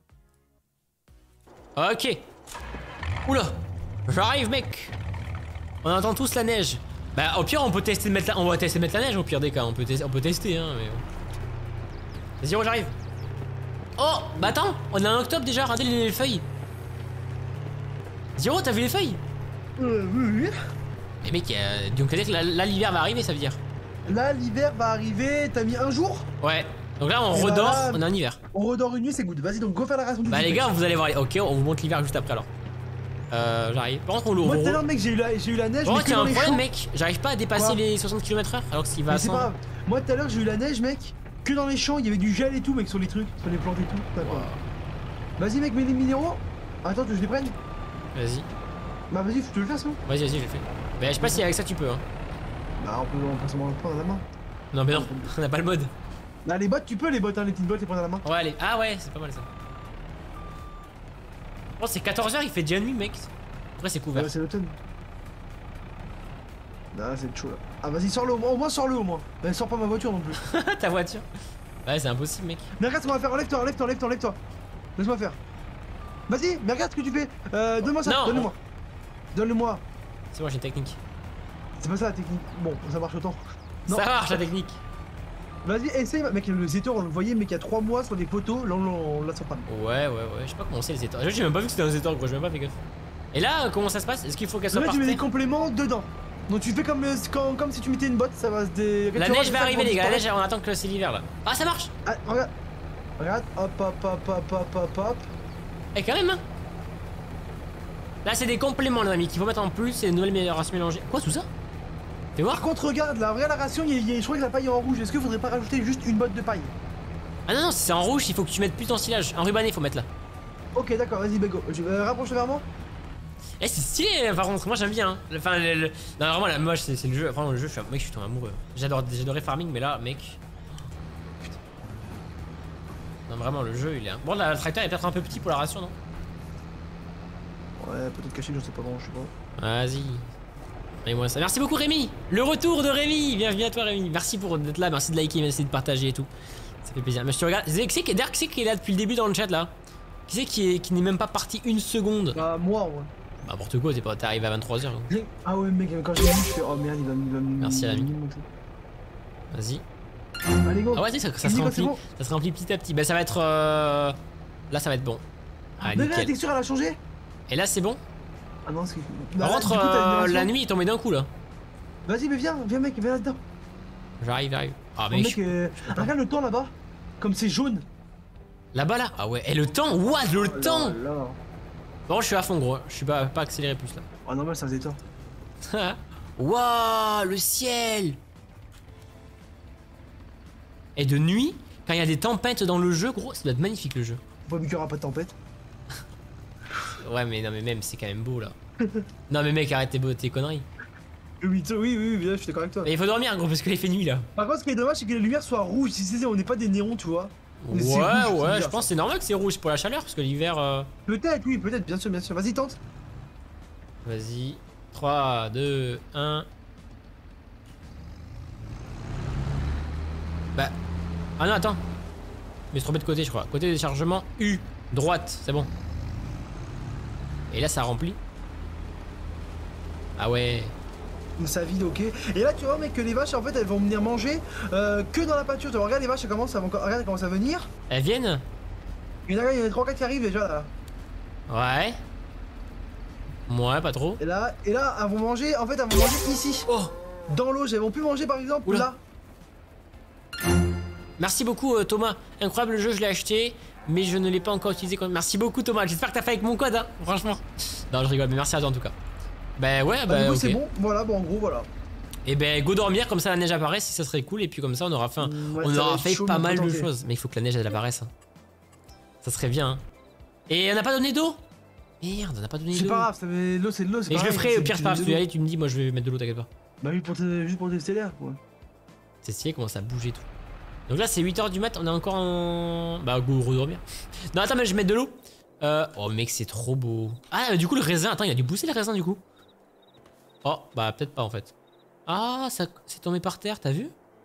Ok. Oula. J'arrive, mec. On entend tous la neige. Bah, au pire, on peut tester de mettre la... On va tester de mettre la neige, au pire des cas. On peut, on peut tester, hein, mais... Vas-y, oh, j'arrive. Oh, bah attends, on est en octobre déjà, regardez les, les feuilles. Ziro, t'as vu les feuilles?
Euh, oui, oui.
Mais mec, euh, donc peut-être là, là l'hiver va arriver, ça veut dire.
Là l'hiver va arriver, t'as mis un jour?
Ouais. Donc là on
Et
redort,
bah là,
on est en hiver.
On redort une nuit, c'est good. Vas-y donc go faire la ration du
Bah
jour,
les gars,
mec.
vous allez voir. Ok, on vous montre l'hiver juste après alors. Euh, j'arrive. Par contre, on l'ouvre.
Moi tout à l'heure mec, j'ai eu la, j'ai eu la neige.
Bon,
mais que
tiens,
dans
un
les
problème,
champs.
mec. J'arrive pas à dépasser
Quoi
les soixante kilomètres heure alors qu'il va
Mais
à
c'est
cent.
pas grave. Moi tout à l'heure j'ai eu la neige mec, que dans les champs, il y avait du gel et tout mec sur les trucs, sur les plantes et tout. D'accord.
Wow.
Vas-y mec, mets les minéraux. Attends que je les prenne.
Vas-y.
Bah vas-y, faut que je le fasse non?
Vas-y, vas-y, je le fais. Bah je sais pas si avec ça tu peux. Hein.
Bah on peut, on peut sûrement le prendre à la main.
Non, mais non, on a pas le mode.
Là les bottes, tu peux les bottes, hein, les petites bottes les prendre à la main.
Ouais, allez. Ah ouais, c'est pas mal ça. Bon, c'est quatorze heures, il fait déjà nuit, mec. Après, c'est couvert.
Ouais, c'est l'automne. Là c'est chaud là. Ah vas-y, sors-le au moins, au moins sors-le au moins. Mais sors pas ma voiture non plus.
Ta voiture. Ouais, c'est impossible, mec.
Mais regarde ce qu'on va faire, enlève-toi, enlève-toi, enlève-toi, enlève-toi. Laisse-moi faire. Vas-y, mais regarde ce que tu fais. Euh, donne-moi ça,
Non.
donne-le-moi. Donne-le-moi.
C'est moi, j'ai une technique.
C'est pas ça la technique. Bon, ça marche autant. Non.
Ça marche la technique.
Vas-y, essaye, mec, le Zetor, on le voyait, mec, il y a trois mois sur des poteaux, là on, on la sent pas.
Ouais, ouais, ouais. Je sais pas comment c'est les étoiles. J'ai même pas vu que c'était un étoile, gros. J'ai même pas fait gaffe. Et là, comment ça se passe? Est-ce qu'il faut qu'elle soit
Là, tu
par
mets des
terre?
compléments dedans. Donc tu fais comme, le- comme, comme si tu mettais une botte, ça va se dé.
La
tu vois,
neige
ça
va arriver, les gars. La
disparaître.
neige, on attend que c'est l'hiver là. Ah, ça marche!
Ah, regarde. Regarde, hop, hop, hop, hop, hop, hop, hop.
Eh, quand même, hein! Là, c'est des compléments, les amis, qu'il faut mettre en plus. C'est des nouvelles améliorations mélangées. Quoi, tout ça? Fais voir.
Par contre, regarde là, regarde la ration, il y a- il y a- je crois que la paille est en rouge. Est-ce qu'il faudrait pas rajouter juste une botte de paille?
Ah non, non, si c'est en rouge, il faut que tu mettes plus d'ensilage. En rubané, il faut mettre là.
Ok, d'accord, vas-y, Bego. Je euh, rapproche vers moi.
Eh, c'est stylé, par contre, moi j'aime bien. Hein. Enfin, le, le- non, vraiment, la moche, c'est c'est le jeu. Vraiment, le jeu, je suis, mec, je suis tombé amoureux. J'adore, j'adorais farming, mais là, mec. Putain. Non, vraiment, le jeu, il est. Bon, là, le tracteur est peut-être un peu petit pour la ration, non?
Ouais, peut-être caché, je sais pas comment, je sais pas.
Vas-y. Et moi ça. Merci beaucoup Rémi. Le retour de Rémi. Bienvenue à toi Rémi. Merci pour d'être là, merci de liker, merci de partager et tout. Ça fait plaisir. Mais je te regarde. Qui c'est qui Dark, qui est là depuis le début dans le chat là? Qui c'est qui est qui n'est même pas parti une seconde?
Bah, moi, ouais.
Bah n'importe quoi, t'es pas t'es arrivé à vingt-trois heures.
Ah ouais, mec, quand j'ai vu, je fais oh merde, il va me. il va me-
Merci,
il va
Rémi.
me monter.
Vas-y.
Allez, go.
Ah ouais, tu sais, ça, ça
Il
se
dit quoi,
remplit.
c'est bon
Ça se remplit petit à petit. Bah ça va être. Euh... Là ça va être bon. Ah
Mais là, la
nickel.
texture elle a changé.
Et là c'est bon.
Ah non, c'est.
Par
Bah,
contre,
du coup, t'as une
euh,
narration.
la nuit est tombée d'un coup là.
Vas-y, mais viens, viens, mec, viens là-dedans.
J'arrive, j'arrive. Ah,
Oh,
mais
mec,
je-
euh, regarde le temps là-bas. Comme c'est jaune.
là-bas là. Ah ouais, et le temps, what, le
Oh
temps.
là là.
Bon, je suis à fond, gros. Je suis pas, pas accéléré plus là.
Oh, normal, ça faisait temps.
Waouh, le ciel. Et de nuit, quand il y a des tempêtes dans le jeu, gros, ça doit être magnifique le jeu.
Pas vu qu'il y aura pas de tempête.
Ouais, mais non, mais même, c'est quand même beau là. Non, mais mec, arrête tes, beaux- tes conneries.
Oui, oui, oui, oui, bien, je suis d'accord avec toi.
Mais il faut dormir, gros, parce qu'il fait nuit là.
Par contre, ce qui est dommage, c'est que les lumières soient rouges. Si c'est, on n'est pas des néons, tu vois. Mais c'est
Ouais,
rouge, c'est
ouais, je
bizarre,
pense que c'est normal que c'est rouge pour la chaleur, parce que l'hiver. euh,
Peut-être, oui, peut-être, bien sûr, bien sûr. Vas-y, tente.
Vas-y. trois, deux, un. Bah. Ah non, attends. Mais je suis trompé de côté, je crois. Côté déchargement, U. Droite, c'est bon. Et là, ça remplit. Ah ouais.
Ça vide, ok. Et là, tu vois, mec, que les vaches, en fait, elles vont venir manger euh, que dans la pâture. Tu vois, regarde les vaches, elles commencent à, regarde, elles commencent à venir.
Elles viennent?
Il y en a, il y en a trois quatre qui arrivent déjà là.
Ouais. Ouais, pas trop.
Et là, et là, elles vont manger, en fait, elles vont manger ici.
Oh!
Dans l'eau, elles vont plus manger par exemple
Oula.
là.
Merci beaucoup euh, Thomas, incroyable le jeu, je l'ai acheté, mais je ne l'ai pas encore utilisé. Merci beaucoup Thomas, j'espère que t'as fait avec mon code, hein, franchement. Non, je rigole, mais merci à toi en tout cas. Bah ouais, bah,
Bah, du coup,
ok.
c'est bon, voilà, bon, en gros, voilà.
Et ben go dormir, comme ça la neige apparaît, si ça serait cool, et puis comme ça on aura fait, un-
Mm, ouais,
on
ça va
aura
être
fait
chaud,
pas
mais
mal
faut
de
tenter.
choses. Mais il faut que la neige elle apparaisse. Hein. Ça serait bien. Hein. Et on n'a pas donné d'eau? Merde, on n'a pas donné
C'est
d'eau.
pas grave, ça fait- l'eau c'est de l'eau, c'est
Et je le
pareil,
ferai,
c'est
au pire, c'est
du-
pas
de
grave.
l'eau.
Allez, tu me dis, moi je vais mettre de l'eau, t'inquiète pas.
Bah oui, pour te- juste pour tester l'air, quoi.
C'est stylé, comment ça bouge et tout. Donc là, c'est huit heures du mat, on est encore en. Bah, go redormir. Non, attends, mais je vais mettre de l'eau. Euh... Oh, mec, c'est trop beau. Ah, du coup, le raisin, attends, il a dû pousser le raisin du coup. Oh, bah, peut-être pas en fait. Ah, ça c'est tombé par terre, t'as vu?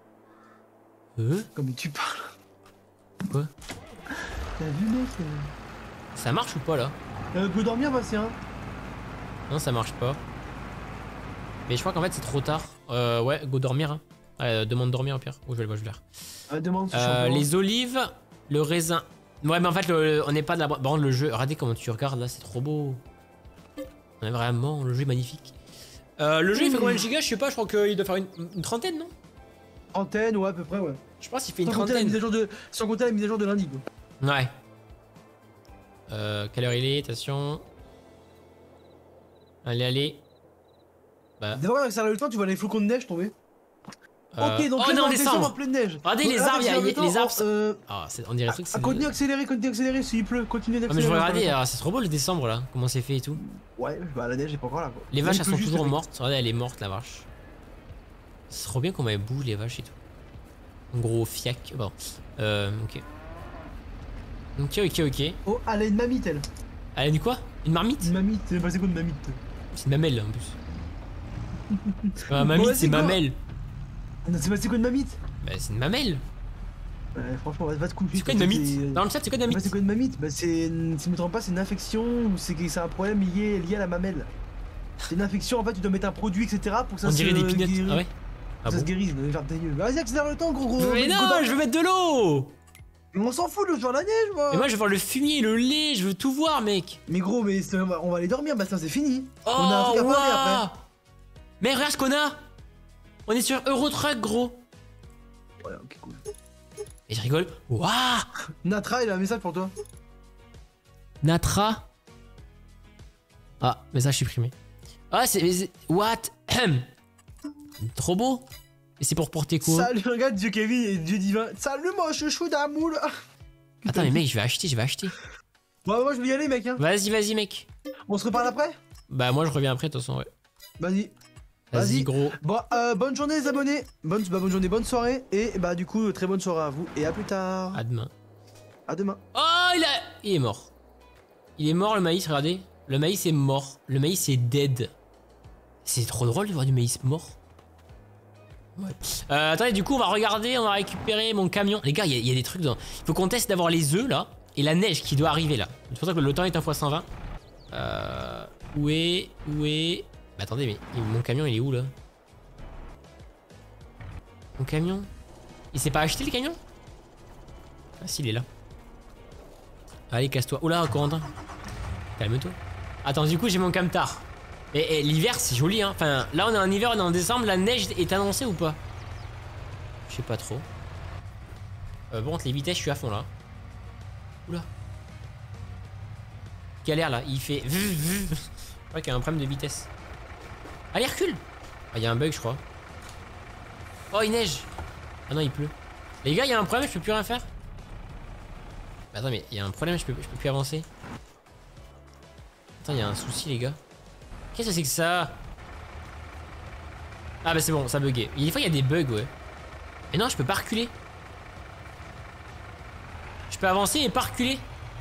Euh
Comme tu parles.
Quoi?
T'as vu, mec?
Ça marche ou pas là?
Euh, go dormir, Bastien.
Non, ça marche pas. Mais je crois qu'en fait, c'est trop tard. Euh, ouais, go dormir. Hein. Ouais, demande dormir au pire. Oh, je vais le voir, je vais le voir.
Euh, demande si
Euh,
je suis
les olives, le raisin. Ouais, mais en fait, le, on n'est pas de la. Par contre, le jeu. Regardez comment tu regardes là, c'est trop beau. Ouais, vraiment, le jeu est magnifique. Euh, le jeu, il fait combien de gigas? Je sais pas, je crois qu'il doit faire une, une trentaine, non?
Antenne, ouais, à peu près, ouais.
Je pense qu'il fait une
Sans compter la
trentaine.
mise à jour de, sans compter la mise à jour de lundi, quoi.
Ouais. Euh, quelle heure il est? Attention. Allez, allez. Bah.
D'abord, avec ça, le temps, tu vois les flocons de neige tomber.
Euh...
Ok, donc
oh
là,
non,
en
en
décembre, en
décembre.
pleine neige.
Regardez
Donc
les
là,
arbres, il y a-
avec
il y a- les
le temps,
arbres,
Euh,
Ah, c'est- on dirait un truc.
à
c'est-
continuer à accélérer, continuer à accélérer, s'il pleut, continuer
Ah, mais
d'accélérer.
je veux regarder, alors, c'est trop beau le décembre là, comment c'est fait et tout.
Ouais, bah la neige est pas encore là, quoi.
Les
Là,
vaches
il
elles
pleut
sont
juste,
toujours
mec.
mortes. Regardez, elle est morte la vache. C'est trop bien comment elles bougent les vaches et tout. En gros fiac. Bon. Euh, ok. Ok, ok, ok.
Oh, elle a une mamite, elle.
Elle a dit quoi? Une marmite?
Une mamite, c'est pas c'est quoi une mamite?
C'est une mamelle en plus. C'est pas une mamite,
Ouais,
c'est
c'est quoi
mamelle.
Non, c'est pas c'est quoi une mamite?
Bah, c'est une mamelle.
Ouais, franchement, va te coucher.
C'est quoi une mamite? Dans le chat, c'est quoi une
Bah,
mamite?
c'est quoi une mamite? Bah, c'est. Si je me trompe pas, c'est une infection ou c'est c'est un problème lié, lié à la mamelle. C'est une infection, en fait, tu dois mettre un produit, et cetera pour que ça
On
se
dirait des peanuts.
guérisse.
Ah ouais? Ah
ça
bon?
se guérisse, mais genre dégueu. Vas-y, accélère le temps, gros gros.
Mais
gros
non,
dent.
je veux mettre de l'eau!
Mais on s'en fout, le jour la neige, moi.
Mais moi je veux voir le fumier, le lait, je veux tout voir, mec!
Mais gros, mais c'est- on va on va aller dormir, Bastien, c'est fini.
Oh,
on a un truc à parler
waouh.
après.
Mais regarde ce qu'on a! On est sur Eurotruck, gros!
Ouais, ok, cool.
Et je rigole. Waouh!
Natra, il a un message pour toi.
Natra. Ah, message supprimé. Ah, c'est. c'est- What? Trop beau! Et c'est pour porter quoi?
Salut, regarde, Dieu Kevin et Dieu divin. Salut, moi, chouchou d'amour.
Attends, mais mec, je vais acheter, je vais acheter.
Bon, moi, je vais y aller, mec. Hein.
Vas-y, vas-y, mec.
On se reparle après?
Bah, moi je reviens après, de toute façon, ouais.
Vas-y.
Vas-y,
Vas-y.
gros.
Bon, euh, bonne journée, les abonnés. Bonne, bah, bonne journée, bonne soirée. Et bah, du coup, très bonne soirée à vous. Et à plus tard.
À demain.
À demain.
Oh, il a. Il est mort. Il est mort, le maïs, regardez. Le maïs est mort. Le maïs est dead. C'est trop drôle de voir du maïs mort. Ouais. Euh, attendez, du coup, on va regarder, on va récupérer mon camion. Les gars, il y, y a des trucs dans. Il faut qu'on teste d'avoir les œufs là et la neige qui doit arriver là. C'est pour ça que le temps est un fois cent vingt. Euh. Où est. Où est. Bah, attendez, mais il- mon camion il est où là? Mon camion? Il s'est pas acheté le camion? Ah, si, il est là. Allez, casse-toi. Oh là, Corentin. Calme-toi. Attends, du coup, j'ai mon camtar. Et, et l'hiver, c'est joli, hein. Enfin, là, on est en hiver, on est en décembre. La neige est annoncée ou pas? Je sais pas trop. Euh, bon, les vitesses, je suis à fond là. Oula. Galère là, il fait. Je crois qu'il y a un problème de vitesse. Allez, recule. Ah, il y a un bug, je crois. Oh, il neige. Ah non, il pleut. Les gars, il y a un problème, je peux plus rien faire. Mais attends, mais il y a un problème, je peux, je peux plus avancer. Attends, il y a un souci, les gars. Qu'est-ce que c'est que ça? Ah bah c'est bon, ça buguait. Des fois, il y a des bugs, ouais. Mais non, je peux pas reculer. Je peux avancer et pas reculer.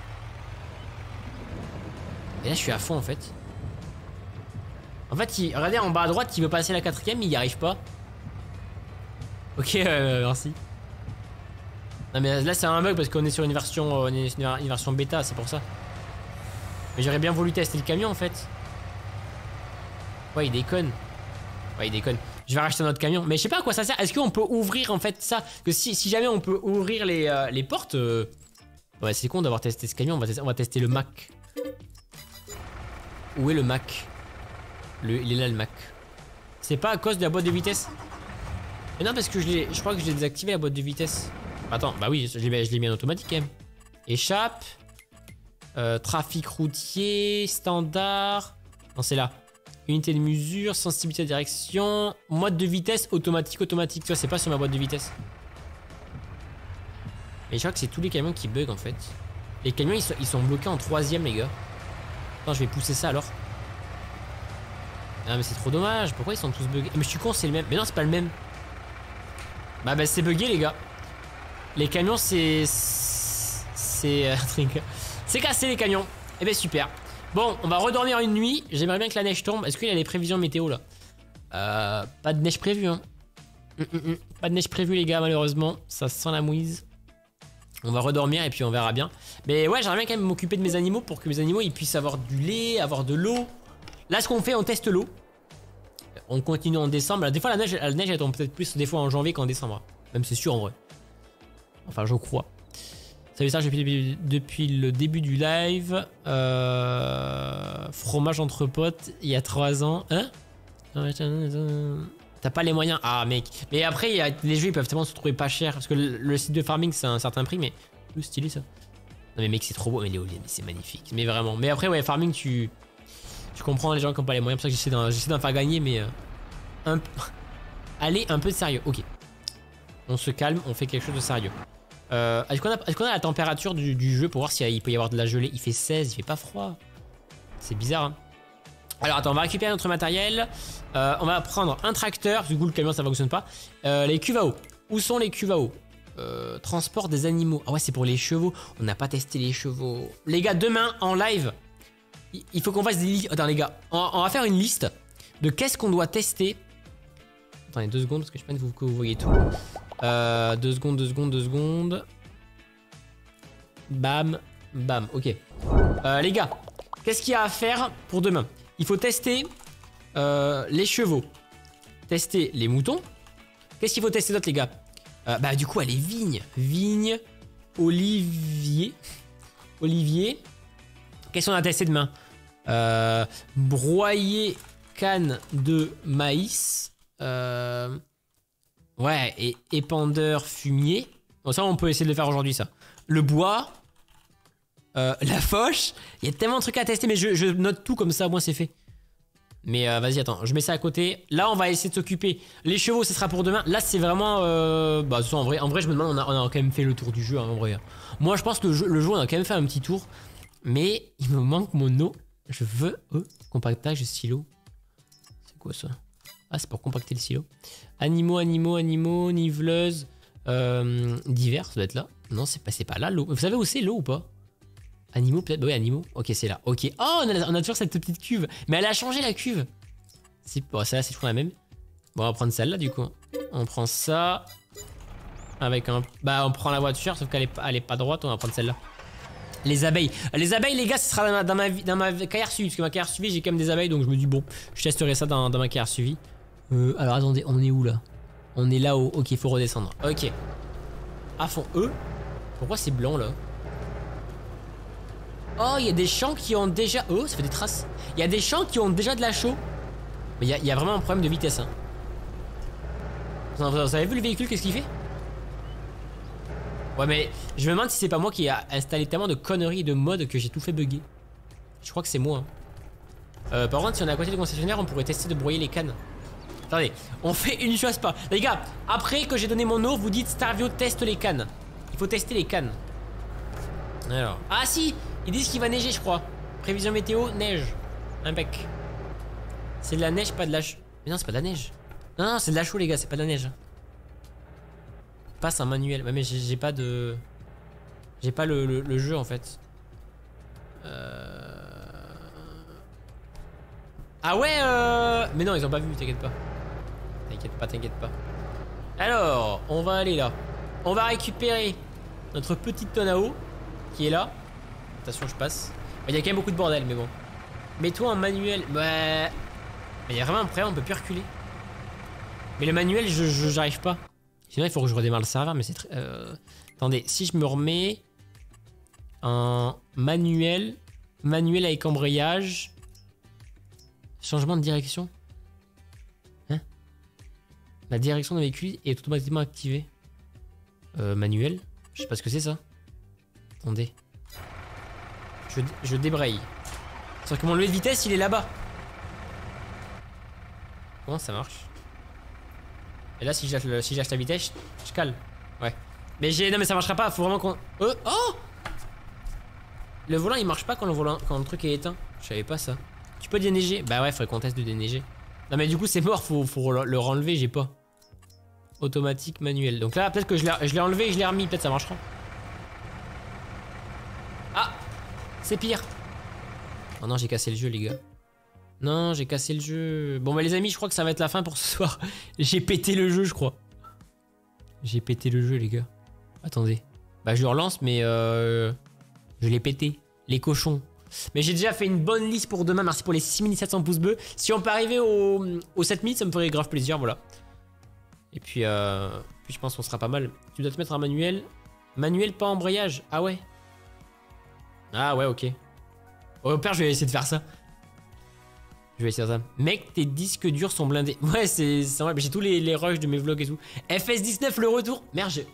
Et là, je suis à fond, en fait. En fait, il... regardez en bas à droite, il veut passer la quatrième, mais il y arrive pas. Ok, euh, merci. Non mais là c'est un bug parce qu'on est sur une version, euh, une version bêta, c'est pour ça. Mais j'aurais bien voulu tester le camion en fait. Ouais, il déconne. Ouais, il déconne. Je vais racheter un autre camion. Mais je sais pas à quoi ça sert. Est-ce qu'on peut ouvrir en fait ça? Que si, si jamais on peut ouvrir les, euh, les portes. Euh... Ouais, c'est con d'avoir testé ce camion. On va, tester, on va tester le Mac. Où est le Mac? le, Il est là le Mac. C'est pas à cause de la boîte de vitesse? Mais non, parce que je, je crois que je l'ai désactivé la boîte de vitesse. Attends, bah oui, je l'ai mis en automatique quand même. Échappe. Euh, trafic routier. Standard. Non, c'est là. Unité de mesure. Sensibilité de direction. Mode de vitesse. Automatique, automatique. Tu vois, c'est pas sur ma boîte de vitesse. Mais je crois que c'est tous les camions qui bug en fait. Les camions, ils sont, ils sont bloqués en troisième, les gars. Attends, je vais pousser ça alors. Ah, mais c'est trop dommage. Pourquoi ils sont tous buggés? Mais je suis con, c'est le même. Mais non, c'est pas le même. Bah, bah c'est bugué, les gars. Les camions, c'est... C'est... Euh, c'est cassé, les camions. Eh ben, super. Bon, on va redormir une nuit. J'aimerais bien que la neige tombe. Est-ce qu'il y a des prévisions météo, là? euh, Pas de neige prévue, hein. Mm -mm -mm. Pas de neige prévue, les gars, malheureusement. Ça sent la mouise. On va redormir et puis on verra bien. Mais ouais, j'aimerais bien quand même m'occuper de mes animaux pour que mes animaux, ils puissent avoir du lait, avoir de l'eau. Là, ce qu'on fait, on teste l'eau. On continue en décembre. Des fois, la neige, la neige elle tombe peut-être plus des fois en janvier qu'en décembre. Même c'est sûr en vrai. Enfin, je crois. Salut ça, depuis, depuis le début du live. Euh, fromage entre potes, il y a trois ans. Hein? T'as pas les moyens? Ah, mec. Mais après, il y a, les jeux ils peuvent tellement se trouver pas cher. Parce que le, le site de farming, c'est un certain prix, mais plus stylé ça. Non, mais mec, c'est trop beau. Mais l'éolienne, c'est magnifique. Mais vraiment. Mais après, ouais, farming, tu. Tu comprends les gens qui n'ont pas les moyens, pour ça que j'essaie d'en faire gagner, mais euh, un... allez, un peu de sérieux. Ok. On se calme, on fait quelque chose de sérieux. Euh, Est-ce qu'on a, est qu'on a la température du, du jeu pour voir s'il peut y avoir de la gelée? Il fait seize, il fait pas froid. C'est bizarre, hein. Alors attends, on va récupérer notre matériel. Euh, on va prendre un tracteur, du coup le camion ça fonctionne pas. Euh, les cuves à eau. Où sont les cuves à eau? euh, Transport des animaux. Ah ouais, c'est pour les chevaux. On n'a pas testé les chevaux. Les gars, demain en live... Il faut qu'on fasse des listes. Attends les gars, on, on va faire une liste de qu'est-ce qu'on doit tester. Attendez deux secondes parce que je pense que vous voyez tout. Euh, deux secondes, deux secondes, deux secondes. Bam, bam, ok. Euh, les gars, qu'est-ce qu'il y a à faire pour demain? Il faut tester euh, les chevaux. Tester les moutons. Qu'est-ce qu'il faut tester d'autre les gars? euh, Bah du coup, les vignes. Vignes, olivier. Olivier. Qu'est-ce qu'on a testé demain? Euh, broyer canne de maïs. Euh, ouais, et épandeur fumier. Bon, ça, on peut essayer de le faire aujourd'hui, ça. Le bois. Euh, la foche. Il y a tellement de trucs à tester, mais je, je note tout comme ça, moi, c'est fait. Mais euh, vas-y, attends, je mets ça à côté. Là, on va essayer de s'occuper. Les chevaux, ce sera pour demain. Là, c'est vraiment... Euh... Bah, en vrai, en vrai, je me demande, on a, on a quand même fait le tour du jeu, hein, en vrai. Moi, je pense que le jeu, le jeu, on a quand même fait un petit tour. Mais il me manque mon eau. Je veux euh, compactage de silo. C'est quoi ça? Ah, c'est pour compacter le silo. Animaux, animaux, animaux, niveleuse. Euh, divers, ça doit être là. Non, c'est pas, pas là l'eau. Vous savez où c'est l'eau ou pas? Animaux, peut-être? Oui, animaux. Ok, c'est là. Ok. Oh, on a, on a toujours cette petite cuve. Mais elle a changé la cuve. Bon, celle-là, c'est toujours la même. Bon, on va prendre celle-là du coup. On prend ça. Avec un. Bah, on prend la voiture, sauf qu'elle est, elle est pas droite. On va prendre celle-là. Les abeilles. Les abeilles, les gars, ce sera dans ma, dans ma, dans ma carrière suivie. Parce que ma carrière suivie, j'ai quand même des abeilles. Donc je me dis, bon, je testerai ça dans, dans ma carrière suivie. Euh, alors attendez, on est où là? On est là-haut. Ok, il faut redescendre. Ok. À fond. E. Pourquoi c'est blanc là? Oh, il y a des champs qui ont déjà... Oh, ça fait des traces. Il y a des champs qui ont déjà de la chaux. Mais il y, y a vraiment un problème de vitesse. Hein. Vous avez vu le véhicule? Qu'est-ce qu'il fait? Ouais mais je me demande si c'est pas moi qui a installé tellement de conneries et de mods que j'ai tout fait bugger. Je crois que c'est moi. Hein. Euh, par contre si on est à côté du concessionnaire on pourrait tester de broyer les cannes. Attendez, on fait une chose pas. Les gars, après que j'ai donné mon eau, vous dites Starvio teste les cannes. Il faut tester les cannes. Alors. Ah si, ils disent qu'il va neiger je crois. Prévision météo, neige. Impec. C'est de la neige, pas de la chaux. Mais non c'est pas de la neige. Non non c'est de la chaux les gars, c'est pas de la neige. Passe un manuel. Ouais mais j'ai pas de... J'ai pas le, le, le jeu en fait. Euh... Ah ouais euh... Mais non ils ont pas vu, t'inquiète pas. T'inquiète pas, t'inquiète pas. Alors, on va aller là. On va récupérer notre petite tonne à eau qui est là. Attention je passe. Il y a quand même beaucoup de bordel mais bon. Mets-toi un manuel. Bah... Il y a vraiment un problème, on peut plus reculer. Mais le manuel je j'arrive pas. Sinon il faut que je redémarre le serveur mais c'est très... Euh... Attendez, si je me remets... Un manuel... Manuel avec embrayage... Changement de direction. Hein? La direction de véhicule est automatiquement activée. Euh, manuel. Je sais pas ce que c'est ça. Attendez. Je, je débraye. Sauf que mon levier de vitesse il est là-bas. Comment ça marche? Et là si j'achète si la vitesse, je, je cale. Ouais. Mais j'ai. Non mais ça marchera pas, faut vraiment qu'on. Euh, oh! Le volant il marche pas quand le volant quand le truc est éteint. Je savais pas ça. Tu peux déneiger? Bah ouais, faudrait qu'on teste de déneiger. Non mais du coup c'est mort, faut, faut le renlever, j'ai pas. Automatique, manuel. Donc là peut-être que je l'ai enlevé et je l'ai remis, peut-être ça marchera. Ah! C'est pire. Oh non j'ai cassé le jeu les gars. Non j'ai cassé le jeu. Bon bah les amis je crois que ça va être la fin pour ce soir. J'ai pété le jeu je crois. J'ai pété le jeu les gars. Attendez. Bah je le relance mais euh... je l'ai pété. Les cochons. Mais j'ai déjà fait une bonne liste pour demain. Merci pour les six mille sept cents pouces bleus. Si on peut arriver au, au sept mille, ça me ferait grave plaisir. Voilà. Et puis, euh, puis je pense qu'on sera pas mal. Tu dois te mettre un manuel. Manuel, pas embrayage. Ah ouais. Ah ouais, ok. Au pire, je vais essayer de faire ça. Je vais essayer de faire ça. Mec, tes disques durs sont blindés. Ouais, c'est vrai. J'ai tous les, les rushs de mes vlogs et tout. F S dix-neuf, le retour. Merde, j'ai...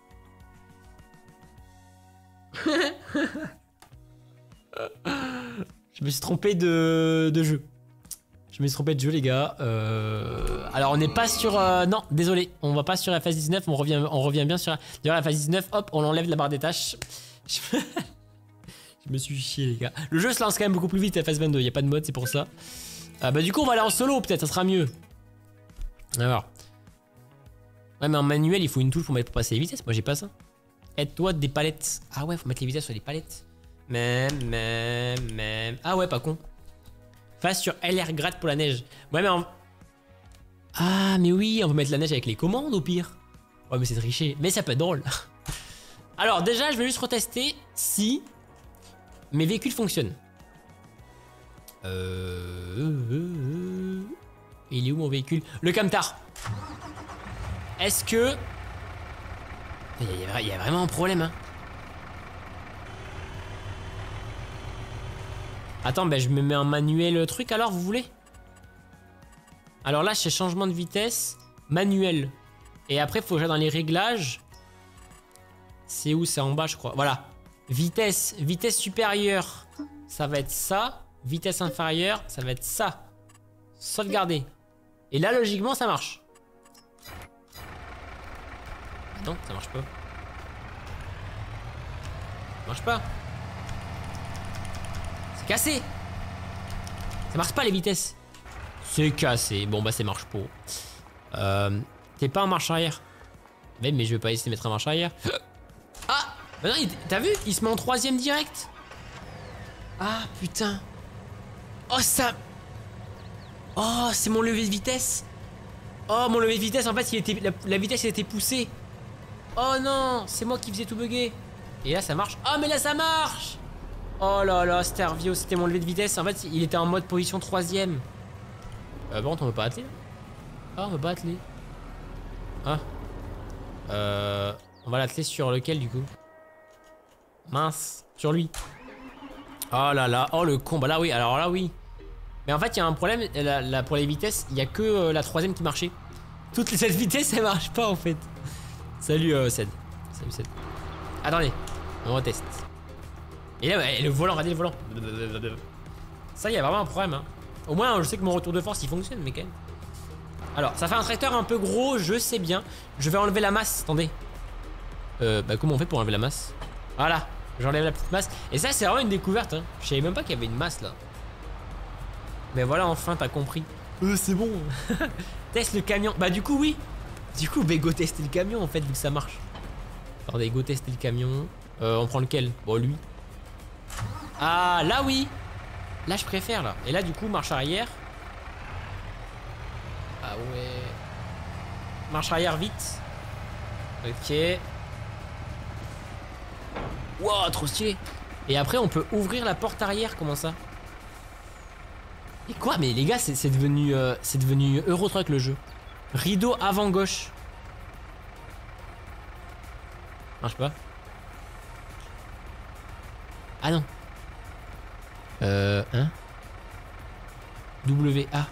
Je me suis trompé de, de jeu. Je me suis trompé de jeu les gars. Euh... Alors on n'est pas sur... Euh... Non, désolé. On va pas sur F S dix-neuf. On revient, on revient bien sur... D'ailleurs F S dix-neuf, hop, on enlève la barre des tâches. Je me suis chié les gars. Le jeu se lance quand même beaucoup plus vite F S vingt-deux. Il n'y a pas de mode, c'est pour ça. Ah bah du coup on va aller en solo peut-être, ça sera mieux. Alors. Ouais mais en manuel il faut une touche pour, mettre, pour passer les vitesses. Moi j'ai pas ça. Aide-toi des palettes. Ah ouais, faut mettre les vitesses sur les palettes. Même, même, même. Ah ouais, pas con. Face sur L R gratte pour la neige. Ouais, mais en... Ah, mais oui, on peut mettre la neige avec les commandes au pire. Ouais, mais c'est triché. Mais ça peut être drôle. Alors, déjà, je vais juste retester si mes véhicules fonctionnent. Euh... Il est où mon véhicule? Le camtar. Est-ce que... Il y, a, il y a vraiment un problème, hein. Attends, ben je me mets un manuel truc alors, vous voulez? Alors là, c'est changement de vitesse, manuel. Et après, il faut que j'aille dans les réglages. C'est où? C'est en bas, je crois. Voilà. Vitesse, vitesse supérieure, ça va être ça. Vitesse inférieure, ça va être ça. Sauvegarder. Et là, logiquement, ça marche. Non, ça marche pas. Ça marche pas. C'est cassé. Ça marche pas les vitesses. C'est cassé. Bon bah c'est marche pas. Euh, T'es pas en marche arrière. Mais, mais je vais pas essayer de mettre en marche arrière. Ah bah non, t'as vu? Il se met en troisième direct. Ah putain. Oh ça. Oh c'est mon levier de vitesse. Oh mon levier de vitesse en fait il était, la, la vitesse elle était poussée. Oh non, c'est moi qui faisais tout bugger. Et là ça marche. Oh mais là ça marche. Oh là là, Starvio, c'était mon levier de vitesse. En fait il était en mode position troisième. Euh, bon on peut pas atteler là. Ah on peut pas atteler. Ah. Euh, on va l'atteler sur lequel du coup? Mince, sur lui. Oh là là, oh le con. Bah là oui, alors là oui. Mais en fait il y a un problème, là, là, pour les vitesses, il y a que euh, la troisième qui marchait. Toutes les cette vitesse elle marche pas en fait. Salut euh, Ced. Salut Ced. Attendez, on reteste. Et là, ouais, le volant, regardez le volant. Ça, il y a vraiment un problème. Hein. Au moins, je sais que mon retour de force, il fonctionne, mais quand même. Alors, ça fait un tracteur un peu gros, je sais bien. Je vais enlever la masse, attendez. Euh, bah comment on fait pour enlever la masse? Voilà, j'enlève la petite masse. Et ça, c'est vraiment une découverte. Hein. Je savais même pas qu'il y avait une masse, là. Mais voilà, enfin, t'as compris. Euh, c'est bon. Teste le camion. Bah du coup, oui. Du coup, bah go tester le camion, en fait, vu que ça marche. Attendez, go tester le camion. Euh, on prend lequel? Bon, lui. Ah, là, oui. Là, je préfère, là. Et là, du coup, marche arrière. Ah ouais. Marche arrière vite. Ok. Wow, trop stylé. Et après, on peut ouvrir la porte arrière. Comment ça? Et quoi? Mais les gars, c'est devenu, euh, c'est devenu Euro Truck le jeu. Rideau avant gauche. Marche pas. Ah non. Euh, hein? W A.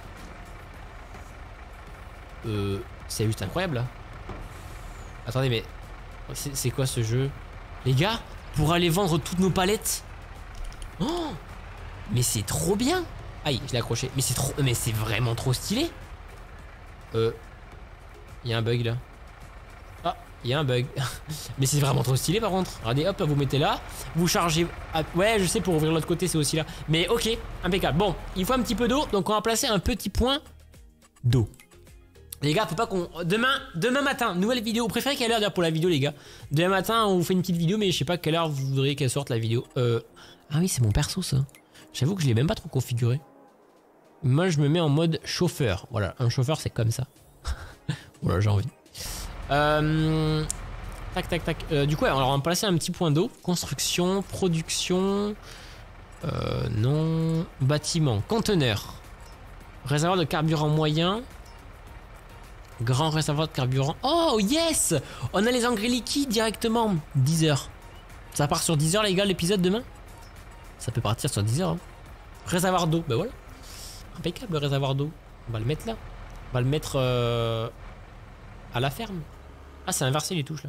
Euh, c'est juste incroyable là. Attendez, mais c'est quoi ce jeu? Les gars, pour aller vendre toutes nos palettes. Oh, mais c'est trop bien. Aïe, je l'ai accroché. Mais c'est trop, mais c'est vraiment trop stylé. Euh, il y a un bug là. Ah, il y a un bug. Mais c'est vraiment trop stylé par contre. Regardez, hop, vous mettez là, vous chargez. Ah, ouais, je sais, pour ouvrir l'autre côté, c'est aussi là. Mais ok, impeccable. Bon, il faut un petit peu d'eau, donc on va placer un petit point d'eau. Les gars, faut pas qu'on... Demain, demain matin, nouvelle vidéo. Vous préférez quelle heure d'ailleurs pour la vidéo, les gars? Demain matin, on vous fait une petite vidéo, mais je sais pas quelle heure vous voudriez qu'elle sorte la vidéo. Euh... Ah oui, c'est mon perso, ça. J'avoue que je l'ai même pas trop configuré. Moi, je me mets en mode chauffeur. Voilà, un chauffeur, c'est comme ça. Voilà, j'ai envie. Euh... Tac, tac, tac. Euh, du coup, alors, on va placer un petit point d'eau. Construction, production... Euh... Non... Bâtiment, conteneur. Réservoir de carburant moyen... Grand réservoir de carburant. Oh yes! On a les engrais liquides directement. dix heures. Ça part sur dix heures les gars l'épisode demain? Ça peut partir sur dix heures. Hein. Réservoir d'eau. Ben voilà. Impeccable le réservoir d'eau. On va le mettre là. On va le mettre euh, à la ferme. Ah c'est inversé les touches là.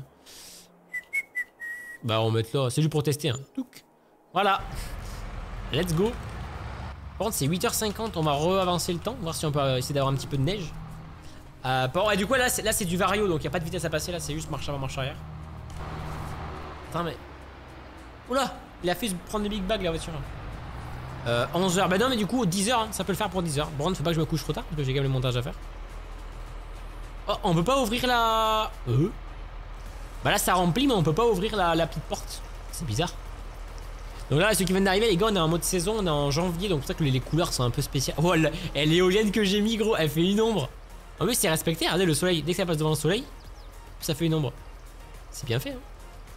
Bah on va mettre là. C'est juste pour tester. Hein. Voilà. Let's go. Par contre c'est huit heures cinquante. On va re-avancer le temps. Voir si on peut essayer d'avoir un petit peu de neige. Euh, bon, et du coup là c'est du vario, donc il n'y a pas de vitesse à passer, là c'est juste marche avant, marche arrière. Attends mais... Oula, il a fait prendre le big bag la voiture. Euh, onze heures, bah non mais du coup dix heures, hein, ça peut le faire pour dix heures. Bon, faut pas que je me couche trop tard, parce que j'ai quand même le montage à faire. Oh, on peut pas ouvrir la... Euh Bah là ça remplit mais on peut pas ouvrir la, la petite porte. C'est bizarre. Donc là ceux qui viennent d'arriver les gars, on est en mode saison, on est en janvier, donc c'est pour ça que les, les couleurs sont un peu spéciales. Oh, l'éolienne que j'ai mis gros, elle fait une ombre. En plus c'est respecté, regardez le soleil, dès que ça passe devant le soleil, ça fait une ombre. C'est bien fait hein.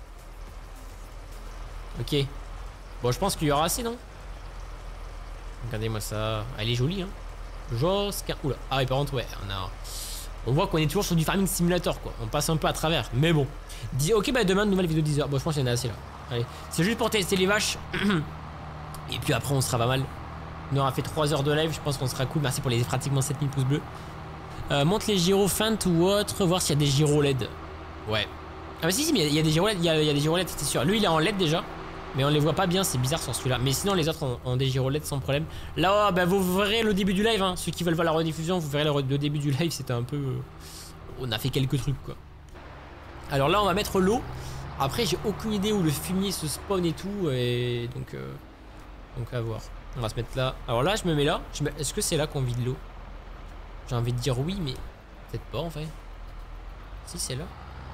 Ok. Bon je pense qu'il y aura assez non? Regardez-moi ça, elle est jolie hein. Josquin, oula, ah oui par contre ouais, on a... On voit qu'on est toujours sur du farming simulator quoi, on passe un peu à travers, mais bon. Dis... Ok bah demain nouvelle vidéo de dix heures, bon je pense qu'il y en a assez là. Allez, c'est juste pour tester les vaches. Et puis après on sera pas mal. On aura fait trois heures de live, je pense qu'on sera cool, merci pour les pratiquement sept mille pouces bleus. Euh, monte les gyros feintes ou autre, voir s'il y a des gyros L E D. Ouais. Ah bah si si mais il y a des gyros L E D, il y a, il y a des gyros L E D c'est sûr. Lui il est en L E D déjà, mais on les voit pas bien, c'est bizarre sur celui-là. Mais sinon les autres ont, ont des gyros L E D sans problème. Là oh, bah vous verrez le début du live, hein. Ceux qui veulent voir la rediffusion, vous verrez le, le début du live, c'était un peu... Euh... On a fait quelques trucs quoi. Alors là on va mettre l'eau. Après j'ai aucune idée où le fumier se spawn et tout, et donc... Euh... Donc à voir. On va se mettre là. Alors là je me mets là. Me... Est-ce que c'est là qu'on vide l'eau? J'ai envie de dire oui, mais peut-être pas en fait. Si, c'est là.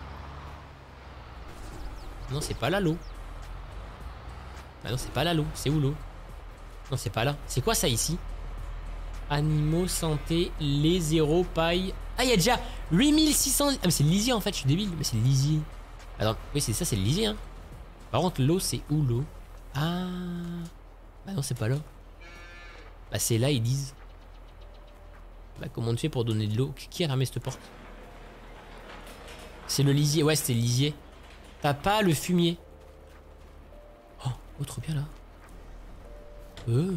Non, c'est pas là l'eau. Bah non, c'est pas là l'eau. C'est où l'eau? Non, c'est pas là. C'est quoi ça ici? Animaux, santé, les zéro, paille. Ah, il y a déjà huit mille six cents. Ah, mais c'est le lisier en fait, je suis débile. Mais c'est le lisier. Attends, oui, c'est ça, c'est le lisier. Hein. Par contre, l'eau, c'est où l'eau? Ah. Bah non, c'est pas là. Bah, c'est là, ils disent. Bah comment tu fais pour donner de l'eau? Qui a fermé cette porte? C'est le lisier, ouais c'est le lisier. T'as pas le fumier. Oh, oh trop bien là. Euh.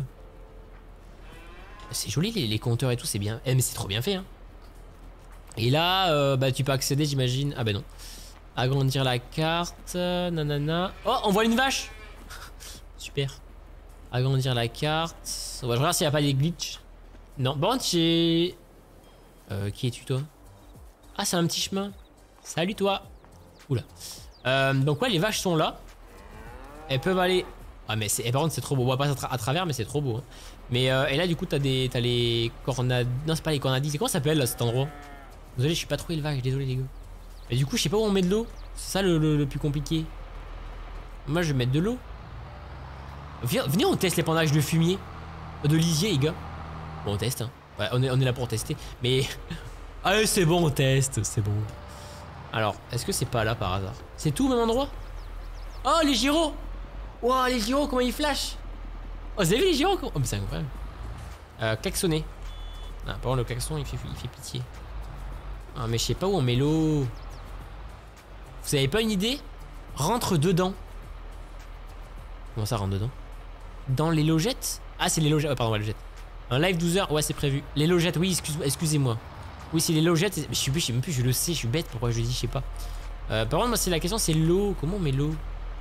C'est joli les, les compteurs et tout, c'est bien. Eh mais c'est trop bien fait hein. Et là, euh, bah tu peux accéder j'imagine. Ah bah non. Agrandir la carte. Nanana. Oh, on voit une vache. Super. Agrandir la carte. On va voir s'il n'y a pas des glitches. Non, bon, j'ai... Euh, qui es-tu, toi? Ah, c'est un petit chemin. Salut, toi. Oula. Euh, donc, ouais, les vaches sont là. Elles peuvent aller... Ah, mais c'est... Et par contre, c'est trop beau. On voit pas à, tra à travers, mais c'est trop beau. Hein. Mais, euh, et là, du coup, t'as des... T'as les cornades... Non, c'est pas les cornadis. C'est comment ça s'appelle, là, cet endroit? Désolé, je suis pas trop élevage. Désolé, les gars. Mais du coup, je sais pas où on met de l'eau. C'est ça le, le, le plus compliqué. Moi, je vais mettre de l'eau. Venez, on teste l'épandage de fumier. De lisier, les gars. Bon, on teste, hein. Ouais, on est, on est là pour tester. Mais... Allez, c'est bon, on teste. C'est bon. Alors, est-ce que c'est pas là par hasard? C'est tout au même endroit? Oh, les gyros! Wow, les gyros, comment ils flashent! Oh, vous avez vu les gyros? Oh, mais c'est incroyable. Euh, klaxonner. Ah, par contre, le klaxon, il fait, il fait pitié. Ah, mais je sais pas où on met l'eau. Vous avez pas une idée? Rentre dedans. Comment ça rentre dedans? Dans les logettes? Ah, c'est les logettes. Oh, pardon, ouais, logettes. Un live douze heures, ouais, c'est prévu. Les logettes, oui, excuse-moi. Excusez oui, c'est les logettes. Mais je suis, je sais même plus, je le sais, je suis bête. Pourquoi je le dis, je sais pas. Euh, par contre, moi, c'est la question, c'est l'eau. Comment on met l'eau?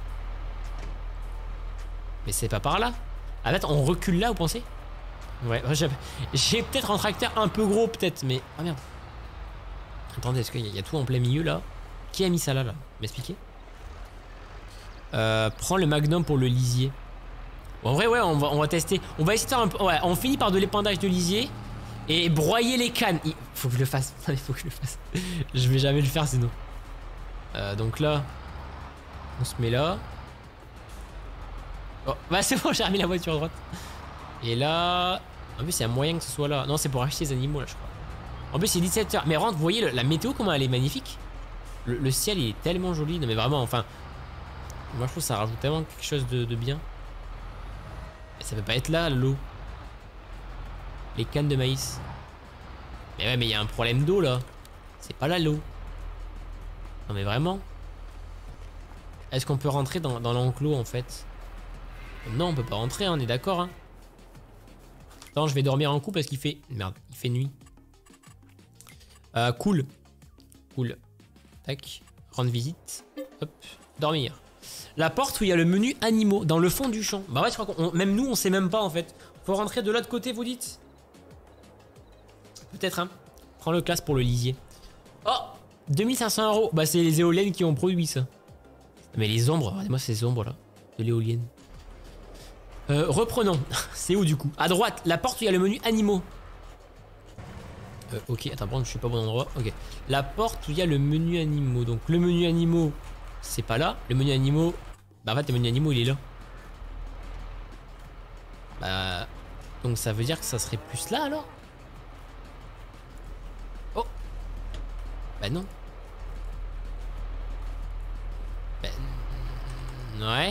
Mais c'est pas par là. Ah, fait, on recule là, vous pensez? Ouais, j'ai peut-être un tracteur un peu gros, peut-être, mais. Ah merde. Attendez, est-ce qu'il y, y a tout en plein milieu là? Qui a mis ça là, là? M'expliquez? Euh, prends le magnum pour le lisier. En vrai, ouais, on va, on va tester. On va essayer de faire un peu. Ouais, on finit par de l'épandage de lisier et broyer les cannes. Il faut que je le fasse. Il faut que je le fasse. Je vais jamais le faire sinon. Euh, donc là, on se met là. Oh, bah c'est bon, j'ai remis la voiture à droite. Et là, en plus, il y a moyen que ce soit là. Non, c'est pour acheter les animaux là, je crois. En plus, c'est dix-sept heures. Mais rentre, vous voyez le, la météo, comment elle est magnifique. Le, le ciel, il est tellement joli. Non, mais vraiment, enfin. Moi, je trouve que ça rajoute tellement quelque chose de, de bien. Mais ça peut pas être là, l'eau. Les cannes de maïs. Mais ouais, mais il y a un problème d'eau là. C'est pas là l'eau. Non, mais vraiment. Est-ce qu'on peut rentrer dans, dans l'enclos en fait? Non, on peut pas rentrer, hein, on est d'accord. Hein. Attends, je vais dormir un coup parce qu'il fait. Merde, il fait nuit. Euh, cool. Cool. Tac. Rendre visite. Hop. Dormir. La porte où il y a le menu animaux, dans le fond du champ. Bah ouais, je crois qu'on. Même nous, on sait même pas en fait. Faut rentrer de l'autre côté, vous dites? Peut-être, hein. Prends le classe pour le lisier. Oh, deux mille cinq cents euros. Bah, c'est les éoliennes qui ont produit ça. Mais les ombres, regardez-moi ces ombres là. De l'éolienne. Euh, reprenons. C'est où du coup? À droite, la porte où il y a le menu animaux. Euh, ok, attends, bon, je suis pas au bon endroit. Ok. La porte où il y a le menu animaux. Donc le menu animaux, c'est pas là. Le menu animaux. Bah en fait, le menu animaux, il est là. Bah. Donc ça veut dire que ça serait plus là alors? Oh. Bah non. Bah. Ouais.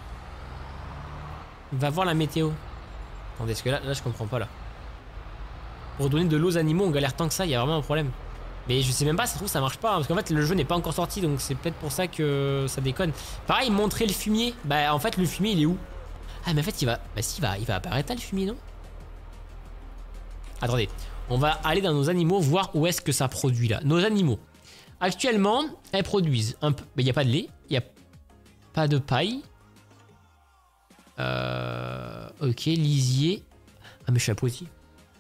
Va voir la météo. Attendez, parce que là, là je comprends pas là. Pour donner de l'eau aux animaux, on galère tant que ça, il y a vraiment un problème. Mais je sais même pas, ça se trouve ça marche pas. Hein, parce qu'en fait le jeu n'est pas encore sorti, donc c'est peut-être pour ça que ça déconne. Pareil, montrer le fumier. Bah en fait le fumier il est où? Ah mais en fait il va. Bah si, il va, il va apparaître là le fumier, non? Attendez, on va aller dans nos animaux, voir où est-ce que ça produit là. Nos animaux. Actuellement, elles produisent un peu. Mais il n'y a pas de lait, il n'y a pas de paille. Euh, ok, lisier. Ah mais chapeau aussi.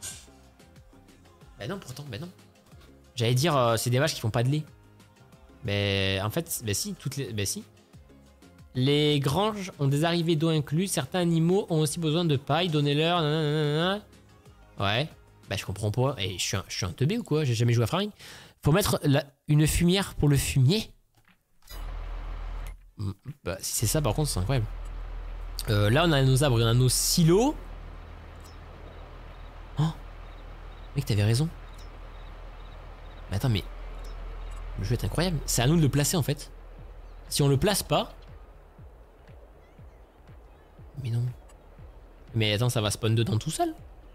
Bah non pourtant, bah non. J'allais dire euh, c'est des vaches qui font pas de lait. Mais en fait, bah si, toutes les. Bah si. Les granges ont des arrivées d'eau incluses. Certains animaux ont aussi besoin de paille. Donnez-leur. Ouais. Bah je comprends pas. Et je suis un, je suis un teubé ou quoi? J'ai jamais joué à Farming. Faut mettre la, une fumière pour le fumier. Bah si c'est ça par contre c'est incroyable. Euh, là on a nos arbres, on a nos silos. Oh mec t'avais raison. Mais attends mais le jeu est incroyable. C'est à nous de le placer en fait. Si on le place pas. Mais non. Mais attends ça va spawn dedans tout seul.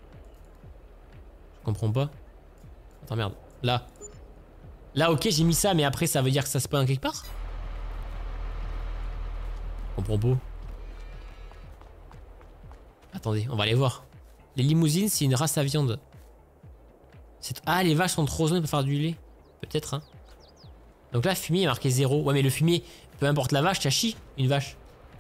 Je comprends pas. Attends merde. Là. Là ok j'ai mis ça mais après ça veut dire que ça spawn quelque part. Je comprends pas. Attendez, on va aller voir. Les limousines, c'est une race à viande. Ah, les vaches sont trop jeunes pour faire du lait. Peut-être, hein. Donc là, fumier est marqué zéro. Ouais, mais le fumier, peu importe la vache, t'as chi, une vache.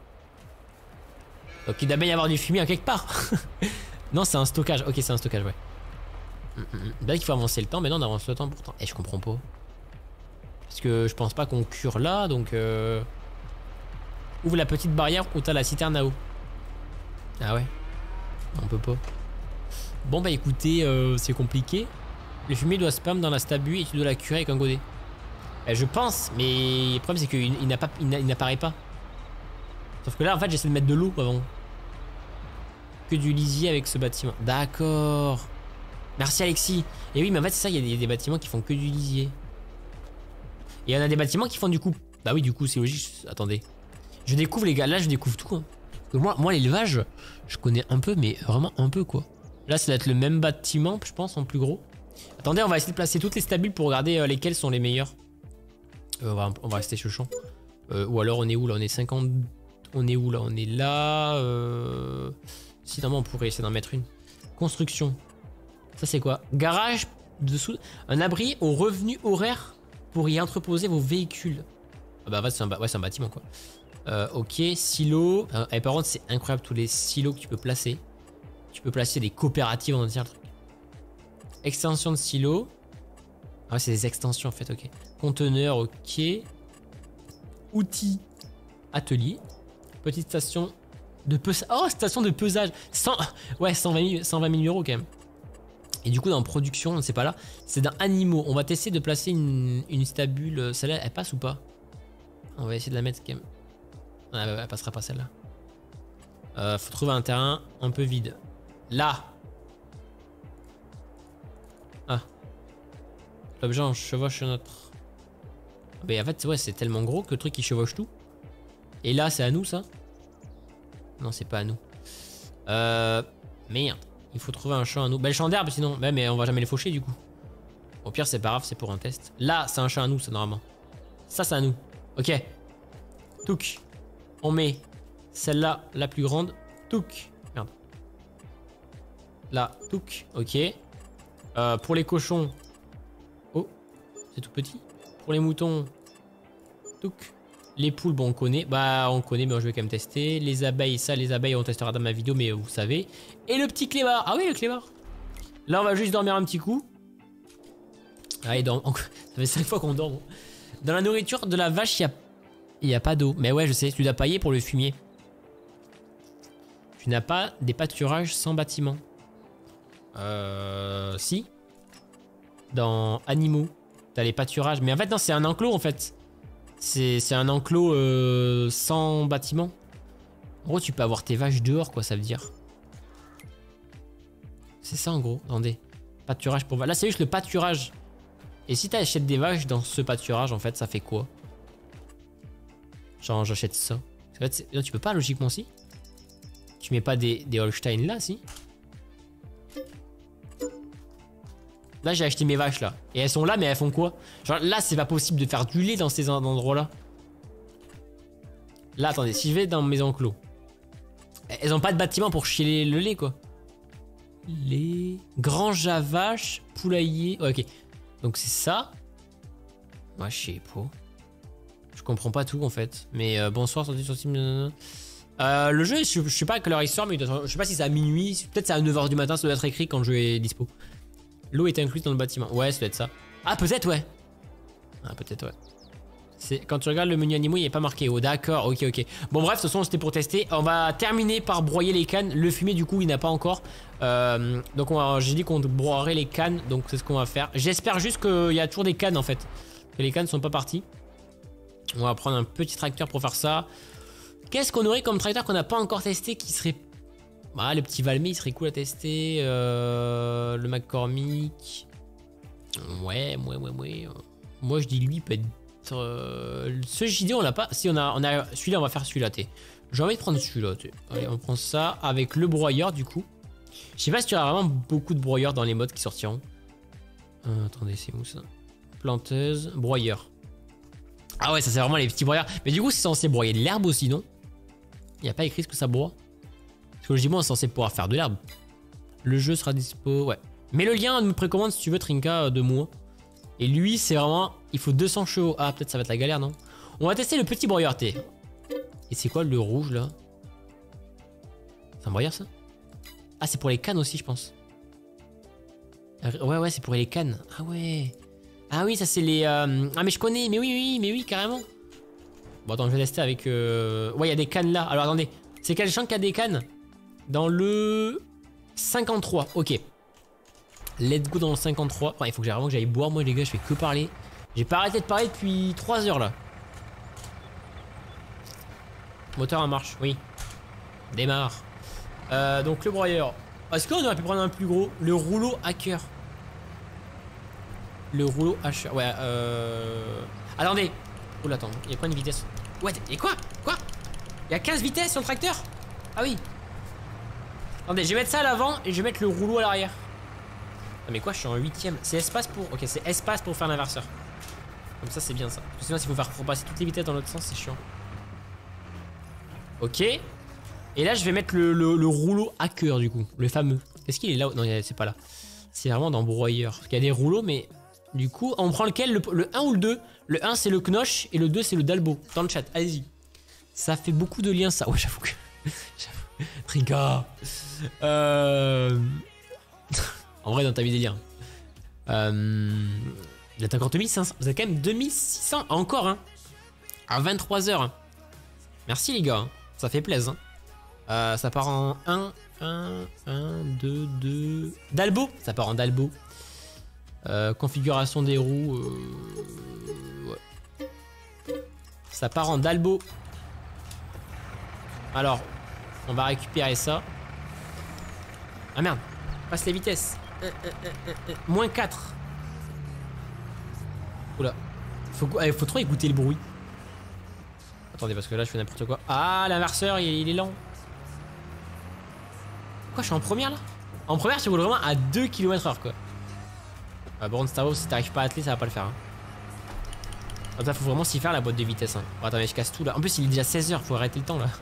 Donc il doit bien y avoir du fumier à quelque part. Non, c'est un stockage. Ok, c'est un stockage, ouais. Bien qu'il faut avancer le temps, mais non, on avance le temps pourtant. Et je comprends pas. Parce que je pense pas qu'on cure là, donc... Euh... Ouvre la petite barrière où t'as la citerne à eau. Ah ouais. On peut pas. Bon bah écoutez, euh, c'est compliqué. Le fumier doit spam dans la stabule et tu dois la curer avec un godet. Euh, je pense, mais le problème c'est qu'il il, il n'apparaît pas. Sauf que là en fait j'essaie de mettre de l'eau avant. Que du lisier avec ce bâtiment. D'accord. Merci Alexis. Et oui mais en fait c'est ça, il y a des, des bâtiments qui font que du lisier. Et il y en a des bâtiments qui font du coup. Bah oui du coup c'est logique. Attendez. Je découvre les gars, là je découvre tout. Hein. Parce que moi, moi l'élevage, je connais un peu, mais vraiment un peu quoi. Là ça va être le même bâtiment je pense en plus gros. Attendez, on va essayer de placer toutes les stables pour regarder euh, lesquelles sont les meilleures. Euh, on, va, on va rester sur le champ. Euh, ou alors on est où là? On est cinquante. On est où là? On est là. Euh... Si normalement on pourrait essayer d'en mettre une. Construction. Ça c'est quoi? Garage dessous. Un abri au revenu horaire pour y entreposer vos véhicules. Ah bah c'est un, ouais, un bâtiment quoi. Euh, ok, silo. Euh, et par contre c'est incroyable tous les silos que tu peux placer. Tu peux placer des coopératives en entier le truc. Extension de silo. Ah ouais, c'est des extensions en fait, ok. Conteneur, ok. Outils, atelier. Petite station de pesage. Oh, station de pesage. cent... Ouais, cent vingt mille euros quand même. Et du coup, dans production, c'est pas là. C'est dans animaux. On va tester de placer une, une stabule. Celle-là, elle passe ou pas? On va essayer de la mettre quand même. Ah, elle passera pas celle-là. Euh, faut trouver un terrain un peu vide. Là. Ah. L'objet en chevauche notre... Mais en fait, ouais, c'est tellement gros que le truc il chevauche tout. Et là, c'est à nous ça? Non, c'est pas à nous. Euh... Merde. Il faut trouver un champ à nous. Bah, le champ d'herbe sinon. Bah, mais on va jamais les faucher du coup. Au pire, c'est pas grave, c'est pour un test. Là, c'est un champ à nous, ça normalement. Ça, c'est à nous. Ok. Touk. On met celle-là, la plus grande. Touk. Merde. Là, touk. Ok. Euh, pour les cochons. Oh, c'est tout petit. Pour les moutons. Touk. Les poules, bon, on connaît. Bah, on connaît, mais je vais quand même tester. Les abeilles, ça, les abeilles, on testera dans ma vidéo, mais vous savez. Et le petit clébard. Ah oui, le clébard. Là, on va juste dormir un petit coup. Ah, il dort. Ça fait cinq fois qu'on dort. Bon. Dans la nourriture de la vache, il n'y a... Y a pas d'eau. Mais ouais, je sais, tu dois pailler pour le fumier. Tu n'as pas des pâturages sans bâtiment. Euh... Si. Dans animaux, t'as les pâturages. Mais en fait, non, c'est un enclos en fait. C'est un enclos euh, sans bâtiment. En gros, tu peux avoir tes vaches dehors, quoi, ça veut dire. C'est ça en gros. Attendez. Pâturage pour vaches. Là, c'est juste le pâturage. Et si tu achètes des vaches dans ce pâturage, en fait, ça fait quoi? Genre, j'achète ça. En fait, là, tu peux pas, logiquement, si. Tu mets pas des, des Holstein là, si. Là, j'ai acheté mes vaches, là. Et elles sont là, mais elles font quoi? Genre, là, c'est pas possible de faire du lait dans ces endroits-là. Là, attendez, si je vais dans mes enclos. Elles ont pas de bâtiment pour chier le lait, quoi. Les granges à vaches, poulailler. Ouais, ok. Donc, c'est ça. Moi, je sais pas. Je comprends pas tout, en fait. Mais euh, bonsoir, sortie sur Steam. Euh, le jeu, je, je sais pas à quelle heure il sort, mais je sais pas si c'est à minuit. Peut-être c'est à neuf heures du matin, ça doit être écrit quand le jeu est dispo. L'eau est incluse dans le bâtiment. Ouais, ça doit être ça. Ah, peut-être, ouais. Ah, peut-être, ouais. Quand tu regardes le menu animaux, il n'est pas marqué. Oh, d'accord, ok, ok. Bon, bref, de toute façon, c'était pour tester. On va terminer par broyer les cannes. Le fumier, du coup, il n'a pas encore. Euh, donc, j'ai dit qu'on broierait les cannes. Donc, c'est ce qu'on va faire. J'espère juste qu'il y a toujours des cannes, en fait. Que les cannes ne sont pas parties. On va prendre un petit tracteur pour faire ça. Qu'est-ce qu'on aurait comme tracteur qu'on n'a pas encore testé qui serait... Ah, le petit Valmet, il serait cool à tester. Euh, le McCormick. Ouais, ouais, ouais, ouais. Moi, je dis lui, peut être... Euh, ce J D, on l'a pas. Si, on a, on a celui-là, on va faire celui-là. J'ai envie de prendre celui-là. Allez, on prend ça avec le broyeur, du coup. Je sais pas si tu auras vraiment beaucoup de broyeurs dans les modes qui sortiront. Euh, attendez, c'est où ça? Planteuse, broyeur. Ah ouais, ça, c'est vraiment les petits broyeurs. Mais du coup, c'est censé broyer de l'herbe aussi, non? Il n'y a pas écrit ce que ça broie. Parce que logiquement, on est censé pouvoir faire de l'herbe. Le jeu sera dispo, ouais. Mais le lien de précommande si tu veux, Trinka, de moi. Et lui, c'est vraiment Il faut deux cents chevaux. Ah, peut-être ça va être la galère, non? On va tester le petit broyeur T. Et c'est quoi le rouge là? C'est un broyeur ça? Ah, c'est pour les cannes aussi, je pense. Ouais, ouais, c'est pour les cannes. Ah ouais. Ah oui, ça c'est les... Euh... Ah mais je connais, mais oui, oui, mais oui, carrément. Bon, attends, je vais tester avec... Euh... Ouais, il y a des cannes là. Alors, attendez. C'est quel champ qui a des cannes? Dans le... cinquante-trois, ok. Let's go dans le cinquante-trois. Enfin, il faut que j'aille vraiment que j'aille boire, moi les gars, je fais que parler. J'ai pas arrêté de parler depuis trois heures là. Moteur en marche, oui. Démarre. Euh, donc le broyeur. Est-ce qu'on aurait pu prendre un plus gros? Le rouleau hacker. Le rouleau hacker. Ouais, euh... Attendez. Oh là, attends, il y a quoi une vitesse? Ouais, et quoi? Quoi? Il y a quinze vitesses sur le tracteur? Ah oui. Attendez, je vais mettre ça à l'avant et je vais mettre le rouleau à l'arrière. Ah mais quoi, je suis en huitième. C'est espace pour... Ok, c'est espace pour faire l'inverseur. Comme ça, c'est bien ça. Parce que sinon, s'il faut faire repasser toutes les vitesses dans l'autre sens, c'est chiant. Ok. Et là, je vais mettre le, le, le rouleau hacker du coup. Le fameux. Est-ce qu'il est là? Non, c'est pas là. C'est vraiment dans broyeur. Parce qu'il y a des rouleaux, mais... Du coup, on prend lequel? Le, le un ou le deux? Le un, c'est le Knoche et le deux, c'est le Dalbo. Dans le chat, allez-y. Ça fait beaucoup de liens, ça. Ouais, j'avoue que... j'avoue. Trinka. Euh... En vrai, dans ta vie des liens. Euh... Vous êtes encore deux mille cinq cents. Vous êtes quand même deux mille six cents encore, hein. À vingt-trois heures. Merci, les gars. Ça fait plaisir. Euh, ça part en un, un, un, deux, deux... Dalbo. Ça part en Dalbo. Euh, configuration des roues. Euh... Ouais. Ça part en Dalbo. Alors, on va récupérer ça. Ah merde. Passe les vitesses. Euh, euh, euh, euh, euh. Moins quatre. Oula. Faut, euh, faut trop écouter le bruit. Attendez, parce que là, je fais n'importe quoi. Ah, l'inverseur, il, il est lent. Quoi, je suis en première là? En première, tu roules vraiment à deux kilomètres heure quoi. Euh, bon, Star Wars, si t'arrives pas à atteler, ça va pas le faire. Hein. Attends, faut vraiment s'y faire la boîte de vitesse. Hein. Bon, attends, mais je casse tout là. En plus, il est déjà seize heures, faut arrêter le temps là.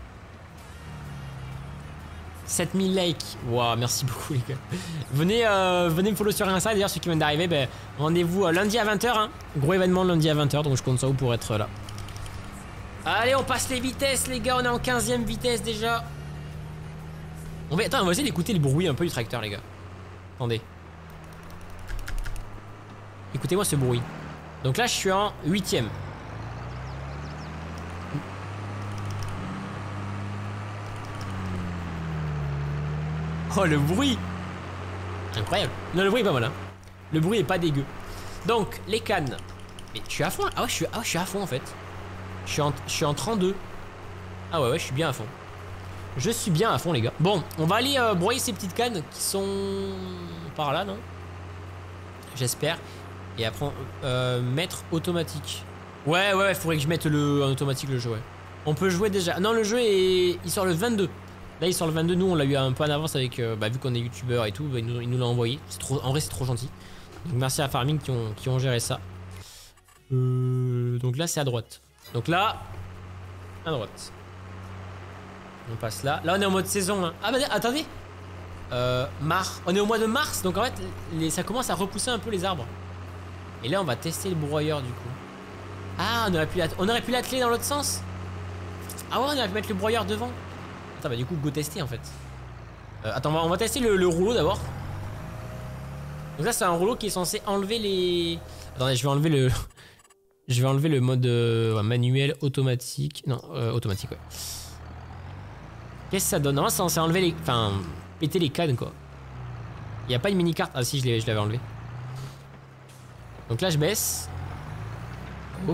sept mille likes. Waouh, merci beaucoup les gars. Venez, euh, venez me follow sur Insta. D'ailleurs, ceux qui viennent d'arriver, ben, rendez-vous euh, lundi à vingt heures. Hein. Gros événement lundi à vingt heures, donc je compte ça où pour être là. Allez, on passe les vitesses, les gars. On est en quinzième vitesse déjà. On va... Attends, on va essayer d'écouter le bruit un peu du tracteur, les gars. Attendez. Écoutez-moi ce bruit. Donc là, je suis en huitième. Oh, le bruit! Incroyable. Non, le bruit est pas mal, hein. Le bruit est pas dégueu. Donc, les cannes. Mais je suis à fond. Ah ouais, je suis, ah ouais, je suis à fond en fait. Je suis en, je suis en trente-deux. Ah ouais, ouais, je suis bien à fond. Je suis bien à fond, les gars. Bon, on va aller euh, broyer ces petites cannes qui sont par là, non? J'espère. Et après, euh, mettre automatique. Ouais, ouais, il faudrait que je mette le, en automatique le jeu, ouais. On peut jouer déjà. Non, le jeu, est, il sort le vingt-deux. Là, il sort le vingt-deux. Nous, on l'a eu un peu en avance avec. Euh, bah, vu qu'on est youtubeur et tout, bah, il nous, il nous l'a envoyé. Trop, en vrai, c'est trop gentil. Donc, merci à Farming qui ont, qui ont géré ça. Euh, donc là, c'est à droite. Donc là, à droite. On passe là. Là, on est en mode saison. Hein. Ah, bah, attendez. Euh, mars. On est au mois de mars. Donc, en fait, les, ça commence à repousser un peu les arbres. Et là, on va tester le broyeur du coup. Ah, on aurait pu, on aurait pu l'atteler dans l'autre sens. Ah ouais, on aurait pu mettre le broyeur devant. Attends, bah du coup, go tester en fait. Euh, attends, on va, on va tester le, le rouleau d'abord. Donc là, c'est un rouleau qui est censé enlever les... Attendez, je vais enlever le... je vais enlever le mode euh, manuel, automatique. Non, euh, automatique, ouais. Qu'est-ce que ça donne? Non, c'est censé enlever les... Enfin, péter les cannes, quoi. Il n'y a pas une mini-carte. Ah si, je l'avais enlevé. Donc là, je baisse. Oh.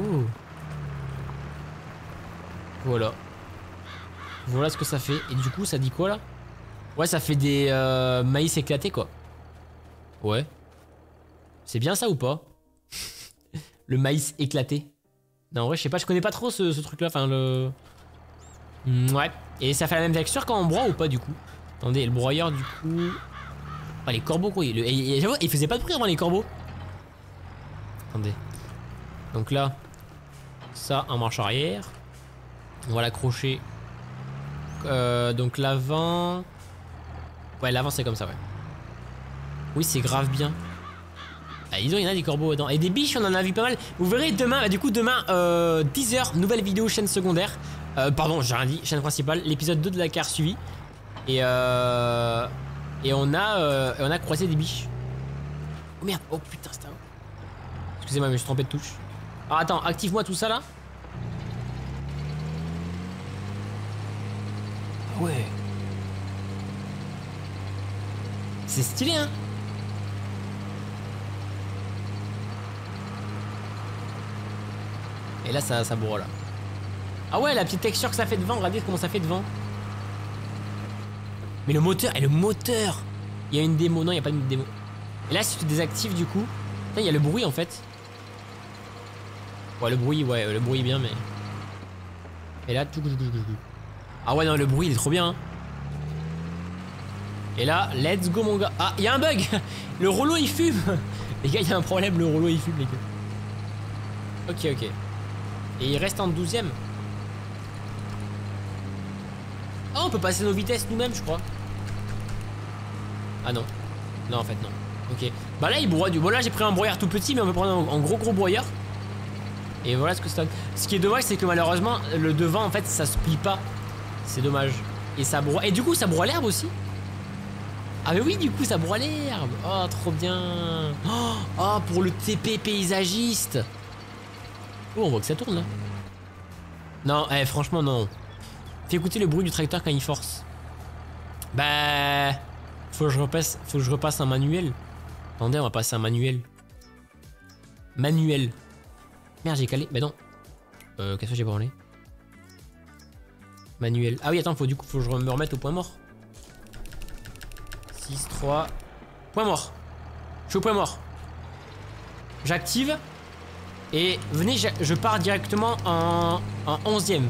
Voilà. Voilà ce que ça fait. Et du coup, ça dit quoi, là? Ouais, ça fait des euh, maïs éclatés, quoi. Ouais. C'est bien ça ou pas? Le maïs éclaté. Non, en vrai, je sais pas, je connais pas trop ce, ce truc-là. Enfin, le... Ouais. Et ça fait la même texture quand on broie ou pas, du coup? Attendez, le broyeur, du coup... Ah, les corbeaux, quoi. Le... Et, et, j'avoue, il faisait pas de bruit avant les corbeaux. Attendez. Donc là, ça en marche arrière. On va l'accrocher. Euh, donc l'avant. Ouais, l'avant c'est comme ça, ouais. Oui, c'est grave bien. Ah, disons, il y en a des corbeaux dedans. Et des biches, on en a vu pas mal. Vous verrez demain, bah, du coup, demain, euh, dix heures, nouvelle vidéo, chaîne secondaire. Euh, pardon, j'ai rien dit, chaîne principale. L'épisode deux de la carte suivi. Et euh. Et on a. Euh, on a croisé des biches. Oh merde, oh putain, c'est un. Excusez-moi, mais je suis trompé de touche. Alors attends, active-moi tout ça là. Ah ouais. C'est stylé, hein. Et là, ça, ça bourre là. Ah ouais, la petite texture que ça fait devant, regardez comment ça fait devant. Mais le moteur, et le moteur. Il y a une démo, non, il n'y a pas de démo. Et là, si tu désactives du coup, il y a le bruit en fait. Ouais, le bruit, ouais, le bruit bien, mais. Et là, tout. Ah ouais, non, le bruit il est trop bien. Hein. Et là, let's go mon gars. Ah, il y a un bug. Le rouleau il fume. Les gars, il y a un problème, le rouleau il fume, les gars. Ok, ok. Et il reste en douzième. Oh, on peut passer nos vitesses nous-mêmes, je crois. Ah non. Non, en fait, non. Ok. Bah là, il broie du. Bon, là, j'ai pris un broyeur tout petit, mais on peut prendre un, un gros gros broyeur. Et voilà ce que ça donne. Ce qui est dommage, c'est que malheureusement, le devant, en fait, ça se plie pas. C'est dommage. Et ça broie. Et du coup, ça broie l'herbe aussi. Ah, mais oui, du coup, ça broie l'herbe. Oh, trop bien. Oh, oh, pour le T P paysagiste. Oh, on voit que ça tourne là. Non, eh, franchement, non. Fais écouter le bruit du tracteur quand il force. Bah. Faut que je repasse, faut que je repasse un manuel. Attendez, on va passer un manuel. Manuel. Merde, j'ai calé. Bah non. Euh, qu'est-ce que j'ai branlé? Manuel. Ah oui, attends, faut du coup, faut que je me remette au point mort. six, trois. Point mort. Je suis au point mort. J'active. Et venez, je, je pars directement en, en onzième.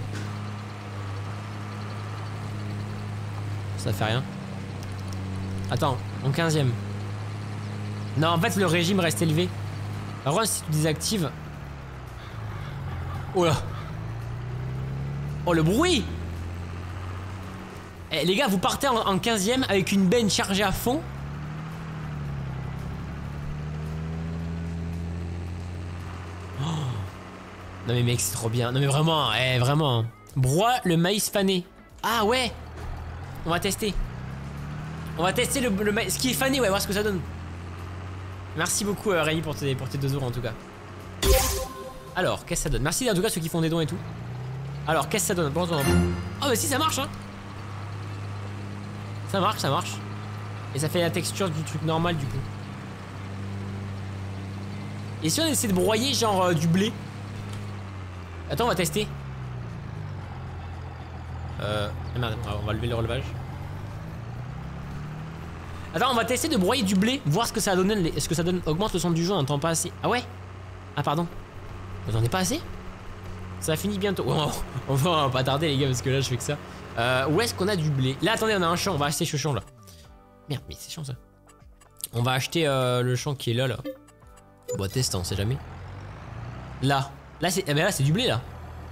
Ça fait rien. Attends, en quinzième. Non, en fait, le régime reste élevé. Par contre, si tu désactives. Oh là. Oh, le bruit. Eh, les gars, vous partez en, en quinzième avec une benne chargée à fond. Oh. Non, mais mec, c'est trop bien. Non, mais vraiment, eh, vraiment. Broie le maïs fané. Ah, ouais. On va tester. On va tester le, le maïs. Ce qui est fané, ouais, voir ce que ça donne. Merci beaucoup, euh, Rémi, pour tes, pour tes deux euros en tout cas. Alors, qu'est-ce que ça donne? Merci en tout cas ceux qui font des dons et tout. Alors, qu'est-ce que ça donne? Bon, oh, bah si, ça marche, hein. Ça marche, ça marche. Et ça fait la texture du truc normal, du coup. Et si on essaie de broyer, genre euh, du blé? Attends, on va tester. Euh. Ah merde, on va lever le relevage. Attends, on va tester de broyer du blé, voir ce que ça donne. Est-ce que ça donne augmente le son du jeu, on n'entend pas assez. Ah ouais? Ah pardon. Vous n'entendez pas assez? Ça finit bientôt. Oh, on va pas tarder les gars parce que là je fais que ça. Euh, où est-ce qu'on a du blé? Là attendez, on a un champ, on va acheter ce champ là. Merde, mais c'est chiant ça. On va acheter euh, le champ qui est là là. Bon, teste, on sait jamais. Là. Là c'est. Eh ben là c'est du blé là.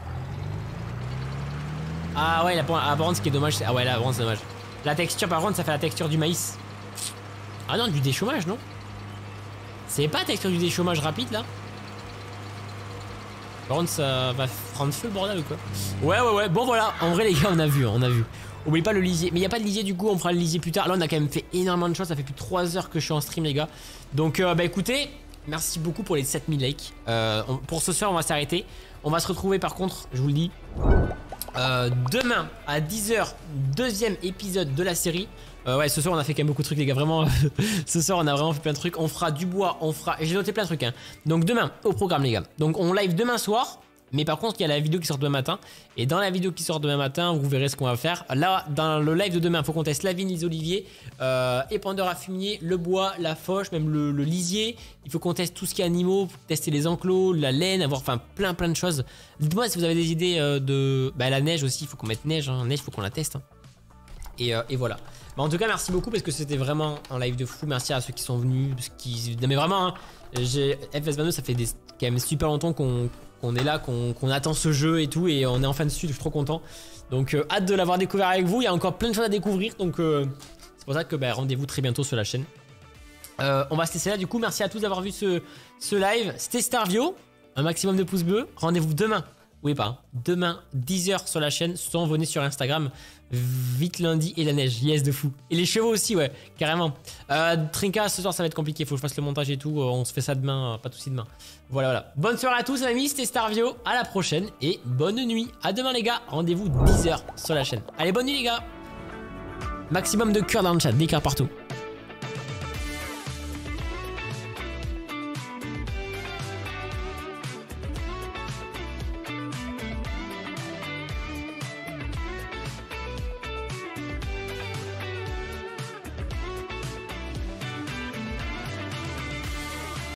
Ah ouais, la par contre ce qui est dommage, c'est. Ah ouais là vraiment c'est dommage. La texture par contre ça fait la texture du maïs. Ah non, du déchômage, non? C'est pas la texture du déchômage rapide, là? Par contre, ça va prendre feu, le bordel, ou quoi? Ouais, ouais, ouais. Bon, voilà. En vrai, les gars, on a vu, on a vu. Oubliez pas le lisier. Mais il n'y a pas de lisier, du coup, on fera le lisier plus tard. Là, on a quand même fait énormément de choses. Ça fait plus de trois heures que je suis en stream, les gars. Donc, euh, bah écoutez, merci beaucoup pour les sept mille likes. Euh, on, pour ce soir, on va s'arrêter. On va se retrouver, par contre, je vous le dis, euh, demain à dix heures, deuxième épisode de la série. Euh, ouais, ce soir on a fait quand même beaucoup de trucs les gars, vraiment. Ce soir on a vraiment fait plein de trucs. On fera du bois, on fera. J'ai noté plein de trucs hein. Donc demain au programme les gars. Donc on live demain soir. Mais par contre il y a la vidéo qui sort demain matin. Et dans la vidéo qui sort demain matin, vous verrez ce qu'on va faire. Là dans le live de demain, il faut qu'on teste la vigne, les oliviers, euh, épandeur à fumier, le bois, la foche, même le, le lisier. Il faut qu'on teste tout ce qui est animaux, tester les enclos, la laine, avoir enfin plein plein de choses. Dites-moi si vous avez des idées euh, de. Bah la neige aussi, il faut qu'on mette neige. Hein. Neige, il faut qu'on la teste. Hein. Et, euh, et voilà. Bah en tout cas merci beaucoup parce que c'était vraiment un live de fou. Merci à ceux qui sont venus, qui... Non mais vraiment hein, j'ai F S vingt-deux, ça fait des... quand même super longtemps qu'on qu'on est là, qu'on qu'on attend ce jeu et tout. Et on est enfin dessus, je suis trop content. Donc euh, hâte de l'avoir découvert avec vous. Il y a encore plein de choses à découvrir. Donc euh, c'est pour ça que bah, rendez-vous très bientôt sur la chaîne. Euh, on va se laisser là du coup, merci à tous d'avoir vu ce, ce live. C'était Starvio, un maximum de pouces bleus. Rendez-vous demain, oui pas, hein. Demain dix heures sur la chaîne, sans venez sur Instagram. Vite lundi et la neige, yes de fou. Et les chevaux aussi, ouais, carrément. euh, Trinka, ce soir ça va être compliqué, faut que je fasse le montage et tout. On se fait ça demain, pas de soucis demain. Voilà, voilà. Bonne soirée à tous les amis, c'était Starvio, à la prochaine et bonne nuit. À demain les gars, rendez-vous dix heures sur la chaîne. Allez, bonne nuit les gars. Maximum de cœur dans le chat, des cœurs partout.